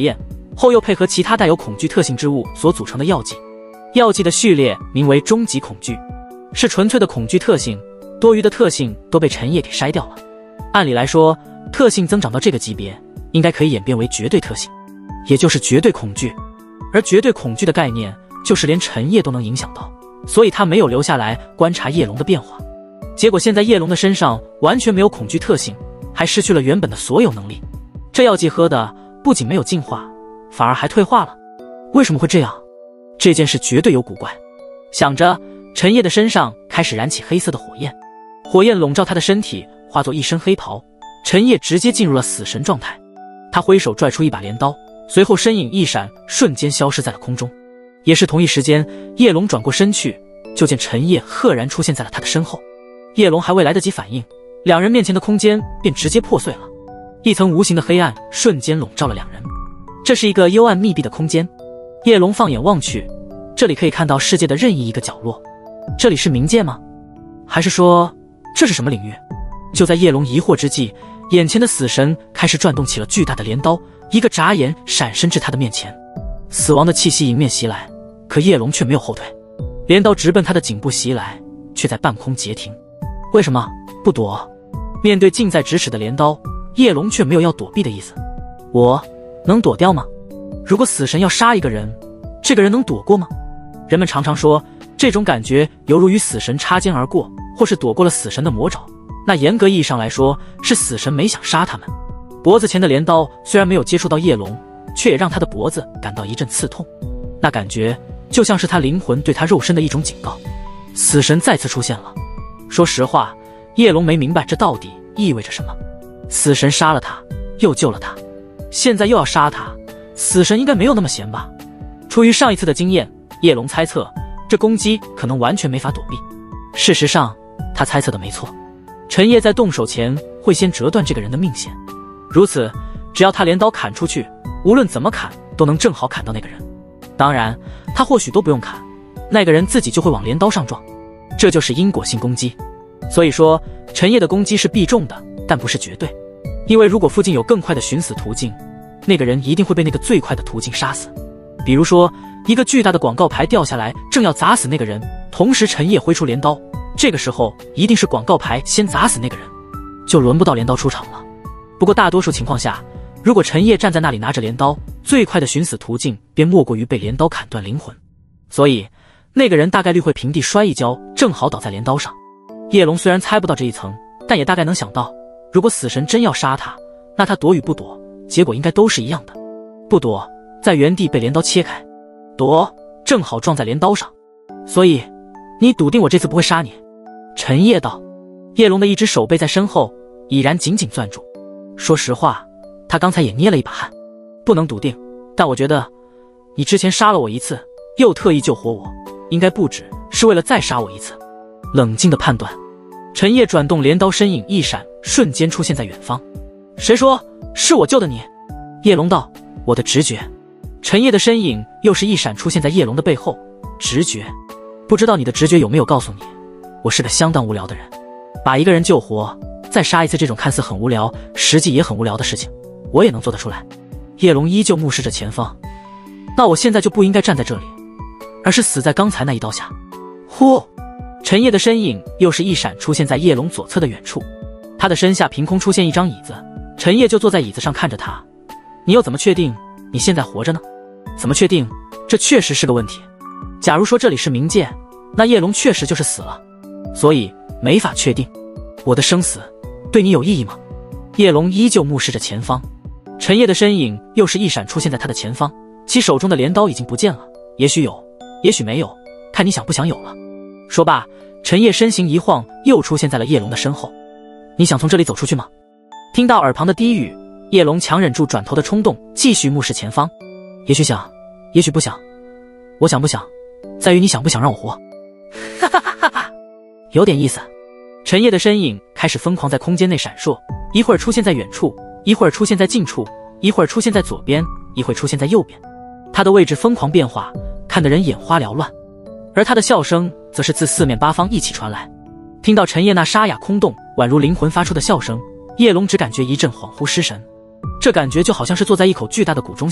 后又配合其他带有恐惧特性之物所组成的药剂。药剂的序列名为终极恐惧，是纯粹的恐惧特性，多余的特性都被陈烨给筛掉了。按理来说，特性增长到这个级别，应该可以演变为绝对特性，也就是绝对恐惧。而绝对恐惧的概念，就是连陈烨都能影响到，所以他没有留下来观察叶龙的变化。结果现在叶龙的身上完全没有恐惧特性，还失去了原本的所有能力。这药剂喝的不仅没有进化，反而还退化了。为什么会这样？这件事绝对有古怪。想着，陈烨的身上开始燃起黑色的火焰，火焰笼罩他的身体，化作一身黑袍。陈烨直接进入了死神状态，他挥手拽出一把镰刀，随后身影一闪，瞬间消失在了空中。也是同一时间，叶龙转过身去，就见陈烨赫然出现在了他的身后。叶龙还未来得及反应，两人面前的空间便直接破碎了，一层无形的黑暗瞬间笼罩了两人。这是一个幽暗密闭的空间，叶龙放眼望去，这里可以看到世界的任意一个角落。这里是冥界吗？还是说这是什么领域？就在叶龙疑惑之际，眼前的死神开始转动起了巨大的镰刀，一个眨眼闪身至他的面前。死亡的气息迎面袭来，可叶龙却没有后退，镰刀直奔他的颈部袭来，却在半空截停。为什么不躲？面对近在咫尺的镰刀，叶龙却没有要躲避的意思。我能躲掉吗？如果死神要杀一个人，这个人能躲过吗？人们常常说，这种感觉犹如与死神擦肩而过，或是躲过了死神的魔爪。那严格意义上来说，是死神没想杀他们。脖子前的镰刀虽然没有接触到叶龙，却也让他的脖子感到一阵刺痛，那感觉就像是他灵魂对他肉身的一种警告。死神再次出现了。说实话，叶龙没明白这到底意味着什么。死神杀了他，又救了他，现在又要杀他，死神应该没有那么闲吧？出于上一次的经验，叶龙猜测这攻击可能完全没法躲避。事实上，他猜测的没错，陈烨在动手前会先折断这个人的命线，如此，只要他镰刀砍出去，无论怎么砍都能正好砍到那个人。当然，他或许都不用砍，那个人自己就会往镰刀上撞，这就是因果性攻击。所以说，陈烨的攻击是必中的，但不是绝对。因为如果附近有更快的寻死途径，那个人一定会被那个最快的途径杀死。比如说，一个巨大的广告牌掉下来，正要砸死那个人，同时陈烨挥出镰刀，这个时候一定是广告牌先砸死那个人，就轮不到镰刀出场了。不过大多数情况下，如果陈烨站在那里拿着镰刀，最快的寻死途径便莫过于被镰刀砍断灵魂，所以那个人大概率会平地摔一跤，正好倒在镰刀上。叶龙虽然猜不到这一层，但也大概能想到，如果死神真要杀他，那他躲与不躲，结果应该都是一样的。不躲，在原地被镰刀切开；躲，正好撞在镰刀上。所以，你笃定我这次不会杀你？陈烨道。叶龙的一只手背在身后已然紧紧攥住。说实话，他刚才也捏了一把汗。不能笃定，但我觉得，你之前杀了我一次，又特意救活我，应该不止是为了再杀我一次。冷静的判断。陈烨转动镰刀，身影一闪，瞬间出现在远方。谁说是我救的你？叶龙道，我的直觉。陈烨的身影又是一闪，出现在叶龙的背后。直觉？不知道你的直觉有没有告诉你，我是个相当无聊的人。把一个人救活，再杀一次，这种看似很无聊，实际也很无聊的事情，我也能做得出来。叶龙依旧目视着前方。那我现在就不应该站在这里，而是死在刚才那一刀下。呼！陈烨的身影又是一闪，出现在叶龙左侧的远处。他的身下凭空出现一张椅子，陈烨就坐在椅子上看着他。你又怎么确定你现在活着呢？怎么确定？这确实是个问题。假如说这里是冥界，那叶龙确实就是死了，所以没法确定。我的生死对你有意义吗？叶龙依旧目视着前方。陈烨的身影又是一闪，出现在他的前方，其手中的镰刀已经不见了。也许有，也许没有，看你想不想有了。说罢，陈烨身形一晃，又出现在了叶龙的身后。你想从这里走出去吗？听到耳旁的低语，叶龙强忍住转头的冲动，继续目视前方。也许想，也许不想。我想不想，在于你想不想让我活。哈哈哈哈哈，有点意思。陈烨的身影开始疯狂在空间内闪烁，一会儿出现在远处，一会儿出现在近处，一会儿出现在左边，一会儿出现在右边。他的位置疯狂变化，看得人眼花缭乱。而他的笑声则是自四面八方一起传来。听到陈烨那沙哑空洞宛如灵魂发出的笑声，叶龙只感觉一阵恍惚失神。这感觉就好像是坐在一口巨大的谷中下，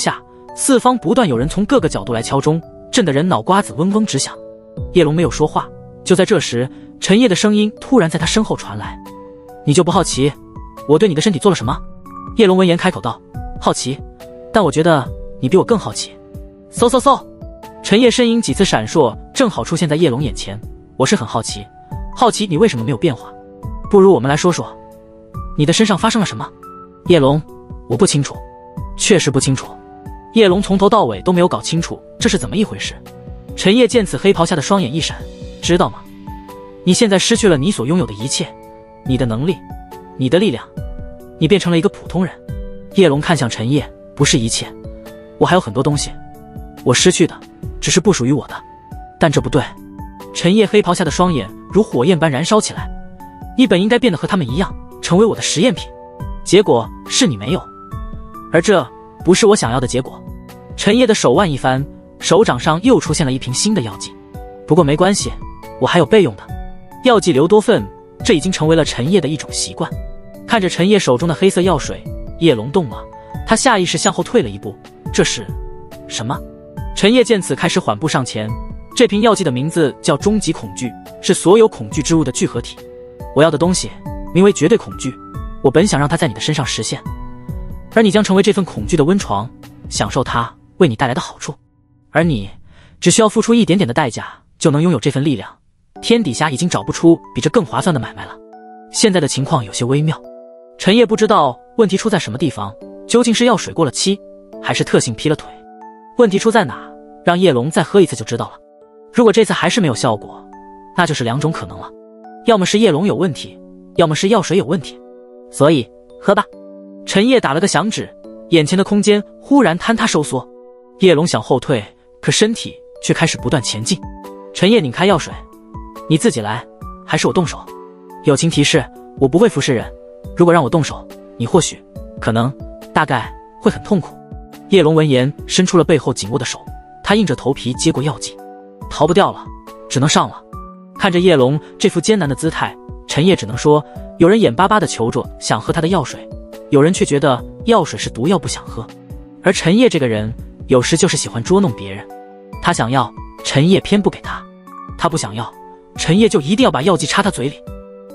四方不断有人从各个角度来敲钟，震得人脑瓜子嗡嗡直响。叶龙没有说话，就在这时，陈烨的声音突然在他身后传来：“你就不好奇我对你的身体做了什么？”叶龙闻言开口道：“好奇，但我觉得你比我更好奇。”嗖嗖嗖，陈烨身影几次闪烁，正好出现在叶龙眼前。我是很好奇，好奇你为什么没有变化。不如我们来说说，你的身上发生了什么？叶龙，我不清楚，确实不清楚。叶龙从头到尾都没有搞清楚这是怎么一回事。陈烨见此，黑袍下的双眼一闪，知道吗？你现在失去了你所拥有的一切，你的能力，你的力量，你变成了一个普通人。叶龙看向陈烨，不是一切，我还有很多东西，我失去的只是不属于我的。但这不对。陈烨黑袍下的双眼如火焰般燃烧起来，你本应该变得和他们一样，成为我的实验品，结果是你没有，而这不是我想要的结果。陈烨的手腕一翻，手掌上又出现了一瓶新的药剂。不过没关系，我还有备用的。药剂刘多芬，这已经成为了陈烨的一种习惯。看着陈烨手中的黑色药水，叶龙动了，他下意识向后退了一步。这是什么？陈烨见此开始缓步上前。这瓶药剂的名字叫终极恐惧，是所有恐惧之物的聚合体。我要的东西名为绝对恐惧，我本想让它在你的身上实现，而你将成为这份恐惧的温床，享受它为你带来的好处。而你只需要付出一点点的代价，就能拥有这份力量。天底下已经找不出比这更划算的买卖了。现在的情况有些微妙，陈烨不知道问题出在什么地方，究竟是药水过了期，还是特性劈了腿？问题出在哪？让叶龙再喝一次就知道了。如果这次还是没有效果，那就是两种可能了，要么是叶龙有问题，要么是药水有问题。所以喝吧。陈烨打了个响指，眼前的空间忽然坍塌收缩。叶龙想后退，可身体却开始不断前进。陈烨拧开药水：“你自己来，还是我动手？”友情提示：我不会服侍人，如果让我动手，你或许、可能、大概会很痛苦。叶龙闻言伸出了背后紧握的手，他硬着头皮接过药剂。逃不掉了，只能上了。看着叶龙这副艰难的姿态，陈烨只能说，有人眼巴巴地求着想喝他的药水，有人却觉得药水是毒药不想喝。而陈烨这个人有时就是喜欢捉弄别人，他想要，陈烨偏不给他；他不想要，陈烨就一定要把药剂插他嘴里。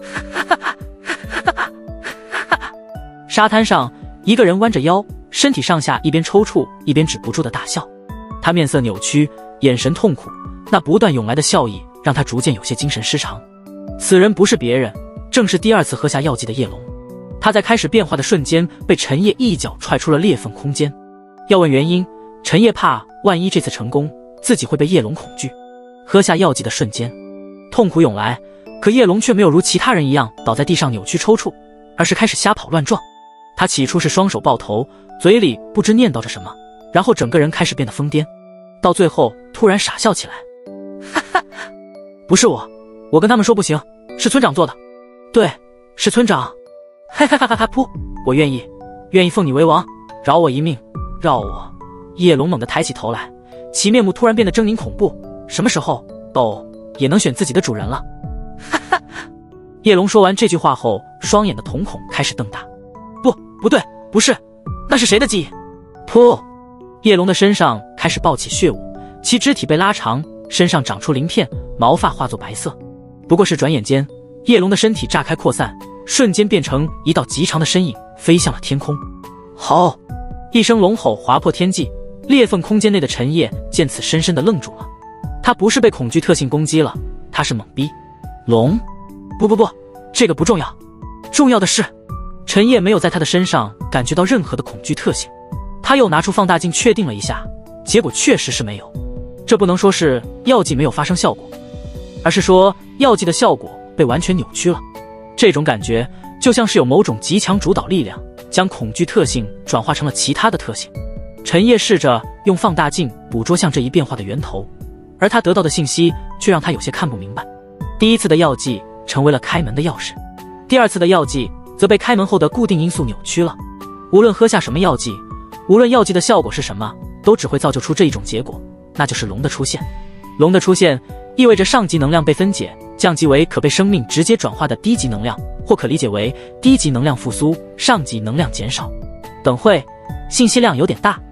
沙滩上，一个人弯着腰，身体上下一边抽搐一边止不住的大笑，他面色扭曲，眼神痛苦，那不断涌来的笑意让他逐渐有些精神失常。此人不是别人，正是第二次喝下药剂的叶龙。他在开始变化的瞬间被陈烨一脚踹出了裂缝空间。要问原因，陈烨怕万一这次成功，自己会被叶龙恐惧。喝下药剂的瞬间，痛苦涌来，可叶龙却没有如其他人一样倒在地上扭曲抽搐，而是开始瞎跑乱撞。他起初是双手抱头，嘴里不知念叨着什么，然后整个人开始变得疯癫，到最后突然傻笑起来。哈哈，不是我跟他们说不行，是村长做的。对，是村长。哈哈哈哈哈！噗，我愿意奉你为王，饶我一命，饶我。叶龙猛地抬起头来，其面目突然变得狰狞恐怖。什么时候狗也能选自己的主人了？哈哈！叶龙说完这句话后，双眼的瞳孔开始瞪大。不对，不是，那是谁的记忆？噗！叶龙的身上开始爆起血雾，其肢体被拉长，身上长出鳞片，毛发化作白色。不过是转眼间，叶龙的身体炸开扩散，瞬间变成一道极长的身影，飞向了天空。吼！一声龙吼划破天际，裂缝空间内的陈烨见此深深地愣住了。他不是被恐惧特性攻击了，他是懵逼。龙？不，这个不重要，重要的是陈烨没有在他的身上感觉到任何的恐惧特性。他又拿出放大镜确定了一下，结果确实是没有。这不能说是药剂没有发生效果，而是说药剂的效果被完全扭曲了。这种感觉就像是有某种极强主导力量将恐惧特性转化成了其他的特性。陈烨试着用放大镜捕捉像这一变化的源头，而他得到的信息却让他有些看不明白。第一次的药剂成为了开门的钥匙，第二次的药剂则被开门后的固定因素扭曲了。无论喝下什么药剂，无论药剂的效果是什么，都只会造就出这一种结果，那就是龙的出现。龙的出现意味着上级能量被分解，降级为可被生命直接转化的低级能量，或可理解为低级能量复苏，上级能量减少。等会，信息量有点大。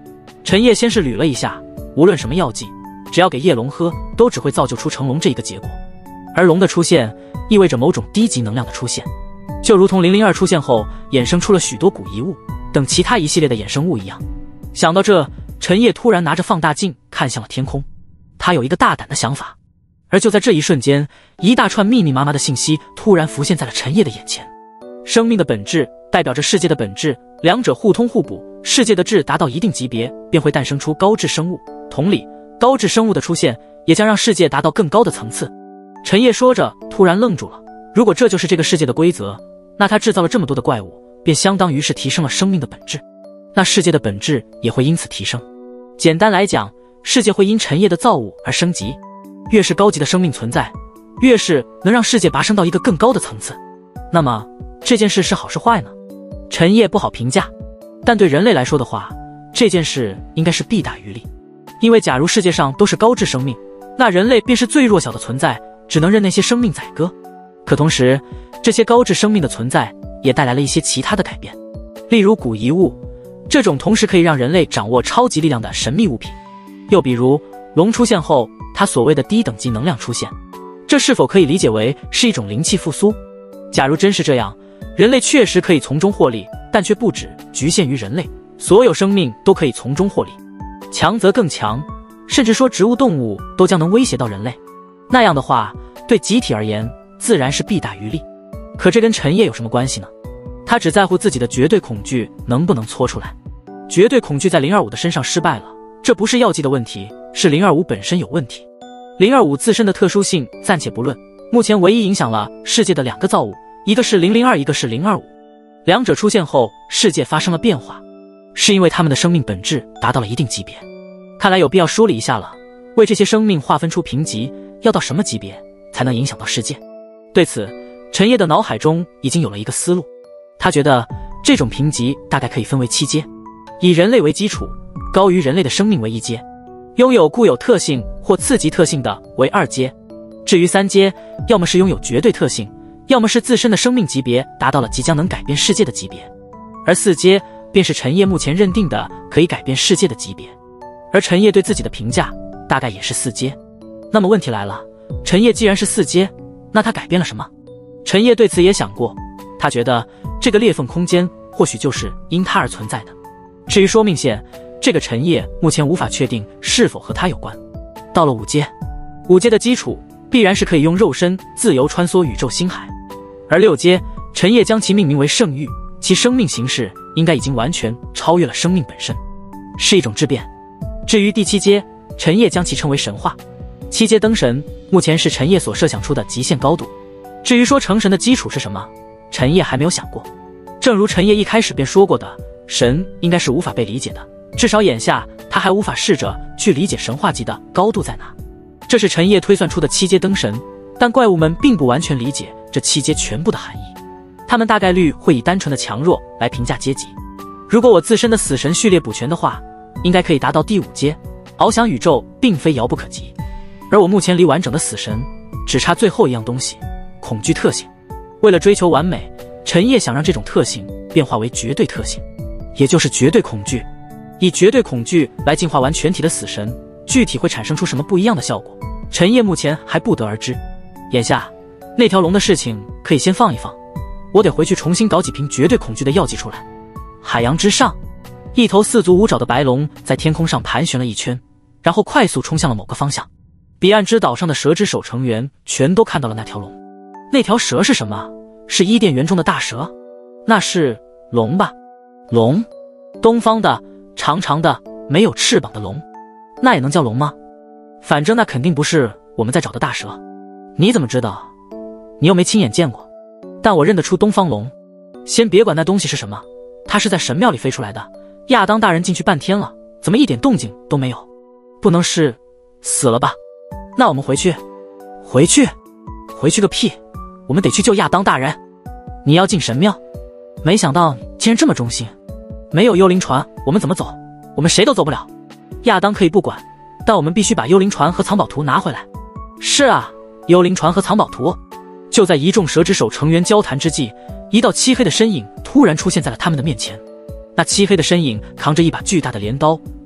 陈烨先是捋了一下，无论什么药剂，只要给叶龙喝，都只会造就出成龙这一个结果。而龙的出现意味着某种低级能量的出现，就如同002出现后衍生出了许多古遗物等其他一系列的衍生物一样。想到这，陈烨突然拿着放大镜看向了天空，他有一个大胆的想法。而就在这一瞬间，一大串密密麻麻的信息突然浮现在了陈烨的眼前。生命的本质代表着世界的本质，两者互通互补，世界的质达到一定级别，便会诞生出高质生物。同理，高质生物的出现也将让世界达到更高的层次。陈烨说着，突然愣住了。如果这就是这个世界的规则，那他制造了这么多的怪物，便相当于是提升了生命的本质，那世界的本质也会因此提升。简单来讲，世界会因陈烨的造物而升级。越是高级的生命存在，越是能让世界拔升到一个更高的层次。那么这件事是好是坏呢？陈烨不好评价，但对人类来说的话，这件事应该是弊大于利。因为假如世界上都是高质生命，那人类便是最弱小的存在，只能任那些生命宰割。可同时，这些高质生命的存在也带来了一些其他的改变，例如古遗物，这种同时可以让人类掌握超级力量的神秘物品。又比如龙出现后，它所谓的低等级能量出现，这是否可以理解为是一种灵气复苏？假如真是这样，人类确实可以从中获利，但却不只局限于人类，所有生命都可以从中获利，强则更强，甚至说植物动物都将能威胁到人类。那样的话，对集体而言自然是弊大于利。可这跟陈烨有什么关系呢？他只在乎自己的绝对恐惧能不能搓出来。绝对恐惧在025的身上失败了，这不是药剂的问题，是025本身有问题。025自身的特殊性暂且不论，目前唯一影响了世界的两个造物，一个是002，一个是025。两者出现后，世界发生了变化，是因为他们的生命本质达到了一定级别。看来有必要梳理一下了，为这些生命划分出评级，要到什么级别才能影响到世界？对此，陈烨的脑海中已经有了一个思路。他觉得这种评级大概可以分为7阶，以人类为基础，高于人类的生命为1阶，拥有固有特性或次级特性的为2阶。至于3阶，要么是拥有绝对特性，要么是自身的生命级别达到了即将能改变世界的级别。而4阶便是陈烨目前认定的可以改变世界的级别。而陈烨对自己的评价大概也是4阶。那么问题来了，陈烨既然是4阶，那他改变了什么？陈烨对此也想过，他觉得这个裂缝空间或许就是因他而存在的。至于说命线，这个陈烨目前无法确定是否和他有关。到了5阶，5阶的基础必然是可以用肉身自由穿梭宇宙星海。而6阶，陈烨将其命名为圣域，其生命形式应该已经完全超越了生命本身，是一种质变。至于第7阶，陈烨将其称为神话。7阶灯神目前是陈烨所设想出的极限高度。至于说成神的基础是什么，陈烨还没有想过。正如陈烨一开始便说过的，神应该是无法被理解的，至少眼下他还无法试着去理解神话级的高度在哪。这是陈烨推算出的7阶灯神，但怪物们并不完全理解这7阶全部的含义，他们大概率会以单纯的强弱来评价阶级。如果我自身的死神序列补全的话，应该可以达到第5阶，翱翔宇宙并非遥不可及。而我目前离完整的死神只差最后一样东西，恐惧特性。为了追求完美，陈烨想让这种特性变化为绝对特性，也就是绝对恐惧。以绝对恐惧来进化完全体的死神，具体会产生出什么不一样的效果，陈烨目前还不得而知。眼下那条龙的事情可以先放一放，我得回去重新搞几瓶绝对恐惧的药剂出来。海洋之上，一头4足5爪的白龙在天空上盘旋了一圈，然后快速冲向了某个方向。彼岸之岛上的蛇之手成员全都看到了那条龙。那条蛇是什么？是伊甸园中的大蛇？那是龙吧？龙？东方的长长的没有翅膀的龙，那也能叫龙吗？反正那肯定不是我们在找的大蛇。你怎么知道？你又没亲眼见过。但我认得出东方龙。先别管那东西是什么，它是在神庙里飞出来的。亚当大人进去半天了，怎么一点动静都没有？不能是死了吧？那我们回去。回去个屁，我们得去救亚当大人。你要进神庙？没想到你竟然这么忠心。没有幽灵船我们怎么走？我们谁都走不了。亚当可以不管，但我们必须把幽灵船和藏宝图拿回来。是啊，幽灵船和藏宝图。就在一众蛇之手成员交谈之际，一道漆黑的身影突然出现在了他们的面前。那漆黑的身影扛着一把巨大的镰刀，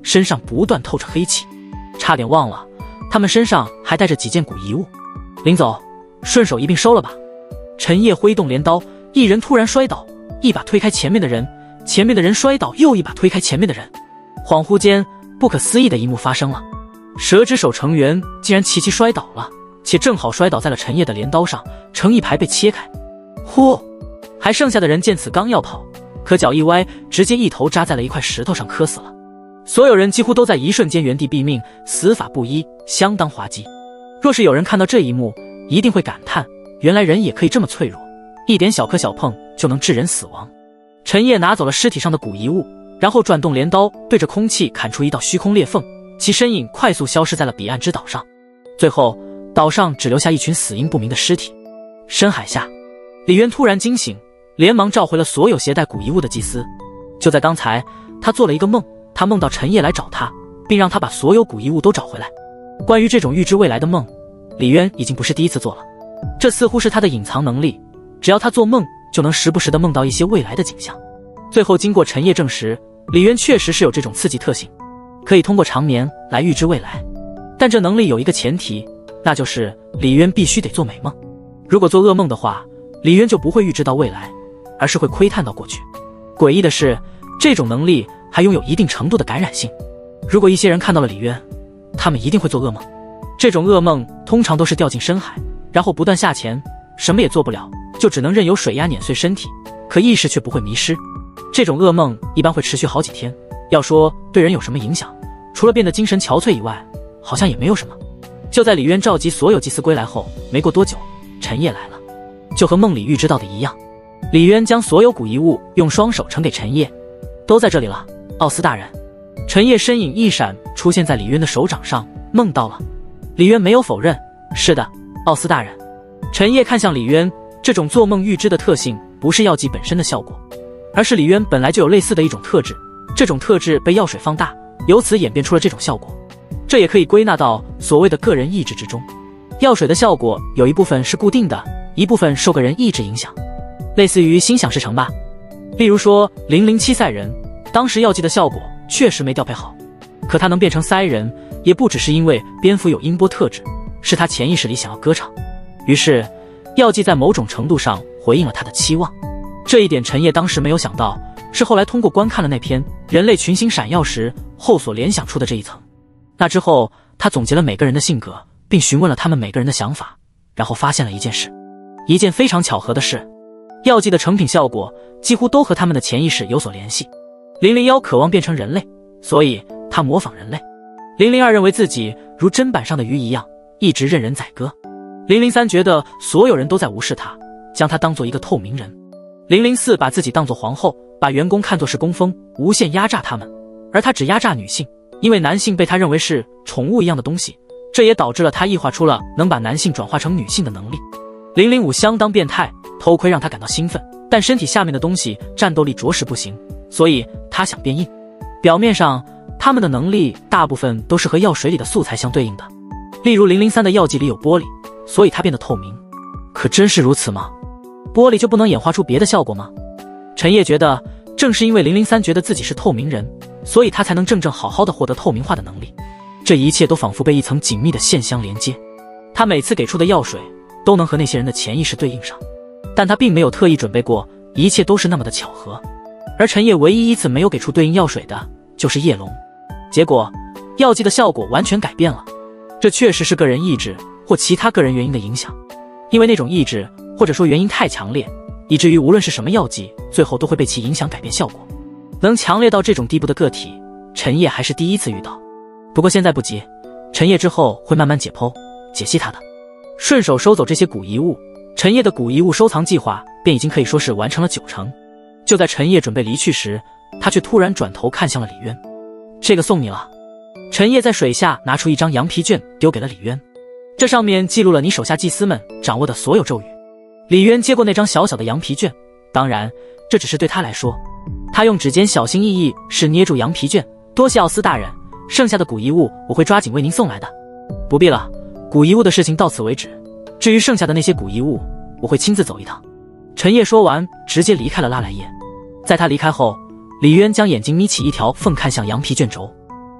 身上不断透着黑气，差点忘了，他们身上还带着几件古遗物。临走，顺手一并收了吧。陈烨挥动镰刀，一人突然摔倒，一把推开前面的人，前面的人摔倒，又一把推开前面的人。恍惚间，不可思议的一幕发生了，蛇之手成员竟然齐齐摔倒了，且正好摔倒在了陈烨的镰刀上，成一排被切开。呼！还剩下的人见此刚要跑，可脚一歪，直接一头扎在了一块石头上，磕死了。所有人几乎都在一瞬间原地毙命，死法不一，相当滑稽。若是有人看到这一幕，一定会感叹，原来人也可以这么脆弱，一点小磕小碰就能致人死亡。陈烨拿走了尸体上的古遗物，然后转动镰刀，对着空气砍出一道虚空裂缝，其身影快速消失在了彼岸之岛上。最后，岛上只留下一群死因不明的尸体。深海下，李渊突然惊醒，连忙召回了所有携带古遗物的祭司。就在刚才，他做了一个梦，他梦到陈烨来找他，并让他把所有古遗物都找回来。关于这种预知未来的梦，李渊已经不是第一次做了，这似乎是他的隐藏能力，只要他做梦，就能时不时地梦到一些未来的景象。最后经过陈烨证实，李渊确实是有这种刺激特性，可以通过长眠来预知未来。但这能力有一个前提，那就是李渊必须得做美梦。如果做噩梦的话，李渊就不会预知到未来，而是会窥探到过去。诡异的是，这种能力还拥有一定程度的感染性。如果一些人看到了李渊，他们一定会做噩梦。这种噩梦通常都是掉进深海，然后不断下潜，什么也做不了，就只能任由水压碾碎身体，可意识却不会迷失。这种噩梦一般会持续好几天，要说对人有什么影响，除了变得精神憔悴以外，好像也没有什么。就在李渊召集所有祭司归来后，没过多久，陈烨来了，就和梦里预知到的一样。李渊将所有古遗物用双手呈给陈烨，都在这里了，奥斯大人。陈烨身影一闪，出现在李渊的手掌上，梦到了。李渊没有否认，是的，奥斯大人。陈烨看向李渊，这种做梦预知的特性不是药剂本身的效果，而是李渊本来就有类似的一种特质，这种特质被药水放大，由此演变出了这种效果。这也可以归纳到所谓的个人意志之中。药水的效果有一部分是固定的，一部分受个人意志影响，类似于心想事成吧。例如说007赛人，当时药剂的效果确实没调配好，可他能变成赛人，也不只是因为蝙蝠有音波特质，是他潜意识里想要歌唱。于是药剂在某种程度上回应了他的期望。这一点陈烨当时没有想到，是后来通过观看了那篇人类群星闪耀时后所联想出的这一层。那之后他总结了每个人的性格，并询问了他们每个人的想法，然后发现了一件事，一件非常巧合的事，药剂的成品效果几乎都和他们的潜意识有所联系。001渴望变成人类，所以他模仿人类。002认为自己如砧板上的鱼一样，一直任人宰割。003觉得所有人都在无视他，将他当作一个透明人。004把自己当作皇后，把员工看作是工蜂，无限压榨他们，而他只压榨女性，因为男性被他认为是宠物一样的东西，这也导致了他异化出了能把男性转化成女性的能力。005相当变态，偷窥让他感到兴奋，但身体下面的东西战斗力着实不行，所以他想变硬。表面上他们的能力大部分都是和药水里的素材相对应的，例如003的药剂里有玻璃，所以它变得透明。可真是如此吗？玻璃就不能演化出别的效果吗？陈烨觉得正是因为003觉得自己是透明人，所以他才能正正好好的获得透明化的能力。这一切都仿佛被一层紧密的线相连接，他每次给出的药水都能和那些人的潜意识对应上，但他并没有特意准备过，一切都是那么的巧合。而陈烨唯一一次没有给出对应药水的就是叶龙，结果药剂的效果完全改变了。这确实是个人意志或其他个人原因的影响，因为那种意志或者说原因太强烈，以至于无论是什么药剂，最后都会被其影响改变效果。能强烈到这种地步的个体，陈烨还是第一次遇到。不过现在不急，陈烨之后会慢慢解剖解析他的。顺手收走这些古遗物，陈烨的古遗物收藏计划便已经可以说是完成了90%。就在陈烨准备离去时，他却突然转头看向了李渊。这个送你了。陈烨在水下拿出一张羊皮卷丢给了李渊，这上面记录了你手下祭司们掌握的所有咒语。李渊接过那张小小的羊皮卷，当然这只是对他来说，他用指尖小心翼翼是捏住羊皮卷。多谢奥斯大人，剩下的古遗物我会抓紧为您送来的。不必了，古遗物的事情到此为止，至于剩下的那些古遗物，我会亲自走一趟。陈烨说完直接离开了拉莱叶。在他离开后，李渊将眼睛眯起一条缝看向羊皮卷轴。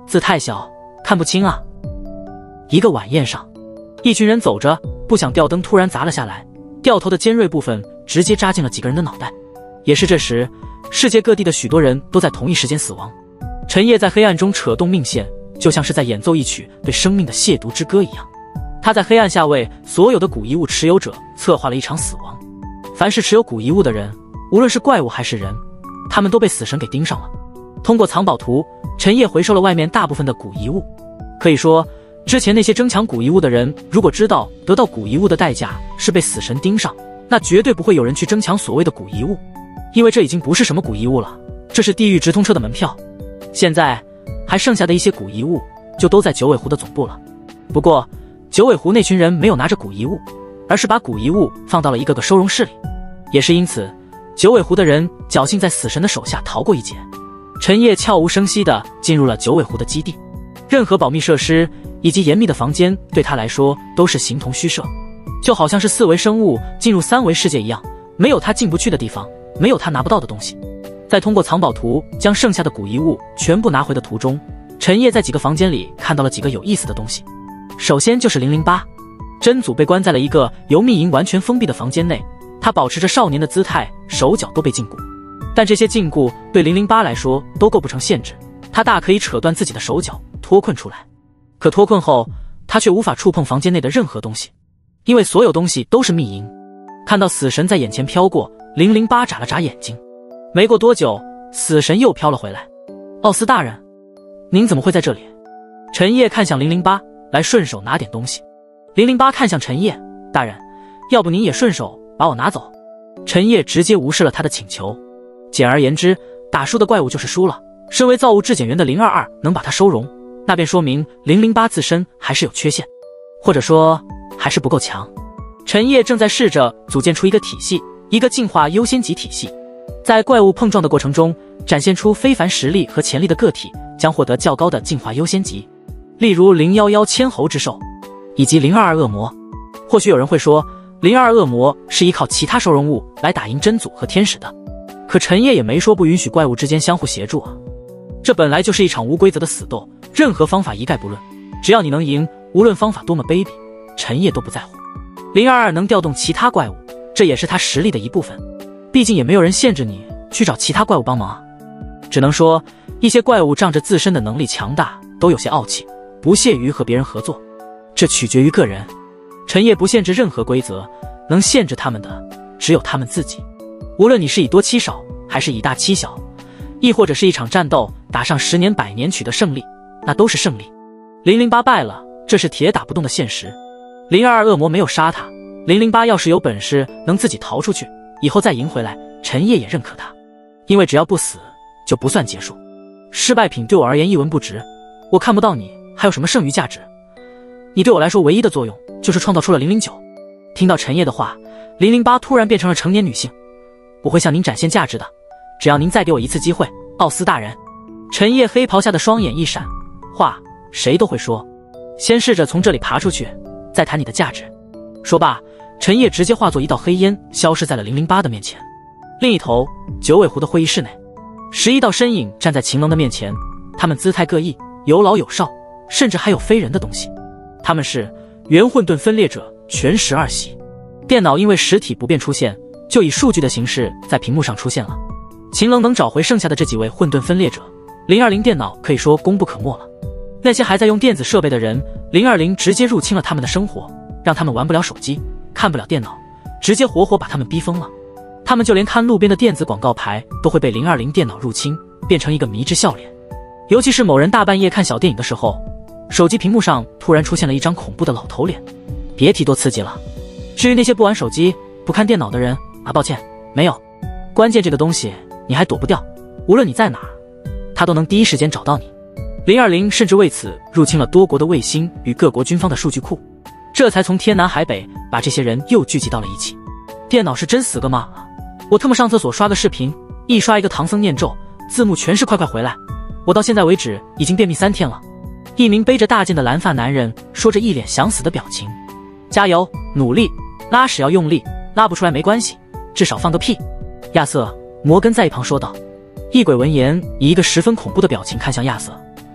字太小，看不清啊。一个晚宴上，一群人走着，不想吊灯突然砸了下来，掉头的尖锐部分直接扎进了几个人的脑袋。也是这时，世界各地的许多人都在同一时间死亡。陈烨在黑暗中扯动命线，就像是在演奏一曲对生命的亵渎之歌一样。他在黑暗下为所有的古遗物持有者策划了一场死亡。凡是持有古遗物的人，无论是怪物还是人，他们都被死神给盯上了。通过藏宝图，陈烨回收了外面大部分的古遗物。可以说，之前那些争抢古遗物的人，如果知道得到古遗物的代价是被死神盯上，那绝对不会有人去争抢所谓的古遗物，因为这已经不是什么古遗物了，这是地狱直通车的门票。现在还剩下的一些古遗物就都在九尾狐的总部了。不过九尾狐那群人没有拿着古遗物，而是把古遗物放到了一个个收容室里。也是因此，九尾狐的人侥幸在死神的手下逃过一劫。陈烨悄无声息地进入了九尾狐的基地，任何保密设施以及严密的房间对他来说都是形同虚设，就好像是四维生物进入三维世界一样，没有他进不去的地方，没有他拿不到的东西。在通过藏宝图将剩下的古遗物全部拿回的途中，陈烨在几个房间里看到了几个有意思的东西。首先就是008，真祖被关在了一个由密营完全封闭的房间内，他保持着少年的姿态，手脚都被禁锢。但这些禁锢对008来说都构不成限制，他大可以扯断自己的手脚脱困出来。可脱困后，他却无法触碰房间内的任何东西，因为所有东西都是密营。看到死神在眼前飘过，008眨了眨眼睛。没过多久，死神又飘了回来。奥斯大人，您怎么会在这里？陈烨看向008，来顺手拿点东西。008看向陈烨，大人，要不您也顺手把我拿走？陈烨直接无视了他的请求。简而言之，打输的怪物就是输了。身为造物质检员的022能把它收容，那便说明008自身还是有缺陷，或者说还是不够强。陈烨正在试着组建出一个体系，一个进化优先级体系。在怪物碰撞的过程中，展现出非凡实力和潜力的个体将获得较高的进化优先级，例如011千猴之兽以及022恶魔。或许有人会说，022恶魔是依靠其他收容物来打赢真祖和天使的，可陈烨也没说不允许怪物之间相互协助啊。这本来就是一场无规则的死斗，任何方法一概不论，只要你能赢，无论方法多么卑鄙，陈烨都不在乎。022能调动其他怪物，这也是他实力的一部分，毕竟也没有人限制你去找其他怪物帮忙啊。只能说，一些怪物仗着自身的能力强大，都有些傲气，不屑于和别人合作，这取决于个人。陈烨不限制任何规则，能限制他们的只有他们自己。无论你是以多欺少，还是以大欺小，亦或者是一场战斗打上10年100年取得胜利，那都是胜利。008败了，这是铁打不动的现实。022恶魔没有杀他，008要是有本事能自己逃出去，以后再赢回来，陈烨也认可他，因为只要不死就不算结束。失败品对我而言一文不值，我看不到你还有什么剩余价值，你对我来说唯一的作用就是创造出了009。听到陈烨的话，008突然变成了成年女性。我会向您展现价值的，只要您再给我一次机会，奥斯大人。陈烨黑袍下的双眼一闪，话谁都会说，先试着从这里爬出去，再谈你的价值。说罢，陈烨直接化作一道黑烟，消失在了008的面前。另一头，九尾狐的会议室内，11道身影站在秦棱的面前，他们姿态各异，有老有少，甚至还有非人的东西。他们是元混沌分裂者全12系。电脑因为实体不便出现，就以数据的形式在屏幕上出现了。秦棱能找回剩下的这几位混沌分裂者，020电脑可以说功不可没了。那些还在用电子设备的人，020直接入侵了他们的生活，让他们玩不了手机，看不了电脑，直接活活把他们逼疯了。他们就连看路边的电子广告牌都会被020电脑入侵，变成一个迷之笑脸。尤其是某人大半夜看小电影的时候，手机屏幕上突然出现了一张恐怖的老头脸，别提多刺激了。至于那些不玩手机不看电脑的人啊，抱歉，没有。关键这个东西你还躲不掉，无论你在哪儿，他都能第一时间找到你。020甚至为此入侵了多国的卫星与各国军方的数据库，这才从天南海北把这些人又聚集到了一起。电脑是真死个吗？我他妈上厕所刷个视频，一刷一个唐僧念咒，字幕全是快快回来，我到现在为止已经便秘3天了。一名背着大剑的蓝发男人说着一脸想死的表情，加油，努力，拉屎要用力，拉不出来没关系，至少放个屁。亚瑟，摩根在一旁说道。异鬼闻言以一个十分恐怖的表情看向亚瑟，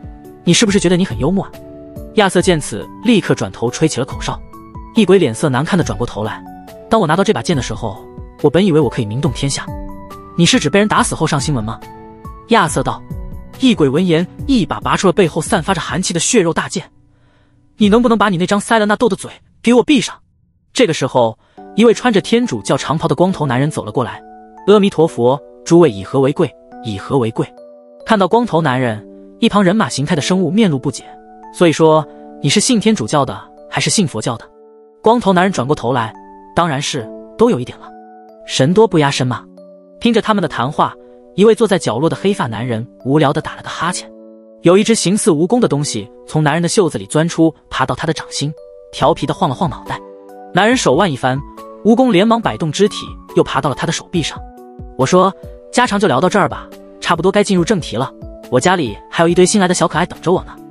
你是不是觉得你很幽默啊？亚瑟见此，立刻转头吹起了口哨。异鬼脸色难看地转过头来，当我拿到这把剑的时候，我本以为我可以名动天下。你是指被人打死后上新闻吗？亚瑟道。异鬼闻言，一把拔出了背后散发着寒气的血肉大剑。你能不能把你那张塞了纳豆的嘴给我闭上？这个时候，一位穿着天主教长袍的光头男人走了过来。阿弥陀佛，诸位以和为贵，以和为贵。看到光头男人，一旁人马形态的生物面露不解。所以说，你是信天主教的还是信佛教的？光头男人转过头来，当然是都有一点了。神多不压身嘛。听着他们的谈话，一位坐在角落的黑发男人无聊地打了个哈欠。有一只形似蜈蚣的东西从男人的袖子里钻出，爬到他的掌心，调皮地晃了晃脑袋。男人手腕一翻，蜈蚣连忙摆动肢体，又爬到了他的手臂上。我说，家常就聊到这儿吧，差不多该进入正题了。我家里还有一堆新来的小可爱等着我呢。